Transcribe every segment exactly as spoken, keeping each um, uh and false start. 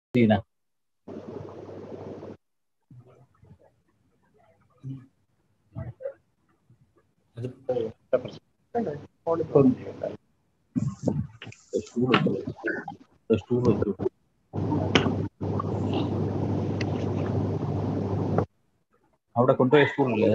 Tina. അവിടെ കൊണ്ടുപോയ സ്കൂളില്ലേ?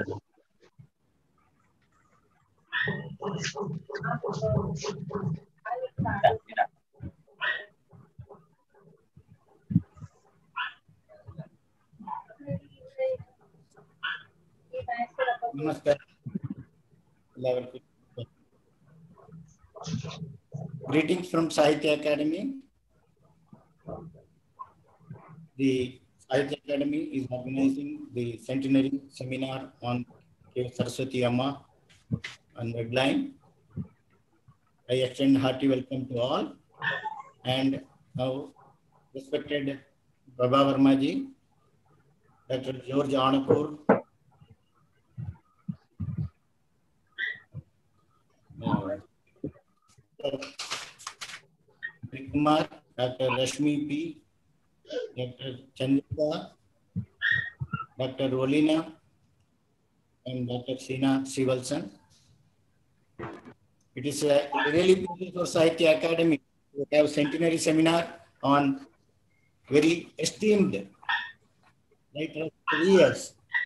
Namaskar. Greetings from Sahitya Academy. The Sahitya Academy is organizing the centenary seminar on K. Saraswati Amma on Webline. I extend hearty welcome to all. And now, respected Baba Vermaji, Doctor George Anakur, uh, Kumar, Doctor Rashmi P, Doctor Chandrika, Doctor Rolina, and Doctor Sina Sivalsan. It is a really pleasure for Sahitya Academy to have centenary seminar on very esteemed writer of three years,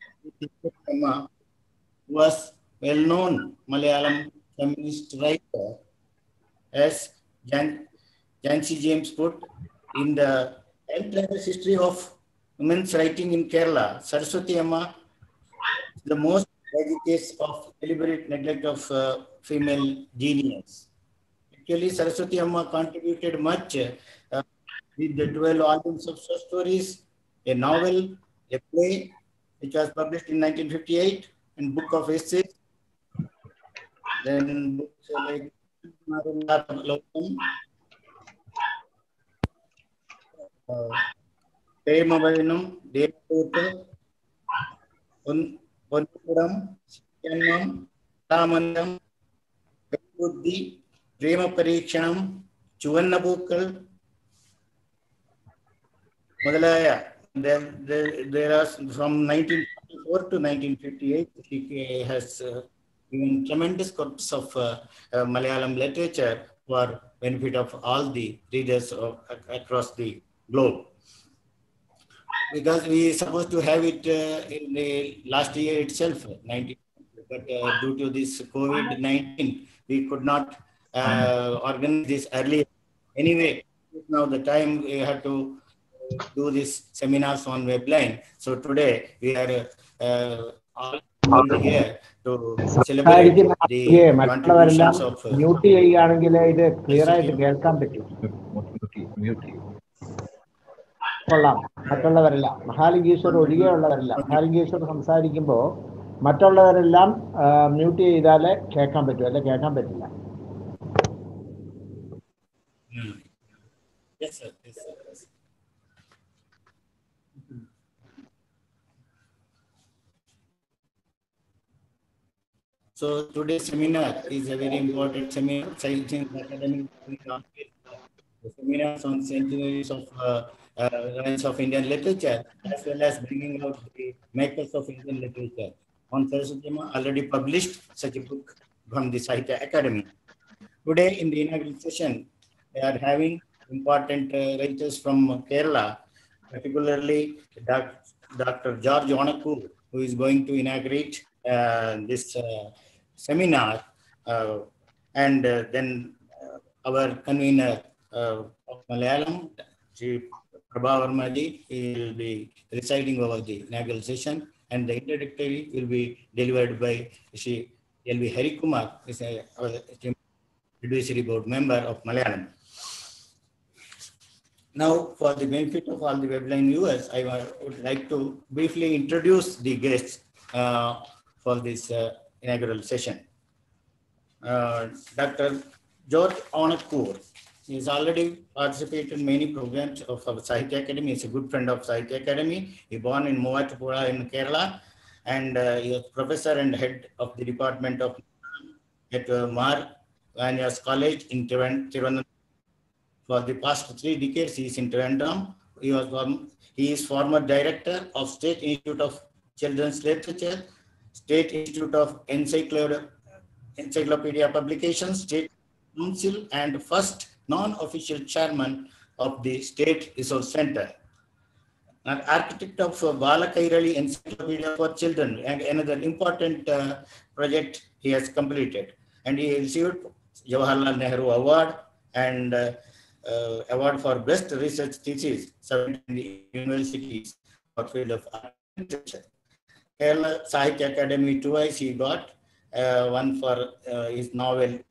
who was well-known Malayalam feminist writer, as Jan Jansi James put, in the entire history of women's writing in Kerala, Saraswati Amma is the most tragic case of deliberate neglect of uh, female genius. Actually, Saraswati Amma contributed much uh, with the twelve volumes of short stories, a novel, a play, which was published in nineteen fifty-eight, and book of essays. Then books like Premavanam, Devadutta, Ponpuram, Sikyanam, Ramandam, Buddhi, Prema Parikshanam, Chuvannapukal, Madalaya. There, there, there are from nineteen forty-four to nineteen fifty-eight, he has uh, given tremendous corpus of uh, uh, Malayalam literature for benefit of all the readers of, across the globe. Because we supposed to have it uh, in the last year itself, nineteen, but uh, due to this COVID nineteen, we could not uh, organize this earlier. Anyway, now the time we have to do these seminars on Webline. So today we are uh, all here to celebrate the contributions of uh, mute ചെയ്യുകയാണെങ്കിൽ ഇത് clear ആയിട്ട് കേൾക്കാൻ പറ്റും. കൊള്ളാം, മറ്റുള്ളവരല്ല, മഹാലിംഗേശ്വർ ഒഴികെയുള്ളവരല്ല. മഹാലിംഗേശ്വർ സംസാരിക്കുമ്പോൾ മറ്റുള്ളവരെല്ലാം mute ചെയ്താലേ കേൾക്കാൻ പറ്റും, അല്ലെ കേൾക്കാൻ പറ്റില്ല. Yes, sir. Yes, sir. Yes. So today's seminar is a very important seminar. Science Academy, the seminars on centuries of uh, uh, events of Indian literature, as well as bringing out the makers of Indian literature. On Saraswati Amma already published such a book from the Sahitya Academy. Today in the inaugural session, they are having important uh, writers from Kerala, particularly Doctor George Anakur, who is going to inaugurate uh, this uh, seminar, uh, and uh, then uh, our convener uh, of Malayalam, Sri Prabha Vermaji, he will be reciting over the inaugural session, and the introductory will be delivered by Sri L V Harikumar, who is a, our advisory board member of Malayalam. Now, for the benefit of all the Webline viewers, I would like to briefly introduce the guests uh, for this uh, inaugural session. Uh, Doctor George Anakur is already participated in many programs of our Sahitya Academy. He's a good friend of Sahitya Academy. He born in Movatupura in Kerala, and uh, he was professor and head of the department of at uh, Mar Vanyas College in Trivandrum. For the past three decades, he is in Trivandrum, he was form, he is former director of State Institute of Children's Literature, State Institute of Encyclopedia, Encyclopedia Publications, State Council, and first non-official chairman of the State Resource Center. An architect of uh, Bala Kairali Encyclopedia for Children, and another important uh, project he has completed. And he received Jawaharlal Nehru Award and uh, uh, Award for Best Research Thesis submitted in the universities for field of architecture. Kerala Sahitya Academy twice he got, uh, one for uh, his novel.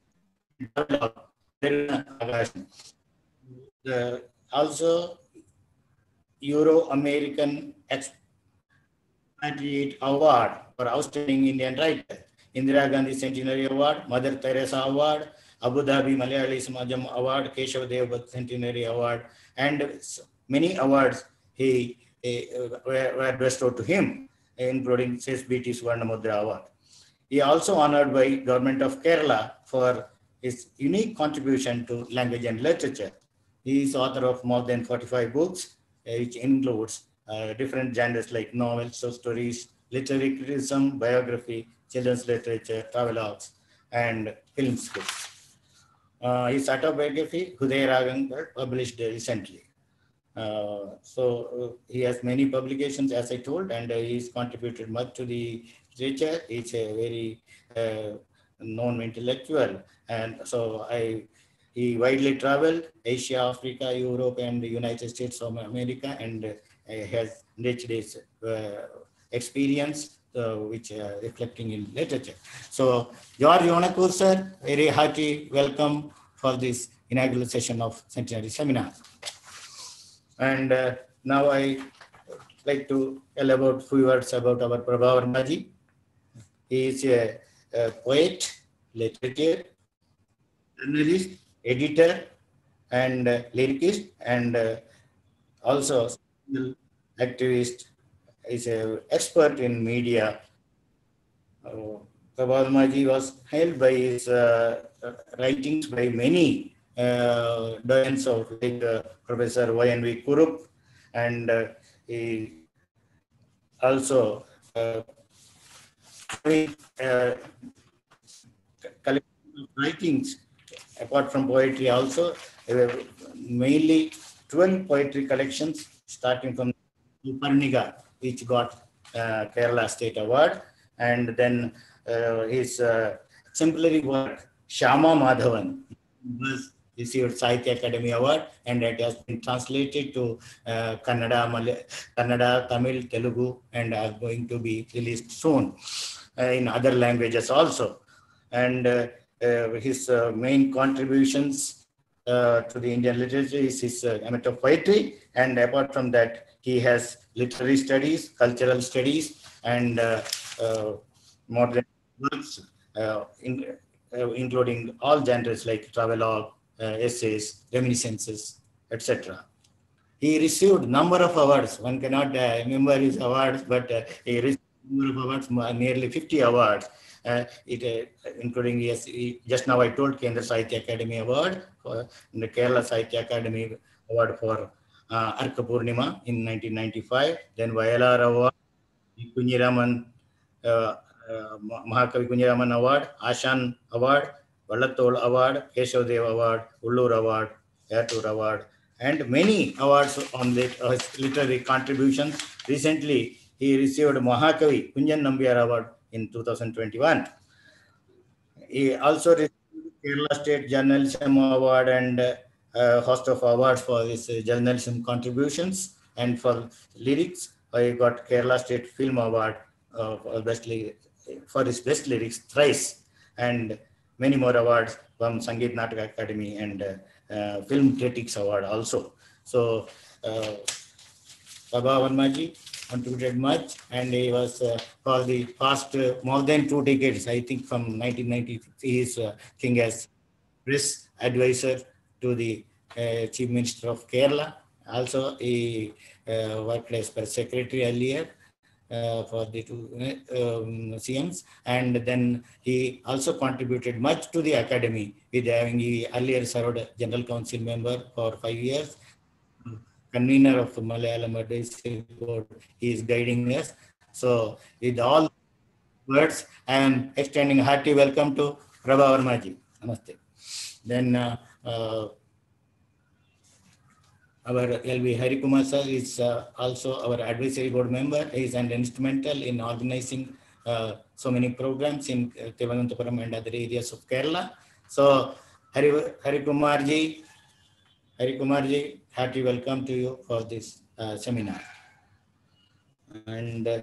The, also Euro-American Expatriate Award for Outstanding Indian Writer, Indira Gandhi Centenary Award, Mother Teresa Award, Abu Dhabi Malayali Samajam Award, Keshav Dev Centenary Award, and many awards he, he uh, were, were bestowed to him, including S B T Suvarna Mudra Award. He also honored by Government of Kerala for his unique contribution to language and literature. He is author of more than forty-five books, which includes uh, different genres like novels, short stories, literary criticism, biography, children's literature, travelogues, and film scripts. Uh, his autobiography, Huday Ragangar, published recently. Uh, so uh, he has many publications, as I told, and uh, he's contributed much to the literature. He's a very uh, known intellectual, and so I. He widely traveled Asia, Africa, Europe, and the United States of America, and uh, has enriched his uh, experience, uh, which uh, reflecting in literature. So, George Yonakur, sir, very hearty welcome for this inaugural session of Centenary Seminar. And uh, now I like to tell about few words about our Prabha Vermaji. He is a, a poet, literature, journalist, editor, and uh, lyricist, and uh, also activist. Is an expert in media. Uh, Prabha Vermaji was hailed by his uh, writings by many uh, doyens of like uh, Professor Y N V Kurup, and uh, he also uh, uh, writings. Apart from poetry also, uh, mainly twelve poetry collections starting from Uparniga, which got uh, Kerala State Award, and then uh, his uh, exemplary work, Shama Madhavan, was received Sahitya Academy Award, and it has been translated to uh, Kannada, Malay, Kannada, Tamil, Telugu, and are going to be released soon uh, in other languages also. And uh, Uh, his uh, main contributions uh, to the Indian literature is his uh, gamut of poetry, and apart from that, he has literary studies, cultural studies, and uh, uh, modern works, uh, in, uh, including all genres like travelogue, uh, essays, reminiscences, et cetera. He received number of awards. One cannot uh, remember his awards, but uh, he received number of awards, nearly fifty awards. Uh, it, uh, including, yes, he, just now I told Kendra Sahitya Academy Award, for the Kerala Sahitya Academy Award for uh, Arka Purnima in nineteen ninety-five, then Vayalar Award, Kunyiraman, uh, uh, Mahakavi Kunyiraman Award, Ashan Award, Vallatol Award, Keshav Dev Award, Ullur Award, Yatur Award, and many awards on the, uh, his literary contributions. Recently, he received Mahakavi Kunjan Nambiar Award in two thousand twenty-one. He also received Kerala State Journalism Award and a host of awards for his journalism contributions, and for lyrics, he got Kerala State Film Award uh, for, best for his best lyrics thrice, and many more awards from Sangeet Nataka Academy and uh, uh, Film Critics Award also. So, uh, Prabha Vermaji contributed much, and he was uh, for the past uh, more than two decades, I think from nineteen ninety, he is uh, acting as press advisor to the uh, Chief Minister of Kerala. Also, he uh, worked as press secretary earlier uh, for the two um, C Ms, and then he also contributed much to the academy with having he earlier served general council member for five years. convener of the Malayalam Advisory Board. He is guiding us. So with all words, I am extending a hearty welcome to Prabha Vermaji. Namaste. Then uh, uh, our L V Hari Kumar sir is uh, also our advisory board member. He is an instrumental in organizing uh, so many programs in uh, Thiruvananthapuram and other areas of Kerala. So Hari, Hari Kumar ji, Hari Kumar ji, hearty welcome to you for this uh, seminar. And uh,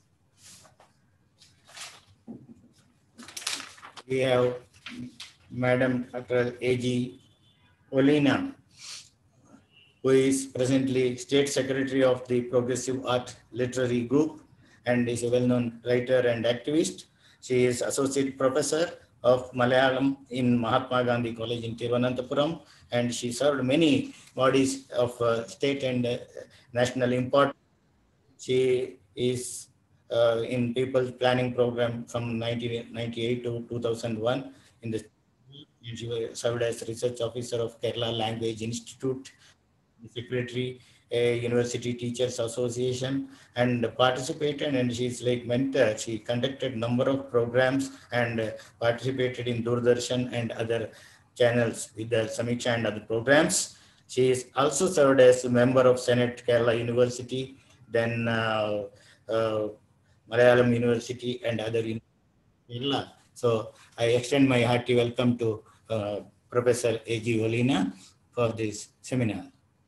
we have Madam Doctor A G Olina, who is presently State Secretary of the Progressive Art Literary Group and is a well-known writer and activist. She is Associate Professor of Malayalam in Mahatma Gandhi College in Thiruvananthapuram, and she served many bodies of uh, state and uh, national importance. She is uh, in People's Planning Program from nineteen ninety-eight to two thousand one. In the, she served as Research Officer of Kerala Language Institute, Secretary, a University Teachers Association, and participated, and she's like mentor. She conducted number of programs and uh, participated in Doordarshan and other channels with the Samiksha and other programs. She is also served as a member of Senate Kerala University, then uh, uh, Malayalam University and other universities. So I extend my hearty welcome to uh, Professor A G Olina for this seminar.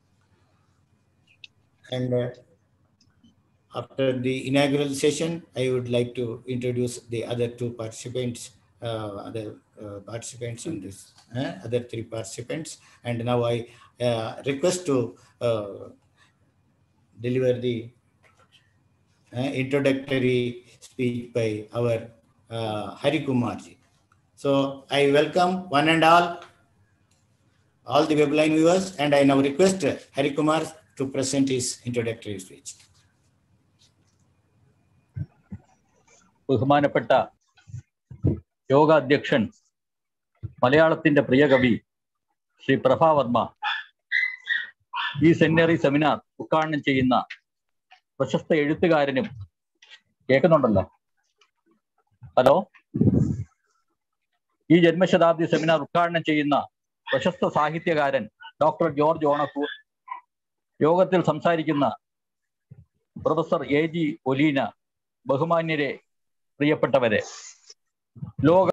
And uh, after the inaugural session, I would like to introduce the other two participants, uh, other uh, participants in this, uh, other three participants. And now I uh, request to uh, deliver the uh, introductory speech by our uh, Hari Kumar ji. So I welcome one and all, all the webline viewers, and I now request Hari Kumar to present his introductory speech. ബഹുമാനപ്പെട്ട യോഗാധ്യക്ഷൻ മലയാളത്തിന്റെ പ്രിയ കവി ശ്രീ പ്രഭാ വർമ്മ ഈ seminary seminar ഉദ്ഘാടനം ചെയ്യുന്ന പ്രശസ്ത എഴുത്തുകാരനും കേൾക്കുന്നുണ്ടല്ലോ hello ഈ ജന്മശതാബ്ദി സെമിനാർ ഉദ്ഘാടനം ചെയ്യുന്ന പ്രശസ്ത സാഹിത്യകാരൻ ഡോക്ടർ ജോർജ് ഓണക്കൂർ, യോഗത്തിൽ സംസാരിക്കുന്ന പ്രൊഫസർ എ ജി ഒലീന, ബഹുമാന്യരെ, പ്രിയപ്പെട്ടവരെ, ലോക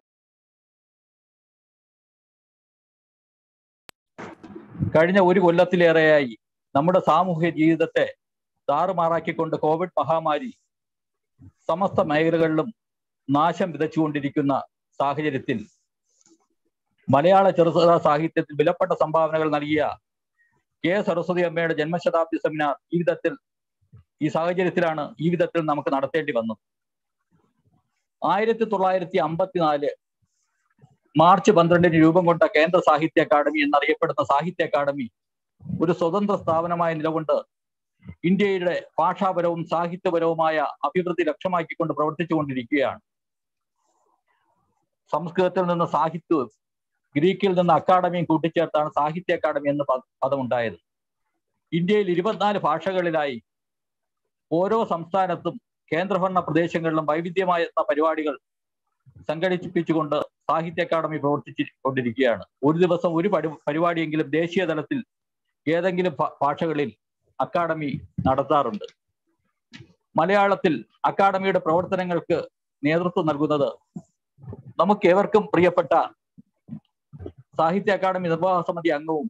കഴിഞ്ഞ ഒരു കൊല്ലത്തിലേറെയായി നമ്മുടെ സാമൂഹ്യ ജീവിതത്തെ താറുമാറാക്കിക്കൊണ്ട് കോവിഡ് മഹാമാരി സമസ്ത മേഖലകളിലും നാശം വിതച്ചുകൊണ്ടിരിക്കുന്ന സാഹചര്യത്തിൽ മലയാള ചെറുകഥാ സാഹിത്യത്തിൽ വിലപ്പെട്ട സംഭാവനകൾ നൽകിയ കെ സരസ്വതി അമ്മയുടെ ജന്മശതാബ്ദി സെമിനാർ ഈ വിധത്തിൽ ഈ സാഹചര്യത്തിലാണ് ഈ വിധത്തിൽ നമുക്ക് നടത്തേണ്ടി വന്നത്. ആയിരത്തി തൊള്ളായിരത്തി അമ്പത്തിനാല് മാർച്ച് പന്ത്രണ്ടിന് രൂപം കൊണ്ട കേന്ദ്ര സാഹിത്യ അക്കാദമി എന്നറിയപ്പെടുന്ന സാഹിത്യ അക്കാദമി ഒരു സ്വതന്ത്ര സ്ഥാപനമായി നിലകൊണ്ട് ഇന്ത്യയുടെ ഭാഷാപരവും സാഹിത്യപരവുമായ അഭിവൃദ്ധി ലക്ഷ്യമാക്കിക്കൊണ്ട് പ്രവർത്തിച്ചുകൊണ്ടിരിക്കുകയാണ്. സംസ്കൃതത്തിൽ നിന്ന് സാഹിത്യവും ഗ്രീക്കിൽ നിന്ന് അക്കാദമിയും കൂട്ടിച്ചേർത്താണ് സാഹിത്യ അക്കാദമി എന്ന പദമുണ്ടായത്. ഇന്ത്യയിൽ ഇരുപത്തിനാല് ഭാഷകളിലായി ഓരോ സംസ്ഥാനത്തും കേന്ദ്രഭരണ പ്രദേശങ്ങളിലും വൈവിധ്യമായ പരിപാടികൾ സംഘടിപ്പിച്ചുകൊണ്ട് സാഹിത്യ അക്കാദമി പ്രവർത്തിച്ചു കൊണ്ടിരിക്കുകയാണ്. ഒരു ദിവസം ഒരു പരി പരിപാടിയെങ്കിലും ദേശീയ തലത്തിൽ ഏതെങ്കിലും ഭാഷകളിൽ അക്കാദമി നടത്താറുണ്ട്. മലയാളത്തിൽ അക്കാദമിയുടെ പ്രവർത്തനങ്ങൾക്ക് നേതൃത്വം നൽകുന്നത് നമുക്ക് ഏവർക്കും പ്രിയപ്പെട്ട സാഹിത്യ അക്കാദമി നിർവാഹക സമിതി അംഗവും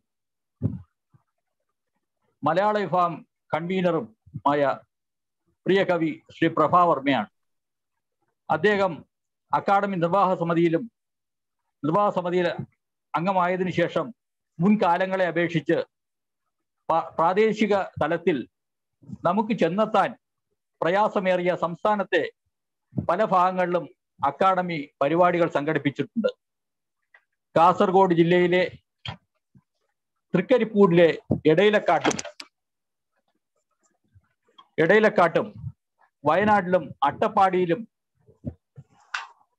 മലയാള വിഭാഗം കൺവീനറും ആയ പ്രിയ കവി ശ്രീ പ്രഭാ വർമ്മയാണ്. അദ്ദേഹം അക്കാദമി നിർവാഹക സമിതിയിലും നിർവാഹക സമിതിയിൽ അംഗമായതിനു ശേഷം മുൻകാലങ്ങളെ അപേക്ഷിച്ച് പ്രാദേശിക തലത്തിൽ നമുക്ക് ചെന്നെത്താൻ പ്രയാസമേറിയ സംസ്ഥാനത്തെ പല ഭാഗങ്ങളിലും അക്കാദമി പരിപാടികൾ സംഘടിപ്പിച്ചിട്ടുണ്ട്. കാസർഗോഡ് ജില്ലയിലെ തൃക്കരിപ്പൂരിലെ ഇടയിലക്കാട്ടും ഇടയിലക്കാട്ടും വയനാട്ടിലും അട്ടപ്പാടിയിലും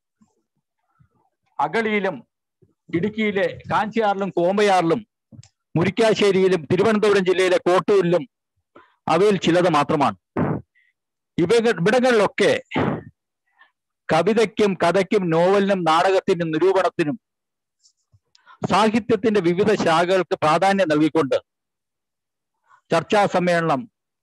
അഗളിയിലും ഇടുക്കിയിലെ കാഞ്ചിയാറിലും കോമ്പയാറിലും മുരിക്കാശ്ശേരിയിലും തിരുവനന്തപുരം ജില്ലയിലെ കോട്ടൂരിലും അവയിൽ ചിലത് മാത്രമാണ്. ഇവ ഇവിടങ്ങളിലൊക്കെ കവിതയ്ക്കും കഥയ്ക്കും നോവലിനും നാടകത്തിനും നിരൂപണത്തിനും സാഹിത്യത്തിന്റെ വിവിധ ശാഖകൾക്ക് പ്രാധാന്യം നൽകിക്കൊണ്ട് ചർച്ചാ സമ്മേളനം,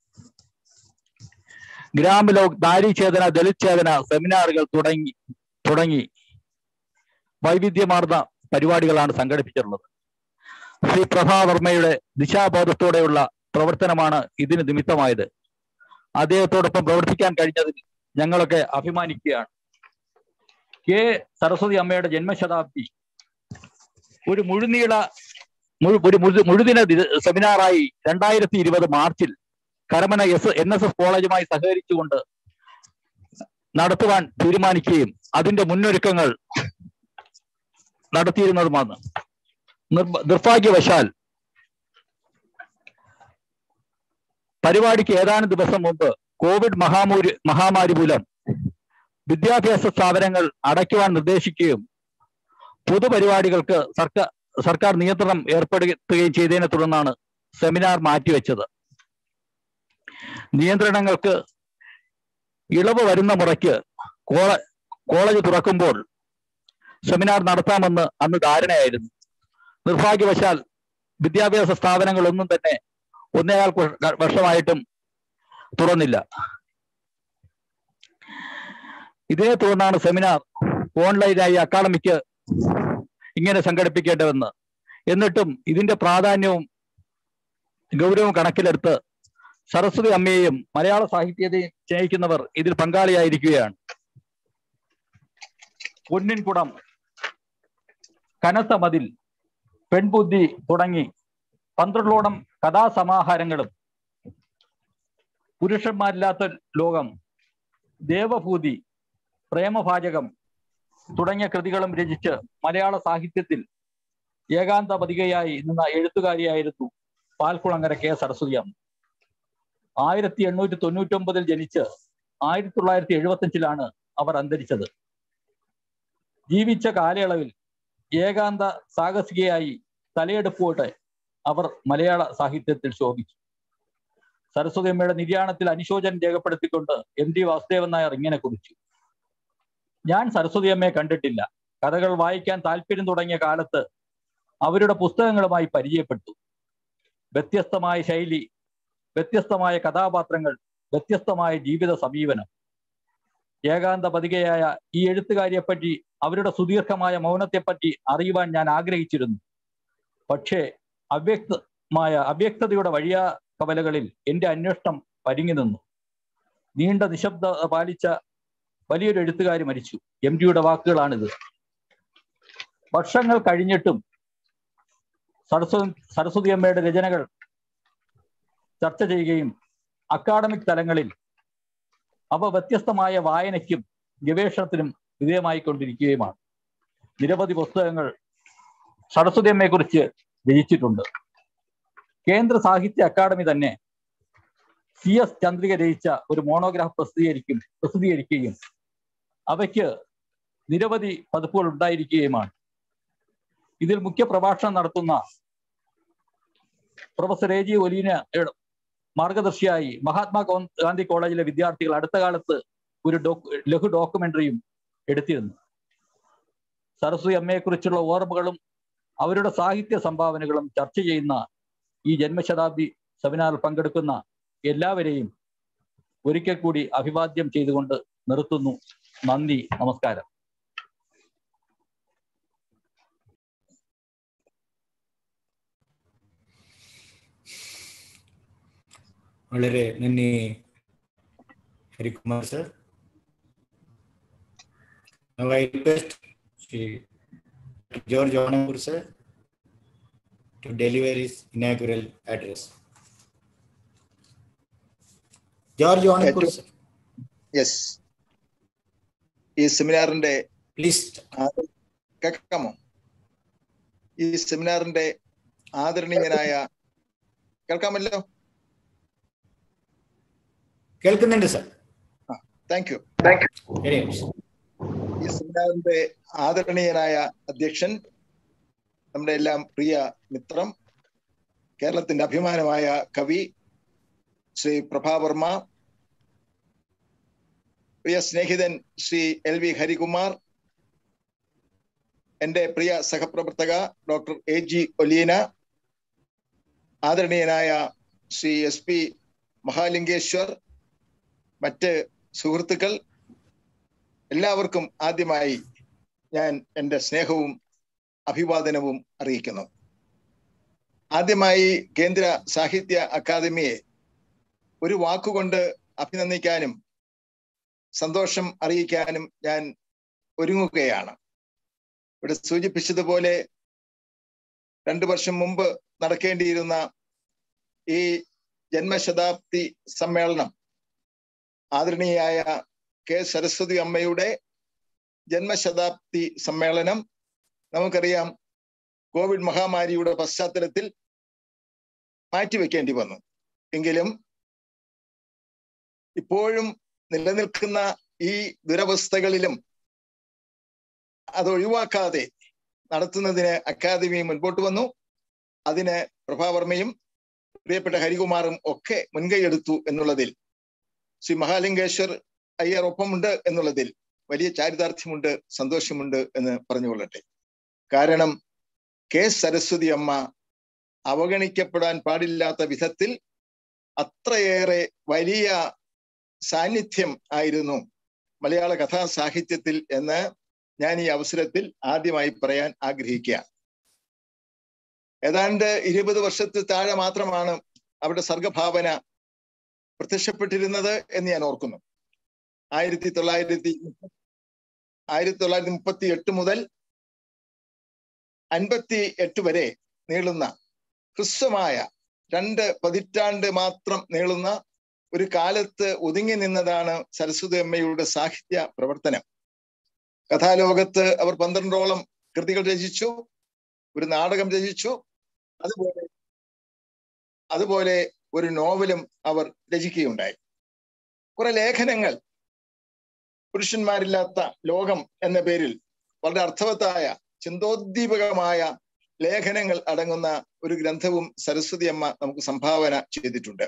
ഗ്രാമലോക്, നാരീചേതന, ദളിത് ചേതന സെമിനാറുകൾ തുടങ്ങി തുടങ്ങി വൈവിധ്യമാർന്ന പരിപാടികളാണ് സംഘടിപ്പിച്ചിട്ടുള്ളത്. ശ്രീ പ്രഭാവർമ്മയുടെ ദിശാബോധത്തോടെയുള്ള പ്രവർത്തനമാണ് ഇതിന് നിമിത്തമായത്. അദ്ദേഹത്തോടൊപ്പം പ്രവർത്തിക്കാൻ കഴിഞ്ഞതിൽ ഞങ്ങളൊക്കെ അഭിമാനിക്കുകയാണ്. കെ സരസ്വതി അമ്മയുടെ ജന്മശതാബ്ദി ഒരു മുഴുനീള ഒരു മുഴുദിന സെമിനാറായി രണ്ടായിരത്തി ഇരുപത് മാർച്ചിൽ Karamana S N S S കോളേജുമായി സഹകരിച്ചുകൊണ്ട് നടത്തുവാൻ തീരുമാനിക്കുകയും അതിന്റെ മുന്നൊരുക്കങ്ങൾ നടത്തിയിരുന്നതുമാണ്. നിർഭാഗ്യവശാൽ പരിപാടിക്ക് ഏതാനും ദിവസം മുമ്പ് കോവിഡ് മഹാമാരി മഹാമാരി മൂലം വിദ്യാഭ്യാസ സ്ഥാപനങ്ങൾ അടയ്ക്കുവാൻ നിർദ്ദേശിക്കുകയും പൊതുപരിപാടികൾക്ക് സർക്കാർ സർക്കാർ നിയന്ത്രണം ഏർപ്പെടുത്തുകയും ചെയ്തതിനെ തുടർന്നാണ് സെമിനാർ മാറ്റിവെച്ചത്. നിയന്ത്രണങ്ങൾക്ക് ഇളവ് വരുന്ന മുറയ്ക്ക് കോള കോളേജ് തുറക്കുമ്പോൾ സെമിനാർ നടത്താമെന്ന് അന്ന് ധാരണയായിരുന്നു. നിർഭാഗ്യവശാൽ വിദ്യാഭ്യാസ സ്ഥാപനങ്ങളൊന്നും തന്നെ ഒന്നേകാൽ വർഷമായിട്ടും തുറന്നില്ല. ഇതിനെ തുടർന്നാണ് സെമിനാർ ഓൺലൈനായി അക്കാഡമിക്ക് ഇങ്ങനെ സംഘടിപ്പിക്കേണ്ടതെന്ന്. എന്നിട്ടും ഇതിന്റെ പ്രാധാന്യവും ഗൗരവവും കണക്കിലെടുത്ത് സരസ്വതി അമ്മയെയും മലയാള സാഹിത്യത്തെയും സ്നേഹിക്കുന്നവർ ഇതിൽ പങ്കാളിയായിരിക്കുകയാണ്. പൊന്നിൻകുടം, കനത്ത മതിൽ, പെൺബുദ്ധി തുടങ്ങി പന്ത്രണ്ടോളം കഥാസമാഹാരങ്ങളും പുരുഷന്മാരില്ലാത്ത ലോകം, ദേവഭൂതി, പ്രേമഭാജകം തുടങ്ങിയ കൃതികളും രചിച്ച് മലയാള സാഹിത്യത്തിൽ ഏകാന്ത പതികയായി നിന്ന എഴുത്തുകാരിയായിരുന്നു പാൽക്കുളങ്ങര കെ സരസ്വതി അമ്മ. ആയിരത്തി എണ്ണൂറ്റി തൊണ്ണൂറ്റി ഒമ്പതിൽ ജനിച്ച് ആയിരത്തി തൊള്ളായിരത്തി എഴുപത്തി അഞ്ചിലാണ് അവർ അന്തരിച്ചത്. ജീവിച്ച കാലയളവിൽ ഏകാന്ത സാഹസികയായി തലയെടുപ്പോടെ അവർ മലയാള സാഹിത്യത്തിൽ ശോഭിച്ചു. സരസ്വതി അമ്മയുടെ നിര്യാണത്തിൽ അനുശോചനം രേഖപ്പെടുത്തിക്കൊണ്ട് എം ടി വാസുദേവൻ നായർ ഇങ്ങനെ കുറിച്ചു: ഞാൻ സരസ്വതി അമ്മയെ കണ്ടിട്ടില്ല. കഥകൾ വായിക്കാൻ താല്പര്യം തുടങ്ങിയ കാലത്ത് അവരുടെ പുസ്തകങ്ങളുമായി പരിചയപ്പെട്ടു. വ്യത്യസ്തമായ ശൈലി, വ്യത്യസ്തമായ കഥാപാത്രങ്ങൾ, വ്യത്യസ്തമായ ജീവിത സമീപനം. ഏകാന്ത പതികയായ ഈ എഴുത്തുകാരിയെപ്പറ്റി, അവരുടെ സുദീർഘമായ മൗനത്തെപ്പറ്റി അറിയുവാൻ ഞാൻ ആഗ്രഹിച്ചിരുന്നു. പക്ഷേ അവ്യക്തമായ അവ്യക്തതയുടെ വഴിയാ കവലകളിൽ എൻ്റെ അന്വേഷണം പരിങ്ങി നിന്നു. നീണ്ട നിശബ്ദത പാലിച്ച വലിയൊരു എഴുത്തുകാരി മരിച്ചു. എം ടിയുടെ വാക്കുകളാണിത്. വർഷങ്ങൾ കഴിഞ്ഞിട്ടും സരസ്വതി സരസ്വതി അമ്മയുടെ രചനകൾ ചർച്ച ചെയ്യുകയും അക്കാഡമിക് തലങ്ങളിൽ അവ വ്യത്യസ്തമായ വായനയ്ക്കും ഗവേഷണത്തിനും വിധേയമായിക്കൊണ്ടിരിക്കുകയുമാണ്. നിരവധി പുസ്തകങ്ങൾ സരസ്വതി അമ്മയെക്കുറിച്ച് രചിച്ചിട്ടുണ്ട്. കേന്ദ്ര സാഹിത്യ അക്കാദമി തന്നെ സി എസ് ചന്ദ്രിക രചിച്ച ഒരു മോണോഗ്രാഫ് പ്രസിദ്ധീകരിക്കും പ്രസിദ്ധീകരിക്കുകയും അവയ്ക്ക് നിരവധി പതിപ്പുകൾ ഉണ്ടായിരിക്കുകയുമാണ്. ഇതിൽ മുഖ്യ പ്രഭാഷണം നടത്തുന്ന പ്രൊഫസർ എ ജി ഒലീന മാർഗദർശിയായി മഹാത്മാ ഗാന്ധി കോളേജിലെ വിദ്യാർത്ഥികൾ അടുത്ത കാലത്ത് ഒരു ഡോ ലഘു ഡോക്യുമെന്ററിയും എടുത്തിരുന്നു. സരസ്വതി അമ്മയെക്കുറിച്ചുള്ള ഓർമ്മകളും അവരുടെ സാഹിത്യ സംഭാവനകളും ചർച്ച ചെയ്യുന്ന ഈ ജന്മശതാബ്ദി സെമിനാറിൽ പങ്കെടുക്കുന്ന എല്ലാവരെയും ഒരിക്കൽ കൂടി അഭിവാദ്യം ചെയ്തുകൊണ്ട് നിർത്തുന്നു. നന്ദി, നമസ്കാരം. വളരെ നന്ദി Harikumar sir. Now I request Shri George Onapur sir to deliver his inaugural address. George Onapur sir. Yes. ഈ സെമിനാറിന്റെ പ്ലീസ് കേൾക്കാമോ? ഈ സെമിനാറിന്റെ ആദരണീയനായ കേൾക്കാമല്ലോ? കേൾക്കുന്നുണ്ട് sir. Thank you. Very much. ഈ സെമിനാറിന്റെ ആദരണീയനായ അധ്യക്ഷൻ, നമ്മുടെ എല്ലാം പ്രിയ മിത്രം, കേരളത്തിന്റെ അഭിമാനമായ കവി ശ്രീ പ്രഭാവർമ്മ, പ്രിയ സ്നേഹിതൻ ശ്രീ എൽ വി ഹരികുമാർ, എൻ്റെ പ്രിയ സഹപ്രവർത്തക ഡോക്ടർ എ ജി ഒലീന, ആദരണീയനായ ശ്രീ എസ് പി മഹാലിംഗേശ്വർ, മറ്റ് സുഹൃത്തുക്കൾ, എല്ലാവർക്കും ആദ്യമായി ഞാൻ എൻ്റെ സ്നേഹവും അഭിവാദനവും അറിയിക്കുന്നു. ആദ്യമായി കേന്ദ്ര സാഹിത്യ അക്കാദമിയെ ഒരു വാക്കുകൊണ്ട് അഭിനന്ദിക്കാനും സന്തോഷം അറിയിക്കാനും ഞാൻ ഒരുങ്ങുകയാണ്. ഇവിടെ സൂചിപ്പിച്ചതുപോലെ രണ്ടു വർഷം മുമ്പ് നടക്കേണ്ടിയിരുന്ന ഈ ജന്മശതാബ്ദി സമ്മേളനം, ആദരണീയായ കെ സരസ്വതി അമ്മയുടെ ജന്മശതാബ്ദി സമ്മേളനം, നമുക്കറിയാം കോവിഡ് മഹാമാരിയുടെ പശ്ചാത്തലത്തിൽ മാറ്റിവെക്കേണ്ടി വന്നു. എങ്കിലും ഇപ്പോഴും നിലനിൽക്കുന്ന ഈ ദുരവസ്ഥകളിലും അത് ഒഴിവാക്കാതെ നടത്തുന്നതിന് അക്കാദമി മുൻപോട്ട് വന്നു. അതിന് പ്രഭാവർമ്മയും പ്രിയപ്പെട്ട ഹരികുമാറും ഒക്കെ മുൻകൈയെടുത്തു എന്നുള്ളതിൽ, ശ്രീ മഹാലിംഗേശ്വർ അയ്യർ ഒപ്പമുണ്ട് എന്നുള്ളതിൽ വലിയ ചാരിതാർത്ഥ്യമുണ്ട്, സന്തോഷമുണ്ട് എന്ന് പറഞ്ഞുകൊള്ളട്ടെ. കാരണം കെ സരസ്വതി അമ്മ അവഗണിക്കപ്പെടാൻ പാടില്ലാത്ത വിധത്തിൽ അത്രയേറെ വലിയ സാന്നിധ്യം ആയിരുന്നു മലയാള കഥാസാഹിത്യത്തിൽ എന്ന് ഞാൻ ഈ അവസരത്തിൽ ആദ്യമായി പറയാൻ ആഗ്രഹിക്കുക. ഏതാണ്ട് ഇരുപത് വർഷത്തിൽ താഴെ മാത്രമാണ് അവിടെ സർഗഭാവന പ്രത്യക്ഷപ്പെട്ടിരുന്നത് എന്ന് ഞാൻ ഓർക്കുന്നു. ആയിരത്തി തൊള്ളായിരത്തി ആയിരത്തി തൊള്ളായിരത്തി മുപ്പത്തി എട്ട് മുതൽ അൻപത്തി എട്ട് വരെ നീളുന്ന ഹ്രസ്വമായ രണ്ട് പതിറ്റാണ്ട് മാത്രം നീളുന്ന ഒരു കാലത്ത് ഒതുങ്ങി നിന്നതാണ് സരസ്വതി അമ്മയുടെ സാഹിത്യ പ്രവർത്തനം. കഥാലോകത്ത് അവർ പന്ത്രണ്ടോളം കൃതികൾ രചിച്ചു, ഒരു നാടകം രചിച്ചു, അതുപോലെ അതുപോലെ ഒരു നോവലും അവർ രചിക്കുകയുണ്ടായി. കുറെ ലേഖനങ്ങൾ, പുരുഷന്മാരില്ലാത്ത ലോകം എന്ന പേരിൽ വളരെ അർത്ഥവത്തായ ചിന്തോദ്ദീപകമായ ലേഖനങ്ങൾ അടങ്ങുന്ന ഒരു ഗ്രന്ഥവും സരസ്വതി അമ്മ നമുക്ക് സംഭാവന ചെയ്തിട്ടുണ്ട്.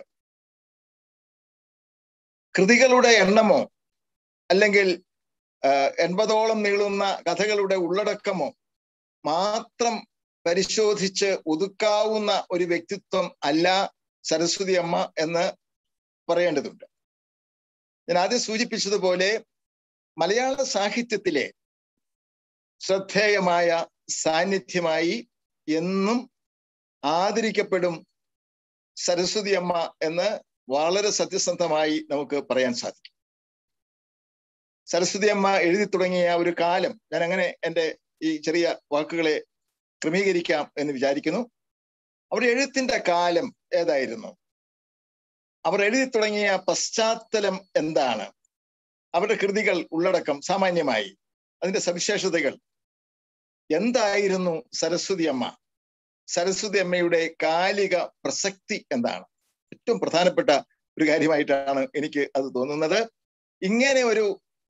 കൃതികളുടെ എണ്ണമോ അല്ലെങ്കിൽ എൺപതോളം നീളുന്ന കഥകളുടെ ഉള്ളടക്കമോ മാത്രം പരിശോധിച്ച് ഒതുക്കാവുന്ന ഒരു വ്യക്തിത്വം അല്ല സരസ്വതി അമ്മ എന്ന് പറയേണ്ടതുണ്ട്. ഞാൻ ആദ്യം സൂചിപ്പിച്ചതുപോലെ മലയാള സാഹിത്യത്തിലെ ശ്രദ്ധേയമായ സാന്നിധ്യമായി എന്നും ആദരിക്കപ്പെടും സരസ്വതി അമ്മ എന്ന് വളരെ സത്യസന്ധമായി നമുക്ക് പറയാൻ സാധിക്കും. സരസ്വതി അമ്മ എഴുതി തുടങ്ങിയ ഒരു കാലം, ഞാൻ അങ്ങനെ എൻ്റെ ഈ ചെറിയ വാക്കുകളെ ക്രമീകരിക്കാം എന്ന് വിചാരിക്കുന്നു. അവരുടെ എഴുത്തിന്റെ കാലം ഏതായിരുന്നു? അവർ എഴുതി തുടങ്ങിയ പശ്ചാത്തലം എന്താണ്? അവരുടെ കൃതികൾ ഉള്ളടക്കം സാമാന്യമായി അതിന്റെ സവിശേഷതകൾ എന്തായിരുന്നു? സരസ്വതി അമ്മ സരസ്വതി അമ്മയുടെ കാലിക പ്രസക്തി എന്താണ്? ഏറ്റവും പ്രധാനപ്പെട്ട ഒരു കാര്യമായിട്ടാണ് എനിക്ക് അത് തോന്നുന്നത്. ഇങ്ങനെ ഒരു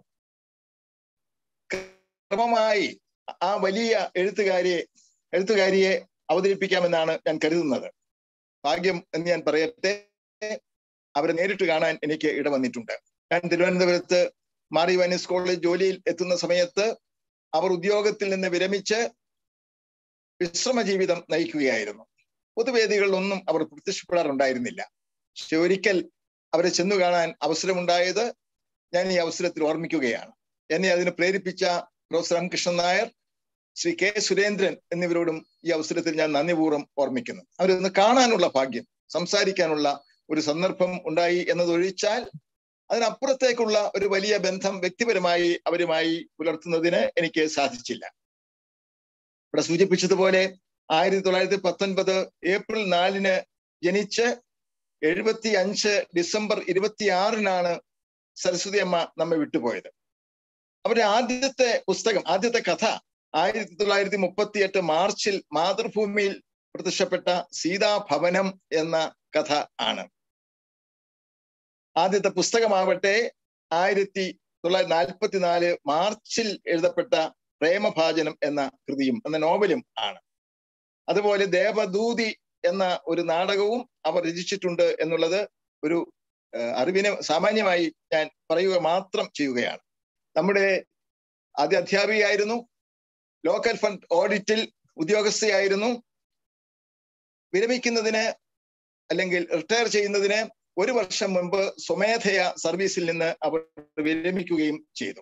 ക്രമമായി ആ വലിയ എഴുത്തുകാരിയെ എഴുത്തുകാരിയെ അവതരിപ്പിക്കാമെന്നാണ് ഞാൻ കരുതുന്നത്. ഭാഗ്യം എന്ന് ഞാൻ പറയട്ടെ, അവരെ നേരിട്ട് കാണാൻ എനിക്ക് ഇടവന്നിട്ടുണ്ട്. ഞാൻ തിരുവനന്തപുരത്ത് മാറി വാനീസ് കോളേജ് ജോലിയിൽ എത്തുന്ന സമയത്ത് അവർ ഉദ്യോഗത്തിൽ നിന്ന് വിരമിച്ച് വിശ്രമ ജീവിതം നയിക്കുകയായിരുന്നു. പൊതുവേദികളിലൊന്നും അവർ പ്രത്യക്ഷപ്പെടാറുണ്ടായിരുന്നില്ല. പക്ഷെ ഒരിക്കൽ അവരെ ചെന്നു കാണാൻ അവസരമുണ്ടായത് ഞാൻ ഈ അവസരത്തിൽ ഓർമ്മിക്കുകയാണ്. എന്നെ അതിന് പ്രേരിപ്പിച്ച professor M Krishnan Nair, Shri K Surendran എന്നിവരോടും ഈ അവസരത്തിൽ ഞാൻ നന്ദിപൂർവ്വം ഓർമ്മിക്കുന്നു. അവരൊന്ന് കാണാനുള്ള ഭാഗ്യം, സംസാരിക്കാനുള്ള ഒരു സന്ദർഭം ഉണ്ടായി എന്നതൊഴിച്ചാൽ അതിനപ്പുറത്തേക്കുള്ള ഒരു വലിയ ബന്ധം വ്യക്തിപരമായി അവരുമായി പുലർത്തുന്നതിന് എനിക്ക് സാധിച്ചില്ല. ഇവിടെ സൂചിപ്പിച്ചതുപോലെ ആയിരത്തി തൊള്ളായിരത്തി പത്തൊൻപത് ഏപ്രിൽ നാലിന് ജനിച്ച് എഴുപത്തി അഞ്ച് ഡിസംബർ ഇരുപത്തിയാറിനാണ് സരസ്വതി അമ്മ നമ്മെ വിട്ടുപോയത്. അവരുടെ ആദ്യത്തെ പുസ്തകം, ആദ്യത്തെ കഥ ആയിരത്തി തൊള്ളായിരത്തി മുപ്പത്തി എട്ട് മാർച്ചിൽ മാതൃഭൂമിയിൽ പ്രത്യക്ഷപ്പെട്ട സീതാഭവനം എന്ന കഥ ആണ്. ആദ്യത്തെ പുസ്തകമാവട്ടെ ആയിരത്തി തൊള്ളായിരത്തി നാൽപ്പത്തി നാല് മാർച്ചിൽ എഴുതപ്പെട്ട പ്രേമഭാജനം എന്ന കൃതിയും എന്ന നോവലും ആണ്. അതുപോലെ ദേവദൂതി എന്ന ഒരു നാടകവും അവർ രചിച്ചിട്ടുണ്ട് എന്നുള്ളത് ഒരു അറിവിനെ സാമാന്യമായി ഞാൻ പറയുക മാത്രം ചെയ്യുകയാണ്. നമ്മുടെ ആദ്യ അധ്യാപികയായിരുന്നു, ലോക്കൽ ഫണ്ട് ഓഡിറ്റിൽ ഉദ്യോഗസ്ഥയായിരുന്നു. വിരമിക്കുന്നതിന് അല്ലെങ്കിൽ റിട്ടയർ ചെയ്യുന്നതിന് ഒരു വർഷം മുമ്പ് സ്വമേധയ സർവീസിൽ നിന്ന് അവർ വിരമിക്കുകയും ചെയ്തു.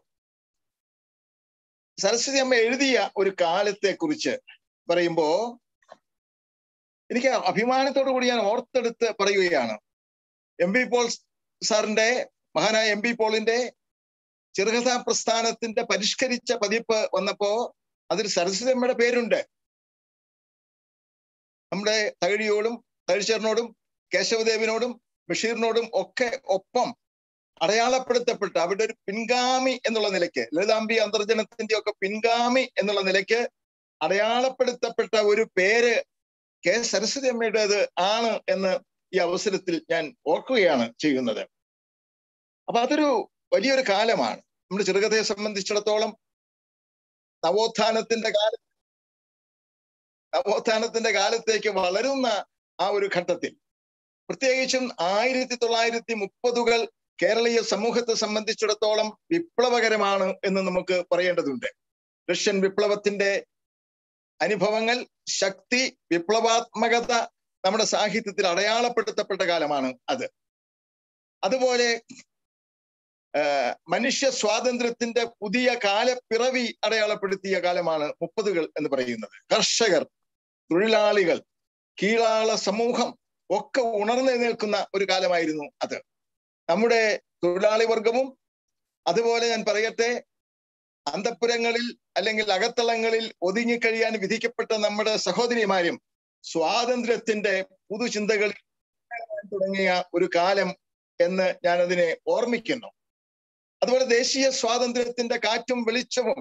സരസ്വതി അമ്മ എഴുതിയ ഒരു കാലത്തെ കുറിച്ച് പറയുമ്പോ എനിക്ക് അഭിമാനത്തോടു കൂടി ഞാൻ ഓർത്തെടുത്ത് പറയുകയാണ്. എം പി പോൾ സാറിന്റെ, മഹാനായ എം പി പോളിന്റെ ചെറുകഥാ പ്രസ്ഥാനത്തിന്റെ പരിഷ്കരിച്ച പതിപ്പ് വന്നപ്പോ അതിൽ സരസ്വതി അമ്മയുടെ പേരുണ്ട്. നമ്മുടെ തകഴിയോടും തകഴിച്ചേറിനോടും കേശവദേവിനോടും ബഷീറിനോടും ഒക്കെ ഒപ്പം അടയാളപ്പെടുത്തപ്പെട്ട അവിടെ ഒരു പിൻഗാമി എന്നുള്ള നിലയ്ക്ക്, ലളിതാംബി അന്തർജനത്തിന്റെ ഒക്കെ പിൻഗാമി എന്നുള്ള നിലയ്ക്ക് അടയാളപ്പെടുത്തപ്പെട്ട ഒരു പേര് കെ സരസ്വതി അമ്മയുടേത് ആണ് എന്ന് ഈ അവസരത്തിൽ ഞാൻ ഓർക്കുകയാണ് ചെയ്യുന്നത്. അപ്പൊ അതൊരു വലിയൊരു കാലമാണ്. നമ്മുടെ ചെറുകഥയെ സംബന്ധിച്ചിടത്തോളം നവോത്ഥാനത്തിന്റെ കാല നവോത്ഥാനത്തിന്റെ കാലത്തേക്ക് വളരുന്ന ആ ഒരു ഘട്ടത്തിൽ, പ്രത്യേകിച്ചും ആയിരത്തി തൊള്ളായിരത്തി മുപ്പതുകൾ കേരളീയ സമൂഹത്തെ സംബന്ധിച്ചിടത്തോളം വിപ്ലവകരമാണ് എന്ന് നമുക്ക് പറയേണ്ടതുണ്ട്. റഷ്യൻ വിപ്ലവത്തിന്റെ അനുഭവങ്ങൾ, ശക്തി, വിപ്ലവാത്മകത നമ്മുടെ സാഹിത്യത്തിൽ അടയാളപ്പെടുത്തപ്പെട്ട കാലമാണ് അത്. അതുപോലെ മനുഷ്യ സ്വാതന്ത്ര്യത്തിന്റെ പുതിയ കാലപ്പിറവി അടയാളപ്പെടുത്തിയ കാലമാണ് മുപ്പതുകൾ എന്ന് പറയുന്നത്. കർഷകർ, തൊഴിലാളികൾ, കീഴാള സമൂഹം ഒക്കെ ഉണർന്നെഴുന്നേൽക്കുന്ന ഒരു കാലമായിരുന്നു അത്. നമ്മുടെ തൊഴിലാളി വർഗവും അതുപോലെ ഞാൻ പറയട്ടെ, അന്തഃപുരങ്ങളിൽ അല്ലെങ്കിൽ അകത്തളങ്ങളിൽ ഒതുങ്ങിക്കഴിയാൻ വിധിക്കപ്പെട്ട നമ്മുടെ സഹോദരിമാരും സ്വാതന്ത്ര്യത്തിന്റെ പുതുചിന്തകളിൽ തുടങ്ങിയ ഒരു കാലം എന്ന് ഞാൻ അതിനെ ഓർമ്മിക്കുന്നു. അതുപോലെ ദേശീയ സ്വാതന്ത്ര്യത്തിന്റെ കാറ്റും വെളിച്ചവും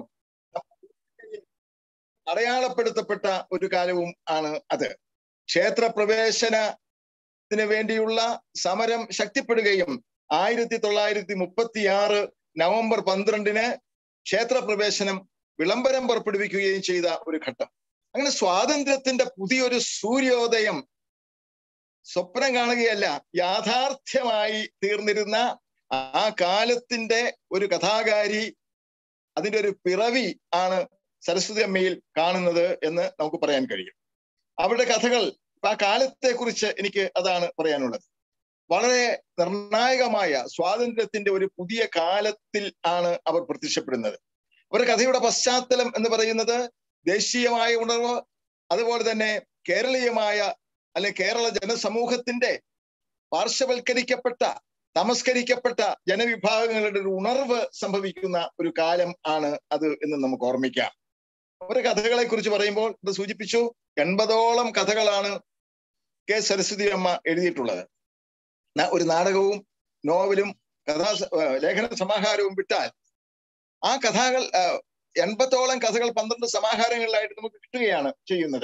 അടയാളപ്പെടുത്തപ്പെട്ട ഒരു കാലവും ആണ് അത്. ക്ഷേത്ര പ്രവേശനത്തിന് വേണ്ടിയുള്ള സമരം ശക്തിപ്പെടുകയും ആയിരത്തി തൊള്ളായിരത്തി മുപ്പത്തി ആറ് നവംബർ പന്ത്രണ്ടിന് ക്ഷേത്ര പ്രവേശനം വിളംബരം പുറപ്പെടുവിക്കുകയും ചെയ്ത ഒരു ഘട്ടം. അങ്ങനെ സ്വാതന്ത്ര്യത്തിന്റെ പുതിയൊരു സൂര്യോദയം സ്വപ്നം കാണുകയല്ല, യാഥാർത്ഥ്യമായി തീർന്നിരുന്ന ആ കാലത്തിന്റെ ഒരു കഥാകാരി, അതിന്റെ ഒരു പിറവി ആണ് സരസ്വതി അമ്മയിൽ കാണുന്നത് എന്ന് നമുക്ക് പറയാൻ കഴിയും. അവരുടെ കഥകൾ, ആ കാലത്തെ കുറിച്ച് എനിക്ക് അതാണ് പറയാനുള്ളത്. വളരെ നിർണായകമായ സ്വാതന്ത്ര്യത്തിന്റെ ഒരു പുതിയ കാലത്തിൽ ആണ് അവർ പ്രത്യക്ഷപ്പെടുന്നത്. അവരുടെ കഥയുടെ പശ്ചാത്തലം എന്ന് പറയുന്നത് ദേശീയമായ ഉണർവ്, അതുപോലെ തന്നെ കേരളീയമായ അല്ലെ കേരള ജനസമൂഹത്തിന്റെ പാർശ്വവൽക്കരിക്കപ്പെട്ട, തമസ്കരിക്കപ്പെട്ട ജനവിഭാഗങ്ങളുടെ ഒരു ഉണർവ് സംഭവിക്കുന്ന ഒരു കാലം ആണ് അത് എന്ന് നമുക്ക് ഓർമ്മിക്കാം. അവരുടെ കഥകളെ കുറിച്ച് പറയുമ്പോൾ ഇത് സൂചിപ്പിച്ചു, എൺപതോളം കഥകളാണ് കെ സരസ്വതി അമ്മ എഴുതിയിട്ടുള്ളത്. ഒരു നാടകവും നോവലും കഥാ ലേഖന സമാഹാരവും വിട്ടാൽ ആ കഥകൾ എൺപത്തോളം കഥകൾ പന്ത്രണ്ട് സമാഹാരങ്ങളിലായിട്ട് നമുക്ക് കിട്ടുകയാണ് ചെയ്യുന്നത്.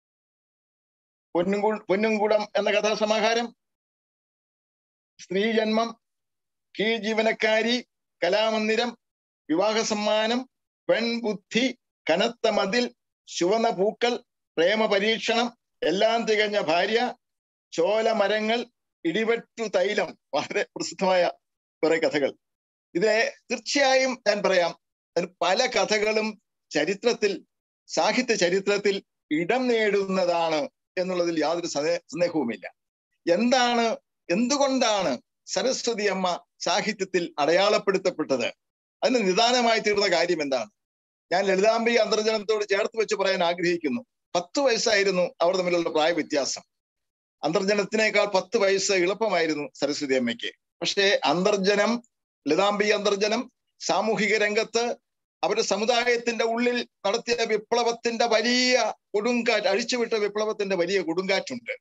പൊന്നുംകു പൊന്നുംകുടം എന്ന കഥാസമാഹാരം, സ്ത്രീജന്മം, കീഴ് ജീവനക്കാരി, കലാമന്ദിരം, വിവാഹ സമ്മാനം, പെൺബുദ്ധി, കനത്ത മതിൽ, ചുവന്ന പൂക്കൾ, പ്രേമ പരീക്ഷണം, എല്ലാം തികഞ്ഞ ഭാര്യ, ചോലമരങ്ങൾ, ഇടിവെട്ടു തൈലം, വളരെ പ്രസിദ്ധമായ കുറെ കഥകൾ. ഇത് തീർച്ചയായും ഞാൻ പറയാം, പല കഥകളും ചരിത്രത്തിൽ, സാഹിത്യ ചരിത്രത്തിൽ ഇടം നേടുന്നതാണ് എന്നുള്ളതിൽ യാതൊരു സന്ദേഹവുമില്ല. എന്താണ്, എന്തുകൊണ്ടാണ് സരസ്വതി അമ്മ സാഹിത്യത്തിൽ അടയാളപ്പെടുത്തപ്പെട്ടത്? അതിന് നിദാനമായി തീർന്ന കാര്യം എന്താണ്? ഞാൻ ലളിതാംബി അന്തർജനത്തോട് ചേർത്ത് വെച്ച് പറയാൻ ആഗ്രഹിക്കുന്നു. പത്ത് വയസ്സായിരുന്നു അവർ തമ്മിലുള്ള പ്രായ വ്യത്യാസം. അന്തർജനത്തിനേക്കാൾ പത്ത് വയസ്സ് എളുപ്പമായിരുന്നു സരസ്വതി അമ്മയ്ക്ക്. പക്ഷേ അന്തർജനം, ലളിതാംബി അന്തർജനം സാമൂഹിക രംഗത്ത് അവരുടെ സമുദായത്തിന്റെ ഉള്ളിൽ നടത്തിയ വിപ്ലവത്തിന്റെ വലിയ കൊടുങ്കാറ്റ്, അഴിച്ചുവിട്ട വിപ്ലവത്തിന്റെ വലിയ കൊടുങ്കാറ്റുണ്ട്.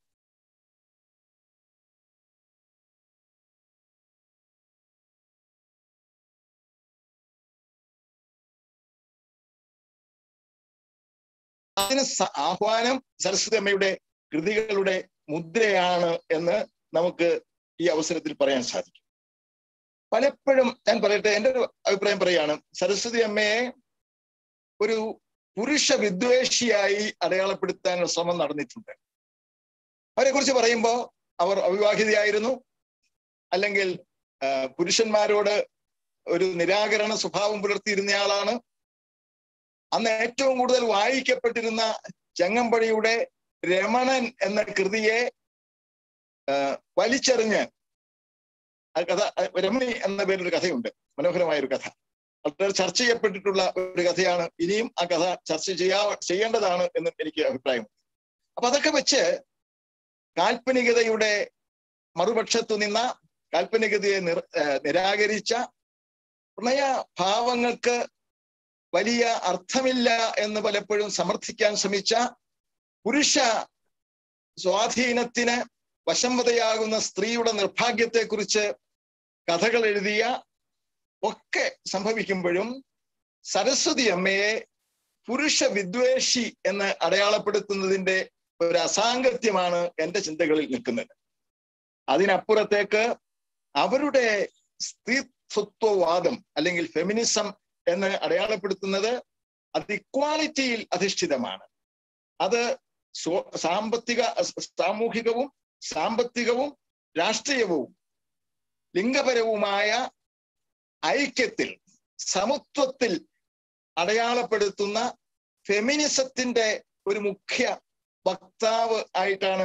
അതിന് ആഹ്വാനം സരസ്വതി അമ്മയുടെ കൃതികളുടെ മുദ്രയാണ് എന്ന് നമുക്ക് ഈ അവസരത്തിൽ പറയാൻ സാധിക്കും. പലപ്പോഴും ഞാൻ പറയട്ടെ, എൻ്റെ ഒരു അഭിപ്രായം പറയാണ്, സരസ്വതി അമ്മയെ ഒരു പുരുഷ വിദ്വേഷിയായി അടയാളപ്പെടുത്താനുള്ള ശ്രമം നടന്നിട്ടുണ്ട്. അവരെ കുറിച്ച് പറയുമ്പോൾ അവർ അവിവാഹിതയായിരുന്നു, അല്ലെങ്കിൽ പുരുഷന്മാരോട് ഒരു നിരാകരണ സ്വഭാവം പുലർത്തിയിരുന്നയാളാണ്. അന്ന് ഏറ്റവും കൂടുതൽ വായിക്കപ്പെട്ടിരുന്ന ചങ്ങമ്പടിയുടെ രമണൻ എന്ന കൃതിയെ വലിച്ചെറിഞ്ഞ് ആ കഥ, രമണി എന്ന പേരിലൊരു കഥയുണ്ട്, മനോഹരമായ ഒരു കഥ, വളരെ ചർച്ച ചെയ്യപ്പെട്ടിട്ടുള്ള ഒരു കഥയാണ്. ഇനിയും ആ കഥ ചർച്ച ചെയ്യാ ചെയ്യേണ്ടതാണ് എന്നും എനിക്ക് അഭിപ്രായമുണ്ട്. അപ്പൊ അതൊക്കെ വെച്ച് കാൽപ്പനികതയുടെ മറുപക്ഷത്തു നിന്ന, കാൽപ്പനികതയെ നിർ നിരാകരിച്ച, പ്രണയ ഭാവങ്ങൾക്ക് വലിയ അർത്ഥമില്ല എന്ന് പലപ്പോഴും സമർത്ഥിക്കാൻ ശ്രമിച്ച, പുരുഷ സ്വാധീനത്തിന് വശംവതയാകുന്ന സ്ത്രീയുടെ നിർഭാഗ്യത്തെക്കുറിച്ച് കഥകൾ എഴുതിയ ഒക്കെ സംഭവിക്കുമ്പോഴും സരസ്വതി അമ്മയെ പുരുഷ വിദ്വേഷി എന്ന് അടയാളപ്പെടുത്തുന്നതിന്റെ ഒരു അസാംഗത്യമാണ് എൻ്റെ ചിന്തകളിൽ നിൽക്കുന്നത്. അതിനപ്പുറത്തേക്ക് അവരുടെ സ്ത്രീത്വവാദം അല്ലെങ്കിൽ ഫെമിനിസം എന്ന് അടയാളപ്പെടുത്തുന്നത് അത് ഇക്വാളിറ്റിയിൽ അധിഷ്ഠിതമാണ്. അത് സാമ്പത്തിക സാമൂഹികവും സാമ്പത്തികവും രാഷ്ട്രീയവും ലിംഗപരവുമായ ഐക്യത്തിൽ, സമത്വത്തിൽ അടയാളപ്പെടുത്തുന്ന ഫെമിനിസത്തിന്റെ ഒരു മുഖ്യ വക്താവ് ആയിട്ടാണ്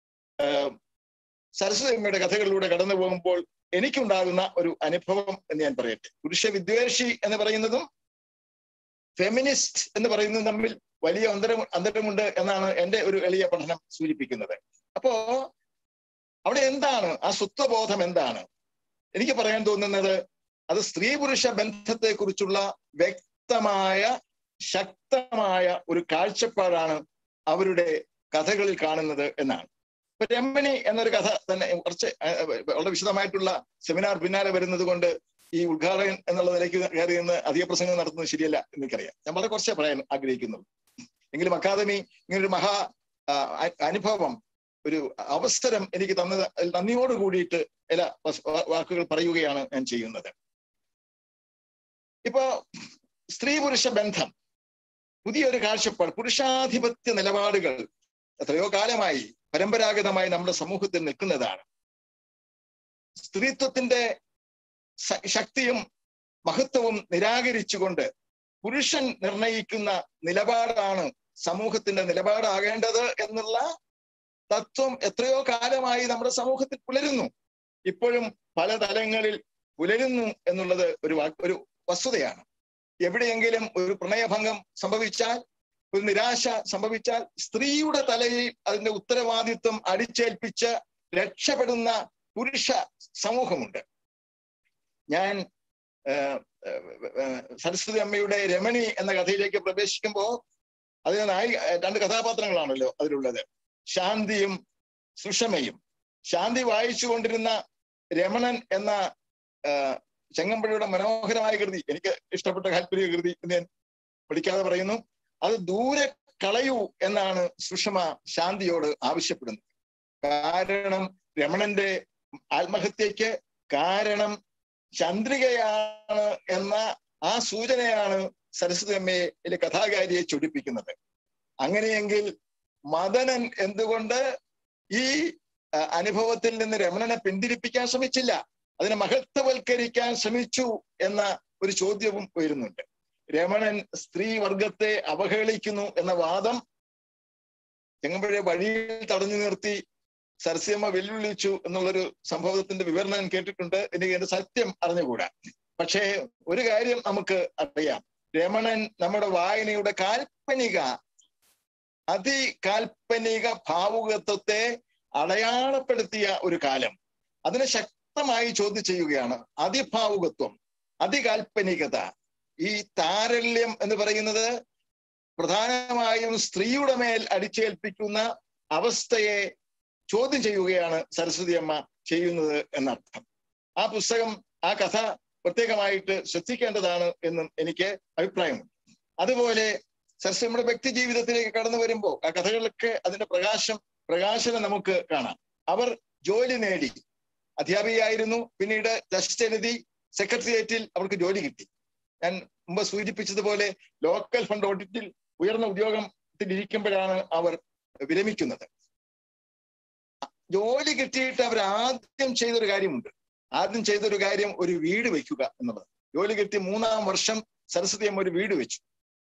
സരസ്വതി അമ്മയുടെ കഥകളിലൂടെ കടന്നു പോകുമ്പോൾ എനിക്കുണ്ടാകുന്ന ഒരു അനുഭവം എന്ന് ഞാൻ പറയട്ടെ. പുരുഷ വിദ്വേഷി എന്ന് പറയുന്നതും ഫെമിനിസ്റ്റ് എന്ന് പറയുന്നതും തമ്മിൽ വലിയ അന്തരം അന്തരമുണ്ട് എന്നാണ് എൻ്റെ ഒരു എളിയ പഠനം സൂചിപ്പിക്കുന്നത്. അപ്പോ അവിടെ എന്താണ് ആ സ്വത്വബോധം? എന്താണ് എനിക്ക് പറയാൻ തോന്നുന്നത്? അത് സ്ത്രീ പുരുഷ ബന്ധത്തെ കുറിച്ചുള്ള വ്യക്തമായ ശക്തമായ ഒരു കാഴ്ചപ്പാടാണ് അവരുടെ കഥകളിൽ കാണുന്നത് എന്നാണ്. ഇപ്പൊ രമണി എന്നൊരു കഥ തന്നെ കുറച്ച് വളരെ വിശദമായിട്ടുള്ള സെമിനാർ പിന്നാലെ വരുന്നത് കൊണ്ട് ഈ ഉദ്ഘാടകൻ എന്നുള്ള നിലയ്ക്ക് കയറി നിന്ന് അധിക പ്രസംഗം നടത്തുന്നത് ശരിയല്ല എനിക്കറിയാം. ഞാൻ വളരെ കുറച്ചേ പറയാൻ ആഗ്രഹിക്കുന്നുള്ളൂ. എങ്കിലും അക്കാദമി ഇങ്ങനൊരു മഹാ അനുഭവം, ഒരു അവസരം എനിക്ക് തന്നത് നന്ദിയോട് കൂടിയിട്ട് ചില വാക്കുകൾ പറയുകയാണ് ഞാൻ ചെയ്യുന്നത്. ഇപ്പോ സ്ത്രീ പുരുഷ ബന്ധം പുതിയൊരു കാഴ്ചപ്പാട്, പുരുഷാധിപത്യ നിലപാടുകൾ എത്രയോ കാലമായി പരമ്പരാഗതമായി നമ്മുടെ സമൂഹത്തിൽ നിൽക്കുന്നതാണ്. സ്ത്രീത്വത്തിന്റെ ശക്തിയും മഹത്വവും നിരാകരിച്ചുകൊണ്ട് പുരുഷൻ നിർണയിക്കുന്ന നിലപാടാണ് സമൂഹത്തിന്റെ നിലപാടാകേണ്ടത് എന്നുള്ള തത്വം എത്രയോ കാലമായി നമ്മുടെ സമൂഹത്തിൽ പുലരുന്നു. ഇപ്പോഴും പല തലങ്ങളിൽ പുലരുന്നു എന്നുള്ളത് ഒരു ഒരു വസ്തുതയാണ്. എവിടെയെങ്കിലും ഒരു പ്രണയഭംഗം സംഭവിച്ചാൽ, ഒരു നിരാശ സംഭവിച്ചാൽ സ്ത്രീയുടെ തലയിൽ അതിന്റെ ഉത്തരവാദിത്വം അടിച്ചേൽപ്പിച്ച് രക്ഷപ്പെടുന്ന പുരുഷ സമൂഹമുണ്ട്. ഞാൻ സരസ്വതി അമ്മയുടെ രമണി എന്ന കഥയിലേക്ക് പ്രവേശിക്കുമ്പോൾ അതിന് നായി രണ്ട് കഥാപാത്രങ്ങളാണല്ലോ അതിലുള്ളത്, ശാന്തിയും സുഷമയും. ശാന്തി വായിച്ചു കൊണ്ടിരുന്ന രമണൻ എന്ന ചങ്ങമ്പഴിയുടെ മനോഹരമായ കൃതി, എനിക്ക് ഇഷ്ടപ്പെട്ട കാൽപ്പനിക കൃതി എന്ന് ഞാൻ പഠിക്കാതെ പറയുന്നു, അത് ദൂരെ കളയൂ എന്നാണ് സുഷമ ശാന്തിയോട് ആവശ്യപ്പെടുന്നത്. കാരണം രമണന്റെ ആത്മഹത്യക്ക് കാരണം ചന്ദ്രികയാണ് എന്ന ആ സൂചനയാണ് സരസ്വതി അമ്മയെ കഥാകാരിയെ ചൊടിപ്പിക്കുന്നത്. അങ്ങനെയെങ്കിൽ മദനൻ എന്തുകൊണ്ട് ഈ അനുഭവത്തിൽ നിന്ന് രമണനെ പിന്തിരിപ്പിക്കാൻ ശ്രമിച്ചില്ല, അതിനെ മഹത്വവൽക്കരിക്കാൻ ശ്രമിച്ചു എന്ന ഒരു ചോദ്യവും ഉയരുന്നുണ്ട്. രമണൻ സ്ത്രീ വർഗത്തെ അവഹേളിക്കുന്നു എന്ന വാദം ചങ്ങമ്പഴിയെ വഴിയിൽ തടഞ്ഞു നിർത്തി സരസ്വതിയമ്മ വെല്ലുവിളിച്ചു എന്നുള്ളൊരു സംഭവത്തിന്റെ വിവരണം ഞാൻ കേട്ടിട്ടുണ്ട്. എനിക്ക് എന്റെ സത്യം അറിഞ്ഞുകൂടാ. പക്ഷേ ഒരു കാര്യം നമുക്ക് അറിയാം, രമണൻ നമ്മുടെ വായനയുടെ കാൽപ്പനിക അതികാൽപ്പനിക ഭാവുകത്വത്തെ അടയാളപ്പെടുത്തിയ ഒരു കാലം. അതിനെ ശക്തമായി ചോദ്യം ചെയ്യുകയാണ്. അതിഭാവുകത്വം, അതികാൽപ്പനികത, ഈ താരല്യം എന്ന് പറയുന്നത് പ്രധാനമായും സ്ത്രീയുടെ മേൽ അടിച്ചേൽപ്പിക്കുന്ന അവസ്ഥയെ ചോദ്യം ചെയ്യുകയാണ് സരസ്വതി അമ്മ ചെയ്യുന്നത് എന്നർത്ഥം. ആ പുസ്തകം, ആ കഥ പ്രത്യേകമായിട്ട് ശ്രദ്ധിക്കേണ്ടതാണ് എന്നും എനിക്ക് അഭിപ്രായമുണ്ട്. അതുപോലെ സരസ്വതിയുടെ വ്യക്തി ജീവിതത്തിലേക്ക് കടന്നു വരുമ്പോൾ ആ കഥകളിലൊക്കെ അതിന്റെ പ്രകാശം പ്രകാശനം നമുക്ക് കാണാം. അവർ ജോലി നേടി, അധ്യാപികയായിരുന്നു, പിന്നീട് ടെസ്റ്റ് എഴുതി, സെക്രട്ടേറിയറ്റിൽ അവർക്ക് ജോലി കിട്ടി. ഞാൻ മുമ്പ് സൂചിപ്പിച്ചതുപോലെ ലോക്കൽ ഫണ്ട് ഓഡിറ്റിൽ ഉയർന്ന ഉദ്യോഗത്തിൽ ഇരിക്കുമ്പോഴാണ് അവർ വിരമിക്കുന്നത്. ജോലി കിട്ടിയിട്ട് അവർ ആദ്യം ചെയ്തൊരു കാര്യമുണ്ട്. ആദ്യം ചെയ്തൊരു കാര്യം ഒരു വീട് വെക്കുക എന്നുള്ളത്. ജോലി കിട്ടി മൂന്നാം വർഷം സരസ്വതി അമ്മ ഒരു വീട് വെച്ചു.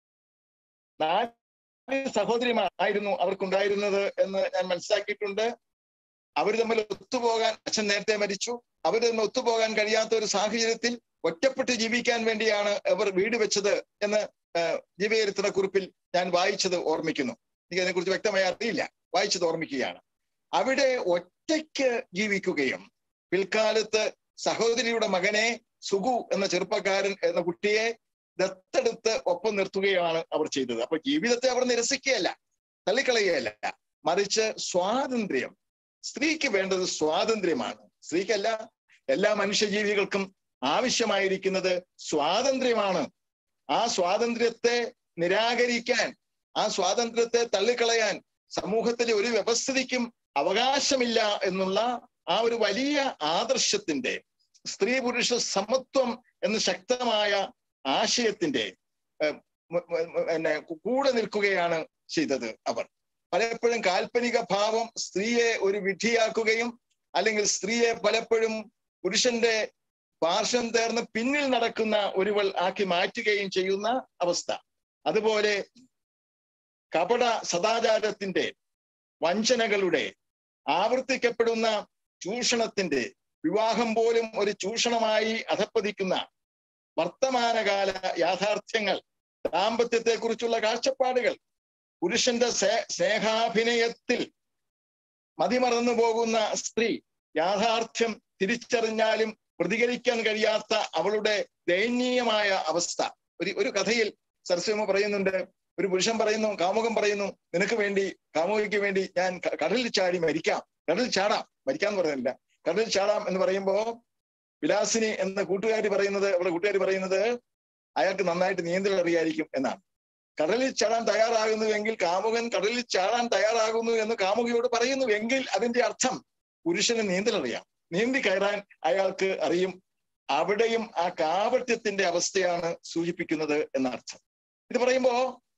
നാല് സഹോദരിമാരായിരുന്നു അവർക്കുണ്ടായിരുന്നത് എന്ന് ഞാൻ മനസ്സിലാക്കിയിട്ടുണ്ട്. അവർ തമ്മിൽ ഒത്തുപോകാൻ, അച്ഛൻ നേരത്തെ മരിച്ചു, അവർ തമ്മിൽ ഒത്തുപോകാൻ കഴിയാത്ത ഒരു സാഹചര്യത്തിൽ ഒറ്റപ്പെട്ട് ജീവിക്കാൻ വേണ്ടിയാണ് അവർ വീട് വെച്ചത് എന്ന് ജീവചരിത്ര കുറിപ്പിൽ ഞാൻ വായിച്ചത് ഓർമ്മിക്കുന്നു. എനിക്ക് അതിനെക്കുറിച്ച് വ്യക്തമായി അറിയില്ല, വായിച്ചത് ഓർമ്മിക്കുകയാണ്. അവിടെ ഒറ്റയ്ക്ക് ജീവിക്കുകയും പിൽക്കാലത്ത് സഹോദരിയുടെ മകനെ സുഗു എന്ന ചെറുപ്പക്കാരൻ എന്ന കുട്ടിയെ ദത്തെടുത്ത് ഒപ്പം നിർത്തുകയാണ് അവർ ചെയ്തത്. അപ്പൊ ജീവിതത്തെ അവർ നിരസിക്കുകയല്ല, തള്ളിക്കളയുകയല്ല, മറിച്ച് സ്വാതന്ത്ര്യം. സ്ത്രീക്ക് വേണ്ടത് സ്വാതന്ത്ര്യമാണ്. സ്ത്രീക്കല്ല, എല്ലാ മനുഷ്യജീവികൾക്കും ആവശ്യമായിരിക്കുന്നത് സ്വാതന്ത്ര്യമാണ്. ആ സ്വാതന്ത്ര്യത്തെ നിരാകരിക്കാൻ, ആ സ്വാതന്ത്ര്യത്തെ തള്ളിക്കളയാൻ സമൂഹത്തിലെ ഒരു വ്യവസ്ഥിതിക്കും അവകാശമില്ല എന്നുള്ള ആ ഒരു വലിയ ആദർശത്തിന്റെ, സ്ത്രീ പുരുഷ സമത്വം എന്ന ശക്തമായ ആശയത്തിന്റെ പിന്നെ കൂടെ നിൽക്കുകയാണ് ചെയ്തത് അവർ. പലപ്പോഴും കാൽപ്പനിക ഭാവം സ്ത്രീയെ ഒരു വിഡ്ഢിയാക്കുകയും അല്ലെങ്കിൽ സ്ത്രീയെ പലപ്പോഴും പുരുഷന്റെ പാർശ്വം ചേർന്ന് പിന്നിൽ നടക്കുന്ന ഒരുവൾ ആക്കി മാറ്റുകയും ചെയ്യുന്ന അവസ്ഥ. അതുപോലെ കപട സദാചാരത്തിന്റെ, വഞ്ചനകളുടെ, ആവർത്തിക്കപ്പെടുന്ന ചൂഷണത്തിന്റെ, വിവാഹം പോലും ഒരു ചൂഷണമായി അധപ്പതിക്കുന്ന വർത്തമാനകാല യാഥാർത്ഥ്യങ്ങൾ, ദാമ്പത്യത്തെ കുറിച്ചുള്ള കാഴ്ചപ്പാടുകൾ, പുരുഷന്റെ സ്നേഹാഭിനയത്തിൽ മതിമറന്നു പോകുന്ന സ്ത്രീ, യാഥാർത്ഥ്യം തിരിച്ചറിഞ്ഞാലും പ്രതികരിക്കാൻ കഴിയാത്ത അവളുടെ ദയനീയമായ അവസ്ഥ. ഒരു ഒരു കഥയിൽ സരസ്വതി പറയുന്നുണ്ട്, ഒരു പുരുഷൻ പറയുന്നു, കാമുകൻ പറയുന്നു, നിനക്ക് വേണ്ടി, കാമുകിക്ക് വേണ്ടി ഞാൻ കടലിൽ ചാടി മരിക്കാം, കടലിൽ ചാടാം, മരിക്കാന്ന് പറയുന്നില്ല, കടലിൽ ചാടാം എന്ന് പറയുമ്പോ വിലാസിനി എന്ന കൂട്ടുകാരി പറയുന്നത്, അവരുടെ കൂട്ടുകാരി പറയുന്നത് അയാൾക്ക് നന്നായിട്ട് നീന്തൽ അറിയായിരിക്കും എന്നാണ്. കടലിൽ ചാടാൻ തയ്യാറാകുന്നുവെങ്കിൽ, കാമുകൻ കടലിൽ ചാടാൻ തയ്യാറാകുന്നു എന്ന് കാമുകിയോട് പറയുന്നു എങ്കിൽ അതിന്റെ അർത്ഥം പുരുഷന് നീന്തൽ അറിയാം, നീന്തി കയറാൻ അയാൾക്ക് അറിയും. അവിടെയും ആ കാപട്യത്തിന്റെ അവസ്ഥയാണ് സൂചിപ്പിക്കുന്നത് എന്നർത്ഥം. ഇത് പറയുമ്പോ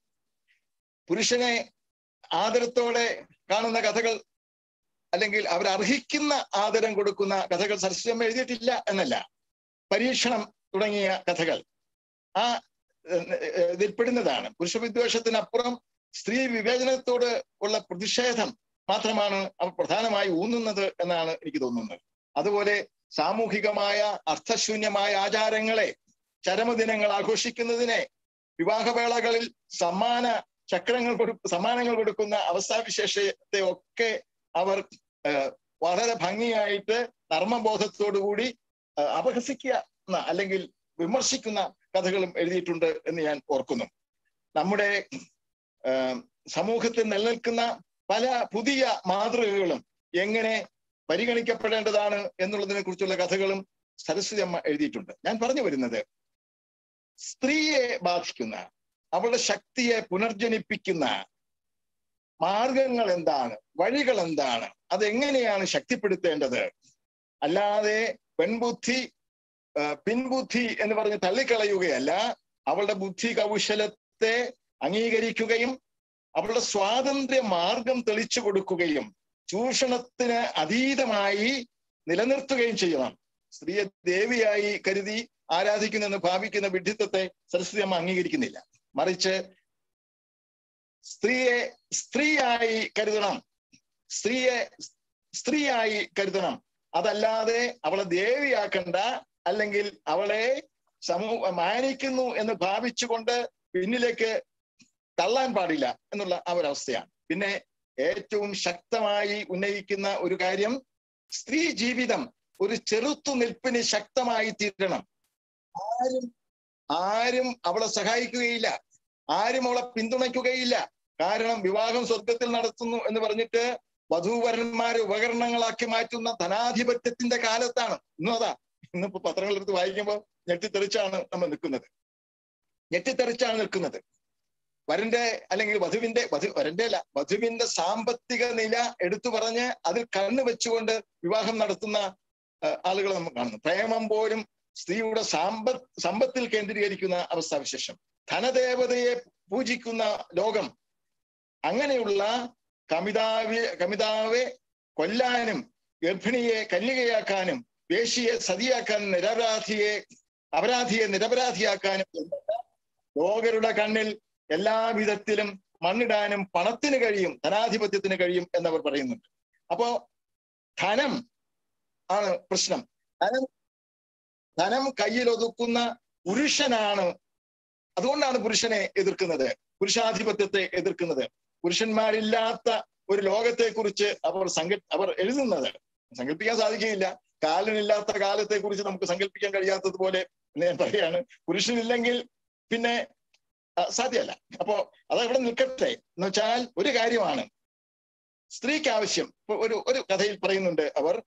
പുരുഷനെ ആദരത്തോടെ കാണുന്ന കഥകൾ, അല്ലെങ്കിൽ അവരർഹിക്കുന്ന ആദരം കൊടുക്കുന്ന കഥകൾ സരസ്വതി അമ്മ എഴുതിയിട്ടില്ല എന്നല്ല. പരീക്ഷണം തുടങ്ങിയ കഥകൾ ആ ഇതിൽപ്പെടുന്നതാണ്. പുരുഷ വിദ്വേഷത്തിനപ്പുറം സ്ത്രീ വിവേചനത്തോട് ഉള്ള പ്രതിഷേധം മാത്രമാണ് അവർ പ്രധാനമായി ഊന്നുന്നത് എന്നാണ് എനിക്ക് തോന്നുന്നത്. അതുപോലെ സാമൂഹികമായ അർത്ഥശൂന്യമായ ആചാരങ്ങളെ, ചരമദിനങ്ങൾ ആഘോഷിക്കുന്നതിനെ, വിവാഹവേളകളിൽ സമ്മാന ചക്രങ്ങൾ കൊടു സമ്മാനങ്ങൾ കൊടുക്കുന്ന അവസ്ഥാവിശേഷത്തെ ഒക്കെ അവർ വളരെ ഭംഗിയായിട്ട് നർമ്മബോധത്തോടുകൂടി അപഹസിക്കുന്ന അല്ലെങ്കിൽ വിമർശിക്കുന്ന കഥകളും എഴുതിയിട്ടുണ്ട് എന്ന് ഞാൻ ഓർക്കുന്നു. നമ്മുടെ സമൂഹത്തിൽ നിലനിൽക്കുന്ന പല പുതിയ മാതൃകകളും എങ്ങനെ പരിഗണിക്കപ്പെടേണ്ടതാണ് എന്നുള്ളതിനെ കുറിച്ചുള്ള കഥകളും സരസ്വതി അമ്മ എഴുതിയിട്ടുണ്ട്. ഞാൻ പറഞ്ഞു വരുന്നത്, സ്ത്രീയെ ബാധിക്കുന്ന, അവളുടെ ശക്തിയെ പുനർജനിപ്പിക്കുന്ന മാർഗങ്ങൾ എന്താണ്, വഴികൾ എന്താണ്, അതെങ്ങനെയാണ് ശക്തിപ്പെടുത്തേണ്ടത്. അല്ലാതെ പെൺബുദ്ധി പിൻബുദ്ധി എന്ന് പറഞ്ഞ് തള്ളിക്കളയുകയല്ല, അവളുടെ ബുദ്ധി കൗശലത്തെ അംഗീകരിക്കുകയും അവളുടെ സ്വാതന്ത്ര്യ മാർഗം തെളിച്ചു കൊടുക്കുകയും ചൂഷണത്തിന് അതീതമായി നിലനിർത്തുകയും ചെയ്യണം. സ്ത്രീയെ ദേവിയായി കരുതി ആരാധിക്കുന്നെന്ന് ഭാവിക്കുന്ന വിഡ്ഢിത്വത്തെ സരസ്വതി അമ്മ അംഗീകരിക്കുന്നില്ല. മറിച്ച് സ്ത്രീയെ സ്ത്രീയായി കരുതണം, സ്ത്രീയെ സ്ത്രീയായി കരുതണം. അതല്ലാതെ അവളെ ദേവിയാക്കണ്ട, അല്ലെങ്കിൽ അവളെ സമൂഹ മാനിക്കുന്നു എന്ന് ഭാവിച്ചുകൊണ്ട് പിന്നിലേക്ക് തള്ളാൻ പാടില്ല എന്നുള്ള ആ ഒരവസ്ഥയാണ്. പിന്നെ ഏറ്റവും ശക്തമായി ഉന്നയിക്കുന്ന ഒരു കാര്യം, സ്ത്രീ ജീവിതം ഒരു ചെറുത്തുനിൽപ്പിന് ശക്തമായി തീരണം. ആരും ആരും അവളെ സഹായിക്കുകയില്ല, ആരും അവളെ പിന്തുണയ്ക്കുകയില്ല. കാരണം വിവാഹം സ്വർഗത്തിൽ നടത്തുന്നു എന്ന് പറഞ്ഞിട്ട് വധൂവരന്മാരെ ഉപകരണങ്ങളാക്കി മാറ്റുന്ന ധനാധിപത്യത്തിന്റെ കാലത്താണ്. ഇന്നും അതാ, ഇന്നിപ്പോ പത്രങ്ങളെടുത്ത് വായിക്കുമ്പോൾ ഞെട്ടിത്തെറിച്ചാണ് നമ്മൾ നിൽക്കുന്നത്, ഞെട്ടിത്തെറിച്ചാണ് നിൽക്കുന്നത്. വരന്റെ അല്ലെങ്കിൽ വധുവിന്റെ വധു വരന്റെ അല്ല വധുവിന്റെ സാമ്പത്തിക നില എടുത്തു പറഞ്ഞ് അതിൽ കണ്ണു വെച്ചുകൊണ്ട് വിവാഹം നടത്തുന്ന ആളുകൾ നമ്മൾ കാണുന്നു. പ്രേമം പോലും സ്ത്രീയുടെ സാമ്പത്ത് സമ്പത്തിൽ കേന്ദ്രീകരിക്കുന്ന അവസ്ഥാവിശേഷം, ധനദേവതയെ പൂജിക്കുന്ന ലോകം. അങ്ങനെയുള്ള കമിതാവെ കമിതാവെ കൊല്ലാനും ഗർഭിണിയെ കന്യകയാക്കാനും വേശ്യയെ സതിയാക്കാനും നിരപരാധിയെ അപരാധിയെ നിരപരാധിയാക്കാനും ലോകരുടെ കണ്ണിൽ എല്ലാ വിധത്തിലും മണ്ണിടാനും പണത്തിന് കഴിയും, ധനാധിപത്യത്തിന് കഴിയും എന്നവർ പറയുന്നുണ്ട്. അപ്പോ ധനം ആണ് പ്രശ്നം. ധനം ധനം കയ്യിലൊതുക്കുന്ന പുരുഷനാണ്. അതുകൊണ്ടാണ് പുരുഷനെ എതിർക്കുന്നത്, പുരുഷാധിപത്യത്തെ എതിർക്കുന്നത്. പുരുഷന്മാരില്ലാത്ത ഒരു ലോകത്തെ കുറിച്ച് അവർ സങ്ക അവർ എഴുതുന്നത് സങ്കല്പിക്കാൻ സാധിക്കുകയില്ല. കാലനില്ലാത്ത കാലത്തെ കുറിച്ച് നമുക്ക് സങ്കല്പിക്കാൻ കഴിയാത്തതുപോലെ ഞാൻ പറയാണ്. പുരുഷനില്ലെങ്കിൽ പിന്നെ സാധ്യമല്ല. അപ്പോ അതവിടെ നിൽക്കട്ടെ. എന്ന് വെച്ചാൽ ഒരു കാര്യമാണ് സ്ത്രീക്ക് ആവശ്യം. ഒരു ഒരു കഥയിൽ പറയുന്നുണ്ട്, അവർ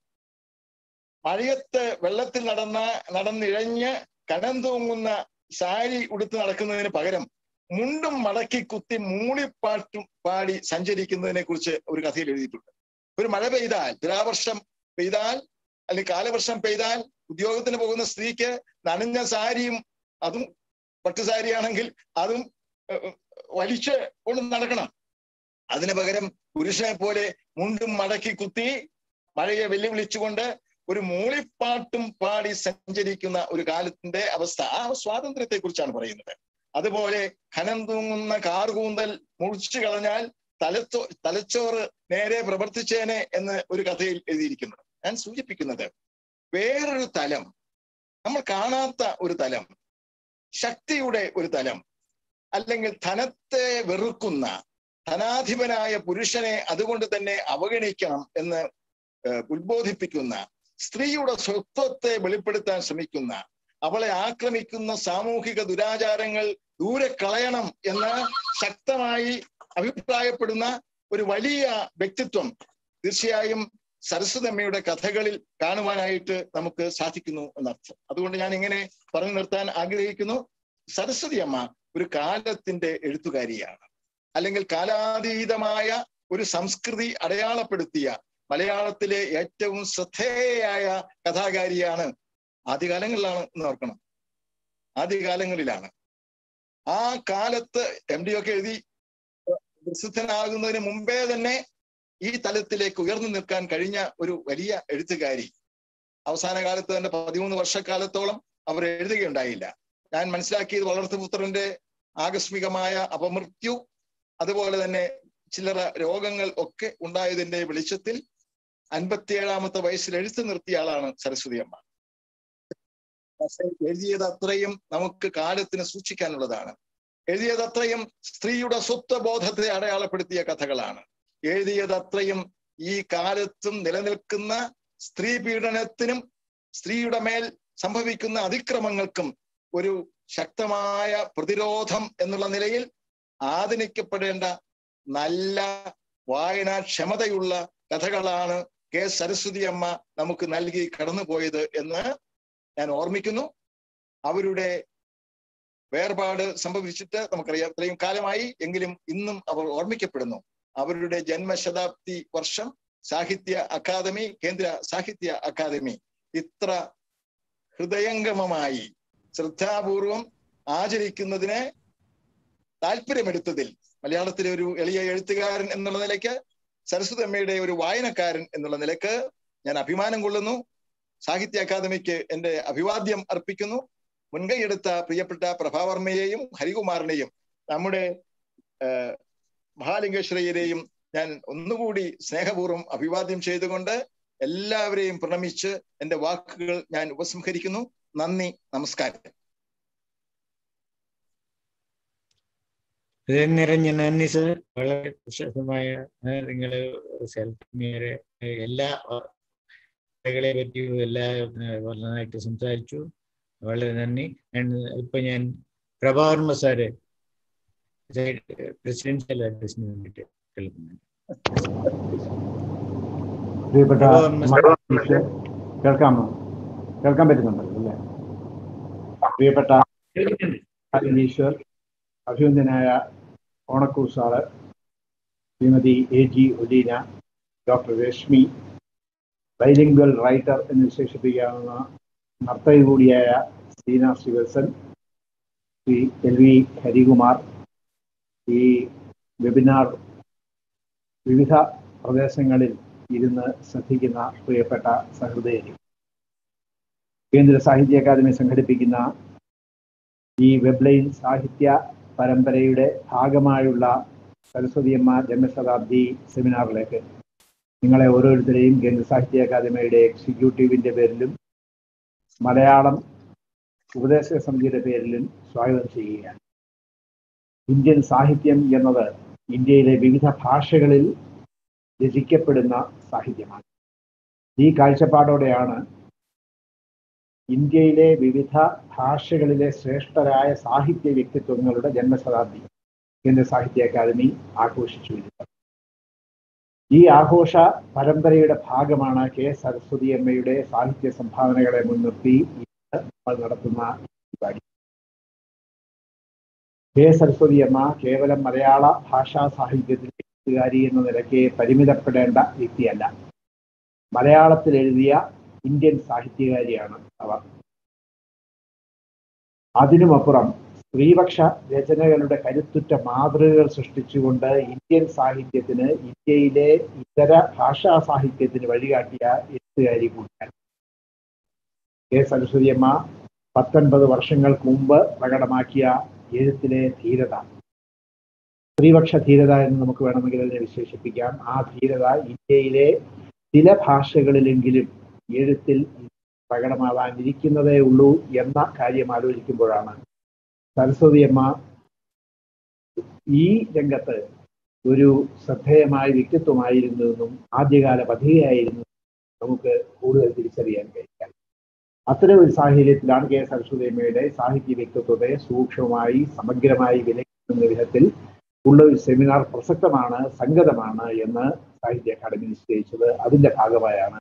മഴയത്ത് വെള്ളത്തിൽ നടന്ന നടന്നിഴഞ്ഞ് കനം തൂങ്ങുന്ന സാരി ഉടുത്ത് നടക്കുന്നതിന് പകരം മുണ്ടും മടക്കി കുത്തി മൂളിപ്പാട്ടും പാടി സഞ്ചരിക്കുന്നതിനെ കുറിച്ച് ഒരു കഥയിൽ എഴുതിയിട്ടുണ്ട്. ഒരു മഴ പെയ്താൽ, തുലാവർഷം പെയ്താൽ അല്ലെങ്കിൽ കാലവർഷം പെയ്താൽ ഉദ്യോഗത്തിന് പോകുന്ന സ്ത്രീക്ക് നനഞ്ഞ സാരിയും, അതും പട്ടുസാരിയാണെങ്കിൽ അതും വലിച്ച് കൊണ്ട് നടക്കണം. അതിന് പകരം പുരുഷനെ പോലെ മുണ്ടും മടക്കി കുത്തി മഴയെ വെല്ലുവിളിച്ചുകൊണ്ട് ഒരു മൂളിപ്പാട്ടും പാടി സഞ്ചരിക്കുന്ന ഒരു കാലത്തിന്റെ അവസ്ഥ, ആ സ്വാതന്ത്ര്യത്തെ കുറിച്ചാണ് പറയുന്നത്. അതുപോലെ ഖനം തൂങ്ങുന്ന കാർകൂന്തൽ മുറിച്ചു കളഞ്ഞാൽ തലച്ചോ തലച്ചോറ് നേരെ പ്രവർത്തിച്ചേനെ എന്ന് ഒരു കഥയിൽ എഴുതിയിരിക്കുന്നു. ഞാൻ സൂചിപ്പിക്കുന്നത് വേറൊരു തലം, നമ്മൾ കാണാത്ത ഒരു തലം, ശക്തിയുടെ ഒരു തലം, അല്ലെങ്കിൽ ധനത്തെ വെറുക്കുന്ന ധനാധിപനായ പുരുഷനെ അതുകൊണ്ട് തന്നെ അവഗണിക്കണം എന്ന് ഉത്ബോധിപ്പിക്കുന്ന, സ്ത്രീയുടെ സ്വത്വത്തെ വെളിപ്പെടുത്താൻ ശ്രമിക്കുന്ന, അവളെ ആക്രമിക്കുന്ന സാമൂഹിക ദുരാചാരങ്ങൾ ദൂരെ കളയണം എന്ന് ശക്തമായി അഭിപ്രായപ്പെടുന്ന ഒരു വലിയ വ്യക്തിത്വം തീർച്ചയായും സരസ്വതമ്മയുടെ കഥകളിൽ കാണുവാനായിട്ട് നമുക്ക് സാധിക്കുന്നു എന്നർത്ഥം. അതുകൊണ്ട് ഞാൻ ഇങ്ങനെ പറഞ്ഞു നിർത്താൻ ആഗ്രഹിക്കുന്നു. സരസ്വതി അമ്മ ഒരു കാലത്തിന്റെ എഴുത്തുകാരിയാണ്, അല്ലെങ്കിൽ കാലാതീതമായ ഒരു സംസ്കൃതി അടയാളപ്പെടുത്തിയ മലയാളത്തിലെ ഏറ്റവും ശ്രദ്ധേയയായ കഥാകാരിയാണ്. ആദ്യകാലങ്ങളിലാണ് എന്ന് ഓർക്കണം, ആദ്യകാലങ്ങളിലാണ്. ആ കാലത്ത് എം ഡി ഒക്കെ എഴുതി പ്രസിദ്ധനാകുന്നതിന് മുമ്പേ തന്നെ ഈ തലത്തിലേക്ക് ഉയർന്നു നിൽക്കാൻ കഴിഞ്ഞ ഒരു വലിയ എഴുത്തുകാരി. അവസാന കാലത്ത് തന്നെ പതിമൂന്ന് വർഷക്കാലത്തോളം അവർ എഴുതുകയുണ്ടായില്ല. ഞാൻ മനസ്സിലാക്കിയത് വളർത്തുപുത്രന്റെ ആകസ്മികമായ അപമൃത്യു, അതുപോലെ തന്നെ ചില്ലറ രോഗങ്ങൾ ഒക്കെ ഉണ്ടായതിന്റെ വെളിച്ചത്തിൽ അൻപത്തിയേഴാമത്തെ വയസ്സിൽ എഴുത്ത് നിർത്തിയ ആളാണ് സരസ്വതി അമ്മ. എഴുതിയത് അത്രയും നമുക്ക് കാലത്തിന് സൂക്ഷിക്കാനുള്ളതാണ്. എഴുതിയത് അത്രയും സ്ത്രീയുടെ സ്വത്വബോധത്തെ അടയാളപ്പെടുത്തിയ കഥകളാണ്. എഴുതിയത് അത്രയും ഈ കാലത്തും നിലനിൽക്കുന്ന സ്ത്രീ പീഡനത്തിനും സ്ത്രീയുടെ മേൽ സംഭവിക്കുന്ന അതിക്രമങ്ങൾക്കും ഒരു ശക്തമായ പ്രതിരോധം എന്നുള്ള നിലയിൽ ആദരിക്കപ്പെടേണ്ട നല്ല വായനാക്ഷമതയുള്ള കഥകളാണ് കെ സരസ്വതി അമ്മ നമുക്ക് നൽകി കടന്നുപോയത് എന്ന് ഞാൻ ഓർമ്മിക്കുന്നു. അവരുടെ വേർപാട് സംഭവിച്ചിട്ട് നമുക്കറിയാം ഇത്രയും കാലമായി, എങ്കിലും ഇന്നും അവർ ഓർമ്മിക്കപ്പെടുന്നു. അവരുടെ ജന്മശതാബ്ദി വർഷം സാഹിത്യ അക്കാദമി, കേന്ദ്ര സാഹിത്യ അക്കാദമി ഇത്ര ഹൃദയംഗമമായി ശ്രദ്ധാപൂർവം ആചരിക്കുന്നതിന് താല്പര്യമെടുത്തതിൽ മലയാളത്തിലെ ഒരു എളിയ എഴുത്തുകാരൻ എന്നുള്ള നിലയ്ക്ക്, സരസ്വതി അമ്മയുടെ ഒരു വായനക്കാരൻ എന്നുള്ള നിലയ്ക്ക് ഞാൻ അഭിമാനം കൊള്ളുന്നു. സാഹിത്യ അക്കാദമിക്ക് എൻ്റെ അഭിവാദ്യം അർപ്പിക്കുന്നു. മുൻകൈയെടുത്ത പ്രിയപ്പെട്ട പ്രഭാവർമ്മയെയും ഹരികുമാറിനെയും നമ്മുടെ മഹാലിംഗേശ്വരയ്യരെയും ഞാൻ ഒന്നുകൂടി സ്നേഹപൂർവ്വം അഭിവാദ്യം ചെയ്തുകൊണ്ട് എല്ലാവരെയും പ്രണമിച്ച് എൻ്റെ വാക്കുകൾ ഞാൻ ഉപസംഹരിക്കുന്നു. നന്ദി, നമസ്കാരം. ഹൃദയം നിറഞ്ഞ നന്ദി സർ. വളരെ വിശദമായ നിങ്ങൾ സെൽഫിനെ എല്ലാ കളെ പറ്റിയും എല്ലാം നന്നായിട്ട് സംസാരിച്ചു. വളരെ നന്ദി. ഇപ്പൊ ഞാൻ പ്രഭാവർമ്മ സാറ് പ്രസിഡൻഷ്യൽ അഡ്രസിന് വേണ്ടിയിട്ട് കേൾക്കുന്നുണ്ട്. കേൾക്കാമോ? കേൾക്കാൻ പറ്റുന്നുണ്ടല്ലോ അല്ലേ? പ്രിയപ്പെട്ട ഈശ്വർ, അഭിനന്ദനായ Onakkoor sir, Shrimati A G Oleena, doctor Rashmi, bilingual writer എന്ന് വിശേഷിപ്പിക്കാവുന്ന നർത്തകി കൂടിയായ സീന ശ്രീവത്സൻ, ശ്രീ എൽ വി ഹരികുമാർ, ഈ വെബിനാർ വിവിധ പ്രദേശങ്ങളിൽ ഇരുന്ന് ശ്രദ്ധിക്കുന്ന പ്രിയപ്പെട്ട സഹൃദയരെ, കേന്ദ്ര സാഹിത്യ അക്കാദമി സംഘടിപ്പിക്കുന്ന ഈ വെബ്ലൈൻ സാഹിത്യ പരമ്പരയുടെ ഭാഗമായുള്ള സരസ്വതിയമ്മ ജന്മശതാബ്ദി സെമിനാറിലേക്ക് നിങ്ങളെ ഓരോരുത്തരെയും കേന്ദ്ര സാഹിത്യ അക്കാദമിയുടെ എക്സിക്യൂട്ടീവിൻ്റെ പേരിലും മലയാളം ഉപദേശക സമിതിയുടെ പേരിലും സ്വാഗതം ചെയ്യുകയാണ്. ഇന്ത്യൻ സാഹിത്യം എന്നത് ഇന്ത്യയിലെ വിവിധ ഭാഷകളിൽ രചിക്കപ്പെടുന്ന സാഹിത്യമാണ്. ഈ കാഴ്ചപ്പാടോടെയാണ് ഇന്ത്യയിലെ വിവിധ ഭാഷകളിലെ ശ്രേഷ്ഠരായ സാഹിത്യ വ്യക്തിത്വങ്ങളുടെ ജന്മശതാബ്ദി കേന്ദ്ര സാഹിത്യ അക്കാദമി ആഘോഷിച്ചു വരുന്നത്. ഈ ആഘോഷ പരമ്പരയുടെ ഭാഗമാണ് കെ സരസ്വതി അമ്മയുടെ സാഹിത്യ സംഭാവനകളെ മുൻനിർത്തി നമ്മൾ നടത്തുന്ന പരിപാടി. കെ സരസ്വതി അമ്മ കേവലം മലയാള ഭാഷാ സാഹിത്യത്തിലെ എഴുത്തുകാരി എന്ന നിലയ്ക്ക് പരിമിതപ്പെടേണ്ട വ്യക്തിയല്ല. മലയാളത്തിൽ എഴുതിയ ഇന്ത്യൻ സാഹിത്യകാരിയാണ് അവർ. അതിനുമപ്പുറം സ്ത്രീപക്ഷ രചനകളുടെ കരുത്തുറ്റ മാതൃകകൾ സൃഷ്ടിച്ചുകൊണ്ട് ഇന്ത്യൻ സാഹിത്യത്തിന്, ഇന്ത്യയിലെ ഇതര ഭാഷാ സാഹിത്യത്തിന് വഴികാട്ടിയ എഴുത്തുകാരി കൂടിയാണ്. കെ സരസ്വതി അമ്മ പത്തൊൻപത് വർഷങ്ങൾക്ക് മുമ്പ് പ്രകടമാക്കിയ എഴുത്തിലെ ധീരത, സ്ത്രീപക്ഷ ധീരത എന്ന് നമുക്ക് വേണമെങ്കിൽ അതിനെ വിശേഷിപ്പിക്കാം. ആ ധീരത ഇന്ത്യയിലെ ചില ഭാഷകളിലെങ്കിലും എഴുത്തിൽ പ്രകടമാവാനിരിക്കുന്നതേ ഉള്ളൂ എന്ന കാര്യം ആലോചിക്കുമ്പോഴാണ് സരസ്വതി അമ്മ ഈ രംഗത്ത് ഒരു ശ്രദ്ധേയമായ വ്യക്തിത്വമായിരുന്നുവെന്നും ആദ്യകാല പതികയായിരുന്നു നമുക്ക് കൂടുതൽ തിരിച്ചറിയാൻ കഴിയും. അത്തരം ഒരു സാഹചര്യത്തിലാണ് കെ സരസ്വതി അമ്മയുടെ സാഹിത്യ വ്യക്തിത്വത്തെ സൂക്ഷ്മമായി സമഗ്രമായി വിലയിരുത്തുന്ന വിധത്തിൽ ഉള്ള ഒരു സെമിനാർ പ്രസക്തമാണ്, സംഗതമാണ് എന്ന് സാഹിത്യ അക്കാദമി നിശ്ചയിച്ചത്. അതിന്റെ ഭാഗമായാണ്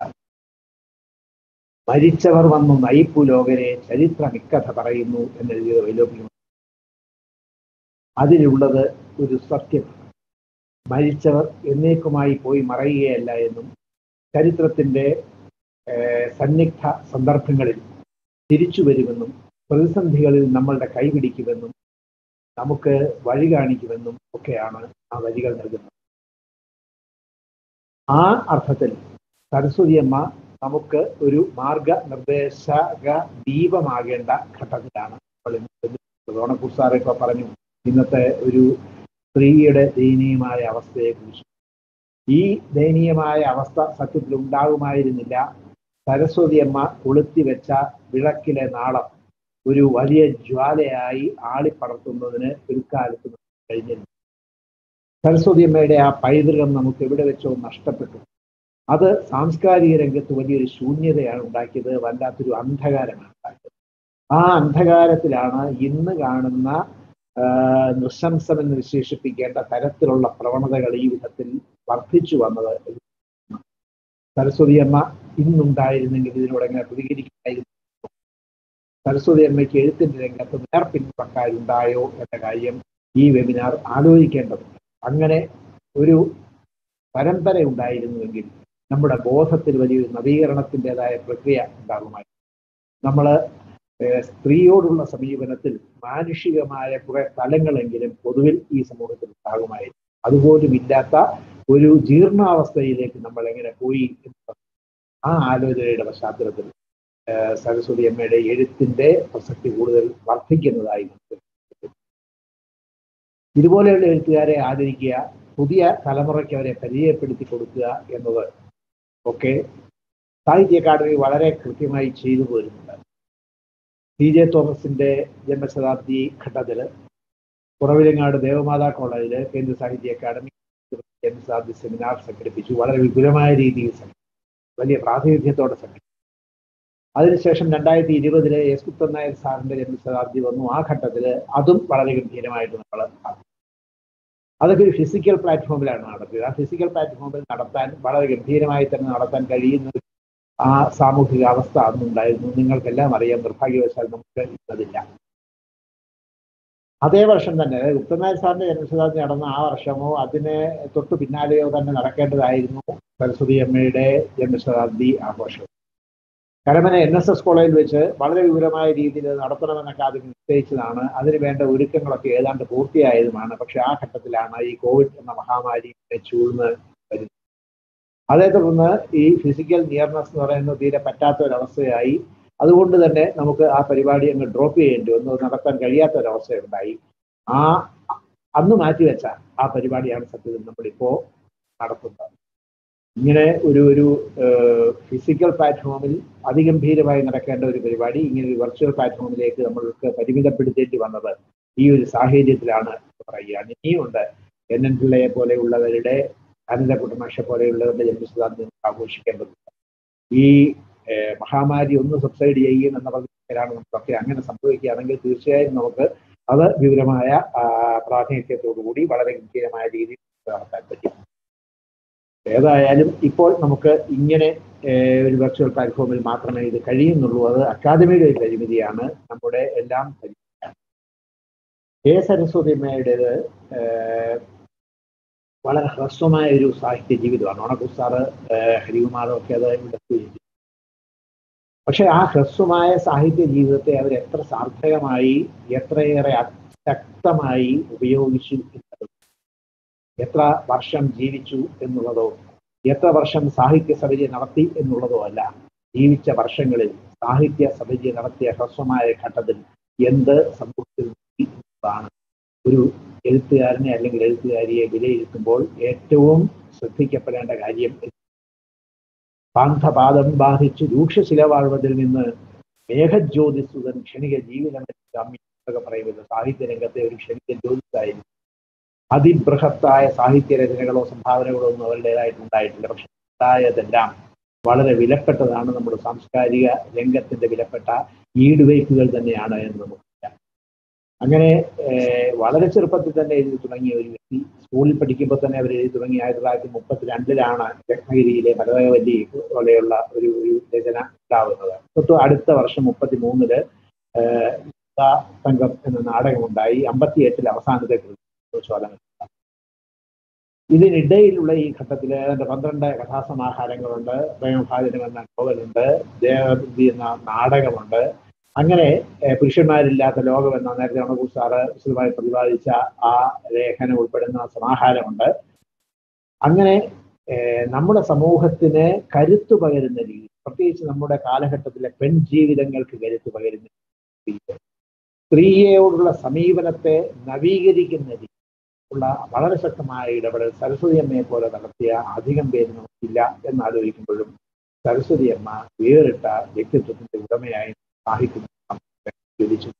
മരിച്ചവർ വന്നു നയിപ്പു ലോകരെ ചരിത്രമിക്കഥ പറയുന്നു എന്നെഴുതിയത് വൈലോപ്പികമാണ്. അതിലുള്ളത് ഒരു സത്യമാണ്. മരിച്ചവർ എന്നേക്കുമായി പോയി മറയുകയല്ല എന്നും ചരിത്രത്തിന്റെ സന്നിഗ്ധ സന്ദർഭങ്ങളിൽ തിരിച്ചു വരുമെന്നും പ്രതിസന്ധികളിൽ നമ്മളുടെ കൈപിടിക്കുമെന്നും നമുക്ക് വഴി കാണിക്കുമെന്നും ഒക്കെയാണ് ആ വരികൾ നൽകുന്നത്. ആ അർത്ഥത്തിൽ സരസ്വതി അമ്മ നമുക്ക് ഒരു മാർഗനിർദ്ദേശക ദീപമാകേണ്ട ഘട്ടത്തിലാണ് നമ്മൾ ഇന്ന്. ഓണക്കൂർ സാർ ഇപ്പോൾ പറഞ്ഞു ഇന്നത്തെ ഒരു സ്ത്രീയുടെ ദയനീയമായ അവസ്ഥയെക്കുറിച്ച്. ഈ ദയനീയമായ അവസ്ഥ സത്യത്തിൽ ഉണ്ടാകുമായിരുന്നില്ല സരസ്വതി അമ്മ കൊളുത്തി വെച്ച വിളക്കിലെ നാളം ഒരു വലിയ ജ്വാലയായി ആളിപ്പടർത്തുന്നതിന് പിൽക്കാലത്ത് കഴിഞ്ഞിരുന്നു. സരസ്വതി അമ്മയുടെ ആ പൈതൃകം നമുക്ക് എവിടെ വെച്ചോ നഷ്ടപ്പെട്ടു. അത് സാംസ്കാരിക രംഗത്ത് വലിയൊരു ശൂന്യതയാണ് ഉണ്ടാക്കിയത്, വല്ലാത്തൊരു അന്ധകാരമാണ് ഉണ്ടാക്കിയത്. ആ അന്ധകാരത്തിലാണ് ഇന്ന് കാണുന്ന നൃശംസം എന്ന് വിശേഷിപ്പിക്കേണ്ട തരത്തിലുള്ള പ്രവണതകൾ ഈ വിധത്തിൽ വർദ്ധിച്ചു വന്നത്. സരസ്വതി അമ്മ ഇന്നുണ്ടായിരുന്നെങ്കിൽ ഇതിനോട് എങ്ങനെ പ്രതികരിക്കായിരുന്നു? സരസ്വതി അമ്മയ്ക്ക് എഴുത്തിന്റെ രംഗത്ത് നേർപ്പിൻപക്കാരുണ്ടായോ എന്ന കാര്യം ഈ വെബിനാർ ആലോചിക്കേണ്ടതുണ്ട്. അങ്ങനെ ഒരു പരമ്പര ഉണ്ടായിരുന്നുവെങ്കിൽ നമ്മുടെ ബോധത്തിൽ വലിയൊരു നവീകരണത്തിൻ്റെതായ പ്രക്രിയ ഉണ്ടാകുമായിരുന്നു. നമ്മൾ സ്ത്രീയോടുള്ള സമീപനത്തിൽ മാനുഷികമായ കുറെ തലങ്ങളെങ്കിലും പൊതുവിൽ ഈ സമൂഹത്തിൽ ഉണ്ടാകുമായിരുന്നു. അതുപോലും ഇല്ലാത്ത ഒരു ജീർണാവസ്ഥയിലേക്ക് നമ്മൾ എങ്ങനെ പോയി എന്നത് ആ ആലോചനയുടെ പശ്ചാത്തലത്തിൽ സരസ്വതി അമ്മയുടെ എഴുത്തിന്റെ പ്രസക്തി കൂടുതൽ വർദ്ധിക്കുന്നതായി നമുക്ക്. ഇതുപോലെയുള്ള എഴുത്തുകാരെ ആദരിക്കുക, പുതിയ തലമുറയ്ക്ക് അവരെ പരിചയപ്പെടുത്തി കൊടുക്കുക എന്നത് ഒക്കെ സാഹിത്യ അക്കാദമി വളരെ കൃത്യമായി ചെയ്തു പോരുന്നുണ്ട്. സി ജെ തോമസിന്റെ ജന്മശതാബ്ദി ഘട്ടത്തിൽ കുറവിലങ്ങാട് ദേവമാതാ കോളേജില് കേന്ദ്ര സാഹിത്യ അക്കാദമി ജന്മശതാബ്ദി സെമിനാർ സംഘടിപ്പിച്ചു. വളരെ വിപുലമായ രീതിയിൽ വലിയ പ്രാതിനിധ്യത്തോടെ സംഘടിപ്പിച്ചു. അതിനുശേഷം രണ്ടായിരത്തി ഇരുപതിലെ എസ് പുത്തൻ നായർ സാറിന്റെ ജന്മശതാബ്ദി വന്നു. ആ ഘട്ടത്തിൽ അതും വളരെ ഗംഭീരമായിട്ട് നമ്മൾ നടത്തി. അതൊക്കെ ഒരു ഫിസിക്കൽ പ്ലാറ്റ്ഫോമിലാണ് നടത്തിയത്. ആ ഫിസിക്കൽ പ്ലാറ്റ്ഫോമിൽ നടത്താൻ വളരെ ഗംഭീരമായി തന്നെ നടത്താൻ കഴിയുന്ന ആ സാമൂഹിക അവസ്ഥ അന്നുണ്ടായിരുന്നു. നിങ്ങൾക്കെല്ലാം അറിയാം, നിർഭാഗ്യവശാൽ നമുക്ക് ഇന്നതില്ല. അതേ വർഷം തന്നെ പുത്തൻ സാറിന്റെ ജന്മശതാബ്ദി നടന്ന ആ വർഷമോ അതിന് തൊട്ടു പിന്നാലെയോ തന്നെ നടക്കേണ്ടതായിരുന്നു സരസ്വതി അമ്മയുടെ ജന്മശതാബ്ദി ആഘോഷം. കരമന എൻ എസ് എസ് കോളേജിൽ വെച്ച് വളരെ വിപുലമായ രീതിയിൽ നടത്തണമെന്നൊക്കെ അത് നിശ്ചയിച്ചതാണ്. അതിന് വേണ്ട ഒരുക്കങ്ങളൊക്കെ ഏതാണ്ട് പൂർത്തിയായതുമാണ്. പക്ഷെ ആ ഘട്ടത്തിലാണ് ഈ കോവിഡ് എന്ന മഹാമാരി ചൂഴ്ന്ന് വരുന്നത്. അതേ തുടർന്ന് ഈ ഫിസിക്കൽ നിയർനെസ് എന്ന് പറയുന്നത് തീരെ പറ്റാത്ത ഒരവസ്ഥയായി. അതുകൊണ്ട് തന്നെ നമുക്ക് ആ പരിപാടി അങ്ങ് ഡ്രോപ്പ് ചെയ്യേണ്ടി വന്നു, നടത്താൻ കഴിയാത്ത ഒരവസ്ഥയുണ്ടായി. ആ അന്ന് മാറ്റിവെച്ച ആ പരിപാടിയാണ് സത്യത്തിൽ നമ്മളിപ്പോ നടത്തുന്നത്. ഇങ്ങനെ ഒരു ഒരു ഫിസിക്കൽ പ്ലാറ്റ്ഫോമിൽ അതിഗംഭീരമായി നടക്കേണ്ട ഒരു പരിപാടി ഇങ്ങനെ ഒരു വെർച്വൽ പ്ലാറ്റ്ഫോമിലേക്ക് നമ്മൾക്ക് പരിമിതപ്പെടുത്തേണ്ടി വന്നത് ഈ ഒരു സാഹചര്യത്തിലാണ് പറയുകയാണ്. ഇനിയുമുണ്ട് എൻ എൻ പിള്ളയെ പോലെയുള്ളവരുടെ, അനന്തകുട്ടമാഷ പോലെയുള്ളവരുടെ ജന്മശതാബ്ദി ആഘോഷിക്കേണ്ടതുണ്ട്. ഈ മഹാമാരി ഒന്ന് സബ്സൈഡ് ചെയ്യും എന്ന പറഞ്ഞാണ് നമുക്കൊക്കെ അങ്ങനെ സംഭവിക്കുകയാണെങ്കിൽ തീർച്ചയായും നമുക്ക് അത് വിപുലമായ പ്രാതിനിധ്യത്തോടുകൂടി വളരെ ഗംഭീരമായ രീതിയിൽ നടത്താൻ പറ്റും. ഏതായാലും ഇപ്പോൾ നമുക്ക് ഇങ്ങനെ ഒരു വെർച്വൽ പ്ലാറ്റ്ഫോമിൽ മാത്രമേ ഇത് കഴിയുന്നുള്ളൂ. അത് അക്കാദമിയുടെ ഒരു പരിമിതിയാണ്, നമ്മുടെ എല്ലാം പരിമിതിയാണ്. കെ സരസ്വതിയമ്മയുടേത് വളരെ ഹ്രസ്വമായ ഒരു സാഹിത്യ ജീവിതമാണ്. ഓണക്കുസാറ് ഹരികുമാറും ഒക്കെ അത് എടുക്കുകയും. പക്ഷെ ആ ഹ്രസ്വമായ സാഹിത്യ ജീവിതത്തെ അവർ എത്ര സാർത്ഥകമായി, എത്രയേറെ ശക്തമായി ഉപയോഗിച്ചു എന്നുള്ളതും, എത്ര വർഷം ജീവിച്ചു എന്നുള്ളതോ, എത്ര വർഷം സാഹിത്യ സഭജി നടത്തി എന്നുള്ളതോ അല്ല, ജീവിച്ച വർഷങ്ങളിൽ സാഹിത്യ സഭജി നടത്തിയ ഹ്രസ്വമായ ഘട്ടത്തിൽ എന്ത് സംഭവിച്ചു എന്നതാണ് ഒരു എഴുത്തുകാരനെ അല്ലെങ്കിൽ എഴുത്തുകാരിയെ വിലയിരുത്തുമ്പോൾ ഏറ്റവും ശ്രദ്ധിക്കപ്പെടേണ്ട കാര്യം. പാന്തപാദം ബാധിച്ച് രൂക്ഷശിലവാഴ്വതിൽ നിന്ന് മേഘജ്യോതിസുതൻ ക്ഷണിക ജീവിതമെന്നൊക്കെ പറയുന്നത് സാഹിത്യ രംഗത്തെ ഒരു ക്ഷണിക ജ്യോതിസായിരുന്നു. അതിബൃഹത്തായ സാഹിത്യ രചനകളോ സംഭാവനകളോ ഒന്നും അവരുടേതായിട്ടുണ്ടായിട്ടില്ല. പക്ഷെ ഉണ്ടായതെല്ലാം വളരെ വിലപ്പെട്ടതാണ്. നമ്മുടെ സാംസ്കാരിക രംഗത്തിന്റെ വിലപ്പെട്ട ഈടുവയ്പ്പുകൾ തന്നെയാണ് എന്ന് നമുക്ക് പറയാം. അങ്ങനെ വളരെ ചെറുപ്പത്തിൽ തന്നെ എഴുതി തുടങ്ങിയ ഒരു വ്യക്തി, സ്കൂളിൽ പഠിക്കുമ്പോൾ തന്നെ അവർ എഴുതി തുടങ്ങി. ആയിരത്തി തൊള്ളായിരത്തി മുപ്പത്തി രണ്ടിലാണ് രത്നഗിരിയിലെ മരതകവല്ലി പോലെയുള്ള ഒരു ഒരു രചന ഉണ്ടാവുന്നത്. തൊട്ട് അടുത്ത വർഷം മുപ്പത്തി മൂന്നില് സംഘം എന്ന നാടകമുണ്ടായി. അമ്പത്തി എട്ടിൽ അവസാനത്തെ ചോദന. ഇതിനിടയിലുള്ള ഈ ഘട്ടത്തിൽ അതിന്റെ പന്ത്രണ്ട് കഥാസമാഹാരങ്ങളുണ്ട്, പ്രേമഭാജനം എന്ന നോവലുണ്ട്, ദേവബുദ്ധി എന്ന നാടകമുണ്ട്. അങ്ങനെ പുരുഷന്മാരില്ലാത്ത ലോകം എന്ന നേരത്തെ ഓണക്കുസാറ് വിശദമായി പ്രതിപാദിച്ച ആ ലേഖനം ഉൾപ്പെടുന്ന സമാഹാരമുണ്ട്. അങ്ങനെ നമ്മുടെ സമൂഹത്തിന് കരുത്തു പകരുന്ന രീതി, പ്രത്യേകിച്ച് നമ്മുടെ കാലഘട്ടത്തിലെ പെൺജീവിതങ്ങൾക്ക് കരുത്തു പകരുന്ന രീതി, സ്ത്രീയോടുള്ള സമീപനത്തെ നവീകരിക്കുന്ന രീതി ഉള്ള വളരെ ശക്തമായ ഇടപെടൽ സരസ്വതി അമ്മയെ പോലെ നടത്തിയ അധികം പേര് നമുക്കില്ല എന്നാലോചിക്കുമ്പോഴും സരസ്വതി അമ്മ വേറിട്ട വ്യക്തിത്വത്തിന്റെ ഉടമയായി സാഹിത്യം ജ്വലിച്ചു.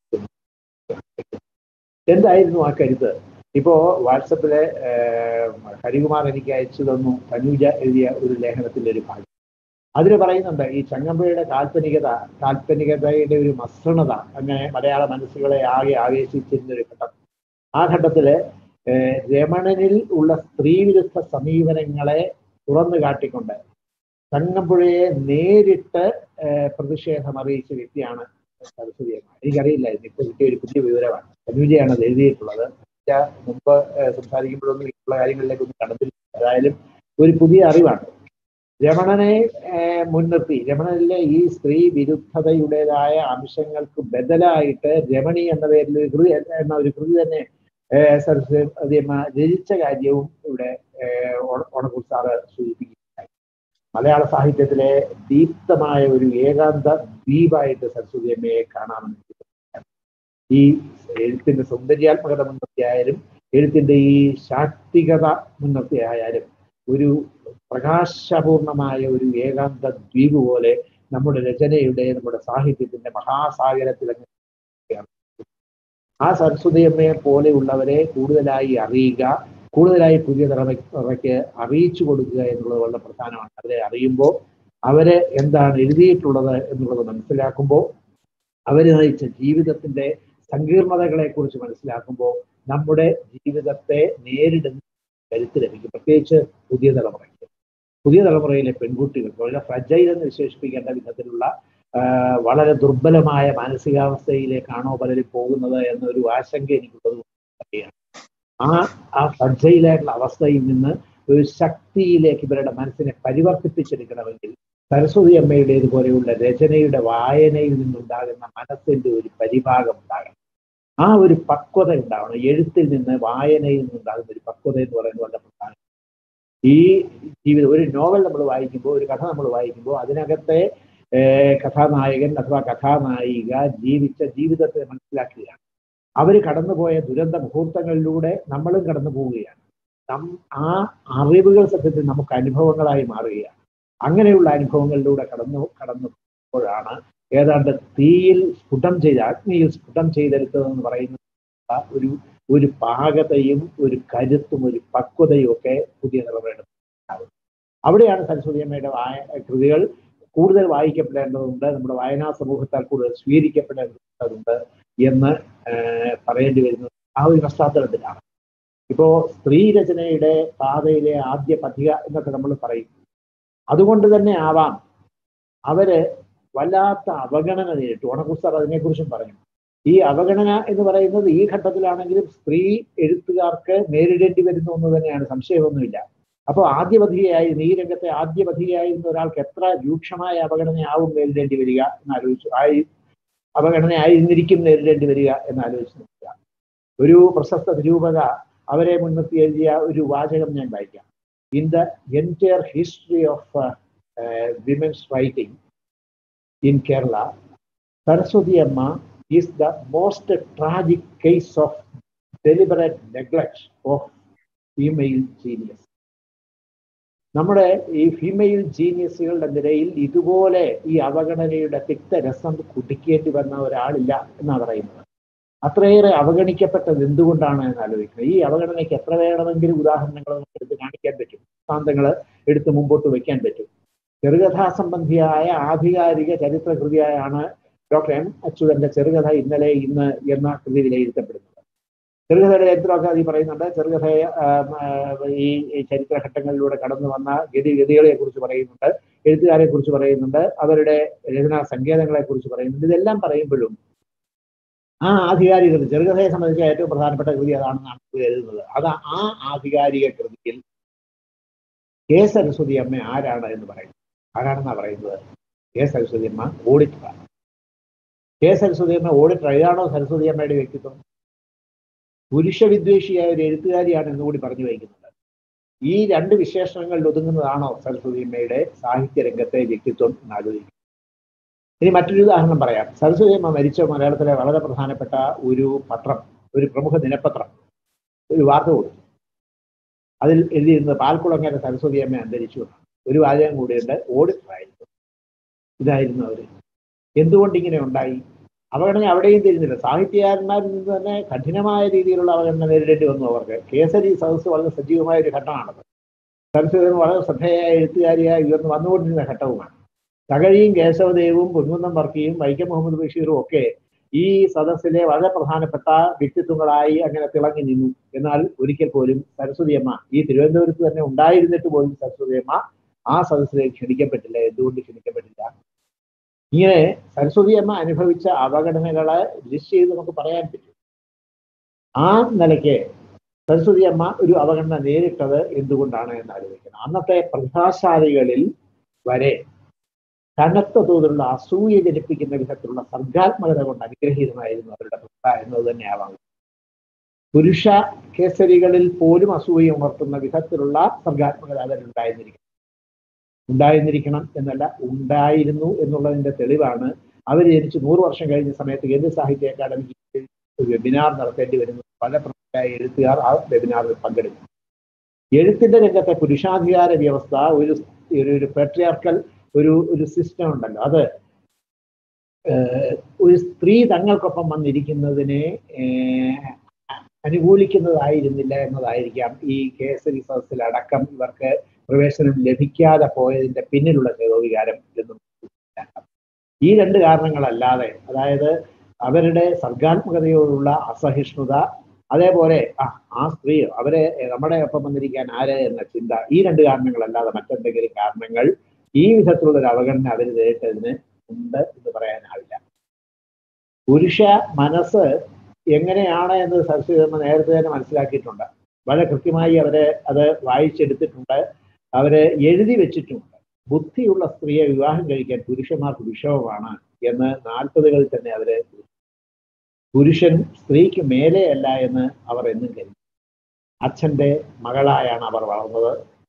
എന്തായിരുന്നു ആ കരുത്ത്? ഇപ്പോ വാട്സപ്പിലെ ഹരികുമാർ എനിക്ക് അയച്ചു തന്നു തനൂജ എഴുതിയ ഒരു ലേഖനത്തിന്റെ ഒരു ഭാഗം. അതിൽ പറയുന്നുണ്ട് ഈ ചങ്ങമ്പുഴയുടെ കാൽപ്പനികത, കാൽപ്പനികതയുടെ ഒരു മസൃണത അങ്ങനെ മലയാള മനസ്സുകളെ ആകെ ആവേശിച്ചിരുന്ന ഒരു ഘട്ടം. ആ ഘട്ടത്തില് രമണനിൽ ഉള്ള സ്ത്രീവിരുദ്ധ സമീപനങ്ങളെ തുറന്നു കാട്ടിക്കൊണ്ട് ചങ്ങമ്പുഴയെ നേരിട്ട് പ്രതിഷേധം അറിയിച്ച വ്യക്തിയാണ് സരസ്വതി അമ്മ. എനിക്കറിയില്ലായിരുന്നു, ഇപ്പൊ കിട്ടിയ ഒരു പുതിയ വിവരമാണ്. തനൂജയാണ് അത് എഴുതിയിട്ടുള്ളത്. മുമ്പ് സംസാരിക്കുമ്പോഴൊന്നും ഇങ്ങനെയുള്ള കാര്യങ്ങളിലേക്കൊന്നും കടന്നില്ല. ഏതായാലും ഒരു പുതിയ അറിവാണ്. രമണനെ മുൻനിർത്തി രമണനിലെ ഈ സ്ത്രീ വിരുദ്ധതയുടേതായ അംശങ്ങൾക്ക് ബദലായിട്ട് രമണി എന്ന പേരിൽ ഒരു കൃതി എന്ന ഒരു കൃതി തന്നെ സരസ്വതി അമ്മ രചിച്ച കാര്യവും ഇവിടെ ഓണക്കുസാറ് സൂചിപ്പിക്കുകയുണ്ടായി. മലയാള സാഹിത്യത്തിലെ ദീപ്തമായ ഒരു ഏകാന്ത ദ്വീപായിട്ട് സരസ്വതി അമ്മയെ കാണാമെന്ന് ഈ എഴുത്തിന്റെ സൗന്ദര്യാത്മകത മുൻനിർത്തിയായാലും എഴുത്തിന്റെ ഈ ശാക്തികത മുൻനിർത്തിയായാലും ഒരു പ്രകാശപൂർണമായ ഒരു ഏകാന്ത ദ്വീപ് പോലെ നമ്മുടെ രചനയുടെ, നമ്മുടെ സാഹിത്യത്തിന്റെ മഹാസാഗരത്തിൽ ആ സരസ്വതി അമ്മയെ പോലെയുള്ളവരെ കൂടുതലായി അറിയുക, കൂടുതലായി പുതിയ തലമുറയ്ക്ക് അറിയിച്ചു കൊടുക്കുക എന്നുള്ളത് വളരെ പ്രധാനമാണ്. അവരെ അറിയുമ്പോൾ, അവരെ എന്താണ് എഴുതിയിട്ടുള്ളത് എന്നുള്ളത് മനസ്സിലാക്കുമ്പോൾ, അവര് നയിച്ച ജീവിതത്തിന്റെ സങ്കീർണതകളെ കുറിച്ച് മനസ്സിലാക്കുമ്പോൾ നമ്മുടെ ജീവിതത്തെ നേരിടുന്ന കരുത്ത് ലഭിക്കും. പ്രത്യേകിച്ച് പുതിയ തലമുറയ്ക്ക്, പുതിയ തലമുറയിലെ പെൺകുട്ടികൾ വളരെ ഫ്രജൈൽ എന്ന് വിശേഷിപ്പിക്കേണ്ട വിധത്തിലുള്ള വളരെ ദുർബലമായ മാനസികാവസ്ഥയിലേക്കാണോ പലരും പോകുന്നത് എന്നൊരു ആശങ്ക എനിക്കുള്ളത് അറിയാം. ആ ആ ഫ്രജൈലായിട്ടുള്ള അവസ്ഥയിൽ നിന്ന് ഒരു ശക്തിയിലേക്ക് ഇവരുടെ മനസ്സിനെ പരിവർത്തിപ്പിച്ചെടുക്കണമെങ്കിൽ സരസ്വതി അമ്മയുടേതുപോലെയുള്ള രചനയുടെ വായനയിൽ നിന്നുണ്ടാകുന്ന മനസ്സിന്റെ ഒരു പരിഭാഗം ഉണ്ടാകണം. ആ ഒരു പക്വത ഉണ്ടാവണം. എഴുത്തിൽ നിന്ന് വായനയിൽ നിന്നുണ്ടാകുന്ന ഒരു പക്വത എന്ന് പറയുന്നത് വളരെ പ്രധാനം. ഈ ജീവിതം ഒരു നോവൽ നമ്മൾ വായിക്കുമ്പോൾ, ഒരു കഥ നമ്മൾ വായിക്കുമ്പോൾ അതിനകത്തെ കഥാനായകൻ അഥവാ കഥാനായിക ജീവിച്ച ജീവിതത്തെ മനസ്സിലാക്കുകയാണ്. അവർ കടന്നുപോയ ദുരന്ത മുഹൂർത്തങ്ങളിലൂടെ നമ്മളും കടന്നു പോവുകയാണ്. നം ആ അറിവുകൾ സത്യത്തിൽ നമുക്ക് അനുഭവങ്ങളായി മാറുകയാണ്. അങ്ങനെയുള്ള അനുഭവങ്ങളിലൂടെ കടന്നു കടന്നുപോഴാണ് ഏതാണ്ട് തീയിൽ സ്ഫുടം ചെയ്ത് അഗ്നിയിൽ സ്ഫുടം ചെയ്തെടുത്തതെന്ന് പറയുന്ന ഒരു ഒരു പാകതയും ഒരു കരുത്തും ഒരു പക്വതയും ഒക്കെ പുതിയ തലമുറയുടെ ഉണ്ടാകുന്നത്. അവിടെയാണ് സരസ്വതി അമ്മയുടെ വായ കൃതികൾ കൂടുതൽ വായിക്കപ്പെടേണ്ടതുണ്ട്, നമ്മുടെ വായനാ സമൂഹത്താൽ കൂടുതൽ സ്വീകരിക്കപ്പെടേണ്ടതുണ്ട് എന്ന് പറയേണ്ടി വരുന്നത് ആ ഒരു പശ്ചാത്തലത്തിലാണ്. ഇപ്പോ സ്ത്രീ രചനയുടെ പാതയിലെ ആദ്യ പഥിക എന്നൊക്കെ നമ്മൾ പറയും. അതുകൊണ്ട് തന്നെ ആവാം അവര് വല്ലാത്ത അവഗണന നേരിട്ടു. ഓണക്കുസ്താർ അതിനെക്കുറിച്ചും പറഞ്ഞു. ഈ അവഗണന എന്ന് പറയുന്നത് ഈ ഘട്ടത്തിലാണെങ്കിലും സ്ത്രീ എഴുത്തുകാർക്ക് നേരിടേണ്ടി വരുന്നു എന്ന് തന്നെയാണ്, സംശയമൊന്നുമില്ല. അപ്പോൾ ആദ്യ പഥികയായിരുന്നു, ഈ രംഗത്തെ ആദ്യ പഥികയായിരുന്ന ഒരാൾക്ക് എത്ര രൂക്ഷമായ അവഗണനയാവും നേരിടേണ്ടി വരിക എന്നാലോചിച്ചു. ആയി അവഗണനയായിരുന്നിരിക്കും നേരിടേണ്ടി വരിക എന്നാലോചിച്ച് നോക്കുക. ഒരു പ്രശസ്ത നിരൂപക അവരെ മുൻനിർത്തി എഴുതിയ ഒരു വാചകം ഞാൻ വായിക്കാം. In the entire history of women's writing in Kerala, Saraswathi Amma is the most tragic case of deliberate neglect of female genius. നമ്മുടെ ഈ ഫീമെയിൽ ജീനിയസുകളുടെ നിരയിൽ ഇതുപോലെ ഈ അവഗണനയുടെ തിക്തരസം കുടിക്കേണ്ടി വന്ന ഒരാളില്ല എന്നാണ് പറയുന്നത്. അത്രയേറെ അവഗണിക്കപ്പെട്ടത് എന്തുകൊണ്ടാണ് എന്ന് ആലോചിക്കുന്നത്. ഈ അവഗണനയ്ക്ക് എത്ര വേണമെങ്കിലും ഉദാഹരണങ്ങൾ നമുക്ക് എടുത്ത് കാണിക്കാൻ പറ്റും, ദൃഷ്ടാന്തങ്ങൾ എടുത്ത് മുമ്പോട്ട് വയ്ക്കാൻ പറ്റും. ചെറുകഥാസംബന്ധിയായ ആധികാരിക ചരിത്രകൃതിയായാണ് ഡോക്ടർ എം അച്യുതന്റെ ചെറുകഥ ഇന്നലെ ഇന്ന് എന്ന കൃതി വിലയിരുത്തപ്പെടുന്നത്. ചെറുകഥയുടെ ചരിത്രമൊക്കെ അതിൽ പറയുന്നുണ്ട്. ചെറുകഥയെ ഈ ചരിത്രഘട്ടങ്ങളിലൂടെ കടന്നു വന്ന ഗതിഗതികളെ കുറിച്ച് പറയുന്നുണ്ട്, എഴുത്തുകാരെ കുറിച്ച് പറയുന്നുണ്ട്, അവരുടെ രചനാ സങ്കേതങ്ങളെ കുറിച്ച് പറയുന്നുണ്ട്. ഇതെല്ലാം പറയുമ്പോഴും ആ ആധികാരിക കൃതി, ചെറുകഥയെ സംബന്ധിച്ച ഏറ്റവും പ്രധാനപ്പെട്ട കൃതി അതാണെന്നാണ് കരുതുന്നത്. അത് ആ ആധികാരിക കൃതിയിൽ കെ സരസ്വതി അമ്മ ആരാണ് എന്ന് പറയുന്നത്. ആരാണെന്നാണ് പറയുന്നത്? കെ സരസ്വതി അമ്മ ഓഡിറ്ററാണ്. കെ സരസ്വതി അമ്മ ഓഡിറ്റർ. ഇതാണോ സരസ്വതി അമ്മയുടെ വ്യക്തിത്വം? പുരുഷവിദ്വേഷിയായ ഒരു എഴുത്തുകാരിയാണ് എന്നുകൂടി പറഞ്ഞു വയ്ക്കുന്നുണ്ട്. ഈ രണ്ട് വിശേഷണങ്ങളിൽ ഒതുങ്ങുന്നതാണോ സരസ്വതി അമ്മയുടെ സാഹിത്യ രംഗത്തെ വ്യക്തിത്വം എന്നാലോചിക്കും. ഇനി മറ്റൊരു ഉദാഹരണം പറയാം. സരസ്വതി അമ്മ മരിച്ച മലയാളത്തിലെ വളരെ പ്രധാനപ്പെട്ട ഒരു പത്രം, ഒരു പ്രമുഖ ദിനപത്രം ഒരു വാർത്ത കൊടുത്തു. അതിൽ എഴുതിയിരുന്നത് പാൽക്കുളങ്ങര സരസ്വതി അമ്മ അന്തരിച്ചു എന്നാണ്. ഒരു വാചകം കൂടിയുണ്ട്, ഓഡിറ്ററായിരുന്നു. ഇതായിരുന്നു അവര്. എന്തുകൊണ്ടിങ്ങനെ ഉണ്ടായി? അവഗണന അവിടെയും തിരിഞ്ഞില്ല. സാഹിത്യകാരന്മാരിൽ നിന്ന് തന്നെ കഠിനമായ രീതിയിലുള്ള അവഗണന നേരിടേണ്ടി വന്നു അവർക്ക്. കേസരി സദസ്സ് വളരെ സജീവമായ ഒരു ഘട്ടമാണത്. സരസ്വതി വളരെ ശ്രദ്ധേയായ എഴുത്തുകാരിയായി ഉയർന്നു വന്നുകൊണ്ടിരുന്ന ഘട്ടവുമാണ്. തകഴിയും കേശവദേവും പൊൻകുന്നം വർക്കിയും വൈക്കം മുഹമ്മദ് ബഷീറും ഒക്കെ ഈ സദസ്സിലെ വളരെ പ്രധാനപ്പെട്ട വ്യക്തിത്വങ്ങളായി അങ്ങനെ തിളങ്ങി നിന്നു. എന്നാൽ ഒരിക്കൽ പോലും സരസ്വതി അമ്മ ഈ തിരുവനന്തപുരത്ത് തന്നെ ഉണ്ടായിരുന്നിട്ട് പോലും സരസ്വതി അമ്മ ആ സദസ്സിലേക്ക് ക്ഷണിക്കപ്പെട്ടില്ല. എന്തുകൊണ്ട് ക്ഷണിക്കപ്പെട്ടില്ല? ഇങ്ങനെ സരസ്വതി അമ്മ അനുഭവിച്ച അവഗണനകളെ ലിസ്റ്റ് ചെയ്ത് നമുക്ക് പറയാൻ പറ്റും. ആ നിലയ്ക്ക് സരസ്വതി അമ്മ ഒരു അവഗണന നേരിട്ടത് എന്തുകൊണ്ടാണ് എന്ന് ആലോചിക്കണം. അന്നത്തെ പ്രതിഭാശാലികളിൽ വരെ കനത്ത തോതിലുള്ള അസൂയ ജനിപ്പിക്കുന്ന വിധത്തിലുള്ള സർഗാത്മകത കൊണ്ട് അനുഗ്രഹീതമായിരുന്നു അവരുടെ പ്രതിഭ എന്നത് തന്നെയാവാം. പുരുഷ കേസരികളിൽ പോലും അസൂയ ഉണർത്തുന്ന വിധത്തിലുള്ള സർഗാത്മകത അവരുണ്ടായിരുന്നിരിക്കണം. ഉണ്ടായിരുന്നിരിക്കണം എന്നല്ല, ഉണ്ടായിരുന്നു എന്നുള്ളതിന്റെ തെളിവാണ് അവർ ജനിച്ച് നൂറ് വർഷം കഴിഞ്ഞ സമയത്ത് കേന്ദ്ര സാഹിത്യ അക്കാദമിക്ക് വെബിനാർ നടത്തേണ്ടി വരുന്നു. പല പ്രമുഖരായ എഴുത്തുകാർ ആ വെബിനാറിൽ പങ്കെടുക്കും. എഴുത്തിന്റെ രംഗത്തെ പുരുഷാധികാര വ്യവസ്ഥ, ഒരു ഒരു പെട്രിയാർക്കൽ ഒരു ഒരു സിസ്റ്റം ഉണ്ടല്ലോ, അത് ഒരു സ്ത്രീ തങ്ങൾക്കൊപ്പം വന്നിരിക്കുന്നതിനെ അനുകൂലിക്കുന്നതായിരുന്നില്ല എന്നതായിരിക്കാം ഈ കേസരി സദസ്സിൽ അടക്കം ഇവർക്ക് പ്രവേശനം ലഭിക്കാതെ പോയതിന്റെ പിന്നിലുള്ള ചേതോവികാരം എന്നും. ഈ രണ്ട് കാരണങ്ങളല്ലാതെ, അതായത് അവരുടെ സർഗാത്മകതയോടുള്ള അസഹിഷ്ണുത, അതേപോലെ ആ ആ സ്ത്രീ അവരെ നമ്മുടെ ഒപ്പം വന്നിരിക്കാൻ ആര് എന്ന ചിന്ത, ഈ രണ്ട് കാരണങ്ങളല്ലാതെ മറ്റെന്തെങ്കിലും കാരണങ്ങൾ ഈ വിധത്തിലുള്ള ഒരു അവഗണന അവർ നേരിട്ടതിന് ഉണ്ട് എന്ന് പറയാനാവില്ല. പുരുഷ മനസ്സ് എങ്ങനെയാണ് എന്ന് സരസ്വതി അമ്മ നേരത്തെ തന്നെ മനസ്സിലാക്കിയിട്ടുണ്ട്. വളരെ കൃത്യമായി അവരെ അത് വായിച്ചെടുത്തിട്ടുണ്ട്, അവരെ എഴുതി വെച്ചിട്ടുണ്ട്. ബുദ്ധിയുള്ള സ്ത്രീയെ വിവാഹം കഴിക്കാൻ പുരുഷന്മാർക്ക് വിഷമമാണ് എന്ന് നാൽപ്പതുകളിൽ തന്നെ അവര്, പുരുഷൻ സ്ത്രീക്ക് മേലെയല്ല എന്ന് അവർ എന്നും കരുതി. അച്ഛൻ്റെ മകളായാണ് അവർ വളർന്നത്.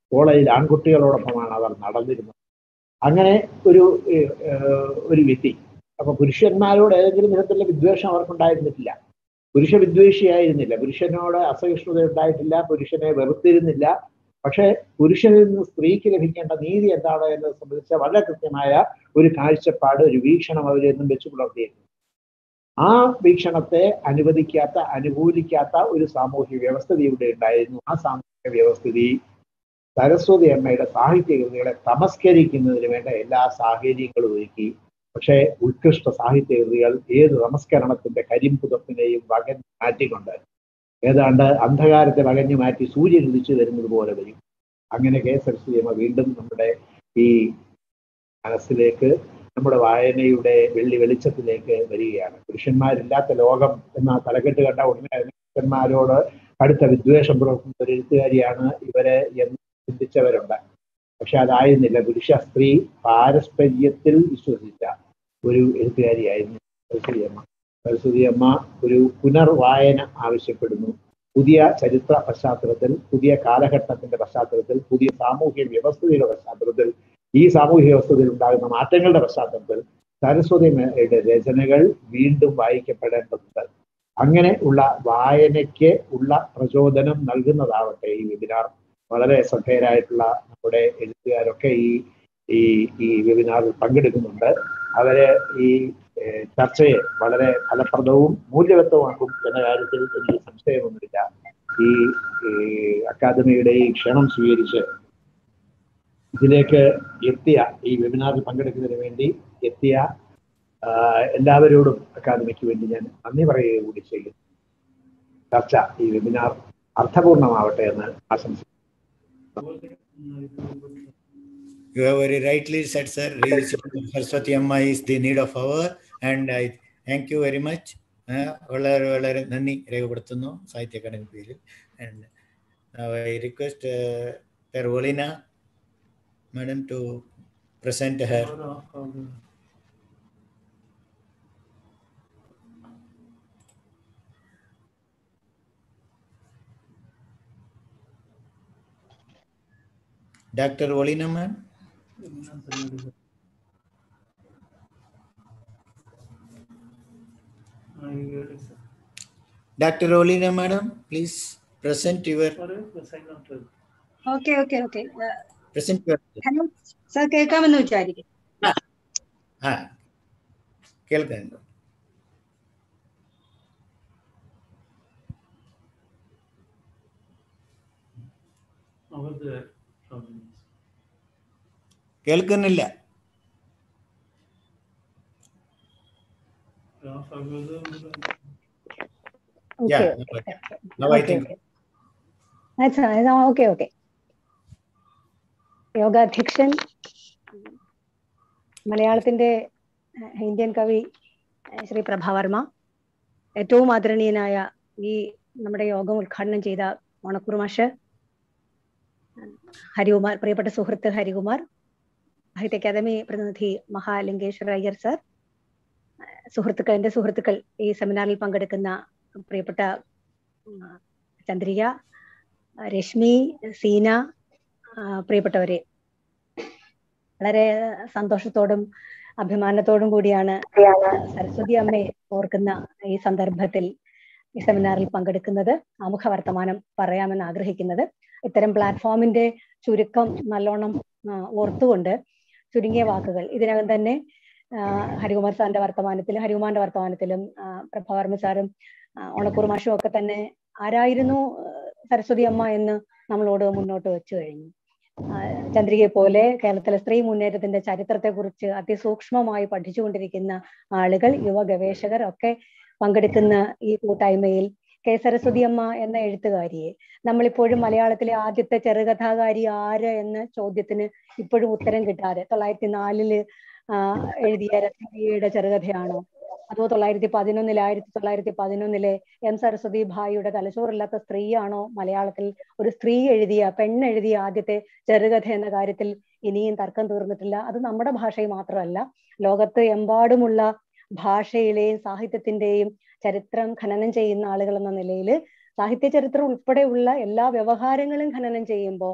കോളേജിൽ ആൺകുട്ടികളോടൊപ്പമാണ് അവർ നടന്നിരുന്നത്. അങ്ങനെ ഒരു ഒരു വിധി. അപ്പൊ പുരുഷന്മാരോട് ഏതെങ്കിലും വിധത്തിലുള്ള വിദ്വേഷം അവർക്കുണ്ടായിരുന്നിട്ടില്ല. പുരുഷ വിദ്വേഷിയായിരുന്നില്ല, പുരുഷനോട് അസഹിഷ്ണുത ഉണ്ടായിട്ടില്ല, പുരുഷനെ വെറുത്തിരുന്നില്ല. പക്ഷെ പുരുഷനിൽ നിന്ന് സ്ത്രീക്ക് ലഭിക്കേണ്ട നീതി എന്താണ് എന്നത് സംബന്ധിച്ച വളരെ കൃത്യമായ ഒരു കാഴ്ചപ്പാട്, ഒരു വീക്ഷണം അവരെന്നും വെച്ച് പുലർത്തിയിരുന്നു. ആ വീക്ഷണത്തെ അനുവദിക്കാത്ത, അനുകൂലിക്കാത്ത ഒരു സാമൂഹ്യ വ്യവസ്ഥിതി ഇവിടെ ഉണ്ടായിരുന്നു. ആ സാമൂഹ്യ വ്യവസ്ഥിതി സരസ്വതി അമ്മയുടെ സാഹിത്യകൃതികളെ തമസ്കരിക്കുന്നതിന് വേണ്ട എല്ലാ സാഹചര്യങ്ങളും ഒരുക്കി. പക്ഷേ ഉത്കൃഷ്ട സാഹിത്യകൃതികൾ ഏത് നമസ്കരണത്തിന്റെ കരിമ്പുതപ്പിനെയും വകഞ്ഞു മാറ്റിക്കൊണ്ട് ഏതാണ്ട് അന്ധകാരത്തെ വകഞ്ഞു മാറ്റി സൂര്യൻ ഉദിച്ചു വരുന്നത് പോലെ വരും. അങ്ങനെ കെ സരസ്വതി അമ്മ വീണ്ടും നമ്മുടെ ഈ മനസ്സിലേക്ക്, നമ്മുടെ വായനയുടെ വെള്ളി വെളിച്ചത്തിലേക്ക് വരികയാണ്. പുരുഷന്മാരില്ലാത്ത ലോകം എന്ന തലക്കെട്ട് കണ്ട ഉടനെ പുരുഷന്മാരോട് കടുത്ത വിദ്വേഷം പുലർത്തുന്ന ഒരു എഴുത്തുകാരിയാണ് ഇവരെ എന്ന് ചിന്തിച്ചവരുണ്ട്. പക്ഷെ അതായിരുന്നില്ല. പുരുഷ സ്ത്രീ പാരസ്പര്യത്തിൽ വിശ്വസിച്ച ഒരു എഴുത്തുകാരിയായിരുന്നു സരസ്വതി അമ്മ. സരസ്വതി അമ്മ ഒരു പുനർവായന ആവശ്യപ്പെടുന്നു. പുതിയ ചരിത്ര പശ്ചാത്തലത്തിൽ, പുതിയ കാലഘട്ടത്തിന്റെ പശ്ചാത്തലത്തിൽ, പുതിയ സാമൂഹ്യ വ്യവസ്ഥയുടെ പശ്ചാത്തലത്തിൽ, ഈ സാമൂഹ്യ വ്യവസ്ഥയിൽ ഉണ്ടാകുന്ന മാറ്റങ്ങളുടെ പശ്ചാത്തലത്തിൽ സരസ്വതിയുടെ രചനകൾ വീണ്ടും വായിക്കപ്പെടേണ്ടതുണ്ട്. അങ്ങനെ ഉള്ള വായനയ്ക്ക് ഉള്ള പ്രചോദനം നൽകുന്നതാവട്ടെ ഈ വെബിനാർ. വളരെ ശ്രദ്ധേയരായിട്ടുള്ള നമ്മുടെ എഴുത്തുകാരൊക്കെ ഈ ഈ ഈ വെബിനാറിൽ പങ്കെടുക്കുന്നുണ്ട്. അവര് ഈ ചർച്ചയെ വളരെ ഫലപ്രദവും മൂല്യവത്തവുമാക്കും എന്ന കാര്യത്തിൽ എനിക്ക് സംശയമൊന്നുമില്ല. ഈ അക്കാദമിയുടെ ഈ ക്ഷണം സ്വീകരിച്ച് ഇതിലേക്ക് എത്തിയ, ഈ വെബിനാറിൽ പങ്കെടുക്കുന്നതിന് വേണ്ടി എത്തിയ എല്ലാവരോടും അക്കാദമിക്ക് വേണ്ടി ഞാൻ നന്ദി പറയുക കൂടി ചെയ്യുന്നു. ചർച്ച, ഈ വെബിനാർ അർത്ഥപൂർണമാവട്ടെ എന്ന് ആശംസിക്കുന്നു. You have very rightly said, sir. Saraswati Amma is the need of hour, and I thank you very much. വളരെ വളരെ നന്ദി രേഖപ്പെടുത്തുന്നു സാഹിത്യ അക്കാദമി പേരിൽ. And now I request uh, Pervolina madam to present her. Doctor Volina ma'am. Doctor Volina madam, please present your. Okay, okay, okay. Uh, present your. Hello, sir. കേൾക്കാമെന്ന് വിചാരിക്കും. ആ കേൾക്കാം. കേൾക്കുന്നില്ല. ഓക്കെ ഓക്കെ യോഗാധ്യക്ഷൻ, മലയാളത്തിന്റെ ഇന്ത്യൻ കവി ശ്രീ പ്രഭാവർമ്മ, ഏറ്റവും ആദരണീയനായ ഈ നമ്മുടെ യോഗം ഉദ്ഘാടനം ചെയ്ത ഓണക്കൂർ മാഷ്, ഹരികുമാർ, പ്രിയപ്പെട്ട സുഹൃത്ത് ഹരികുമാർ, സാഹിത്യ അക്കാദമി പ്രതിനിധി മഹാലിംഗേശ്വര അയ്യർ സർ, സുഹൃത്തുക്കൾ, എൻ്റെ സുഹൃത്തുക്കൾ, ഈ സെമിനാറിൽ പങ്കെടുക്കുന്ന പ്രിയപ്പെട്ട ചന്ദ്രിക, രശ്മി, സീന, പ്രിയപ്പെട്ടവരെ, വളരെ സന്തോഷത്തോടും അഭിമാനത്തോടും കൂടിയാണ് സരസ്വതി അമ്മയെ ഓർക്കുന്ന ഈ സന്ദർഭത്തിൽ ഈ സെമിനാറിൽ പങ്കെടുക്കുന്നത്, ആമുഖ വർത്തമാനം പറയാമെന്ന് ആഗ്രഹിക്കുന്നത്. ഇത്തരം പ്ലാറ്റ്ഫോമിന്റെ ചുരുക്കം നല്ലോണം ഓർത്തുകൊണ്ട് ചുരുങ്ങിയ വാക്കുകൾ, ഇതിനകം തന്നെ ഹരികുമാർ സാറിന്റെ വർത്തമാനത്തിലും ഹരികുമാറിന്റെ വർത്തമാനത്തിലും പ്രഭാവർമ്മ സാറും ഓണക്കൂർ മാഷും ഒക്കെ തന്നെ ആരായിരുന്നു സരസ്വതി അമ്മ എന്ന് നമ്മളോട് മുന്നോട്ട് വെച്ചു കഴിഞ്ഞു. ചന്ദ്രികയെ പോലെ കേരളത്തിലെ സ്ത്രീ മുന്നേറ്റത്തിന്റെ ചരിത്രത്തെ കുറിച്ച് അതിസൂക്ഷ്മമായി പഠിച്ചുകൊണ്ടിരിക്കുന്ന ആളുകൾ, യുവ ഗവേഷകർ ഒക്കെ പങ്കെടുക്കുന്ന ഈ കൂട്ടായ്മയിൽ കെ സരസ്വതി അമ്മ എന്ന എഴുത്തുകാരിയെ, നമ്മളിപ്പോഴും മലയാളത്തിലെ ആദ്യത്തെ ചെറുകഥാകാരി ആര് എന്ന ചോദ്യത്തിന് ഇപ്പോഴും ഉത്തരം കിട്ടാതെ, തൊള്ളായിരത്തി നാലില് ആഹ് എഴുതിയ രത്നയുടെ ചെറുകഥയാണോ, അതോ തൊള്ളായിരത്തി പതിനൊന്നിലെ ആയിരത്തി തൊള്ളായിരത്തി പതിനൊന്നിലെ എം സരസ്വതി ഭായിയുടെ തലച്ചോറില്ലാത്ത സ്ത്രീയാണോ മലയാളത്തിൽ ഒരു സ്ത്രീ എഴുതിയ, പെണ്ണെഴുതിയ ആദ്യത്തെ ചെറുകഥ എന്ന കാര്യത്തിൽ ഇനിയും തർക്കം തീർന്നിട്ടില്ല. അത് നമ്മുടെ ഭാഷയിൽ മാത്രമല്ല, ലോകത്ത് എമ്പാടുമുള്ള ഭാഷയിലെയും സാഹിത്യത്തിന്റെയും ചരിത്രം ഖനനം ചെയ്യുന്ന ആളുകൾ എന്ന നിലയിൽ സാഹിത്യ ചരിത്രം ഉൾപ്പെടെയുള്ള എല്ലാ വ്യവഹാരങ്ങളും ഖനനം ചെയ്യുമ്പോൾ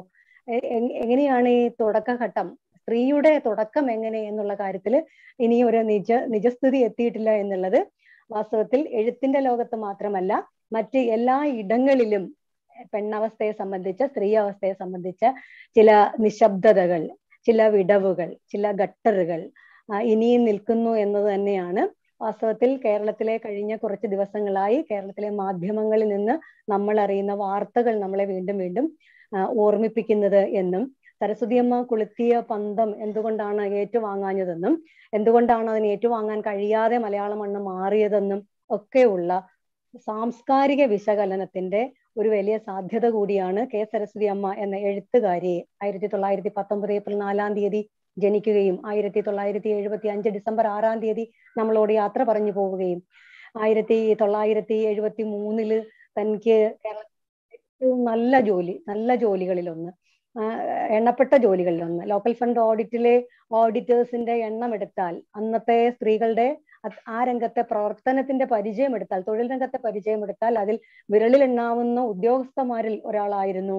എങ്ങനെയാണ് ഈ തുടക്കഘട്ടം, സ്ത്രീയുടെ തുടക്കം എങ്ങനെ എന്നുള്ള കാര്യത്തിൽ ഇനി ഒരു നിജ നിജസ്ഥിതി എത്തിയിട്ടില്ല എന്നുള്ളത് വാസ്തവത്തിൽ എഴുത്തിന്റെ ലോകത്ത് മാത്രമല്ല മറ്റ് എല്ലാ ഇടങ്ങളിലും പെണ്ണവസ്ഥയെ സംബന്ധിച്ച, സ്ത്രീ അവസ്ഥയെ സംബന്ധിച്ച ചില നിശബ്ദതകൾ, ചില വിടവുകൾ, ചില ഗട്ടറുകൾ ഇനിയും നിൽക്കുന്നു എന്നത് തന്നെയാണ് വാസ്തവത്തിൽ കേരളത്തിലെ കഴിഞ്ഞ കുറച്ച് ദിവസങ്ങളായി കേരളത്തിലെ മാധ്യമങ്ങളിൽ നിന്ന് നമ്മൾ അറിയുന്ന വാർത്തകൾ നമ്മളെ വീണ്ടും വീണ്ടും ഓർമ്മിപ്പിക്കുന്നത് എന്നും സരസ്വതിയമ്മ കൊളുത്തിയ പന്തം എന്തുകൊണ്ടാണ് ഏറ്റുവാങ്ങാഞ്ഞതെന്നും എന്തുകൊണ്ടാണ് അതിന് ഏറ്റുവാങ്ങാൻ കഴിയാതെ മലയാള മണ്ണ് മാറിയതെന്നും ഒക്കെയുള്ള സാംസ്കാരിക വിശകലനത്തിന്റെ ഒരു വലിയ സാധ്യത കൂടിയാണ് കെ സരസ്വതി അമ്മ എന്ന എഴുത്തുകാരിയെ ആയിരത്തി തൊള്ളായിരത്തി പത്തൊമ്പത് ഏപ്രിൽ നാലാം തീയതി ജനിക്കുകയും ആയിരത്തി തൊള്ളായിരത്തി എഴുപത്തി അഞ്ച് ഡിസംബർ ആറാം തീയതി നമ്മളോട് യാത്ര പറഞ്ഞു പോവുകയും ആയിരത്തി തൊള്ളായിരത്തി എഴുപത്തി മൂന്നില് തനിക്ക് ഏറ്റവും നല്ല ജോലി നല്ല ജോലികളിലൊന്ന് എണ്ണപ്പെട്ട ജോലികളിലൊന്ന് ലോക്കൽ ഫണ്ട് ഓഡിറ്റിലെ ഓഡിറ്റേഴ്സിന്റെ എണ്ണം എടുത്താൽ, അന്നത്തെ സ്ത്രീകളുടെ ആ രംഗത്തെ പ്രവർത്തനത്തിന്റെ പരിചയം എടുത്താൽ, തൊഴിൽ രംഗത്തെ പരിചയം എടുത്താൽ അതിൽ വിരലിൽ എണ്ണാവുന്ന ഉദ്യോഗസ്ഥന്മാരിൽ ഒരാളായിരുന്നു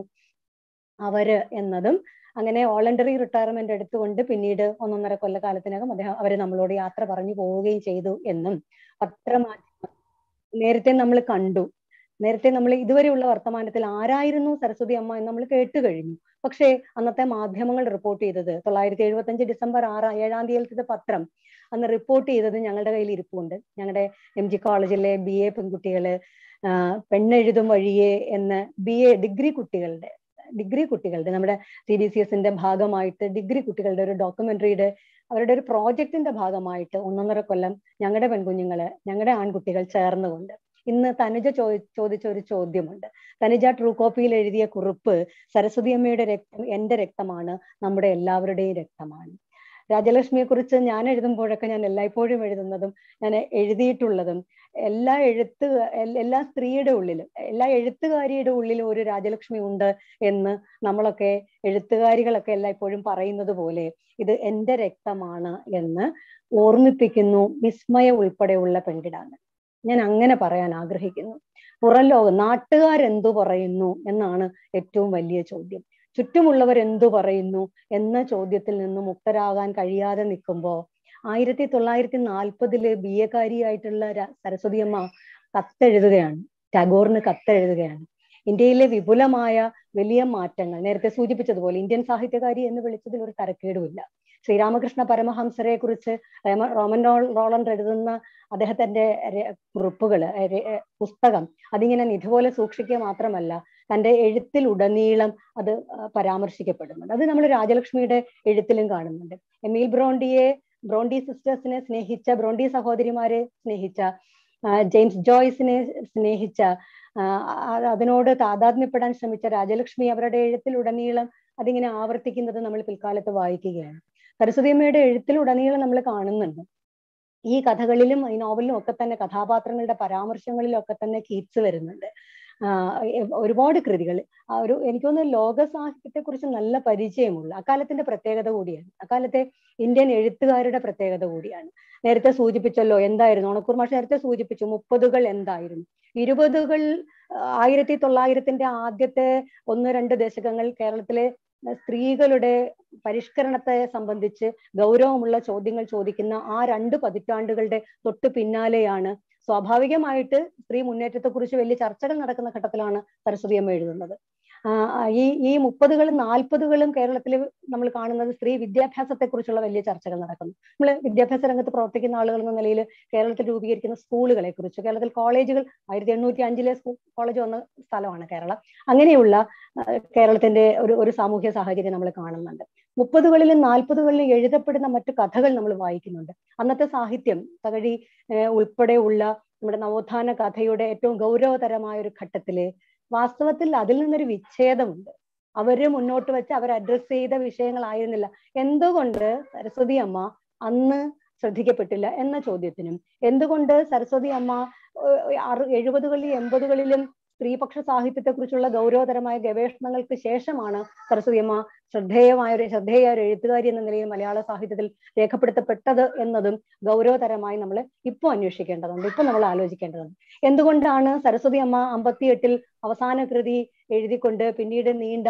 അവര് എന്നതും, അങ്ങനെ വോളണ്ടറി റിട്ടയർമെന്റ് എടുത്തുകൊണ്ട് പിന്നീട് ഒന്നൊന്നര കൊല്ലകാലത്തിനകം അദ്ദേഹം അവര് നമ്മളോട് യാത്ര പറഞ്ഞു പോവുകയും ചെയ്തു എന്നും പത്രമാധ്യമം നേരത്തെ നമ്മൾ കണ്ടു. നേരത്തെ നമ്മൾ ഇതുവരെയുള്ള വർത്തമാനത്തിൽ ആരായിരുന്നു സരസ്വതി അമ്മ എന്ന് നമ്മൾ കേട്ട് കഴിഞ്ഞു. പക്ഷേ അന്നത്തെ മാധ്യമങ്ങൾ റിപ്പോർട്ട് ചെയ്തത് തൊള്ളായിരത്തി എഴുപത്തി അഞ്ച് ഡിസംബർ ആറ് ഏഴാം തീയതിയിലത്തെ പത്രം അന്ന് റിപ്പോർട്ട് ചെയ്തത് ഞങ്ങളുടെ കയ്യിൽ ഇരിപ്പുണ്ട്. ഞങ്ങളുടെ എം ജി കോളേജിലെ ബി എ പെൺകുട്ടികള് പെണ്ണെഴുതും വഴിയെ എന്ന് ബി എ ഡിഗ്രി കുട്ടികളുടെ ഡിഗ്രി കുട്ടികളുടെ നമ്മുടെ സി ബി സി എസിന്റെ ഭാഗമായിട്ട് ഡിഗ്രി കുട്ടികളുടെ ഒരു ഡോക്യുമെന്ററിയുടെ അവരുടെ ഒരു പ്രോജക്റ്റിന്റെ ഭാഗമായിട്ട് ഒന്നൊന്നര കൊല്ലം ഞങ്ങളുടെ പെൺകുഞ്ഞുങ്ങള് ഞങ്ങളുടെ ആൺകുട്ടികൾ ചേർന്നുകൊണ്ട് ഇന്ന് തനുജ ചോ ചോദിച്ച ഒരു ചോദ്യമുണ്ട്. തനുജ ട്രൂ കോപ്പിയിൽ എഴുതിയ കുറിപ്പ് സരസ്വതി അമ്മയുടെ രക്തം എന്റെ രക്തമാണ്, നമ്മുടെ എല്ലാവരുടെയും രക്തമാണ്. രാജലക്ഷ്മിയെ കുറിച്ച് ഞാൻ എഴുതുമ്പോഴൊക്കെ ഞാൻ എല്ലായ്പ്പോഴും എഴുതുന്നതും ഞാൻ എഴുതിയിട്ടുള്ളതും എല്ലാ എഴുത്ത് എല്ലാ സ്ത്രീയുടെ ഉള്ളിലും എല്ലാ എഴുത്തുകാരിയുടെ ഉള്ളിലും ഒരു രാജലക്ഷ്മി ഉണ്ട് എന്ന് നമ്മളൊക്കെ എഴുത്തുകാരികളൊക്കെ എല്ലായ്പ്പോഴും പറയുന്നത് പോലെ ഇത് എന്റെ രക്തമാണ് എന്ന് ഓർമ്മിപ്പിക്കുന്നു വിസ്മയ ഉൾപ്പെടെയുള്ള പെൺകിടാണ്. ഞാൻ അങ്ങനെ പറയാൻ ആഗ്രഹിക്കുന്നു. പുറം ലോകം നാട്ടുകാരെന്തു പറയുന്നു എന്നാണ് ഏറ്റവും വലിയ ചോദ്യം. ചുറ്റുമുള്ളവർ എന്തു പറയുന്നു എന്ന ചോദ്യത്തിൽ നിന്ന് മുക്തരാകാൻ കഴിയാതെ നിൽക്കുമ്പോൾ ആയിരത്തി തൊള്ളായിരത്തി നാൽപ്പതില് ബി എക്കാരിയായിട്ടുള്ള സരസ്വതി അമ്മ കത്തെഴുതുകയാണ്, ടാഗോറിന് കത്തെഴുതുകയാണ്. ഇന്ത്യയിലെ വിപുലമായ വലിയ മാറ്റങ്ങൾ നേരത്തെ സൂചിപ്പിച്ചതുപോലെ ഇന്ത്യൻ സാഹിത്യകാരി എന്ന് വിളിച്ചതിൽ ഒരു തരക്കേടുമില്ല. ശ്രീരാമകൃഷ്ണ പരമഹംസരെ കുറിച്ച് റോമൻ റോളണ്ട് എഴുതുന്ന അദ്ദേഹത്തിന്റെ കുറിപ്പുകള് പുസ്തകം അതിങ്ങനെ നിധി പോലെ സൂക്ഷിക്കുക മാത്രമല്ല തന്റെ എഴുത്തിൽ ഉടനീളം അത് പരാമർശിക്കപ്പെടുന്നുണ്ട്. അത് നമ്മൾ രാജലക്ഷ്മിയുടെ എഴുത്തിലും കാണുന്നുണ്ട്. എമീൽ ബ്രോണ്ടിയെ ബ്രോണ്ടി സിസ്റ്റേഴ്സിനെ സ്നേഹിച്ച, ബ്രോണ്ടി സഹോദരിമാരെ സ്നേഹിച്ച, ജെയിംസ് ജോയ്സിനെ സ്നേഹിച്ച, അതിനോട് താതാത്മ്യപ്പെടാൻ ശ്രമിച്ച രാജലക്ഷ്മി അവരുടെ എഴുത്തിലുടനീളം അതിങ്ങനെ ആവർത്തിക്കുന്നത് നമ്മൾ പിൽക്കാലത്ത് വായിക്കുകയാണ്. സരസ്വതിയമ്മയുടെ എഴുത്തിലുടനീളം നമ്മൾ കാണുന്നുണ്ട്. ഈ കഥകളിലും ഈ നോവലിലും ഒക്കെ തന്നെ കഥാപാത്രങ്ങളുടെ പരാമർശങ്ങളിലും ഒക്കെ തന്നെ കീറ്റ്സ് വരുന്നുണ്ട്. ആഹ് ഒരുപാട് കൃതികൾ ഒരു എനിക്ക് തോന്നുന്നു ലോക സാഹിത്യത്തെ കുറിച്ച് നല്ല പരിചയമുള്ള അക്കാലത്തിന്റെ പ്രത്യേകത കൂടിയാണ്. അക്കാലത്തെ ഇന്ത്യൻ എഴുത്തുകാരുടെ പ്രത്യേകത കൂടിയാണ്. നേരത്തെ സൂചിപ്പിച്ചല്ലോ എന്തായിരുന്നു, ഓണക്കൂർ മാഷ് നേരത്തെ സൂചിപ്പിച്ചു മുപ്പതുകൾ എന്തായിരുന്നു. ഇരുപതുകൾ ആയിരത്തി തൊള്ളായിരത്തിന്റെ ആദ്യത്തെ ഒന്ന് രണ്ട് ദശകങ്ങൾ കേരളത്തിലെ സ്ത്രീകളുടെ പരിഷ്കരണത്തെ സംബന്ധിച്ച് ഗൗരവമുള്ള ചോദ്യങ്ങൾ ചോദിക്കുന്ന ആ രണ്ട് പതിറ്റാണ്ടുകളുടെ തൊട്ട് പിന്നാലെയാണ് സ്വാഭാവികമായിട്ട് സ്ത്രീ മുന്നേറ്റത്തെ കുറിച്ച് വലിയ ചർച്ചകൾ നടക്കുന്ന ഘട്ടത്തിലാണ് സരസ്വതി അമ്മ എഴുതുന്നത്. ഈ ഈ മുപ്പതുകളും നാൽപ്പതുകളും കേരളത്തിൽ നമ്മൾ കാണുന്നത് സ്ത്രീ വിദ്യാഭ്യാസത്തെ കുറിച്ചുള്ള വലിയ ചർച്ചകൾ നടക്കുന്നു. നമ്മൾ വിദ്യാഭ്യാസ രംഗത്ത് പ്രവർത്തിക്കുന്ന ആളുകൾ എന്ന നിലയിൽ കേരളത്തിൽ രൂപീകരിക്കുന്ന സ്കൂളുകളെ കുറിച്ച്, കേരളത്തിൽ കോളേജുകൾ ആയിരത്തി എണ്ണൂറ്റി അഞ്ചിലെ സ്കൂൾ കോളേജ് വന്ന സ്ഥലമാണ് കേരളം. അങ്ങനെയുള്ള കേരളത്തിന്റെ ഒരു ഒരു സാമൂഹ്യ സാഹചര്യം നമ്മൾ കാണുന്നുണ്ട്. മുപ്പതുകളിലും നാൽപ്പതുകളിലും എഴുതപ്പെടുന്ന മറ്റു കഥകൾ നമ്മൾ വായിക്കുന്നുണ്ട്. അന്നത്തെ സാഹിത്യം തകഴി ഉൾപ്പെടെയുള്ള നമ്മുടെ നവോത്ഥാന കഥയുടെ ഏറ്റവും ഗൗരവതരമായ ഒരു ഘട്ടത്തില് വാസ്തവത്തിൽ അതിൽ നിന്നൊരു വിച്ഛേദമുണ്ട്. അവര് മുന്നോട്ട് വെച്ച് അവർ അഡ്രസ് ചെയ്ത വിഷയങ്ങളായിരുന്നില്ല. എന്തുകൊണ്ട് സരസ്വതി അമ്മ അന്ന് ശ്രദ്ധിക്കപ്പെട്ടില്ല എന്ന ചോദ്യത്തിനും, എന്തുകൊണ്ട് സരസ്വതി അമ്മ എഴുപതുകളിലും എൺപതുകളിലും സ്ത്രീപക്ഷ സാഹിത്യത്തെ കുറിച്ചുള്ള ഗൗരവതരമായ ഗവേഷണങ്ങൾക്ക് ശേഷമാണ് സരസ്വതി അമ്മ ശ്രദ്ധേയമായ ഒരു ശ്രദ്ധേയ ഒരു എഴുത്തുകാരി എന്ന നിലയിൽ മലയാള സാഹിത്യത്തിൽ രേഖപ്പെടുത്തപ്പെട്ടത് എന്നതും ഗൗരവതരമായി നമ്മൾ ഇപ്പോൾ അന്വേഷിക്കേണ്ടതുണ്ട്, ഇപ്പൊ നമ്മൾ ആലോചിക്കേണ്ടതുണ്ട്. എന്തുകൊണ്ടാണ് സരസ്വതി അമ്മ അമ്പത്തിയെട്ടിൽ അവസാന കൃതി എഴുതിക്കൊണ്ട് പിന്നീട് നീണ്ട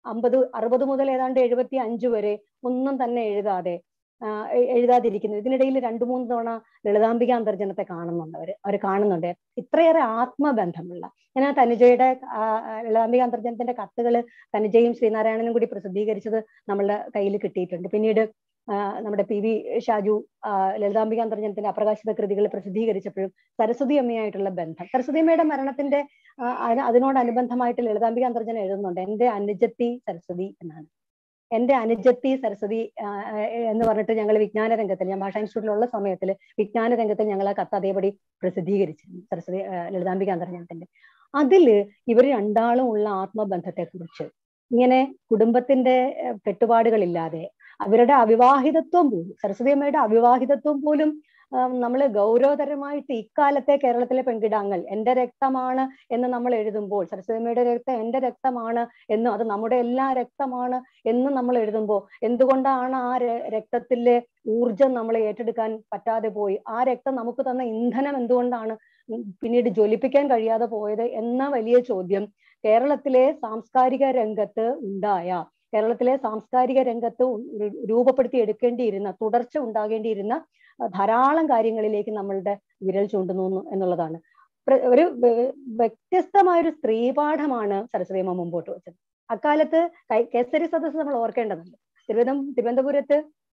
അമ്പത് അറുപത് മുതൽ ഏതാണ്ട് എഴുപത്തി അഞ്ച് വരെ ഒന്നും തന്നെ എഴുതാതെ എഴുതാതിരിക്കുന്നത്. ഇതിനിടയിൽ രണ്ടു മൂന്ന് തവണ ലളിതാംബിക അന്തർജനത്തെ കാണുന്നുണ്ട്. അവർ അവർ കാണുന്നുണ്ട്. ഇത്രയേറെ ആത്മബന്ധമുള്ള, ഞാൻ തനുജയുടെ ലളിതാംബിക അന്തർജനത്തിന്റെ കത്തുകൾ തനുജയും ശ്രീനാരായണനും കൂടി പ്രസിദ്ധീകരിച്ചത് നമ്മളുടെ കയ്യിൽ കിട്ടിയിട്ടുണ്ട്. പിന്നീട് നമ്മുടെ പി വി ഷാജു ലളിതാംബിക അന്തർജനത്തിന്റെ അപ്രകാശിത കൃതികൾ പ്രസിദ്ധീകരിച്ചപ്പോഴും സരസ്വതി അമ്മയായിട്ടുള്ള ബന്ധം, സരസ്വതി അമ്മയുടെ മരണത്തിന്റെ അതിനോടനുബന്ധമായിട്ട് ലളിതാംബിക അന്തർജനം എഴുതുന്നുണ്ട്. എന്റെ അനുജത്തി സരസ്വതി എന്നാണ്. എന്റെ അനുജത്തി സരസ്വതി എന്ന് പറഞ്ഞിട്ട് ഞങ്ങൾ വിജ്ഞാന രംഗത്തിൽ, ഞാൻ ഭാഷാ ഇൻസ്റ്റിറ്റ്യൂട്ടിലുള്ള സമയത്തിൽ വിജ്ഞാന രംഗത്തിൽ ഞങ്ങൾ ആ കത്ത് അതേപടി പ്രസിദ്ധീകരിച്ചിരുന്നു, സരസ്വതി ലളിതാംബിക അന്തർജനത്തിന്റെ. അതില് ഇവർ രണ്ടാളും ഉള്ള ആത്മബന്ധത്തെ കുറിച്ച്, ഇങ്ങനെ കുടുംബത്തിന്റെ കെട്ടുപാടുകളില്ലാതെ അവരുടെ അവിവാഹിതത്വം പോലും, സരസ്വതി അമ്മയുടെ അവിവാഹിതത്വം പോലും നമ്മൾ ഗൗരവതരമായിട്ട് ഇക്കാലത്തെ കേരളത്തിലെ പെൺകിടാങ്ങൾ എന്റെ രക്തമാണ് എന്ന് നമ്മൾ എഴുതുമ്പോൾ, സരസ്വതി അമ്മയുടെ രക്തം എന്റെ രക്തമാണ് എന്നും അത് നമ്മുടെ എല്ലാ രക്തമാണ് എന്നും നമ്മൾ എഴുതുമ്പോൾ എന്തുകൊണ്ടാണ് ആ രക്തത്തിലെ ഊർജം നമ്മളെ ഏറ്റെടുക്കാൻ പറ്റാതെ പോയി, ആ രക്തം നമുക്ക് തന്ന ഇന്ധനം എന്തുകൊണ്ടാണ് പിന്നീട് ജ്വലിപ്പിക്കാൻ കഴിയാതെ പോയത് എന്ന വലിയ ചോദ്യം കേരളത്തിലെ സാംസ്കാരിക രംഗത്ത് ഉണ്ടായ, കേരളത്തിലെ സാംസ്കാരിക രംഗത്ത് രൂപപ്പെടുത്തി എടുക്കേണ്ടിയിരുന്ന, തുടർച്ച ഉണ്ടാകേണ്ടിയിരുന്ന ധാരാളം കാര്യങ്ങളിലേക്ക് നമ്മളുടെ വിരൽ ചൂണ്ടുന്നു എന്നുള്ളതാണ്. ഒരു വ്യത്യസ്തമായൊരു സ്ത്രീപാഠമാണ് സരസ്വതി അമ്മ മുമ്പോട്ട് വെച്ചത്. അക്കാലത്ത് കേസരി സദസ്സ് നമ്മൾ ഓർക്കേണ്ടതുണ്ട്. തിരുവനന്തപുരം തിരുവനന്തപുരത്ത്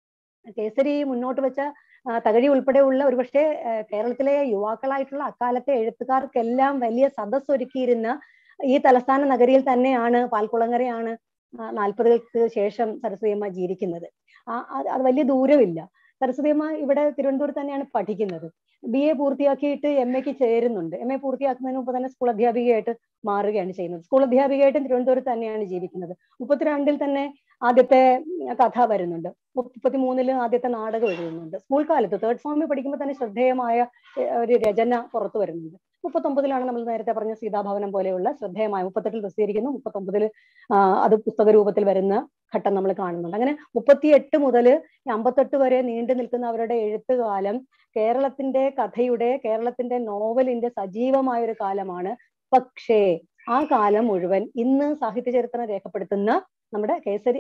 കേസരി മുന്നോട്ട് വെച്ച തകഴി ഉൾപ്പെടെയുള്ള ഒരുപക്ഷെ കേരളത്തിലെ യുവാക്കളായിട്ടുള്ള അക്കാലത്തെ എഴുത്തുകാർക്കെല്ലാം വലിയ സദസ്സ് ഒരുക്കിയിരുന്ന ഈ തലസ്ഥാന നഗരിയിൽ തന്നെയാണ്, പാൽക്കുളങ്ങരയാണ് നാൽപ്പതുകൾക്ക് ശേഷം സരസ്വതി അമ്മ ജീവിക്കുന്നത്. ആ അത് വലിയ ദൂരമില്ല. സരസ്വതി അമ്മ ഇവിടെ തിരുവനന്തപുരത്ത് തന്നെയാണ് പഠിക്കുന്നത്. ബി എ പൂർത്തിയാക്കിയിട്ട് എം എക്ക് ചേരുന്നുണ്ട്. എം എ പൂർത്തിയാക്കുന്നതിന് മുമ്പ് തന്നെ സ്കൂൾ അധ്യാപികയായിട്ട് മാറുകയാണ് ചെയ്യുന്നത്. സ്കൂൾ അധ്യാപികയായിട്ടും തിരുവനന്തപുരത്ത് തന്നെയാണ് ജീവിക്കുന്നത്. മുപ്പത്തിരണ്ടിൽ തന്നെ ആദ്യത്തെ കഥ വരുന്നുണ്ട്. മുപ്പത്തി മൂന്നില് ആദ്യത്തെ നാടകം എഴുതുന്നുണ്ട്. സ്കൂൾ കാലത്ത് തേർഡ് ഫോമിൽ പഠിക്കുമ്പോൾ തന്നെ ശ്രദ്ധേയമായ ഒരു രചന പുറത്തു വരുന്നുണ്ട്. മുപ്പത്തൊമ്പതിലാണ് നമ്മൾ നേരത്തെ പറഞ്ഞ സീതാഭവനം പോലെയുള്ള ശ്രദ്ധേയമായ, മുപ്പത്തെട്ടിൽ പ്രസിദ്ധീകരിക്കുന്നു, മുപ്പത്തൊമ്പതിൽ അത് പുസ്തക രൂപത്തിൽ വരുന്ന ഘട്ടം നമ്മൾ കാണുന്നുണ്ട്. അങ്ങനെ മുപ്പത്തിയെട്ട് മുതൽ അമ്പത്തെട്ട് വരെ നീണ്ടു നിൽക്കുന്ന അവരുടെ എഴുത്തുകാലം കേരളത്തിന്റെ കഥയുടെ, കേരളത്തിന്റെ നോവലിന്റെ സജീവമായ ഒരു കാലമാണ്. പക്ഷേ ആ കാലം മുഴുവൻ ഇന്ന് സാഹിത്യ ചരിത്രം രേഖപ്പെടുത്തുന്ന നമ്മുടെ കേസരി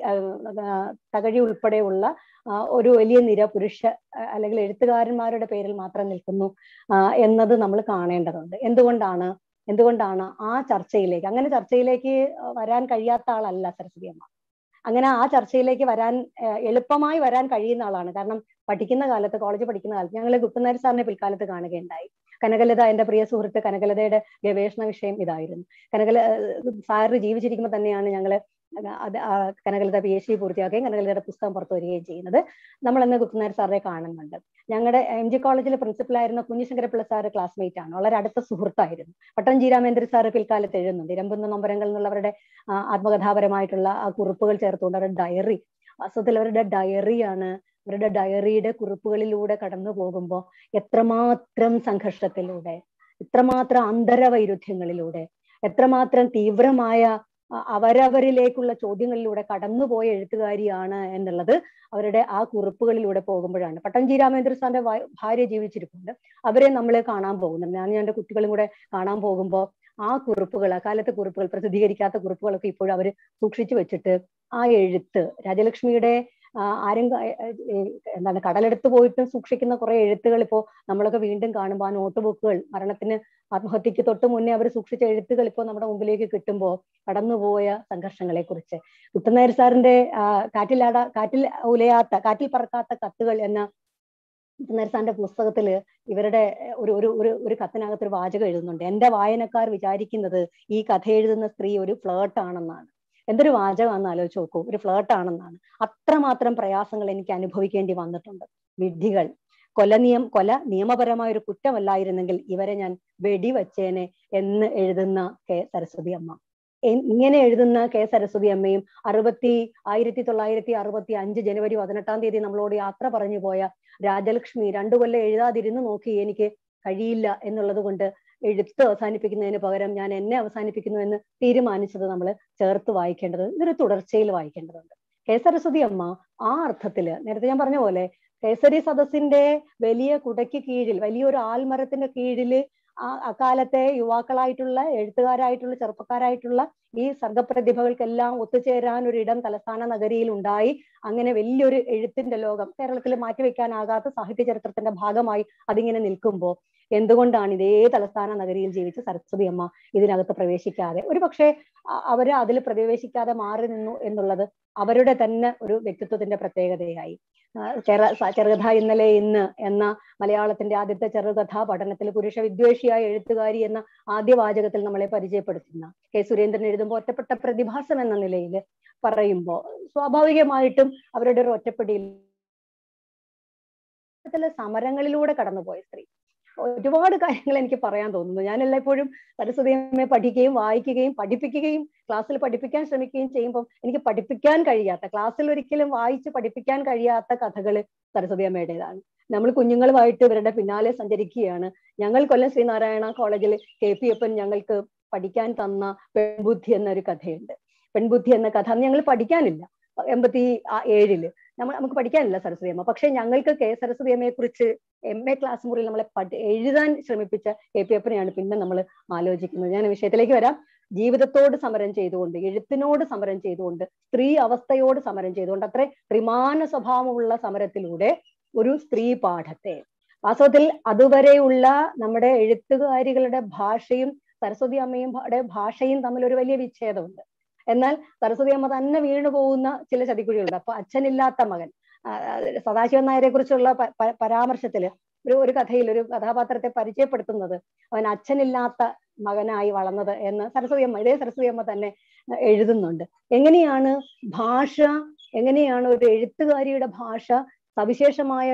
തകഴി ഉൾപ്പെടെയുള്ള ഒരു വലിയ നിര പുരുഷ അല്ലെങ്കിൽ എഴുത്തുകാരന്മാരുടെ പേരിൽ മാത്രം നിൽക്കുന്നു എന്നത് നമ്മൾ കാണേണ്ടതുണ്ട്. എന്തുകൊണ്ടാണ് എന്തുകൊണ്ടാണ് ആ ചർച്ചയിലേക്ക്, അങ്ങനെ ചർച്ചയിലേക്ക് വരാൻ കഴിയാത്ത ആളല്ല സരസ്വതി അമ്മ. അങ്ങനെ ആ ചർച്ചയിലേക്ക് വരാൻ എളുപ്പമായി വരാൻ കഴിയുന്ന ആളാണ്. കാരണം പഠിക്കുന്ന കാലത്ത്, കോളേജ് പഠിക്കുന്ന കാലത്ത് ഞങ്ങൾ ഗുപ്തനാരി സാറിനെ പിൽക്കാലത്ത് കാണുകയുണ്ടായി. കനകലത, എന്റെ പ്രിയ സുഹൃത്ത് കനകലതയുടെ ഗവേഷണ വിഷയം ഇതായിരുന്നു. കനകല സാറ് ജീവിച്ചിരിക്കുമ്പോൾ തന്നെയാണ് ഞങ്ങള് അത് കനകലത പി എച്ച് ഡി പൂർത്തിയാക്കുകയും കനകലതയുടെ പുസ്തകം പുറത്തു വരികയും ചെയ്യുന്നത്. നമ്മൾ അന്ന് ഗുപ്തനാരി സാറിനെ കാണുന്നുണ്ട്. ഞങ്ങളുടെ എം ജി കോളേജിലെ പ്രിൻസിപ്പലായിരുന്ന കുഞ്ഞിശങ്കരപ്പിള്ള സാറ് ക്ലാസ്മേറ്റ് ആണ്, വളരെ അടുത്ത സുഹൃത്തായിരുന്നു. പട്ടംജി രാമേന്ദ്ര സാറ് പിൽക്കാലത്ത് എഴുതുന്നുണ്ട്. ഇരമ്പുന്ന നൊമ്പരങ്ങൾ എന്നുള്ളവരുടെ ആത്മകഥാപരമായിട്ടുള്ള ആ കുറിപ്പുകൾ ചേർത്തുകൊണ്ട് അവരുടെ ഡയറി, വാസ്തവത്തിൽ അവരുടെ ഡയറിയാണ്. അവരുടെ ഡയറിയുടെ കുറിപ്പുകളിലൂടെ കടന്നു പോകുമ്പോൾ എത്രമാത്രം സംഘർഷത്തിലൂടെ, എത്രമാത്രം അന്തരവൈരുദ്ധ്യങ്ങളിലൂടെ, എത്രമാത്രം തീവ്രമായ അവരവരിലേക്കുള്ള ചോദ്യങ്ങളിലൂടെ കടന്നുപോയ എഴുത്തുകാരിയാണ് എന്നുള്ളത് അവരുടെ ആ കുറിപ്പുകളിലൂടെ പോകുമ്പോഴാണ്. പട്ടംജി രാമേന്ദ്ര സാറിന്റെ ഭാര്യ ജീവിച്ചിരിപ്പുണ്ട്. അവരെ നമ്മൾ കാണാൻ പോകുന്നുണ്ട്. ഞാൻ എൻ്റെ കുട്ടികളും കൂടെ കാണാൻ പോകുമ്പോൾ ആ കുറിപ്പുകൾ, അക്കാലത്തെ കുറിപ്പുകൾ, പ്രസിദ്ധീകരിക്കാത്ത കുറിപ്പുകളൊക്കെ ഇപ്പോഴും അവർ സൂക്ഷിച്ചു വെച്ചിട്ട് ആ എഴുത്ത്, രാജലക്ഷ്മിയുടെ ആരും എന്താണ് കടലെടുത്ത് പോയിട്ടും സൂക്ഷിക്കുന്ന കുറെ എഴുത്തുകൾ ഇപ്പോൾ നമ്മളൊക്കെ വീണ്ടും കാണുമ്പോൾ, ആ നോട്ട് ബുക്കുകൾ, മരണത്തിന് ആത്മഹത്യക്ക് തൊട്ട് മുന്നേ അവർ സൂക്ഷിച്ച എഴുത്തുകൾ ഇപ്പോൾ നമ്മുടെ മുമ്പിലേക്ക് കിട്ടുമ്പോൾ കടന്നുപോയ സംഘർഷങ്ങളെ കുറിച്ച്, ഗുപ്തനായർ സാറിന്റെ കാറ്റിലാട കാറ്റിൽ ഉലയാത്ത കാറ്റിൽ പറക്കാത്ത കത്തുകൾ എന്ന ഗുപ്തനായർ സാറിന്റെ പുസ്തകത്തില് ഇവരുടെ ഒരു ഒരു ഒരു ഒരു കത്തിനകത്ത് ഒരു വാചകം എഴുതുന്നുണ്ട്. എന്റെ വായനക്കാർ വിചാരിക്കുന്നത് ഈ കഥ എഴുതുന്ന സ്ത്രീ ഒരു ഫ്ലേർട്ട് ആണെന്നാണ്. എന്തൊരു വാചകമാണെന്ന് ആലോചിച്ച് നോക്കൂ, ഒരു ഫ്ലേർട്ട് ആണെന്നാണ്. അത്രമാത്രം പ്രയാസങ്ങൾ എനിക്ക് അനുഭവിക്കേണ്ടി വന്നിട്ടുണ്ട്. വിഡ്ഢികൾ, കൊല നിയം കൊല നിയമപരമായ ഒരു കുറ്റമല്ലായിരുന്നെങ്കിൽ ഇവരെ ഞാൻ വെടിവച്ചേനെ എന്ന് എഴുതുന്ന കെ സരസ്വതി അമ്മ. ഇങ്ങനെ എഴുതുന്ന കെ സരസ്വതി അമ്മയും അറുപത്തി ആയിരത്തി തൊള്ളായിരത്തി അറുപത്തി അഞ്ച് ജനുവരി പതിനെട്ടാം തീയതി നമ്മളോട് യാത്ര പറഞ്ഞു പോയ രാജലക്ഷ്മി രണ്ടു കൊല്ലം എഴുതാതിരുന്ന് നോക്കി എനിക്ക് കഴിയില്ല എന്നുള്ളത് കൊണ്ട് എഴുത്ത് അവസാനിപ്പിക്കുന്നതിന് പകരം ഞാൻ എന്നെ അവസാനിപ്പിക്കുന്നു എന്ന് തീരുമാനിച്ചത് നമ്മൾ ചേർത്ത് വായിക്കേണ്ടത്, ഇതൊരു തുടർച്ചയിൽ വായിക്കേണ്ടതുണ്ട്. കെ സരസ്വതി അമ്മ ആ അർത്ഥത്തില് നേരത്തെ ഞാൻ പറഞ്ഞ പോലെ കേസരി സദസ്സിന്റെ വലിയ കുടയ്ക്ക് കീഴിൽ, വലിയൊരു ആൽമരത്തിന്റെ കീഴില് ആ അക്കാലത്തെ യുവാക്കളായിട്ടുള്ള എഴുത്തുകാരായിട്ടുള്ള ചെറുപ്പക്കാരായിട്ടുള്ള ഈ സർഗപ്രതിഭകൾക്കെല്ലാം ഒത്തുചേരാൻ ഒരു ഇടം തലസ്ഥാന നഗരിയിൽ ഉണ്ടായി. അങ്ങനെ വലിയൊരു എഴുത്തിന്റെ ലോകം കേരളത്തിൽ മാറ്റിവെക്കാനാകാത്ത സാഹിത്യ ചരിത്രത്തിന്റെ ഭാഗമായി അതിങ്ങനെ നിൽക്കുമ്പോൾ എന്തുകൊണ്ടാണ് ഇതേ തലസ്ഥാന നഗരിയിൽ ജീവിച്ച സരസ്വതി അമ്മ ഇതിനകത്ത് പ്രവേശിക്കാതെ, ഒരു പക്ഷേ അവര് അതിൽ പ്രവേശിക്കാതെ മാറി നിന്നു എന്നുള്ളത് അവരുടെ തന്നെ ഒരു വ്യക്തിത്വത്തിന്റെ പ്രത്യേകതയായി. ചെറ ചെറുകഥ ഇന്നലെ ഇന്ന് എന്ന മലയാളത്തിന്റെ ആദ്യത്തെ ചെറുകഥാ പഠനത്തിൽ പുരുഷ വിദ്വേഷിയായ എഴുത്തുകാരി എന്ന ആദ്യ വാചകത്തിൽ നമ്മളെ പരിചയപ്പെടുത്തുന്ന കെ സുരേന്ദ്രൻ എഴുതുമ്പോൾ ഒറ്റപ്പെട്ട പ്രതിഭാസം എന്ന നിലയിൽ പറയുമ്പോൾ സ്വാഭാവികമായിട്ടും അവരുടെ ഒരു ഒറ്റപ്പെടിയിൽ സമരങ്ങളിലൂടെ കടന്നുപോയ സ്ത്രീ. ഒരുപാട് കാര്യങ്ങൾ എനിക്ക് പറയാൻ തോന്നുന്നു. ഞാൻ എല്ലായ്പ്പോഴും സരസ്വതി അമ്മയെ പഠിക്കുകയും വായിക്കുകയും പഠിപ്പിക്കുകയും ക്ലാസ്സിൽ പഠിപ്പിക്കാൻ ശ്രമിക്കുകയും ചെയ്യുമ്പോൾ എനിക്ക് പഠിപ്പിക്കാൻ കഴിയാത്ത, ക്ലാസ്സിൽ ഒരിക്കലും വായിച്ച് പഠിപ്പിക്കാൻ കഴിയാത്ത കഥകൾ സരസ്വതി അമ്മയുടേതാണ്. നമ്മൾ കുഞ്ഞുങ്ങളുമായിട്ട് ഇവരുടെ പിന്നാലെ സഞ്ചരിക്കുകയാണ്. ഞങ്ങൾ കൊല്ലം ശ്രീനാരായണ കോളേജിൽ കെ പി എപ്പൻ ഞങ്ങൾക്ക് പഠിക്കാൻ തന്ന പെൺബുദ്ധി എന്നൊരു കഥയുണ്ട്. പെൺബുദ്ധി എന്ന കഥ അന്ന് ഞങ്ങൾ പഠിക്കാനില്ല, എൺപത്തി ഏഴില് നമ്മൾ നമുക്ക് പഠിക്കാനില്ല സരസ്വതി അമ്മ. പക്ഷെ ഞങ്ങൾക്ക് കെ സരസ്വതി അമ്മയെ കുറിച്ച് എം എ ക്ലാസ് മുറിയിൽ നമ്മളെ പഠി എഴുതാൻ ശ്രമിപ്പിച്ച കെ പി എപ്പനെയാണ് പിന്നെ നമ്മൾ ആലോചിക്കുന്നത്. ഞാൻ വിഷയത്തിലേക്ക് വരാം. ജീവിതത്തോട് സമരം ചെയ്തുകൊണ്ട്, എഴുത്തിനോട് സമരം ചെയ്തുകൊണ്ട്, സ്ത്രീ അവസ്ഥയോട് സമരം ചെയ്തുകൊണ്ട്, അത്ര ത്രിമാന സ്വഭാവമുള്ള സമരത്തിലൂടെ ഒരു സ്ത്രീ പാഠത്തെ, വാസ്തവത്തിൽ അതുവരെയുള്ള നമ്മുടെ എഴുത്തുകാരികളുടെ ഭാഷയും സരസ്വതി അമ്മയും ഭാഷയും തമ്മിൽ ഒരു വലിയ വിച്ഛേദമുണ്ട്. എന്നാൽ സരസ്വതി അമ്മ തന്നെ വീണു പോകുന്ന ചില ചതിക്കുഴികളുണ്ട്. അപ്പൊ അച്ഛനില്ലാത്ത മകൻ, സദാശിവൻ നായരെ കുറിച്ചുള്ള പരാമർശത്തില് ഒരു ഒരു കഥയിൽ ഒരു കഥാപാത്രത്തെ പരിചയപ്പെടുത്തുന്നത് അവൻ അച്ഛനില്ലാത്ത മകനായി വളർന്നത് എന്ന് സരസ്വതി അമ്മ, ഇതേ സരസ്വതി അമ്മ തന്നെ എഴുതുന്നുണ്ട്. എങ്ങനെയാണ് ഭാഷ, എങ്ങനെയാണ് ഒരു എഴുത്തുകാരിയുടെ ഭാഷ സവിശേഷമായ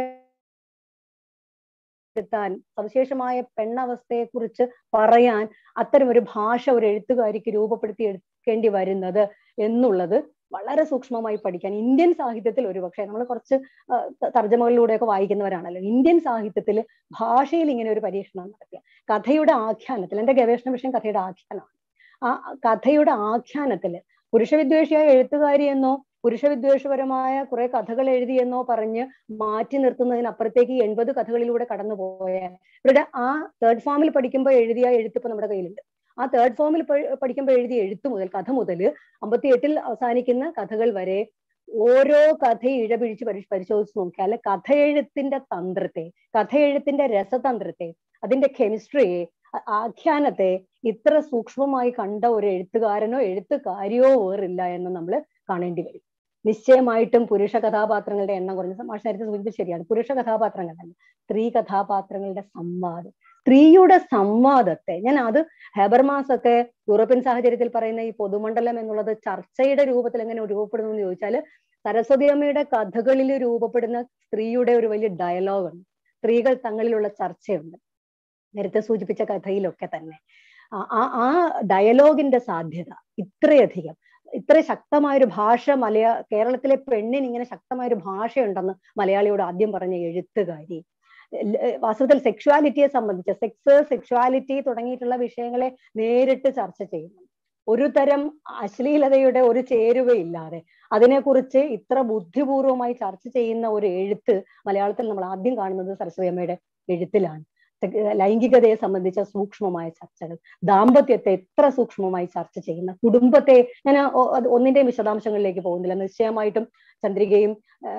ാൻ സവിശേഷമായ പെണ്ണവസ്ഥയെ കുറിച്ച് പറയാൻ അത്തരം ഒരു ഭാഷ ഒരു എഴുത്തുകാരിക്ക് രൂപപ്പെടുത്തി എടുക്കേണ്ടി വരുന്നത് എന്നുള്ളത് വളരെ സൂക്ഷ്മമായി പഠിക്കാൻ ഇന്ത്യൻ സാഹിത്യത്തിൽ ഒരുപക്ഷെ നമ്മൾ കുറച്ച് തർജ്ജമകളിലൂടെയൊക്കെ വായിക്കുന്നവരാണല്ലോ. ഇന്ത്യൻ സാഹിത്യത്തിൽ ഭാഷയിൽ ഇങ്ങനെ ഒരു പരീക്ഷണം നടത്തിയ കഥയുടെ ആഖ്യാനത്തിൽ, എന്റെ ഗവേഷണ വിഷയം കഥയുടെ ആഖ്യാനമാണ്. ആ കഥയുടെ ആഖ്യാനത്തില് പുരുഷവിദ്വേഷിയായ എഴുത്തുകാരി എന്നോ പുരുഷവിദ്വേഷപരമായ കുറെ കഥകൾ എഴുതിയെന്നോ പറഞ്ഞ് മാറ്റി നിർത്തുന്നതിനപ്പുറത്തേക്ക് എൺപത് കഥകളിലൂടെ കടന്നുപോയ ഇവരുടെ ആ തേർഡ് ഫോമിൽ പഠിക്കുമ്പോൾ എഴുതിയ എഴുത്തിപ്പോ നമ്മുടെ കയ്യിലുണ്ട്. ആ തേർഡ് ഫോമിൽ പഠിക്കുമ്പോൾ എഴുതിയ എഴുത്ത് മുതൽ കഥ മുതൽ അമ്പത്തി എട്ടിൽ അവസാനിക്കുന്ന കഥകൾ വരെ ഓരോ കഥയും ഇഴപിഴിച്ച് പരി പരിശോധിച്ച് നോക്കിയാൽ കഥയെഴുത്തിന്റെ തന്ത്രത്തെ, കഥയെഴുത്തിന്റെ രസതന്ത്രത്തെ, അതിന്റെ കെമിസ്ട്രിയെ, ആഖ്യാനത്തെ ഇത്ര സൂക്ഷ്മമായി കണ്ട ഒരു എഴുത്തുകാരനോ എഴുത്തുകാരിയോ വേറില്ല എന്ന് നമ്മൾ കാണേണ്ടി വരും. നിശ്ചയമായിട്ടും പുരുഷ കഥാപാത്രങ്ങളുടെ എണ്ണം കുറഞ്ഞ മാഷ് നേരത്തെ സൂചിപ്പിച്ചത് ശരിയാണ്. പുരുഷ കഥാപാത്രങ്ങളല്ല, സ്ത്രീ കഥാപാത്രങ്ങളുടെ സംവാദം, സ്ത്രീയുടെ സംവാദത്തെ, ഞാൻ അത് ഹെബർമാസ് ഒക്കെ യൂറോപ്യൻ സാഹചര്യത്തിൽ പറയുന്ന ഈ പൊതുമണ്ഡലം എന്നുള്ളത് ചർച്ചയുടെ രൂപത്തിൽ എങ്ങനെ രൂപപ്പെടുന്നു എന്ന് ചോദിച്ചാൽ സരസ്വതി അമ്മയുടെ കഥകളിൽ രൂപപ്പെടുന്ന സ്ത്രീയുടെ ഒരു വലിയ ഡയലോഗുണ്ട്, സ്ത്രീകൾ തങ്ങളിലുള്ള ചർച്ചയുണ്ട്. നേരത്തെ സൂചിപ്പിച്ച കഥയിലൊക്കെ തന്നെ ആ ആ ഡയലോഗിന്റെ സാധ്യത ഇത്രയധികം, ഇത്ര ശക്തമായൊരു ഭാഷ മലയാ കേരളത്തിലെ പെണ്ണിന് ഇങ്ങനെ ശക്തമായൊരു ഭാഷയുണ്ടെന്ന് മലയാളിയോട് ആദ്യം പറഞ്ഞ എഴുത്തുകാരി. വാസ്തവത്തിൽ സെക്ഷുവാലിറ്റിയെ സംബന്ധിച്ച് സെക്സ്, സെക്ഷുവാലിറ്റി തുടങ്ങിയിട്ടുള്ള വിഷയങ്ങളെ നേരിട്ട് ചർച്ച ചെയ്യുന്നു. ഒരു തരം അശ്ലീലതയുടെ ഒരു ചേരുവയില്ലാതെ അതിനെക്കുറിച്ച് ഇത്ര ബുദ്ധിപൂർവമായി ചർച്ച ചെയ്യുന്ന ഒരു എഴുത്ത് മലയാളത്തിൽ നമ്മൾ ആദ്യം കാണുന്നത് സരസ്വതി അമ്മയുടെ എഴുത്തിലാണ്. ലൈംഗികതയെ സംബന്ധിച്ച സൂക്ഷ്മമായ ചർച്ചകൾ, ദാമ്പത്യത്തെ എത്ര സൂക്ഷ്മമായി ചർച്ച ചെയ്യുന്ന, കുടുംബത്തെ, ഞാൻ ഒന്നിന്റെയും വിശദാംശങ്ങളിലേക്ക് പോകുന്നില്ല. നിശ്ചയമായിട്ടും ചന്ദ്രികയും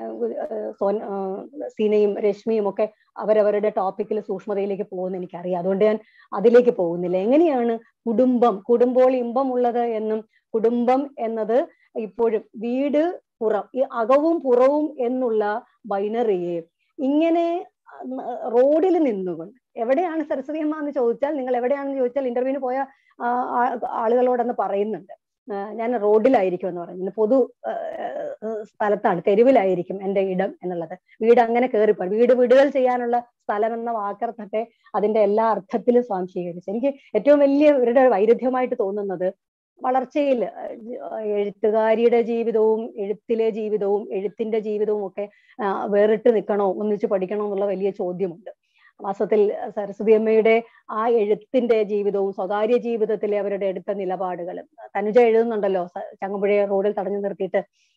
സോൻ സീനയും രശ്മിയും ഒക്കെ അവരവരുടെ ടോപ്പിക്കിൽ സൂക്ഷ്മതയിലേക്ക് പോകുന്ന എനിക്കറിയാം, അതുകൊണ്ട് ഞാൻ അതിലേക്ക് പോകുന്നില്ല. എങ്ങനെയാണ് കുടുംബം, കുടുംബോൾ ഇമ്പമുള്ളത് എന്നും കുടുംബം എന്നത് ഇപ്പോഴും വീട് പുറം, ഈ അകവും പുറവും എന്നുള്ള ബൈനറിയെ ഇങ്ങനെ റോഡിൽ നിന്നുകൊണ്ട്, എവിടെയാണ് സരസ്വതി അമ്മ എന്ന് ചോദിച്ചാൽ, നിങ്ങൾ എവിടെയാണെന്ന് ചോദിച്ചാൽ ഇന്റർവ്യൂവിന് പോയ ആളുകളോടൊന്ന് പറയുന്നുണ്ട്, ഞാൻ റോഡിലായിരിക്കും എന്ന് പറയുന്നത്, പൊതു സ്ഥലത്താണ്, തെരുവിലായിരിക്കും എൻ്റെ ഇടം എന്നുള്ളത്. വീട് അങ്ങനെ കയറിപ്പോ വീട് വിടുതൽ ചെയ്യാനുള്ള സ്ഥലം എന്ന വാക്കർത്ഥത്തെ അതിന്റെ എല്ലാ അർത്ഥത്തിലും സ്വാംശീകരിച്ചു. എനിക്ക് ഏറ്റവും വലിയ ഇവരുടെ വൈരുദ്ധ്യമായിട്ട് തോന്നുന്നത് വളർച്ചയിൽ എഴുത്തുകാരിയുടെ ജീവിതവും എഴുത്തിലെ ജീവിതവും എഴുത്തിന്റെ ജീവിതവും ഒക്കെ വേറിട്ട് നിൽക്കണോ, ഒന്നിച്ച് പഠിക്കണോ എന്നുള്ള വലിയ ചോദ്യമുണ്ട്. വാസ്തവത്തിൽ സരസ്വതി അമ്മയുടെ ആ എഴുത്തിന്റെ ജീവിതവും സ്വകാര്യ ജീവിതത്തിലെ അവരുടെ എടുത്ത നിലപാടുകളും തനുജ എഴുതുന്നുണ്ടല്ലോ, ചങ്ങമ്പുഴ റോഡിൽ തടഞ്ഞു നിർത്തിയിട്ട്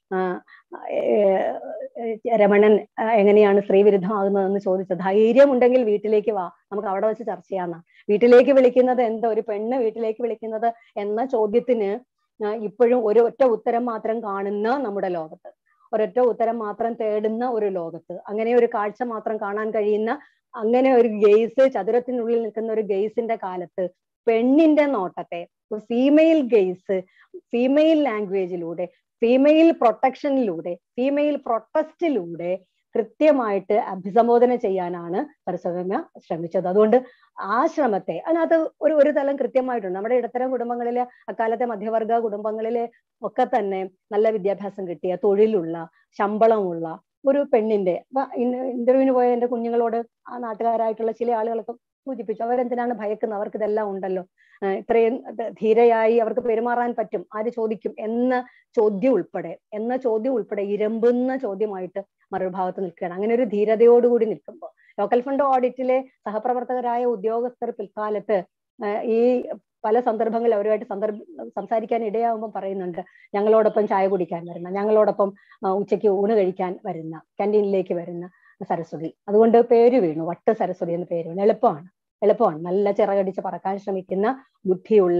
രമണൻ എങ്ങനെയാണ് സ്ത്രീവിരുദ്ധമാകുന്നതെന്ന് ചോദിച്ചത്. ധൈര്യം ഉണ്ടെങ്കിൽ വീട്ടിലേക്ക് വാ, നമുക്ക് അവിടെ വെച്ച് ചർച്ച ചെയ്യാമെന്ന. വീട്ടിലേക്ക് വിളിക്കുന്നത് എന്താ, ഒരു പെണ്ണ് വീട്ടിലേക്ക് വിളിക്കുന്നത് എന്ന ചോദ്യത്തിന് ഇപ്പോഴും ഒരു ഒറ്റ ഉത്തരം മാത്രം കാണുന്ന നമ്മുടെ ലോകത്ത്, ഒരൊറ്റ ഉത്തരം മാത്രം തേടുന്ന ഒരു ലോകത്ത്, അങ്ങനെ ഒരു കാഴ്ച മാത്രം കാണാൻ കഴിയുന്ന, അങ്ങനെ ഒരു ഗെയ്സ്, ചതുരത്തിനുള്ളിൽ നിൽക്കുന്ന ഒരു ഗെയ്സിന്റെ കാലത്ത് പെണ്ണിന്റെ നോട്ടത്തെ, ഫീമെയിൽ ഗെയ്സ്, ഫീമെയിൽ ലാംഗ്വേജിലൂടെ, ഫീമെയിൽ പ്രൊട്ടക്ഷനിലൂടെ, ഫീമെയിൽ പ്രൊട്ടസ്റ്റിലൂടെ കൃത്യമായിട്ട് അഭിസംബോധന ചെയ്യാനാണ് സരസ്വതി ശ്രമിച്ചത്. അതുകൊണ്ട് ആ ശ്രമത്തെ അതിനകത്ത് ഒരു ഒരു തലം കൃത്യമായിട്ടുണ്ട്. നമ്മുടെ ഇടത്തരം കുടുംബങ്ങളിലെ, അക്കാലത്തെ മധ്യവർഗ കുടുംബങ്ങളിലെ ഒക്കെ തന്നെ നല്ല വിദ്യാഭ്യാസം കിട്ടിയ, തൊഴിലുള്ള, ശമ്പളമുള്ള ഒരു പെണ്ണിന്റെ, ഇന്റർവ്യൂവിന് പോയ എന്റെ കുഞ്ഞുങ്ങളോട് ആ നാട്ടുകാരായിട്ടുള്ള ചില ആളുകളൊക്കെ സൂചിപ്പിച്ചു, അവരെന്തിനാണ് ഭയക്കുന്നത്, അവർക്ക് ഇതെല്ലാം ഉണ്ടല്ലോ, ഇത്രയും ധീരയായി അവർക്ക് പെരുമാറാൻ പറ്റും, ആര് ചോദിക്കും എന്ന ചോദ്യം ഉൾപ്പെടെ എന്ന ചോദ്യം ഉൾപ്പെടെ ഇരമ്പുന്ന ചോദ്യമായിട്ട് മറുഭാഗത്ത് നിൽക്കുകയാണ്. അങ്ങനെ ഒരു ധീരതയോടുകൂടി നിൽക്കുമ്പോൾ ലോക്കൽ ഫണ്ട് ഓഡിറ്റിലെ സഹപ്രവർത്തകരായ ഉദ്യോഗസ്ഥർ പിൽക്കാലത്ത് ഈ പല സന്ദർഭങ്ങളിൽ അവരുമായിട്ട് സന്ദർഭ സംസാരിക്കാൻ ഇടയാകുമ്പോൾ പറയുന്നുണ്ട്, ഞങ്ങളോടൊപ്പം ചായ കുടിക്കാൻ വരുന്ന, ഞങ്ങളോടൊപ്പം ഉച്ചയ്ക്ക് ഊണ് കഴിക്കാൻ വരുന്ന, ക്യാൻറ്റീനിലേക്ക് വരുന്ന സരസ്വതി. അതുകൊണ്ട് പേര് വീണു, വട്ട് സരസ്വതി എന്ന് പേര് വീണു. എളുപ്പമാണ് എളുപ്പമാണ് നല്ല ചിറകടിച്ച് പറക്കാൻ ശ്രമിക്കുന്ന, ബുദ്ധിയുള്ള,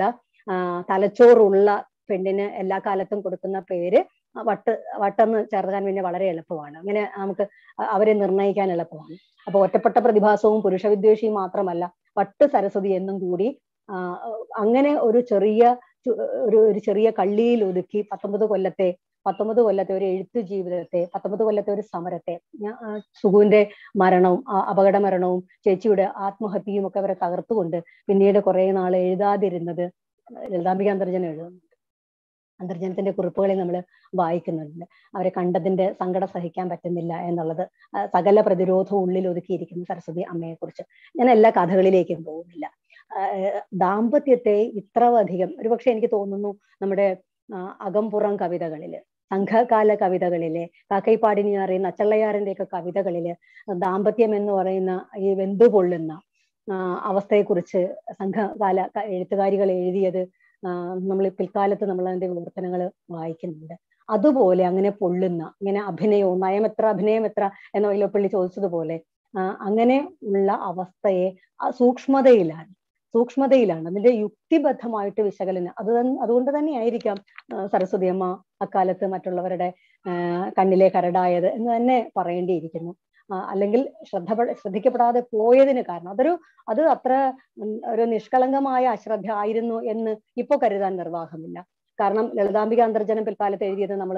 തലച്ചോറുള്ള പെണ്ണിന് എല്ലാ കാലത്തും കൊടുക്കുന്ന പേര് വട്ട് വട്ടെന്ന് ചേർക്കാൻ പിന്നെ വളരെ എളുപ്പമാണ്. അങ്ങനെ നമുക്ക് അവരെ നിർണ്ണയിക്കാൻ എളുപ്പമാണ്. അപ്പൊ ഒറ്റപ്പെട്ട പ്രതിഭാസവും പുരുഷവിദ്വേഷിയും മാത്രമല്ല, വട്ട് സരസ്വതി എന്നും കൂടി അങ്ങനെ ഒരു ചെറിയ ഒരു ഒരു ചെറിയ കള്ളിയിൽ ഒതുക്കി പത്തൊമ്പത് കൊല്ലത്തെ പത്തൊമ്പത് കൊല്ലത്തെ ഒരു എഴുത്തു ജീവിതത്തെ, പത്തൊമ്പത് കൊല്ലത്തെ ഒരു സമരത്തെ, സുഗുവിന്റെ മരണവും അപകട മരണവും ചേച്ചിയുടെ ആത്മഹത്യയും ഒക്കെ അവരെ തകർത്തുകൊണ്ട് പിന്നീട് കുറെ നാൾ എഴുതാതിരുന്നത് ലളിതാംബിക അന്തർജനം എഴുതുന്നുണ്ട്. അന്തർജനത്തിന്റെ കുറിപ്പുകളിൽ നമ്മൾ വായിക്കുന്നുണ്ട്. അവരെ കണ്ടതിന്റെ സങ്കടം സഹിക്കാൻ പറ്റുന്നില്ല എന്നുള്ളത്, സകല പ്രതിരോധവും ഉള്ളിൽ ഒതുക്കിയിരിക്കുന്ന സരസ്വതി അമ്മയെ കുറിച്ച്. ഞാൻ എല്ലാ കഥകളിലേക്കും പോകുന്നില്ല. ദാമ്പത്യത്തെ ഇത്രയധികം, ഒരുപക്ഷെ എനിക്ക് തോന്നുന്നു നമ്മുടെ അകംപുറം കവിതകളില്, സംഘകാല കവിതകളിലെ, കാക്കൈപ്പാടിനിയാറി നച്ചള്ളയാറിന്റെ ഒക്കെ കവിതകളില് ദാമ്പത്യം എന്ന് പറയുന്ന ഈ വെന്തു പൊള്ളുന്ന അവസ്ഥയെക്കുറിച്ച് സംഘകാല എഴുത്തുകാരികൾ എഴുതിയത് നമ്മൾ പിൽക്കാലത്ത് നമ്മൾ അതിന്റെ വിവർത്തനങ്ങൾ വായിക്കുന്നുണ്ട്. അതുപോലെ അങ്ങനെ പൊള്ളുന്ന, ഇങ്ങനെ അഭിനയവും നയം എത്ര അഭിനയം എത്ര എന്ന വൈലോപ്പള്ളി ചോദിച്ചതുപോലെ അങ്ങനെ ഉള്ള അവസ്ഥയെ സൂക്ഷ്മതയിലാണ് സൂക്ഷ്മതയിലാണ് അതിന്റെ യുക്തിബദ്ധമായിട്ട് വിശകലനം. അത് അതുകൊണ്ട് തന്നെ ആയിരിക്കാം സരസ്വതി അമ്മ അക്കാലത്ത് മറ്റുള്ളവരുടെ കണ്ണിലെ കരടായത് എന്ന് തന്നെ പറയേണ്ടിയിരിക്കുന്നു. അല്ലെങ്കിൽ ശ്രദ്ധ ശ്രദ്ധിക്കപ്പെടാതെ പോയതിന് കാരണം അതൊരു അത് അത്ര ഒരു നിഷ്കളങ്കമായ അശ്രദ്ധ ആയിരുന്നു എന്ന് ഇപ്പൊ കരുതാൻ നിർവാഹമില്ല. കാരണം ലളിതാംബിക അന്തർജനം പിൽക്കാലത്ത് എഴുതിയത് നമ്മൾ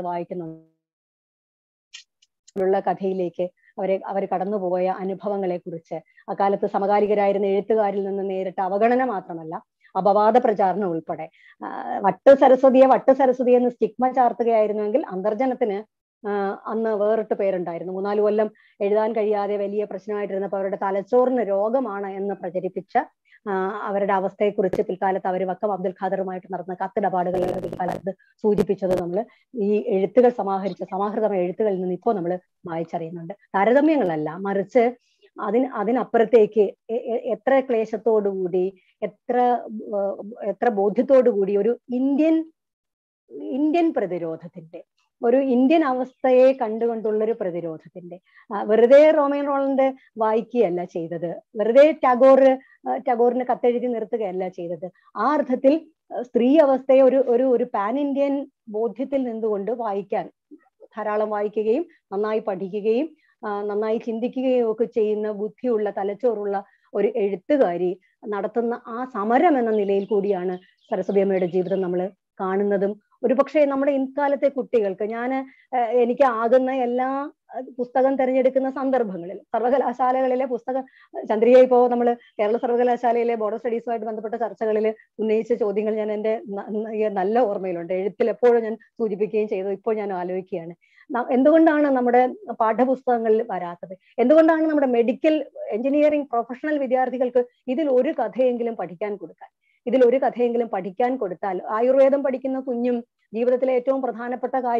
വായിക്കുന്നുള്ള കഥയിലേക്ക് അവരെ അവർ കടന്നുപോയ അനുഭവങ്ങളെ കുറിച്ച്, അക്കാലത്ത് സമകാലികരായിരുന്ന എഴുത്തുകാരിൽ നിന്ന് നേരിട്ട അവഗണന മാത്രമല്ല അപവാദ പ്രചാരണം ഉൾപ്പെടെ, വട്ട് സരസ്വതിയെ വട്ട് സരസ്വതി എന്ന് സ്റ്റിഗ്മ ചാർത്തുകയായിരുന്നുവെങ്കിൽ അന്തർജനത്തിന് അന്ന് വേറിട്ട് പേരുണ്ടായിരുന്നു. മൂന്നാല് കൊല്ലം എഴുതാൻ കഴിയാതെ വലിയ പ്രശ്നമായിട്ടിരുന്നപ്പോൾ അവരുടെ തലച്ചോറിന് രോഗമാണ് എന്ന് പ്രചരിപ്പിച്ച അവരുടെ അവസ്ഥയെക്കുറിച്ച് പിൽക്കാലത്ത് അവർ വക്കം അബ്ദുൽ ഖാദറുമായിട്ട് നടന്ന കത്തിടപാടുകളുടെ പിൽക്കാലത്ത് സൂചിപ്പിച്ചത് നമ്മൾ ഈ എഴുത്തുകൾ സമാഹരിച്ച സമാഹൃതമായ എഴുത്തുകളിൽ നിന്ന് ഇപ്പോൾ നമ്മൾ വായിച്ചറിയുന്നുണ്ട്. താരതമ്യങ്ങളല്ല, മറിച്ച് അതിന് അതിനപ്പുറത്തേക്ക് എത്ര ക്ലേശത്തോടുകൂടി, എത്ര എത്ര ബോധ്യത്തോടു കൂടി ഒരു ഇന്ത്യൻ ഇന്ത്യൻ പ്രതിരോധത്തിന്റെ, ഒരു ഇന്ത്യൻ അവസ്ഥയെ കണ്ടുകൊണ്ടുള്ളൊരു പ്രതിരോധത്തിന്റെ, വെറുതെ റോമൻ റോളണ്ട് വായിക്കുകയല്ല ചെയ്തത്, വെറുതെ ടാഗോർ ടാഗോറിന് കത്തെഴുതി നിർത്തുകയല്ല ചെയ്തത്. ആ അർത്ഥത്തിൽ സ്ത്രീ അവസ്ഥയെ ഒരു ഒരു ഒരു പാൻ ഇന്ത്യൻ ബോധ്യത്തിൽ നിന്നുകൊണ്ട് വായിക്കാൻ, ധാരാളം വായിക്കുകയും നന്നായി പഠിക്കുകയും നന്നായി ചിന്തിക്കുകയും ഒക്കെ ചെയ്യുന്ന ബുദ്ധിയുള്ള തലച്ചോറുള്ള ഒരു എഴുത്തുകാരി നടത്തുന്ന ആ സമരം എന്ന നിലയിൽ കൂടിയാണ് സരസ്വതി അമ്മയുടെ ജീവിതം നമ്മൾ കാണുന്നതും. ഒരു പക്ഷേ നമ്മുടെ ഇൻകാലത്തെ കുട്ടികൾക്ക്, ഞാൻ എനിക്ക് ആകുന്ന എല്ലാ പുസ്തകം തിരഞ്ഞെടുക്കുന്ന സന്ദർഭങ്ങളിൽ സർവകലാശാലകളിലെ പുസ്തകം, ചന്ദ്രിക ഇപ്പോൾ നമ്മൾ കേരള സർവകലാശാലയിലെ ബോർഡർ സ്റ്റഡീസുമായിട്ട് ബന്ധപ്പെട്ട ചർച്ചകളിൽ ഉന്നയിച്ച ചോദ്യങ്ങൾ ഞാൻ എൻ്റെ നല്ല ഓർമ്മയിലുണ്ട്. എഴുത്തിൽ എപ്പോഴും ഞാൻ സൂചിപ്പിക്കുകയും ചെയ്തു, ഇപ്പോൾ ഞാൻ ആലോചിക്കുകയാണ്, എന്തുകൊണ്ടാണ് നമ്മുടെ പാഠപുസ്തകങ്ങളിൽ വരാത്തത്? എന്തുകൊണ്ടാണ് നമ്മുടെ മെഡിക്കൽ എഞ്ചിനീയറിംഗ് പ്രൊഫഷണൽ വിദ്യാർത്ഥികൾക്ക് ഇതിൽ ഒരു കഥയെങ്കിലും പഠിക്കാൻ കൊടുക്കാൻ ഇതിൽ ഒരു കഥയെങ്കിലും പഠിക്കാൻ കൊടുത്താൽ ആയുർവേദം പഠിക്കുന്ന കുഞ്ഞും ജീവിതത്തിലെ ഏറ്റവും പ്രധാനപ്പെട്ട കാര്യം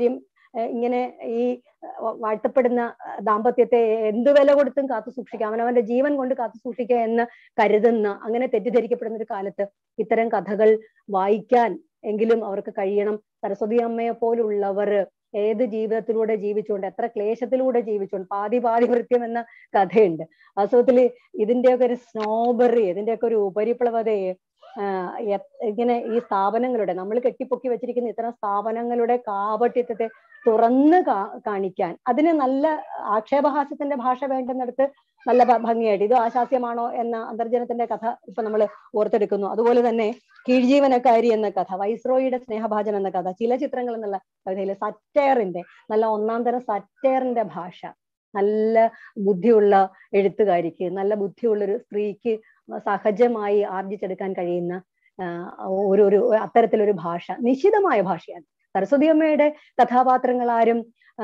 ഇങ്ങനെ ഈ വാഴ്ത്തപ്പെടുന്ന ദാമ്പത്യത്തെ എന്ത് വില കൊടുത്തും കാത്തു സൂക്ഷിക്കാം, അവനവന്റെ ജീവൻ കൊണ്ട് കാത്തു സൂക്ഷിക്കുക എന്ന് കരുതുന്ന, അങ്ങനെ തെറ്റിദ്ധരിക്കപ്പെടുന്ന ഒരു കാലത്ത് ഇത്തരം കഥകൾ വായിക്കാൻ എങ്കിലും അവർക്ക് കഴിയണം. സരസ്വതി അമ്മയെ പോലുള്ളവർ ഏത് ജീവിതത്തിലൂടെ ജീവിച്ചുകൊണ്ട്, എത്ര ക്ലേശത്തിലൂടെ ജീവിച്ചുകൊണ്ട്, പാതി പാതി കൃത്യം എന്ന കഥയുണ്ട്. വാസ്തവത്തിൽ ഇതിന്റെയൊക്കെ ഒരു സ്നോബറി, ഇതിന്റെയൊക്കെ ഒരു ഉപരിപ്ലവതയെ ആഹ് ഇങ്ങനെ ഈ സ്ഥാപനങ്ങളുടെ, നമ്മൾ കെട്ടിപ്പൊക്കി വെച്ചിരിക്കുന്ന ഇത്തരം സ്ഥാപനങ്ങളുടെ കാപട്യത്തെ തുറന്ന് കാ കാണിക്കാൻ, അതിന് നല്ല ആക്ഷേപഹാസ്യത്തിന്റെ ഭാഷ വേണ്ടുന്നിടത്ത് നല്ല ഭംഗിയായിട്ട് ഇത് ആശാസ്യമാണോ എന്ന അന്തർജനത്തിന്റെ കഥ ഇപ്പൊ നമ്മൾ ഓർത്തെടുക്കുന്നു. അതുപോലെ തന്നെ കീഴ്ജീവനക്കാരി എന്ന കഥ, വൈസ്രോയിയുടെ സ്നേഹഭാജനം എന്ന കഥ, ചില ചിത്രങ്ങൾ എന്നുള്ള കഥയിലെ സറ്റയറിന്റെ, നല്ല ഒന്നാം തരം സറ്റയറിന്റെ ഭാഷ, നല്ല ബുദ്ധിയുള്ള എഴുത്തുകാരിക്ക്, നല്ല ബുദ്ധിയുള്ളൊരു സ്ത്രീക്ക് സഹജമായി ആർജിച്ചെടുക്കാൻ കഴിയുന്ന ഒരു ഒരു അത്തരത്തിലൊരു ഭാഷ, നിശിതമായ ഭാഷയാണ്. സരസ്വതി അമ്മയുടെ കഥാപാത്രങ്ങൾ ആരും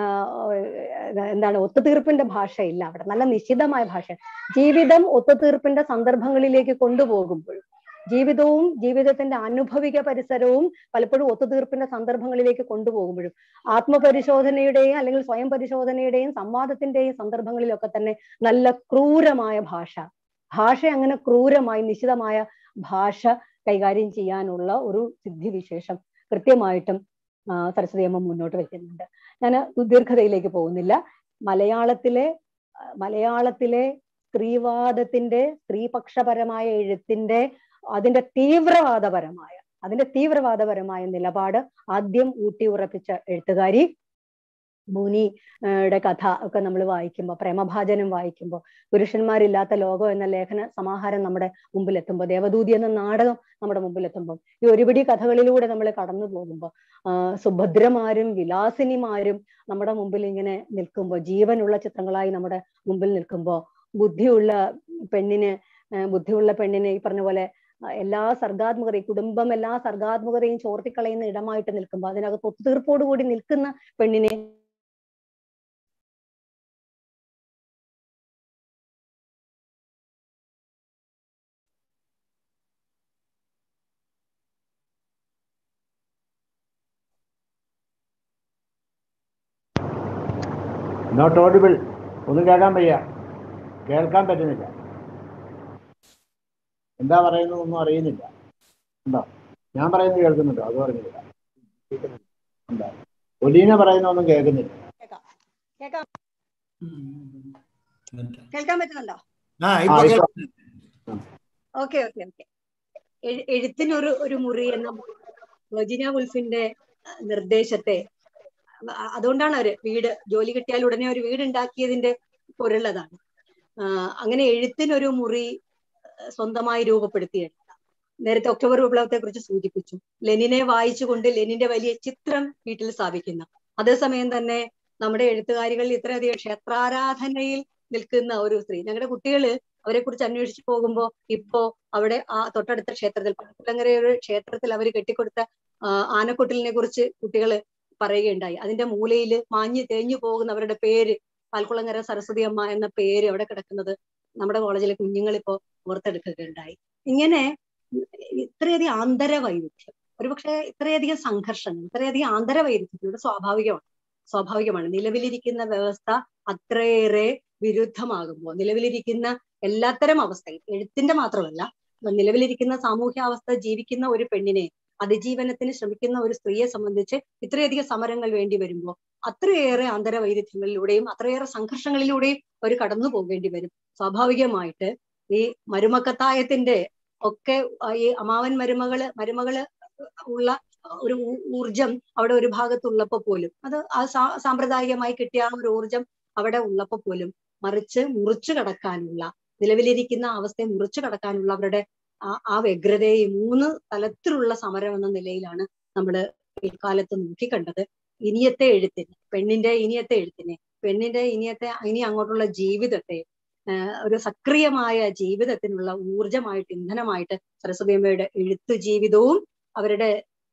എന്താണ് ഒത്തുതീർപ്പിന്റെ ഭാഷയില്ല അവിടെ, നല്ല നിശിതമായ ഭാഷ. ജീവിതം ഒത്തുതീർപ്പിന്റെ സന്ദർഭങ്ങളിലേക്ക് കൊണ്ടുപോകുമ്പോഴും, ജീവിതവും ജീവിതത്തിന്റെ അനുഭവിക പരിസരവും പലപ്പോഴും ഒത്തുതീർപ്പിന്റെ സന്ദർഭങ്ങളിലേക്ക് കൊണ്ടുപോകുമ്പോഴും, ആത്മപരിശോധനയുടെയും അല്ലെങ്കിൽ സ്വയം പരിശോധനയുടെയും സംവാദത്തിന്റെയും സന്ദർഭങ്ങളിലൊക്കെ തന്നെ നല്ല ക്രൂരമായ ഭാഷ, ഭാഷ അങ്ങനെ ക്രൂരമായി നിശിതമായ ഭാഷ കൈകാര്യം ചെയ്യാനുള്ള ഒരു സിദ്ധിവിശേഷം കൃത്യമായിട്ടും സരസ്വതി അമ്മ മുന്നോട്ട് വെക്കുന്നുണ്ട്. ഞാൻ ദീർഘതയിലേക്ക് പോകുന്നില്ല. മലയാളത്തിലെ മലയാളത്തിലെ സ്ത്രീവാദത്തിന്റെ, സ്ത്രീപക്ഷപരമായ എഴുത്തിന്റെ, അതിന്റെ തീവ്രവാദപരമായ അതിന്റെ തീവ്രവാദപരമായ നിലപാട് ആദ്യം ഊട്ടി ഉറപ്പിച്ച എഴുത്തുകാരി മുനിയുടെ കഥ ഒക്കെ നമ്മൾ വായിക്കുമ്പോൾ, പ്രേമഭാജനം വായിക്കുമ്പോൾ, പുരുഷന്മാരില്ലാത്ത ലോകം എന്ന ലേഖന സമാഹാരം നമ്മുടെ മുമ്പിലെത്തുമ്പോൾ, ദേവദൂതി എന്ന നാടകം നമ്മുടെ മുമ്പിലെത്തുമ്പോൾ, ഈ ഒരുപിടി കഥകളിലൂടെ നമ്മൾ കടന്നു പോകുമ്പോൾ, ആഹ് സുഭദ്രമാരും വിലാസിനിമാരും നമ്മുടെ മുമ്പിൽ ഇങ്ങനെ നിൽക്കുമ്പോൾ, ജീവനുള്ള ചിത്രങ്ങളായി നമ്മുടെ മുമ്പിൽ നിൽക്കുമ്പോൾ, ബുദ്ധിയുള്ള പെണ്ണിന് ബുദ്ധിയുള്ള പെണ്ണിന് ഈ പറഞ്ഞ പോലെ എല്ലാ സർഗാത്മകതയും, കുടുംബം എല്ലാ സർഗാത്മകതയും ചോർത്തിക്കളയുന്ന ഇടമായിട്ട് നിൽക്കുമ്പോൾ, അതിനകത്ത് ഒത്തുതീർപ്പോടുകൂടി നിൽക്കുന്ന പെണ്ണിനെ നോട്ട് ഓഡിബിൾ, ഒന്നും കേൾക്കാൻ വയ്യ, കേൾക്കാൻ പറ്റുന്നില്ല, എന്താ പറയുന്നതൊന്നും അറിയുന്നില്ല. ഉണ്ടോ? ഞാൻ പറയുന്നത് കേൾക്കുന്നുണ്ടോ? അത് പറയുന്നില്ല. എന്താ ഒലീന പറയുന്നൊന്നും കേൾക്കുന്നില്ല. കേൾക്കാൻ പറ്റുന്നുണ്ടോ? ഓക്കെ ഓക്കെ ഓക്കെ എഴുത്തിനൊരു ഒരു മുറി എന്ന വെർജീനിയ വുൾഫിന്റെ നിർദ്ദേശത്തെ, അതുകൊണ്ടാണ് അവര് വീട് ജോലി കിട്ടിയാൽ ഉടനെ ഒരു വീട് ഉണ്ടാക്കിയതിന്റെ പൊരുള്ളതാണ്. ആഹ് അങ്ങനെ എഴുത്തിനൊരു മുറി സ്വന്തമായി രൂപപ്പെടുത്തിയെടുത്ത, നേരത്തെ ഒക്ടോബർ വിപ്ലവത്തെ കുറിച്ച് സൂചിപ്പിച്ചു, ലെനിനെ വായിച്ചുകൊണ്ട് ലെനിന്റെ വലിയ ചിത്രം വീട്ടിൽ സ്ഥാപിക്കുന്ന, അതേസമയം തന്നെ നമ്മുടെ എഴുത്തുകാരികളിൽ ഇത്രയധികം ക്ഷേത്രാരാധനയിൽ നിൽക്കുന്ന ഒരു സ്ത്രീ. ഞങ്ങളുടെ കുട്ടികള് അവരെ കുറിച്ച് അന്വേഷിച്ചു പോകുമ്പോൾ ഇപ്പോ അവിടെ ആ തൊട്ടടുത്ത ക്ഷേത്രത്തിൽ, പഴക്കുളങ്ങര ഒരു ക്ഷേത്രത്തിൽ അവർ കെട്ടിക്കൊടുത്ത ആനക്കൊട്ടിലിനെ കുറിച്ച് കുട്ടികൾ പറയുകയുണ്ടായി. അതിന്റെ മൂലയിൽ മാഞ്ഞു തേഞ്ഞു പോകുന്നവരുടെ പേര്, പാൽക്കുളങ്ങര സരസ്വതി അമ്മ എന്ന പേര് അവിടെ കിടക്കുന്നത് നമ്മുടെ കോളേജിലെ കുഞ്ഞുങ്ങൾ ഇപ്പോ ഓർത്തെടുക്കുകയുണ്ടായി. ഇങ്ങനെ ഇത്രയധികം ആന്തരവൈരുദ്ധ്യം, ഒരുപക്ഷെ ഇത്രയധികം സംഘർഷങ്ങൾ, ഇത്രയധികം ആന്തരവൈരുദ്ധ്യത്തിലൂടെ സ്വാഭാവികമാണ് സ്വാഭാവികമാണ് നിലവിലിരിക്കുന്ന വ്യവസ്ഥ അത്രയേറെ വിരുദ്ധമാകുമ്പോൾ, നിലവിലിരിക്കുന്ന എല്ലാത്തരം അവസ്ഥയും, എഴുത്തിന്റെ മാത്രമല്ല, നിലവിലിരിക്കുന്ന സാമൂഹ്യാവസ്ഥ ജീവിക്കുന്ന ഒരു പെണ്ണിനെ, അതിജീവനത്തിന് ശ്രമിക്കുന്ന ഒരു സ്ത്രീയെ സംബന്ധിച്ച് ഇത്രയധികം സമരങ്ങൾ വേണ്ടി വരുമ്പോൾ അത്രയേറെ ആന്തരവൈരുദ്ധ്യങ്ങളിലൂടെയും അത്രയേറെ സംഘർഷങ്ങളിലൂടെയും അവർ കടന്നു പോകേണ്ടി വരും. സ്വാഭാവികമായിട്ട് ഈ മരുമക്കത്തായത്തിന്റെ ഒക്കെ ഈ അമാവൻ മരുമകള് മരുമകള് ഉള്ള ഒരു ഊർജം അവിടെ ഒരു ഭാഗത്തുള്ളപ്പോ പോലും, അത് ആ സാമ്പ്രദായികമായി കിട്ടിയ ഒരു ഊർജം അവിടെ ഉള്ളപ്പോ പോലും, മറിച്ച് മുറിച്ചു കടക്കാനുള്ള, നിലവിലിരിക്കുന്ന അവസ്ഥയെ മുറിച്ചു കടക്കാനുള്ള അവരുടെ ആ ആ വ്യഗ്രതയെ മൂന്ന് തലത്തിലുള്ള സമരം എന്ന നിലയിലാണ് നമ്മൾ പിൽക്കാലത്ത് നോക്കിക്കണ്ടത്. ഇനിയത്തെ എഴുത്തിന്, പെണ്ണിന്റെ ഇനിയത്തെ എഴുത്തിനെ, പെണ്ണിന്റെ ഇനിയത്തെ ഇനി അങ്ങോട്ടുള്ള ജീവിതത്തെ ഒരു സക്രിയമായ ജീവിതത്തിനുള്ള ഊർജമായിട്ട്, ഇന്ധനമായിട്ട് സരസ്വതി അമ്മയുടെ എഴുത്ത് ജീവിതവും അവരുടെ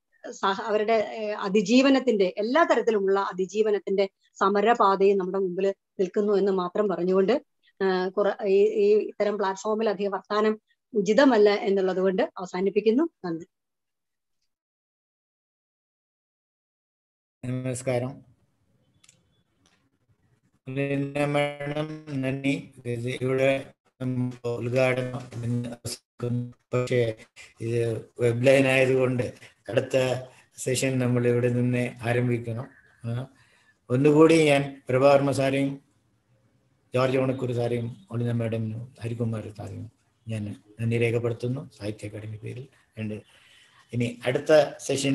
സഹ അവരുടെ അതിജീവനത്തിന്റെ എല്ലാ തരത്തിലുമുള്ള അതിജീവനത്തിന്റെ സമരപാതയും നമ്മുടെ മുമ്പിൽ നിൽക്കുന്നു എന്ന് മാത്രം പറഞ്ഞുകൊണ്ട് കുറെ ഈ ഇത്തരം പ്ലാറ്റ്ഫോമിൽ അധികം വർത്താനം ഉചിതമല്ല എന്നുള്ളത് കൊണ്ട് അവസാനിപ്പിക്കുന്നു. നന്ദി. നമസ്കാരം. മാഡം നന്ദി. ഇവിടെ ഉദ്ഘാടനം പക്ഷേ ഇത് വെബ് ലൈൻ ആയതുകൊണ്ട് അടുത്ത സെഷൻ നമ്മൾ ഇവിടെ നിന്ന് ആരംഭിക്കണം. ഒന്നുകൂടി ഞാൻ പ്രഭാവർമ്മ സാരെയും ജോർജ് ഓണക്കൂർ സാരെയും ഒളിന മാഡമിനും ഹരികുമാർ സാരെയും ഞാൻ നന്ദി രേഖപ്പെടുത്തുന്നു സാഹിത്യ അക്കാദമി പേരിൽ. രണ്ട് ഇനി അടുത്ത സെഷൻ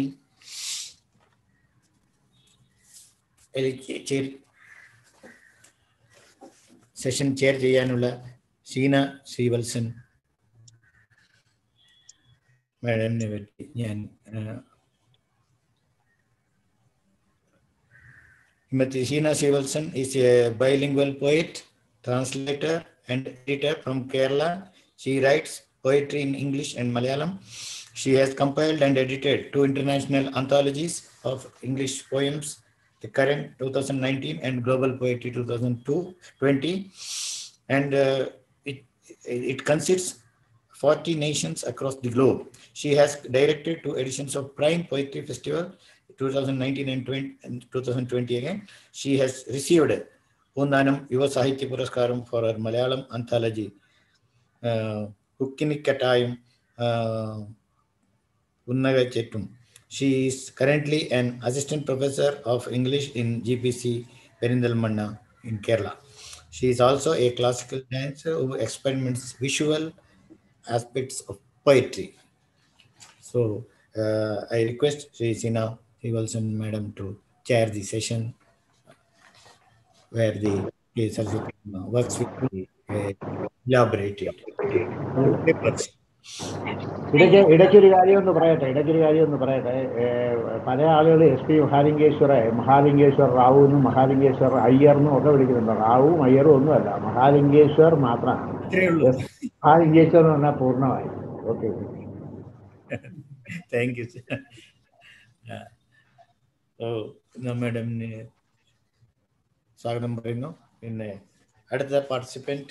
സെഷൻ ചെയർ ചെയ്യാനുള്ള ഷീന ശ്രീവത്സൻ മാഡമിനെ പറ്റി ഞാൻ Sheena Srivalsan is a bilingual poet, translator, and editor from Kerala. She writes poetry in English and Malayalam. She has compiled and edited two international anthologies of English poems, The Current twenty nineteen and Global Poetry twenty twenty. And uh, it, it consists forty nations across the globe. She has directed two editions of Prime Poetry Festival twenty nineteen and twenty twenty again. She has received Pundanam Yuva Sahitya Puraskaram for her Malayalam anthology, Hukkinikkattayum Unnaga Chettum. She is currently an assistant professor of English in G P C Perindalmanna in Kerala. She is also a classical dancer who experiments visual aspects of poetry. So uh, I request Shri Sheena Srivalsan Madam to chair the session where the case works with the uh, elaborated papers. ഇടയ്ക്ക് ഇടയ്ക്കൊരു കാര്യം ഒന്ന് പറയട്ടെ ഇടയ്ക്കൊരു കാര്യം ഒന്ന് പറയട്ടെ പല ആളുകൾ എസ് പി മഹാലിംഗേശ്വര മഹാലിംഗേശ്വർ റാവു എന്നും മഹാലിംഗേശ്വർ അയ്യർ എന്നും ഒക്കെ വിളിക്കുന്നുണ്ട്. റാവുവും അയ്യറും ഒന്നുമല്ല, മഹാലിംഗേശ്വർ മാത്രമാണ്. മഹാലിംഗേശ്വർ എന്ന് പറഞ്ഞാൽ പൂർണ്ണമായി. Okay, thank you. മാഡമിന് സ്വാഗതം പറയുന്നു. പിന്നെ അടുത്ത participant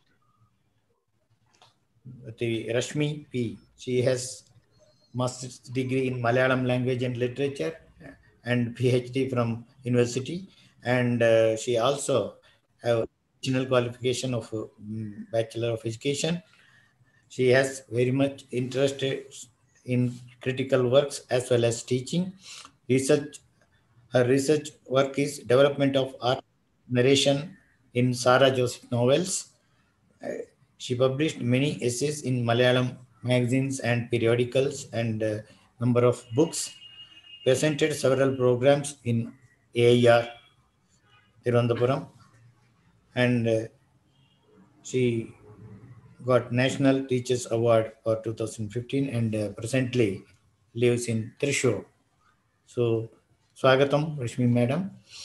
Rashmi P. She has master's degree in Malayalam language and literature and PhD from university, and uh, she also have additional qualification of um, Bachelor of Education. She has very much interest in critical works as well as teaching. Research, her research work is development of art narration in Sara Joseph novels. Uh, She published many essays in Malayalam magazines and periodicals and a uh, number of books, presented several programs in A I R, Tirunelveli, and uh, she got National Teachers Award for two thousand fifteen and uh, presently lives in Thrissur. So, Swagatam, Rashmi Madam.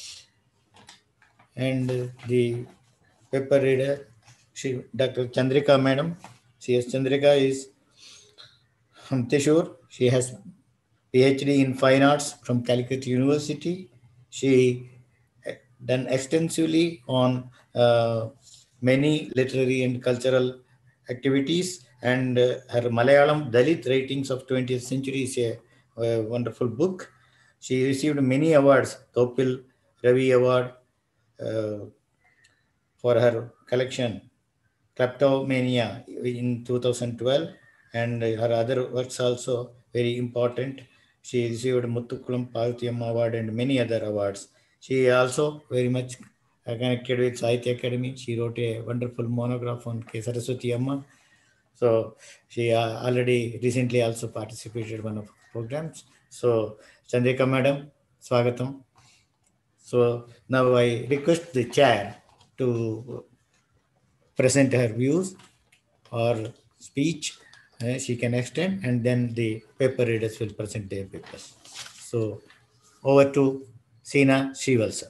And uh, the paper reader, She, Doctor Chandrika Madam. C S Chandrika is from Thrissur. She has PhD in Fine Arts from Calicut University. She done extensively on uh, many literary and cultural activities, and uh, her Malayalam Dalit Writings of twentieth Century is a, a wonderful book. She received many awards, Topil Ravi Award uh, for her collection Kleptomania in two thousand twelve, and her other works also very important. She received Muthukulam Pathiyam Award and many other awards. She also very much connected with Sahitya Academy. She wrote a wonderful monograph on K. Saraswati Amma. So she uh, already recently also participated in one of the programs. So Chandrika Madam, Swagatam. So now I request the chair to present her views or speech. Uh, she can extend, and then the paper readers will present their papers. So over to Sheena Srivalsan.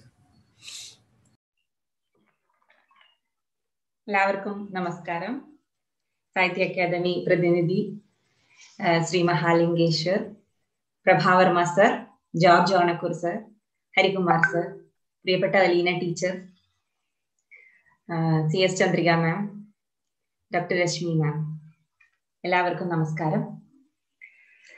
എല്ലാവർക്കും നമസ്കാരം. സാഹിത്യ അക്കാദമി പ്രതിനിധി Shri Mahalingeshwar, Prabhavarma sir, George Onakkoor sir, Harikumar sir, പ്രിയപ്പെട്ട Aleena teacher, C S Chandrika ma'am, doctor Rashmi ma'am, എല്ലാവർക്കും നമസ്കാരം.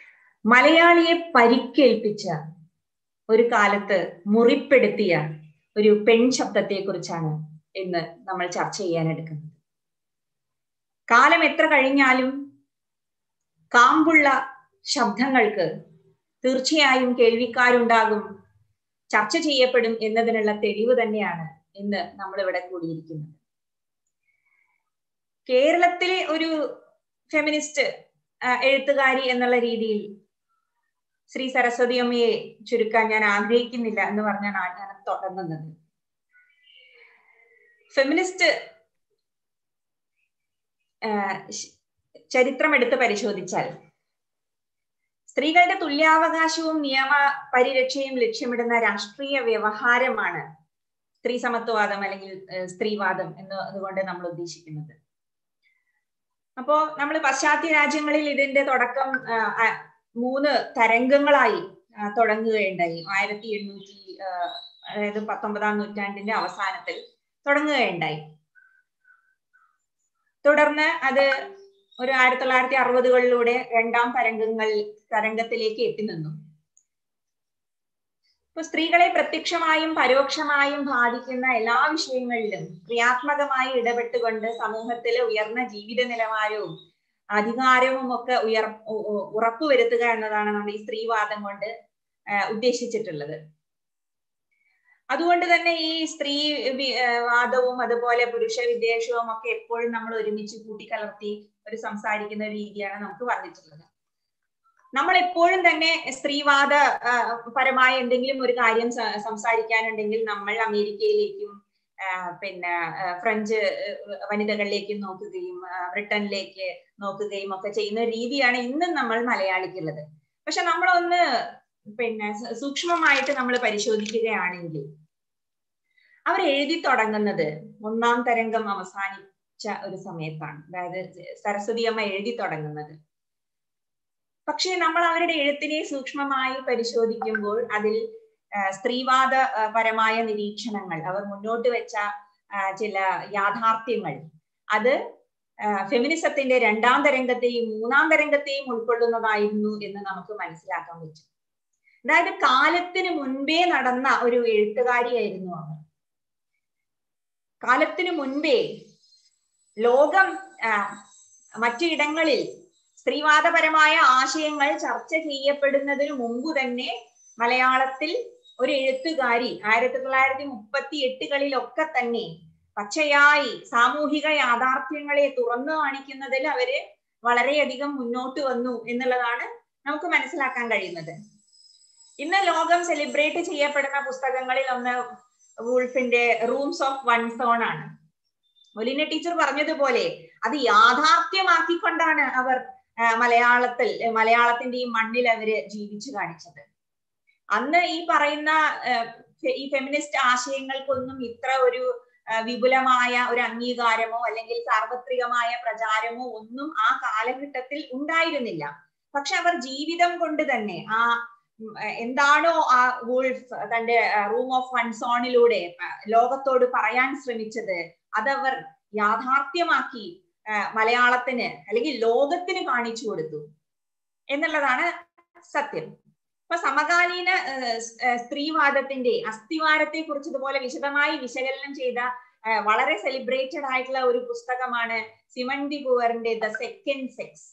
മലയാളിയെ പരിക്കേൽപ്പിച്ച, ഒരു കാലത്ത് മുറിപ്പെടുത്തിയ ഒരു പെൺ ശബ്ദത്തെ കുറിച്ചാണ് ഇന്ന് നമ്മൾ ചർച്ച ചെയ്യാൻ എടുക്കുന്നത്. കാലം എത്ര കഴിഞ്ഞാലും കാമ്പുള്ള ശബ്ദങ്ങൾക്ക് തീർച്ചയായും കേൾവിക്കാരുണ്ടാകും, ചർച്ച ചെയ്യപ്പെടും എന്നതിനുള്ള തെളിവ് തന്നെയാണ് ഇന്ന് നമ്മളിവിടെ കൂടിയിരിക്കുന്നത്. കേരളത്തിലെ ഒരു ഫെമിനിസ്റ്റ് എഴുത്തുകാരി എന്നുള്ള രീതിയിൽ ശ്രീ സരസ്വതി അമ്മയെ ചുരുക്കാൻ ഞാൻ ആഗ്രഹിക്കുന്നില്ല എന്ന് പറഞ്ഞാണ് ഞാൻ തുടങ്ങുന്നത്. ഫെമിനിസ്റ്റ് ചരിത്രം എടുത്ത് പരിശോധിച്ചാൽ സ്ത്രീകളുടെ തുല്യാവകാശവും നിയമ പരിരക്ഷയും ലക്ഷ്യമിടുന്ന രാഷ്ട്രീയ വ്യവഹാരമാണ് സ്ത്രീ സമത്വവാദം അല്ലെങ്കിൽ സ്ത്രീവാദം എന്ന് അതുകൊണ്ട് നമ്മൾ ഉദ്ദേശിക്കുന്നത്. അപ്പോ നമ്മൾ പാശ്ചാത്യ രാജ്യങ്ങളിൽ ഇതിന്റെ തുടക്കം മൂന്ന് തരംഗങ്ങളായി തുടങ്ങുകയുണ്ടായി. ആയിരത്തി എണ്ണൂറ്റി അതായത് പത്തൊമ്പതാം നൂറ്റാണ്ടിന്റെ അവസാനത്തിൽ തുടങ്ങുകയുണ്ടായി. തുടർന്ന് അത് ഒരു ആയിരത്തി തൊള്ളായിരത്തി അറുപതുകളിലൂടെ രണ്ടാം തരംഗങ്ങൾ തരംഗത്തിലേക്ക് എത്തി നിന്നു. ഇപ്പൊ സ്ത്രീകളെ പ്രത്യക്ഷമായും പരോക്ഷമായും ബാധിക്കുന്ന എല്ലാ വിഷയങ്ങളിലും ക്രിയാത്മകമായി ഇടപെട്ടുകൊണ്ട് സമൂഹത്തിലെ ഉയർന്ന ജീവിത നിലവാരവും അധികാരവും ഒക്കെ ഉയർ ഉറപ്പുവരുത്തുക എന്നതാണ് നമ്മൾ ഈ സ്ത്രീവാദം കൊണ്ട് ഉദ്ദേശിച്ചിട്ടുള്ളത്. അതുകൊണ്ട് തന്നെ ഈ സ്ത്രീ വാദവും അതുപോലെ പുരുഷ വിദ്വേഷവും ഒക്കെ എപ്പോഴും നമ്മൾ ഒരുമിച്ച് കൂട്ടിക്കലർത്തി ഒരു സംസാരിക്കുന്ന രീതിയാണ് നമുക്ക് വന്നിട്ടുള്ളത്. നമ്മൾ എപ്പോഴും തന്നെ സ്ത്രീവാദ പരമായ എന്തെങ്കിലും ഒരു കാര്യം സംസാരിക്കാനുണ്ടെങ്കിൽ നമ്മൾ അമേരിക്കയിലേക്കും പിന്നെ ഫ്രഞ്ച് വനിതകളിലേക്കും നോക്കുകയും ബ്രിട്ടനിലേക്ക് നോക്കുകയും ഒക്കെ ചെയ്യുന്ന രീതിയാണ് ഇന്നും നമ്മൾ മലയാളിക്കുള്ളത്. പക്ഷെ നമ്മളൊന്ന് പിന്നെ സൂക്ഷ്മമായിട്ട് നമ്മൾ പരിശോധിക്കുകയാണെങ്കിൽ അവർ എഴുതി തുടങ്ങുന്നത് ഒന്നാം തരംഗം അവസാനിച്ച ഒരു സമയത്താണ്. അതായത് സരസ്വതി അമ്മ എഴുതി തുടങ്ങുന്നത്. പക്ഷെ നമ്മൾ അവരുടെ എഴുത്തിനെ സൂക്ഷ്മമായി പരിശോധിക്കുമ്പോൾ അതിൽ സ്ത്രീവാദ പരമായ നിരീക്ഷണങ്ങൾ, അവർ മുന്നോട്ട് വെച്ച ചില യാഥാർത്ഥ്യങ്ങൾ, അത് ഫെമിനിസത്തിന്റെ രണ്ടാം തരംഗത്തെയും മൂന്നാം തരംഗത്തെയും ഉൾക്കൊള്ളുന്നതായിരുന്നു എന്ന് നമുക്ക് മനസ്സിലാക്കാൻ പറ്റും. അതായത് കാലത്തിന് മുൻപേ നടന്ന ഒരു എഴുത്തുകാരിയായിരുന്നു അവർ. കാലത്തിനു മുൻപേ ലോകം മറ്റിടങ്ങളിൽ സ്ത്രീവാദപരമായ ആശയങ്ങൾ ചർച്ച ചെയ്യപ്പെടുന്നതിന് മുമ്പ് തന്നെ മലയാളത്തിൽ ഒരു എഴുത്തുകാരി ആയിരത്തി തൊള്ളായിരത്തി മുപ്പത്തി എട്ടുകളിലൊക്കെ തന്നെ പച്ചയായി സാമൂഹിക യാഥാർത്ഥ്യങ്ങളെ തുറന്നു കാണിക്കുന്നതിൽ അവര് വളരെയധികം മുന്നോട്ട് വന്നു എന്നുള്ളതാണ് നമുക്ക് മനസ്സിലാക്കാൻ കഴിയുന്നത്. ഇന്ന് ലോകം സെലിബ്രേറ്റ് ചെയ്യപ്പെടുന്ന പുസ്തകങ്ങളിൽ ഒന്ന് വൂൾഫിന്റെ റൂംസ് ഓഫ് വൺസ് ഓൺ ആണ്. ഒലിന ടീച്ചർ പറഞ്ഞതുപോലെ അത് യാഥാർത്ഥ്യമാക്കിക്കൊണ്ടാണ് അവർ മലയാളത്തിൽ മലയാളത്തിന്റെ ഈ മണ്ണിൽ അവര് ജീവിച്ചു കാണിച്ചത്. അന്ന് ഈ പറയുന്ന ഈ ഫെമിനിസ്റ്റ് ആശയങ്ങൾക്കൊന്നും ഇത്ര ഒരു വിപുലമായ ഒരു അംഗീകാരമോ അല്ലെങ്കിൽ സാർവത്രികമായ പ്രചാരമോ ഒന്നും ആ കാലഘട്ടത്തിൽ ഉണ്ടായിരുന്നില്ല. പക്ഷെ അവർ ജീവിതം കൊണ്ട് തന്നെ ആ എന്താണോ ആ വൂൾഫ് തന്റെ റൂം ഓഫ് വൺസ് ഓണിലൂടെ ലോകത്തോട് പറയാൻ ശ്രമിച്ചത് അതവർ യാഥാർത്ഥ്യമാക്കി മലയാളത്തിന് അല്ലെങ്കിൽ ലോകത്തിന് കാണിച്ചു കൊടുത്തു എന്നുള്ളതാണ് സത്യം. ഇപ്പൊ സമകാലീന സ്ത്രീവാദത്തിന്റെ അസ്ഥിവാരത്തെ കുറിച്ച് ഇതുപോലെ വിശദമായി വിശകലനം ചെയ്ത വളരെ സെലിബ്രേറ്റഡ് ആയിട്ടുള്ള ഒരു പുസ്തകമാണ് സിമൺ ദി ബൂവറിന്റെ ദ സെക്കൻഡ് സെക്സ്.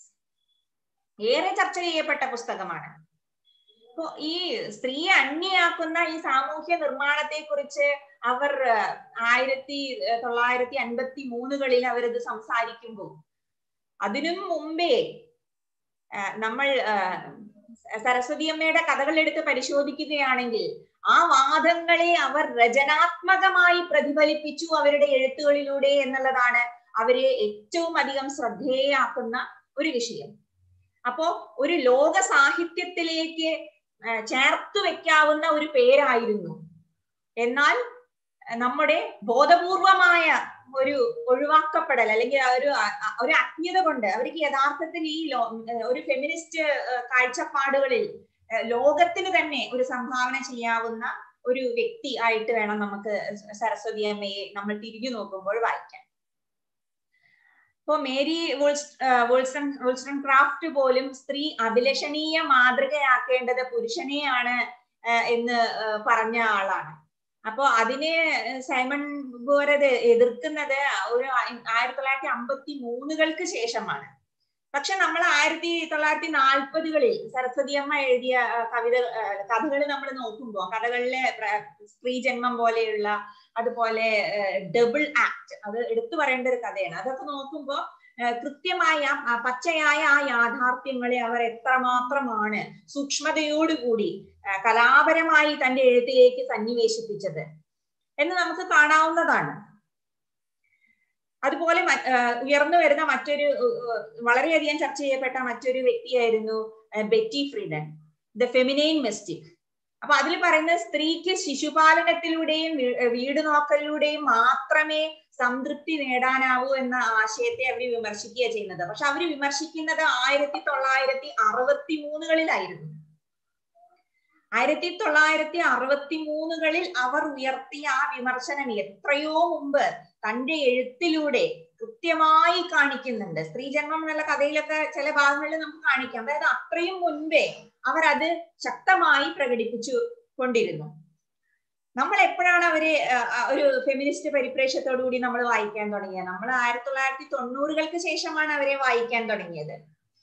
ഏറെ ചർച്ച ചെയ്യപ്പെട്ട പുസ്തകമാണ്. ഇപ്പൊ ഈ സ്ത്രീയെ അന്യയാക്കുന്ന ഈ സാമൂഹ്യ നിർമ്മാണത്തെ കുറിച്ച് അവർ ആയിരത്തി തൊള്ളായിരത്തി അൻപത്തി മൂന്നുകളിൽ അവരത് സംസാരിക്കുമ്പോൾ അതിനും മുമ്പേ നമ്മൾ സരസ്വതി അമ്മയുടെ കഥകൾ എടുത്ത് പരിശോധിക്കുകയാണെങ്കിൽ ആ വാദങ്ങളെ അവർ രചനാത്മകമായി പ്രതിഫലിപ്പിച്ചു അവരുടെ എഴുത്തുകളിലൂടെ എന്നുള്ളതാണ് അവരെ ഏറ്റവും അധികം ശ്രദ്ധേയയാക്കുന്ന ഒരു വിഷയം. അപ്പോ ഒരു ലോക സാഹിത്യത്തിലേക്ക് ചേർത്തു വെക്കാവുന്ന ഒരു പേരായിരുന്നു. എന്നാൽ നമ്മുടെ ബോധപൂർവമായ ഒരു ഒഴിവാക്കപ്പെടൽ അല്ലെങ്കിൽ ഒരു ഒരു അജ്ഞത കൊണ്ട് അവർക്ക് യഥാർത്ഥത്തിൽ ഈ ലോ ഒരു ഫെമിനിസ്റ്റ് കാഴ്ചപ്പാടുകളിൽ ലോകത്തിന് തന്നെ ഒരു സംഭാവന ചെയ്യാവുന്ന ഒരു വ്യക്തി ആയിട്ട് വേണം നമുക്ക് സരസ്വതി അമ്മയെ നമ്മൾ തിരിഞ്ഞു നോക്കുമ്പോൾ വായിക്കാൻ. ഇപ്പൊ മേരി വോൾസ്റ്റൺ വോൾസ്റ്റൺ ക്രാഫ്റ്റ് പോലും സ്ത്രീ അഭിലഷണീയ മാതൃകയാക്കേണ്ടത് പുരുഷനെയാണ് എന്ന് പറഞ്ഞ ആളാണ്. അപ്പൊ അതിനെ സൈമൺ ബോറത് എതിർക്കുന്നത് ഒരു ആയിരത്തി തൊള്ളായിരത്തി അമ്പത്തി മൂന്നുകൾക്ക് ശേഷമാണ്. പക്ഷെ നമ്മൾ ആയിരത്തി തൊള്ളായിരത്തി നാൽപ്പതുകളിൽ സരസ്വതി അമ്മ എഴുതിയ കവിത കഥകൾ നമ്മൾ നോക്കുമ്പോൾ കഥകളിലെ സ്ത്രീ ജന്മം പോലെയുള്ള, അതുപോലെ ഡബിൾ ആക്ട്, അത് എടുത്തു പറയേണ്ട ഒരു കഥയാണ്. അതൊക്കെ നോക്കുമ്പോൾ കൃത്യമായ പച്ചയായ ആ യാഥാർത്ഥ്യങ്ങളെ അവർ എത്രമാത്രമാണ് സൂക്ഷ്മതയോടുകൂടി കലാപരമായി തന്റെ എഴുത്തിലേക്ക് സന്നിവേശിപ്പിച്ചത് എന്ന് നമുക്ക് കാണാവുന്നതാണ്. അതുപോലെ ഉയർന്നു വരുന്ന മറ്റൊരു വളരെയധികം ചർച്ച ചെയ്യപ്പെട്ട മറ്റൊരു വ്യക്തിയായിരുന്നു Betty Friedan, the feminine mystique. അപ്പൊ അതിൽ പറയുന്നത് സ്ത്രീക്ക് ശിശുപാലനത്തിലൂടെയും വീട് നോക്കലിലൂടെയും മാത്രമേ സംതൃപ്തി നേടാനാവൂ എന്ന ആശയത്തെ അവർ വിമർശിക്കുക ചെയ്യുന്നത്. പക്ഷെ അവർ വിമർശിക്കുന്നത് ആയിരത്തി തൊള്ളായിരത്തി അറുപത്തി മൂന്നുകളിലായിരുന്നു. ആയിരത്തി തൊള്ളായിരത്തി അറുപത്തി മൂന്നുകളിൽ അവർ ഉയർത്തിയ ആ വിമർശനം എത്രയോ മുമ്പ് തന്റെ എഴുത്തിലൂടെ കൃത്യമായി കാണിക്കുന്നുണ്ട്. സ്ത്രീജന്മം എന്നുള്ള കഥയിലൊക്കെ ചില ഭാഗങ്ങളിൽ നമുക്ക് കാണിക്കാം. അതായത് അത്രയും മുൻപേ അവർ അത് ശക്തമായി പ്രകടിപ്പിച്ചു കൊണ്ടിരുന്നു. നമ്മൾ എപ്പോഴാണ് അവരെ ഒരു ഫെമിനിസ്റ്റ് പരിപ്രേക്ഷ്യത്തോടു കൂടി നമ്മൾ വായിക്കാൻ തുടങ്ങിയത്? നമ്മൾ ആയിരത്തി തൊള്ളായിരത്തി തൊണ്ണൂറുകൾക്ക് ശേഷമാണ് അവരെ വായിക്കാൻ തുടങ്ങിയത്.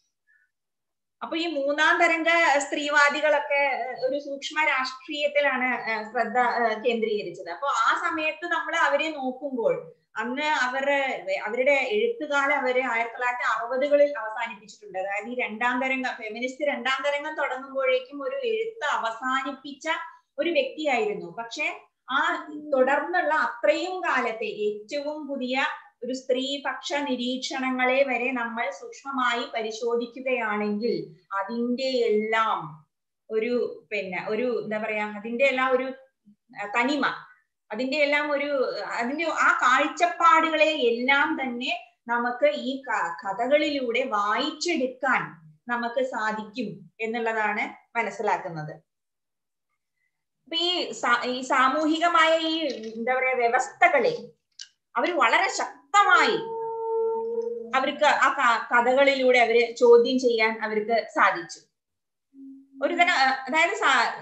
അപ്പൊ ഈ മൂന്നാം തരംഗ സ്ത്രീവാദികളൊക്കെ ഒരു സൂക്ഷ്മ രാഷ്ട്രീയത്തിലാണ് ശ്രദ്ധ കേന്ദ്രീകരിച്ചത്. അപ്പൊ ആ സമയത്ത് നമ്മൾ അവരെ നോക്കുമ്പോൾ അന്ന് അവരുടെ അവരുടെ എഴുത്തുകാലം അവര് ആയിരത്തി തൊള്ളായിരത്തി അറുപതുകളിൽ അവസാനിപ്പിച്ചിട്ടുണ്ട്. അതായത് ഈ രണ്ടാം തരംഗം, ഫെമിനിസ്റ്റ് രണ്ടാം തരംഗം തുടങ്ങുമ്പോഴേക്കും ഒരു എഴുത്ത് അവസാനിപ്പിച്ച ഒരു വ്യക്തിയായിരുന്നു. പക്ഷെ ആ തുടർന്നുള്ള അത്രയും കാലത്തെ ഏറ്റവും പുതിയ ഒരു സ്ത്രീപക്ഷ നിരീക്ഷണങ്ങളെ വരെ നമ്മൾ സൂക്ഷ്മമായി പരിശോധിക്കുകയാണെങ്കിൽ അതിന്റെ എല്ലാം ഒരു പിന്നെ ഒരു എന്താ പറയാ അതിന്റെ എല്ലാം ഒരു തനിമ, അതിന്റെ എല്ലാം ഒരു അതിന്റെ ആ കാഴ്ചപ്പാടുകളെ എല്ലാം തന്നെ നമുക്ക് ഈ കഥകളിലൂടെ വായിച്ചെടുക്കാൻ നമുക്ക് സാധിക്കും എന്നുള്ളതാണ് മനസ്സിലാക്കുന്നത്. അപ്പൊ ഈ ഈ സാമൂഹികമായ ഈ എന്താ പറയാ വ്യവസ്ഥകളെ അവർ വളരെ ശക്തമായി അവർക്ക് ആ കഥകളിലൂടെ അവര് ചോദ്യം ചെയ്യാൻ അവർക്ക് സാധിച്ചു. ഒരു തരം അതായത്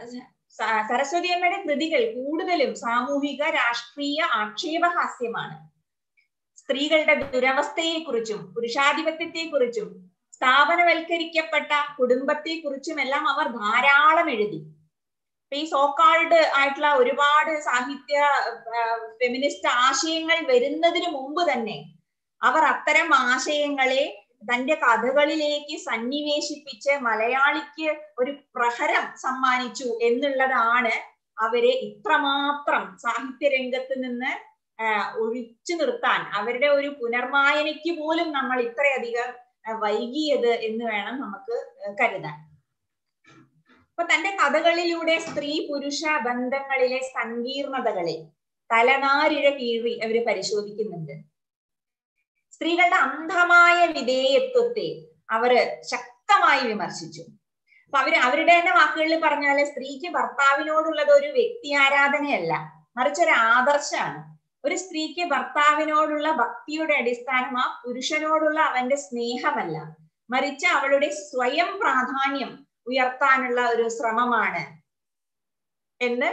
സരസ്വതി അമ്മയുടെ കൃതികൾ കൂടുതലും സാമൂഹിക രാഷ്ട്രീയ ആക്ഷേപഹാസ്യമാണ്. സ്ത്രീകളുടെ ദുരവസ്ഥയെ കുറിച്ചും പുരുഷാധിപത്യത്തെ കുറിച്ചും സ്ഥാപനവൽക്കരിക്കപ്പെട്ട കുടുംബത്തെ കുറിച്ചും എല്ലാം അവർ ധാരാളം എഴുതി. ഈ സോക്കാൾഡ് ആയിട്ടുള്ള ഒരുപാട് സാഹിത്യ ഫെമിനിസ്റ്റ് ആശയങ്ങൾ വരുന്നതിന് മുമ്പ് തന്നെ അവർ അത്തരം ആശയങ്ങളെ തന്റെ കഥകളിലേക്ക് സന്നിവേശിപ്പിച്ച് മലയാളിക്ക് ഒരു പ്രഹരം സമ്മാനിച്ചു എന്നുള്ളതാണ് അവരെ ഇത്രമാത്രം സാഹിത്യ രംഗത്ത് നിന്ന് ഒഴിച്ചു നിർത്താൻ, അവരുടെ ഒരു പുനർവായനയ്ക്ക് പോലും നമ്മൾ ഇത്രയധികം വൈകിയത് എന്ന് വേണം നമുക്ക് കരുതാൻ. അപ്പൊ തന്റെ കഥകളിലൂടെ സ്ത്രീ പുരുഷ ബന്ധങ്ങളിലെ സങ്കീർണതകളെ തലനാരിഴ കീറി അവര് പരിശോധിക്കുന്നുണ്ട്. സ്ത്രീകളുടെ അന്ധമായ വിധേയത്വത്തെ അവര് ശക്തമായി വിമർശിച്ചു. അപ്പൊ അവര് അവരുടെ തന്നെ വാക്കുകളിൽ പറഞ്ഞാല് സ്ത്രീക്ക് ഭർത്താവിനോടുള്ളത് ഒരു വ്യക്തി ആരാധനയല്ല, മറിച്ച് ഒരു ആദർശമാണ്. ഒരു സ്ത്രീക്ക് ഭർത്താവിനോടുള്ള ഭക്തിയുടെ അടിസ്ഥാനം ആ പുരുഷനോടുള്ള അവന്റെ സ്നേഹമല്ല, മറിച്ച് അവളുടെ സ്വയം പ്രാധാന്യം ഉയർത്താനുള്ള ഒരു ശ്രമമാണ് എന്ന്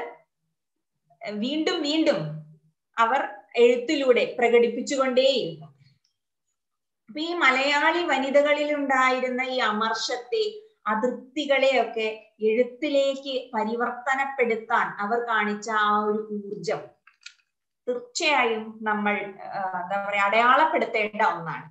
വീണ്ടും വീണ്ടും അവർ എഴുത്തിലൂടെ പ്രകടിപ്പിച്ചുകൊണ്ടേയിരുന്നു. അപ്പൊ ഈ മലയാളി വനിതകളിൽ ഉണ്ടായിരുന്ന ഈ അമർഷത്തെ, അതൃപ്തികളെയൊക്കെ എഴുത്തിലേക്ക് പരിവർത്തനപ്പെടുത്താൻ അവർ കാണിച്ച ആ ഒരു ഊർജം തീർച്ചയായും നമ്മൾ എന്താ പറയാ അടയാളപ്പെടുത്തേണ്ട ഒന്നാണ്.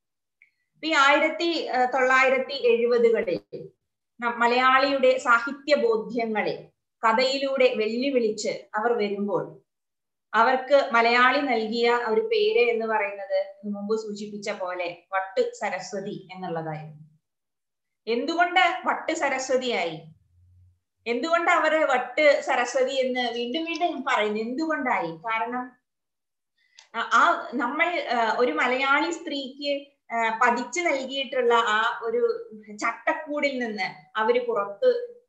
ഈ ആയിരത്തി തൊള്ളായിരത്തി എഴുപതുകളിൽ മലയാളിയുടെ സാഹിത്യ ബോധ്യങ്ങളെ കഥയിലൂടെ വെല്ലുവിളിച്ച് അവർ വരുമ്പോൾ അവർക്ക് മലയാളി നൽകിയ ഒരു പേര് എന്ന് പറയുന്നത് മുമ്പ് സൂചിപ്പിച്ച പോലെ വട്ട് സരസ്വതി എന്നുള്ളതായിരുന്നു. എന്തുകൊണ്ട് വട്ട് സരസ്വതിയായി? എന്തുകൊണ്ട് അവർ വട്ട് സരസ്വതി എന്ന് വീണ്ടും വീണ്ടും പറയുന്നു? എന്തുകൊണ്ടായി? കാരണം ആ നമ്മൾ ഒരു മലയാളി സ്ത്രീക്ക് പതിച്ചു നൽകിയിട്ടുള്ള ആ ഒരു ചട്ടക്കൂടിൽ നിന്ന് അവര് പുറത്ത്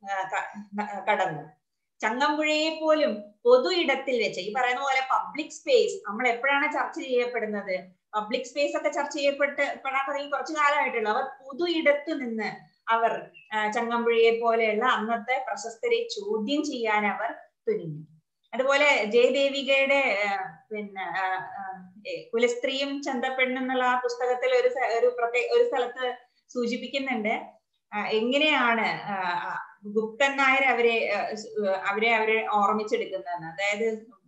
കടന്നു. ചങ്ങമ്പുഴയെ പോലും പൊതു ഇടത്തിൽ വെച്ച്, ഈ പറയുന്ന പോലെ പബ്ലിക് സ്പേസ് നമ്മൾ എപ്പോഴാണ് ചർച്ച ചെയ്യപ്പെടുന്നത്? പബ്ലിക് സ്പേസ് ഒക്കെ ചർച്ച ചെയ്യപ്പെട്ട് പെടാൻ തുടങ്ങി കുറച്ചു കാലമായിട്ടുള്ളൂ. അവർ പൊതു ഇടത്ത് നിന്ന് അവർ ചങ്ങമ്പുഴയെ പോലെയുള്ള അന്നത്തെ പ്രശസ്തരെ ചോദ്യം ചെയ്യാൻ അവർ തുനിഞ്ഞു. അതുപോലെ ജയദേവികയുടെ പിന്നെ കുലസ്ത്രീയും ചന്തപ്പെണ്ണും എന്നുള്ള ആ പുസ്തകത്തിൽ ഒരു ഒരു പ്രത്യേക ഒരു സ്ഥലത്ത് സൂചിപ്പിക്കുന്നുണ്ട് എങ്ങനെയാണ് ഗുപ്തൻ നായർ അവരെ അവരെ അവരെ ഓർമ്മിച്ചെടുക്കുന്നതെന്ന്. അതായത്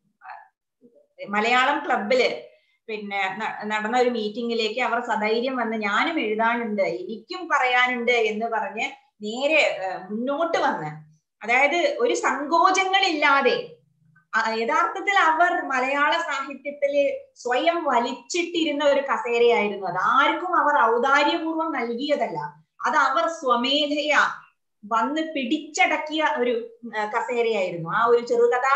മലയാളം ക്ലബില് പിന്നെ നടന്ന ഒരു മീറ്റിംഗിലേക്ക് അവർ സധൈര്യം വന്ന് ഞാനും എഴുതാനുണ്ട്, എനിക്കും പറയാനുണ്ട് എന്ന് പറഞ്ഞ് നേരെ മുന്നോട്ട് വന്ന്, അതായത് ഒരു സങ്കോചങ്ങളില്ലാതെ, യഥാർത്ഥത്തിൽ അവർ മലയാള സാഹിത്യത്തില് സ്വയം വലിച്ചിട്ടിരുന്ന ഒരു കസേരയായിരുന്നു അത്. ആർക്കും അവർ ഔദാര്യപൂർവ്വം നൽകിയതല്ല, അത് അവർ സ്വമേധയാ വന്ന് പിടിച്ചടക്കിയ ഒരു കസേരയായിരുന്നു. ആ ഒരു ചെറുകഥ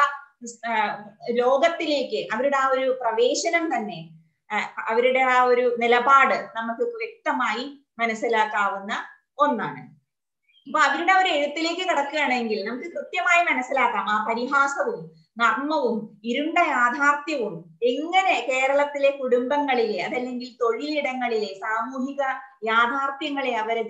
ലോകത്തിലേക്ക് അവരുടെ ആ ഒരു പ്രവേശനം തന്നെ, അവരുടെ ആ ഒരു നിലപാട് നമുക്ക് വ്യക്തമായി മനസ്സിലാക്കാവുന്ന ഒന്നാണ്. അപ്പൊ അവരുടെ ഒരു എഴുത്തിലേക്ക് കടക്കുകയാണെങ്കിൽ നമുക്ക് കൃത്യമായി മനസ്സിലാക്കാം ആ പരിഹാസവും നർമ്മവും ഇരുണ്ട യാഥാർത്ഥ്യവും എങ്ങനെ കേരളത്തിലെ കുടുംബങ്ങളിലെ അതല്ലെങ്കിൽ തൊഴിലിടങ്ങളിലെ സാമൂഹിക യാഥാർത്ഥ്യങ്ങളെ അവരെ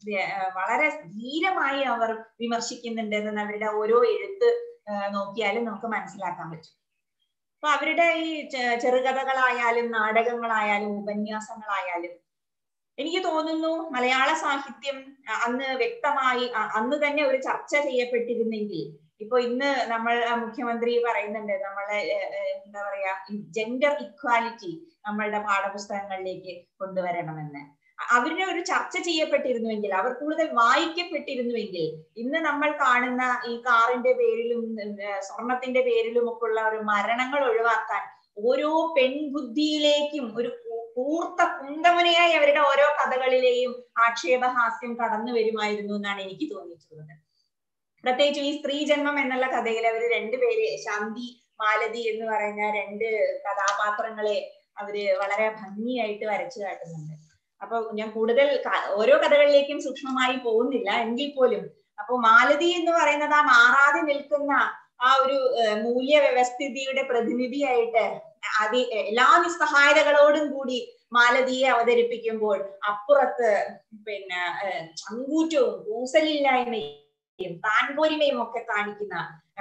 വളരെ ധീരമായി അവർ വിമർശിക്കുന്നുണ്ടെന്ന് അവരുടെ ഓരോ എഴുത്ത് നോക്കിയാലും നമുക്ക് മനസ്സിലാക്കാൻ പറ്റും. അപ്പൊ അവരുടെ ഈ ചെറുകഥകളായാലും നാടകങ്ങളായാലും ഉപന്യാസങ്ങളായാലും എനിക്ക് തോന്നുന്നു മലയാള സാഹിത്യം അന്ന് വ്യക്തമായി അന്ന് തന്നെ ഒരു ചർച്ച ചെയ്യപ്പെട്ടിരുന്നെങ്കിൽ, ഇപ്പൊ ഇന്ന് നമ്മൾ മുഖ്യമന്ത്രി പറയുന്നുണ്ട് നമ്മളെ എന്താ പറയാ ജെൻഡർ ഇക്വാലിറ്റി നമ്മളുടെ പാഠപുസ്തകങ്ങളിലേക്ക് കൊണ്ടുവരണമെന്ന്. അവരുടെ ഒരു ചർച്ച ചെയ്യപ്പെട്ടിരുന്നുവെങ്കിൽ, അവർ കൂടുതൽ വായിക്കപ്പെട്ടിരുന്നുവെങ്കിൽ, ഇന്ന് നമ്മൾ കാണുന്ന ഈ കാറിന്റെ പേരിലും സ്വർണത്തിന്റെ പേരിലും ഒക്കെ ഉള്ള ഒരു മരണങ്ങൾ ഒഴിവാക്കാൻ ഓരോ പെൺബുദ്ധിയിലേക്കും ഒരു കൂർത്ത കുന്തമുനയായി അവരുടെ ഓരോ കഥകളിലെയും ആക്ഷേപഹാസ്യം കടന്നു വരുമായിരുന്നു എന്നാണ് എനിക്ക് തോന്നിയിട്ടുള്ളത്. പ്രത്യേകിച്ചും ഈ സ്ത്രീ ജന്മം എന്നുള്ള കഥയിൽ അവർ രണ്ടുപേര് ശാന്തി മാലതി എന്ന് പറയുന്ന രണ്ട് കഥാപാത്രങ്ങളെ അവര് വളരെ ഭംഗിയായിട്ട് വരച്ചു കാട്ടുന്നുണ്ട്. അപ്പൊ ഞാൻ കൂടുതൽ ഓരോ കഥകളിലേക്കും സൂക്ഷ്മമായി പോകുന്നില്ല എങ്കിൽ പോലും, അപ്പൊ മാലതി എന്ന് പറയുന്നത് ആ മാറാതെ നിൽക്കുന്ന ആ ഒരു മൂല്യവ്യവസ്ഥിതിയുടെ പ്രതിനിധിയായിട്ട് അതി എല്ലാ നിസ്സഹായതകളോടും കൂടി മാലതിയെ അവതരിപ്പിക്കുമ്പോൾ അപ്പുറത്ത് പിന്നെ ചങ്കൂറ്റവും കൂസലില്ലായ്മയും താൻപോരിമയും ഒക്കെ കാണിക്കുന്ന,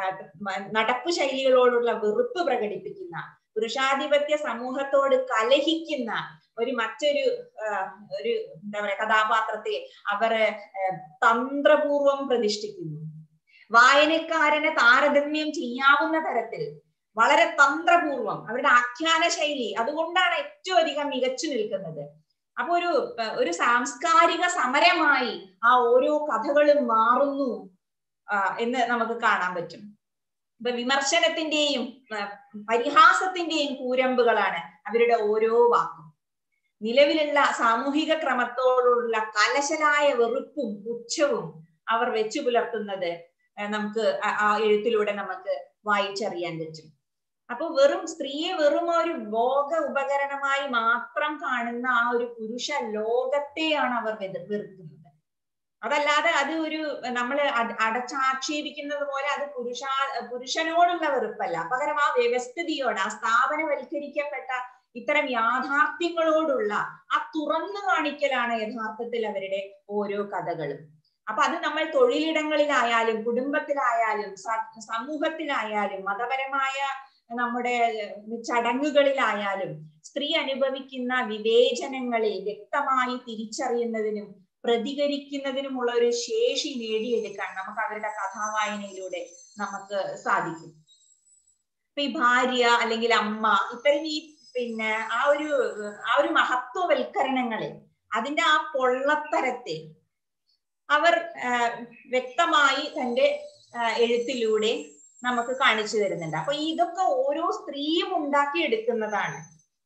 നടപ്പ് ശൈലികളോടുള്ള വെറുപ്പ് പ്രകടിപ്പിക്കുന്ന, പുരുഷാധിപത്യ സമൂഹത്തോട് കലഹിക്കുന്ന ഒരു മറ്റൊരു ഒരു എന്താ പറയാ കഥാപാത്രത്തെ അവര് തന്ത്രപൂർവം പ്രതിഷ്ഠിക്കുന്നു. വായനക്കാരനെ താരതമ്യം ചെയ്യാവുന്ന തരത്തിൽ വളരെ തന്ത്രപൂർവം അവരുടെ ആഖ്യാന ശൈലി അതുകൊണ്ടാണ് ഏറ്റവും അധികം മികച്ചു നിൽക്കുന്നത്. അപ്പൊ ഒരു ഒരു സാംസ്കാരിക സമരമായി ആ ഓരോ കഥകളും മാറുന്നു എന്ന് നമുക്ക് കാണാൻ പറ്റും. ഇപ്പൊ വിമർശനത്തിന്റെയും പരിഹാസത്തിന്റെയും കൂരമ്പുകളാണ് അവരുടെ ഓരോ വാക്കും. നിലവിലുള്ള സാമൂഹിക ക്രമത്തോടുള്ള കലശലായ വെറുപ്പും പുച്ഛവും അവർ വെച്ചു പുലർത്തുന്നത് നമുക്ക് ആ എഴുത്തിലൂടെ നമുക്ക് വായിച്ചറിയാൻ പറ്റും. അപ്പൊ വെറും സ്ത്രീയെ വെറും ഒരു ഭോഗ ഉപകരണമായി മാത്രം കാണുന്ന ആ ഒരു പുരുഷ ലോകത്തെയാണ് അവർ വെറുക്കുന്നത്. അതല്ലാതെ അത് ഒരു നമ്മള് അടച്ചാക്ഷേപിക്കുന്നത് പോലെ അത് പുരുഷ പുരുഷനോടുള്ള വെറുപ്പല്ല, പകരം ആ വ്യവസ്ഥിതിയോട്, ആ സ്ഥാപനവൽക്കരിക്കപ്പെട്ട ഇത്തരം യാഥാർത്ഥ്യങ്ങളോടുള്ള ആ തുറന്നു കാണിക്കലാണ് യഥാർത്ഥത്തിൽ അവരുടെ ഓരോ കഥകളും. അപ്പൊ അത് നമ്മൾ തൊഴിലിടങ്ങളിലായാലും കുടുംബത്തിലായാലും സമൂഹത്തിലായാലും മതപരമായ നമ്മുടെ ചടങ്ങുകളിലായാലും സ്ത്രീ അനുഭവിക്കുന്ന വിവേചനങ്ങളെ വ്യക്തമായി തിരിച്ചറിയുന്നതിനും പ്രതികരിക്കുന്നതിനുമുള്ള ഒരു ശേഷി നേടിയെടുക്കാൻ നമുക്ക് അവരുടെ കഥാവായനയിലൂടെ നമുക്ക് സാധിക്കും. ഇപ്പൊ ഈ ഭാര്യ അല്ലെങ്കിൽ അമ്മ ഇത്തരം ഈ പിന്നെ ആ ഒരു ആ ഒരു മഹത്വവൽക്കരണങ്ങളെ, അതിന്റെ ആ പൊള്ളത്തരത്തെ അവർ വ്യക്തമായി തന്റെ എഴുത്തിലൂടെ നമുക്ക് കാണിച്ചു തരുന്നുണ്ട്. അപ്പൊ ഇതൊക്കെ ഓരോ സ്ത്രീയും ഉണ്ടാക്കിയെടുക്കുന്നതാണ്.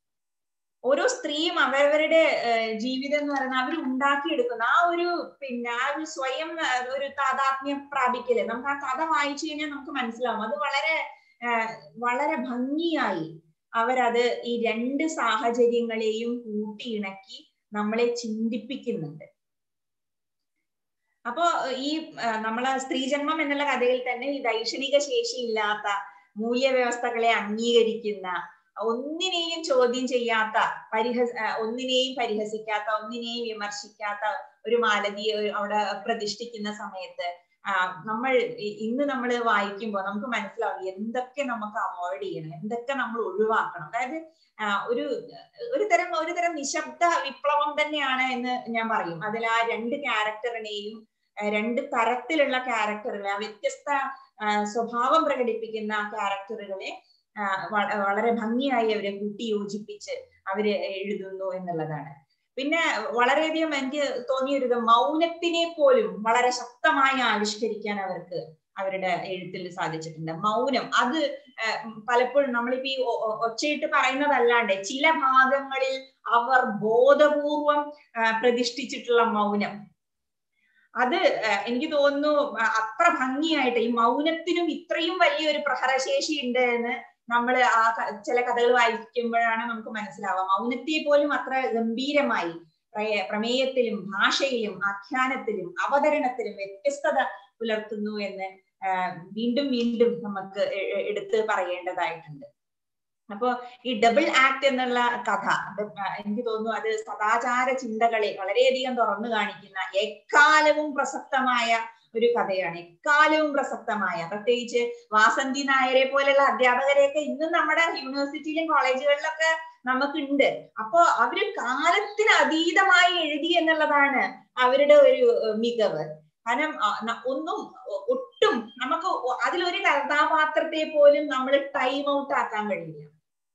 ഓരോ സ്ത്രീയും അവരവരുടെ ജീവിതം എന്ന് പറയുന്നത് അവർ ഉണ്ടാക്കിയെടുക്കുന്ന ആ ഒരു പിന്നെ ആ ഒരു സ്വയം ഒരു താതാത്മ്യം പ്രാപിക്കല് നമുക്ക് ആ കഥ വായിച്ചു കഴിഞ്ഞാൽ നമുക്ക് മനസ്സിലാവും. അത് വളരെ വളരെ ഭംഗിയായി അവരത് ഈ രണ്ട് സാഹചര്യങ്ങളെയും കൂട്ടിയിണക്കി നമ്മളെ ചിന്തിപ്പിക്കുന്നുണ്ട്. അപ്പോ ഈ നമ്മളെ സ്ത്രീജന്മം എന്നുള്ള കഥയിൽ തന്നെ ഈ ദൈക്ഷണിക ശേഷിയില്ലാത്ത, മൂല്യവ്യവസ്ഥകളെ അംഗീകരിക്കുന്ന, ഒന്നിനെയും ചോദ്യം ചെയ്യാത്ത, പരിഹസ ഒന്നിനെയും പരിഹസിക്കാത്ത, ഒന്നിനെയും വിമർശിക്കാത്ത ഒരു മാലതിയെ അവിടെ പ്രതിഷ്ഠിക്കുന്ന സമയത്ത് നമ്മൾ ഇന്ന് നമ്മൾ വായിക്കുമ്പോൾ നമുക്ക് മനസ്സിലാവും എന്തൊക്കെ നമുക്ക് അവോയ്ഡ് ചെയ്യണം, എന്തൊക്കെ നമ്മൾ ഒഴിവാക്കണം. അതായത് ഒരു ഒരു തരം ഒരു തരം നിശബ്ദ വിപ്ലവം തന്നെയാണ് എന്ന് ഞാൻ പറയും. അതിൽ ആ രണ്ട് ക്യാരക്ടറിനെയും, രണ്ട് തരത്തിലുള്ള ക്യാരക്ടറുകൾ, ആ വ്യത്യസ്ത സ്വഭാവം പ്രകടിപ്പിക്കുന്ന ക്യാരക്ടറുകളെ വളരെ ഭംഗിയായി അവരെ കൂട്ടി യോജിപ്പിച്ച് അവര് എഴുതുന്നു എന്നുള്ളതാണ്. പിന്നെ വളരെയധികം എനിക്ക് തോന്നിയൊരു മൗനത്തിനെ പോലും വളരെ ശക്തമായി ആവിഷ്കരിക്കാൻ അവർക്ക് അവരുടെ എഴുത്തിൽ സാധിച്ചിട്ടുണ്ട്. മൗനം അത് പലപ്പോഴും നമ്മളിപ്പോ ഈ ഒച്ചയിട്ട് പറയുന്നതല്ലാണ്ട് ചില ഭാഗങ്ങളിൽ അവർ ബോധപൂർവം പ്രതിഷ്ഠിച്ചിട്ടുള്ള മൗനം, അത് എനിക്ക് തോന്നുന്നു അത്ര ഭംഗിയായിട്ട്, ഈ മൗനത്തിനും ഇത്രയും വലിയൊരു പ്രഹരശേഷി ഉണ്ട് എന്ന് നമ്മൾ ആ ചില കഥകൾ വായിക്കുമ്പോഴാണ് നമുക്ക് മനസ്സിലാവുക. മൗനത്തെ പോലും അത്ര ഗംഭീരമായി പ്രമേയത്തിലും ഭാഷയിലും ആഖ്യാനത്തിലും അവതരണത്തിലും വ്യത്യസ്തത പുലർത്തുന്നു എന്ന് വീണ്ടും വീണ്ടും നമുക്ക് എടുത്ത് പറയേണ്ടതായിട്ടുണ്ട്. അപ്പോ ഈ ഡബിൾ ആക്ട് എന്നുള്ള കഥ എനിക്ക് തോന്നുന്നു അത് സദാചാര ചിന്തകളെ വളരെയധികം തുറന്നു കാണിക്കുന്ന എക്കാലവും പ്രസക്തമായ ഒരു കഥയാണ്. എക്കാലവും പ്രസക്തമായ, പ്രത്യേകിച്ച് വാസന്തി നായരെ പോലുള്ള അധ്യാപകരെയൊക്കെ ഇന്നും നമ്മുടെ യൂണിവേഴ്സിറ്റിയിലും കോളേജുകളിലൊക്കെ നമുക്കുണ്ട്. അപ്പോ അവര് കാലത്തിന് അതീതമായി എഴുതി എന്നുള്ളതാണ് അവരുടെ ഒരു മികവ്. കാരണം ഒന്നും ഒട്ടും നമുക്ക് അതിലൊരു കഥാപാത്രത്തെ പോലും നമ്മൾ ടൈം ഔട്ട് ആക്കാൻ കഴിയില്ല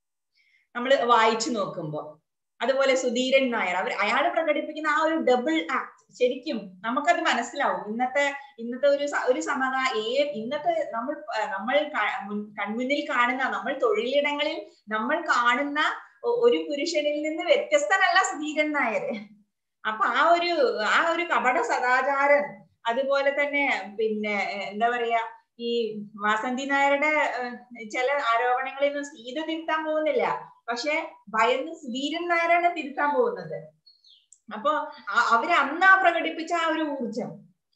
നമ്മൾ വായിച്ചു നോക്കുമ്പോൾ. അതുപോലെ സുധീരൻ നായർ, അവർ അയാൾ പ്രകടിപ്പിക്കുന്ന ആ ഒരു ഡബിൾ ആക്ട് ശരിക്കും നമുക്കത് മനസ്സിലാവും. ഇന്നത്തെ ഇന്നത്തെ ഒരു ഒരു സമകാ ഏ ഇന്നത്തെ നമ്മൾ നമ്മൾ കൺമുന്നിൽ കാണുന്ന, നമ്മൾ തൊഴിലിടങ്ങളിൽ നമ്മൾ കാണുന്ന ഒരു പുരുഷനിൽ നിന്ന് വ്യത്യസ്തനല്ല സുധീരൻ നായർ. അപ്പൊ ആ ഒരു ആ ഒരു കപട സദാചാരൻ, അതുപോലെ തന്നെ പിന്നെ എന്താ പറയാ, ഈ വാസന്തി നായരുടെ ചില ആരോപണങ്ങളിൽ നിന്ന് സീത തിരുത്താൻ പോകുന്നില്ല, പക്ഷെ ഭയന്ന് സുധീരൻ നായരാണ് തിരുത്താൻ പോകുന്നത്. അപ്പൊ അവര് അന്നാ പ്രകടിപ്പിച്ച ആ ഒരു ഊർജം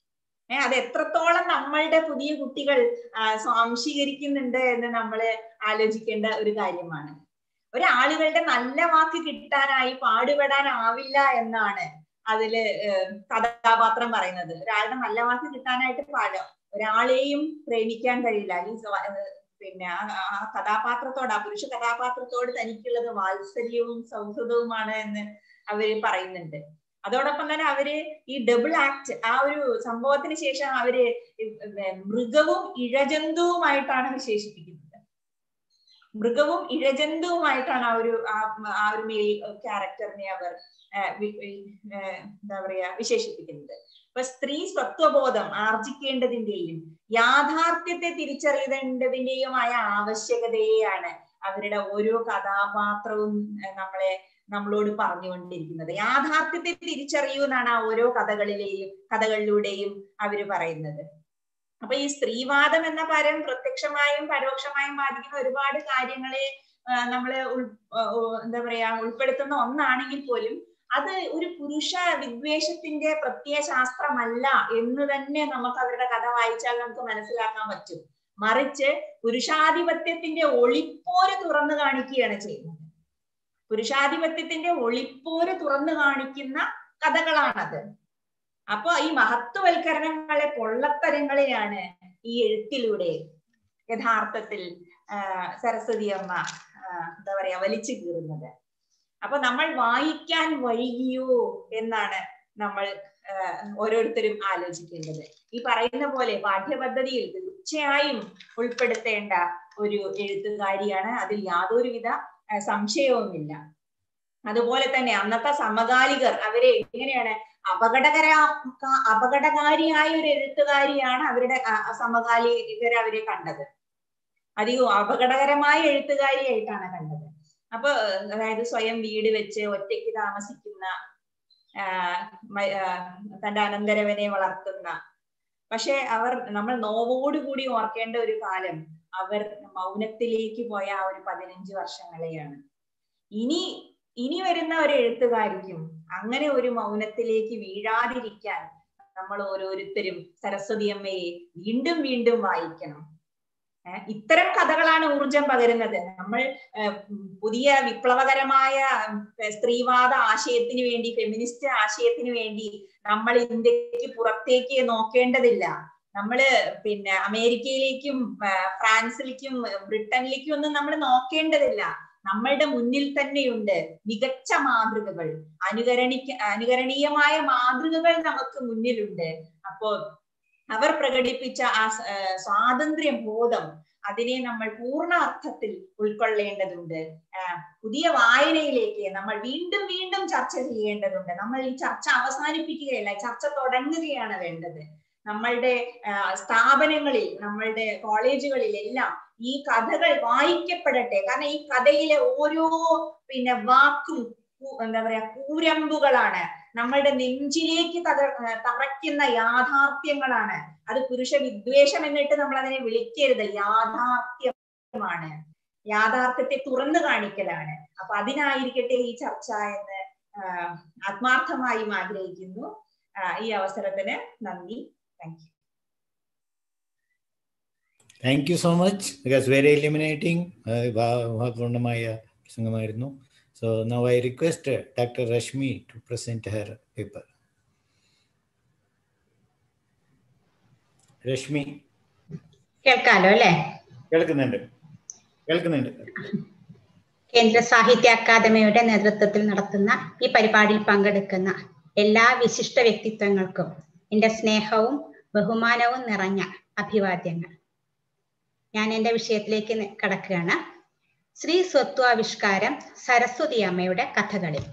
ഏഹ് അത് എത്രത്തോളം നമ്മളുടെ പുതിയ കുട്ടികൾ സ്വാംശീകരിക്കുന്നുണ്ട് എന്ന് നമ്മള് ആലോചിക്കേണ്ട ഒരു കാര്യമാണ്. ഒരാളുകളുടെ നല്ല വാക്ക് കിട്ടാനായി പാടുപെടാനാവില്ല എന്നാണ് അതില് കഥാപാത്രം പറയുന്നത്. ഒരാളുടെ നല്ല വാക്ക് കിട്ടാനായിട്ട് പാടുക, ഒരാളെയും പ്രേമിക്കാൻ കഴിയില്ല. ഈ പിന്നെ ആ കഥാപാത്രത്തോട്, ആ പുരുഷ കഥാപാത്രത്തോട് തനിക്കുള്ളത് വാത്സല്യവും സൗഹൃദവുമാണ് എന്ന് അവര് പറയുന്നുണ്ട്. അതോടൊപ്പം തന്നെ അവര് ഈ ഡബിൾ ആക്ട് ആ ഒരു സംഭവത്തിന് ശേഷം അവര് മൃഗവും ഇഴജന്തുവുമായിട്ടാണ് വിശേഷിപ്പിക്കുന്നത്. മൃഗവും ഇഴജന്തുവുമായിട്ടാണ് ആ ഒരു ആ ഒരു മെയിൽ ക്യാരക്ടറിനെ അവർ എന്താ പറയാ വിശേഷിപ്പിക്കുന്നത്. അപ്പൊ സ്ത്രീ സ്വത്വബോധം ആർജിക്കേണ്ടതിന്റെയും യാഥാർത്ഥ്യത്തെ തിരിച്ചറിയേണ്ടതിന്റെയുമായ ആവശ്യകതയെയാണ് അവരുടെ ഓരോ കഥാപാത്രവും നമ്മളെ നമ്മളോട് പറഞ്ഞുകൊണ്ടിരിക്കുന്നത്. യാഥാർത്ഥ്യത്തെ തിരിച്ചറിയൂ എന്നാണ് ആ ഓരോ കഥകളിലെയും കഥകളിലൂടെയും അവര് പറയുന്നത്. അപ്പൊ ഈ സ്ത്രീവാദം എന്ന പരം പ്രത്യക്ഷമായും പരോക്ഷമായും ബാധിക്കുന്ന ഒരുപാട് കാര്യങ്ങളെ നമ്മള് ഉൾ എന്താ പറയാ ഉൾപ്പെടുത്തുന്ന ഒന്നാണെങ്കിൽ പോലും അത് ഒരു പുരുഷ വിദ്വേഷത്തിന്റെ പ്രത്യയശാസ്ത്രമല്ല എന്ന് തന്നെ നമുക്ക് അവരുടെ കഥ വായിച്ചാൽ നമുക്ക് മനസ്സിലാക്കാൻ പറ്റും. മറിച്ച് പുരുഷാധിപത്യത്തിന്റെ ഒളിപ്പോര് തുറന്നു കാണിക്കുകയാണ് ചെയ്യുന്നത്. പുരുഷാധിപത്യത്തിന്റെ ഒളിപ്പോര് തുറന്നു കാണിക്കുന്ന കഥകളാണത്. അപ്പൊ ഈ മഹത്വവൽക്കരണങ്ങളെ, പൊള്ളത്തരങ്ങളെയാണ് ഈ എഴുത്തിലൂടെ യഥാർത്ഥത്തിൽ സരസ്വതി അമ്മ എന്താ പറയാ വലിച്ചു കീറുന്നത്. അപ്പൊ നമ്മൾ വായിക്കാൻ വൈകിയോ എന്നാണ് നമ്മൾ ഓരോരുത്തരും ആലോചിക്കേണ്ടത്. ഈ പറയുന്ന പോലെ പാഠ്യപദ്ധതിയിൽ തീർച്ചയായും ഉൾപ്പെടുത്തേണ്ട ഒരു എഴുത്തുകാരിയാണ്, അതിൽ യാതൊരുവിധ സംശയവുമില്ല. അതുപോലെ തന്നെ അന്നത്തെ സമകാലികർ അവരെ എങ്ങനെയാണ് അപകടകര അപകടകാരിയായ ഒരു എഴുത്തുകാരിയാണ് അവരുടെ സമകാലികർ അവരെ കണ്ടത്. അധികം അപകടകരമായ എഴുത്തുകാരിയായിട്ടാണ് കണ്ടത്. അപ്പൊ അതായത് സ്വയം വീട് വെച്ച് ഒറ്റയ്ക്ക് താമസിക്കുന്ന, തന്റെ അനന്തരവനെ വളർത്തുന്ന, പക്ഷെ അവർ നമ്മൾ നോവോടുകൂടി ഓർക്കേണ്ട ഒരു കാലം അവർ മൗനത്തിലേക്ക് പോയ ആ ഒരു പതിനഞ്ച് വർഷങ്ങളെയാണ്. ഇനി ഇനി വരുന്ന ഒരു എഴുത്തുകാരിക്കും അങ്ങനെ ഒരു മൗനത്തിലേക്ക് വീഴാതിരിക്കാൻ നമ്മൾ ഓരോരുത്തരും സരസ്വതി അമ്മയെ വീണ്ടും വീണ്ടും വായിക്കണം. ഇത്തരം കഥകളാണ് ഊർജം പകരുന്നത്. നമ്മൾ പുതിയ വിപ്ലവകരമായ സ്ത്രീവാദ ആശയത്തിന് വേണ്ടി, ഫെമിനിസ്റ്റ് ആശയത്തിന് വേണ്ടി നമ്മൾ ഇന്ത്യക്ക് പുറത്തേക്ക് നോക്കേണ്ടതില്ല. നമ്മള് പിന്നെ അമേരിക്കയിലേക്കും ഫ്രാൻസിലേക്കും ബ്രിട്ടനിലേക്കും ഒന്നും നമ്മൾ നോക്കേണ്ടതില്ല. നമ്മളുടെ മുന്നിൽ തന്നെയുണ്ട് മികച്ച മാതൃകകൾ, അനുകരണിക്ക അനുകരണീയമായ മാതൃകകൾ നമുക്ക് മുന്നിലുണ്ട്. അപ്പോ അവർ പ്രകടിപ്പിച്ച ആ സ്വാതന്ത്ര്യ ബോധം, അതിനെ നമ്മൾ പൂർണ്ണ അർത്ഥത്തിൽ ഉൾക്കൊള്ളേണ്ടതുണ്ട്. പുതിയ വായനയിലേക്ക് നമ്മൾ വീണ്ടും വീണ്ടും ചർച്ച ചെയ്യേണ്ടതുണ്ട്. നമ്മൾ ഈ ചർച്ച അവസാനിപ്പിക്കുകയല്ല, ചർച്ച തുടങ്ങുകയാണ് വേണ്ടത്. നമ്മളുടെ സ്ഥാപനങ്ങളിൽ, നമ്മളുടെ കോളേജുകളിൽ എല്ലാം ഈ കഥകൾ വായിക്കപ്പെടട്ടെ. കാരണം ഈ കഥയിലെ ഓരോ പിന്നെ വാക്കും എന്താ പറയാ കൂരമ്പുകളാണ്, നമ്മളുടെ നെഞ്ചിലേക്ക് തക തറയ്ക്കുന്ന യാഥാർത്ഥ്യങ്ങളാണ്. അത് പുരുഷ വിദ്വേഷം എന്നിട്ട് നമ്മൾ അതിനെ വിളിക്കരുത്, യാഥാർത്ഥ്യമാണ്, യാഥാർത്ഥ്യത്തെ തുറന്നു കാണിക്കലാണ്. അപ്പൊ അതിനായിരിക്കട്ടെ ഈ ചർച്ച എന്ന് ആത്മാർത്ഥമായും ആഗ്രഹിക്കുന്നു. ഈ അവസരത്തിന് നന്ദി. Thank you. Thank you so much. It was very illuminating. ഭാവപൂർണമായ പ്രസംഗമായിരുന്നു. So now I request Doctor Rashmi to present her paper. Rashmi കേൾക്കാലോ അല്ലേ? കേൾക്കുന്നുണ്ട് കേൾക്കുന്നുണ്ട് കേന്ദ്ര സാഹിത്യ അക്കാദമിയുടെ നേതൃത്വത്തിൽ നടത്തുന്ന ഈ പരിപാടിയിൽ പങ്കെടുക്കുന്ന എല്ലാ വിശിഷ്ട വ്യക്തിത്വങ്ങൾക്കും എൻ്റെ സ്നേഹവും ബഹുമാനവും നിറഞ്ഞ അഭിവാദ്യങ്ങൾ. ഞാൻ എൻ്റെ വിഷയത്തിലേക്ക് കടക്കുകയാണ്. ശ്രീ സ്വത്വാവിഷ്കാരം സരസ്വതി അമ്മയുടെ കഥകളിൽ.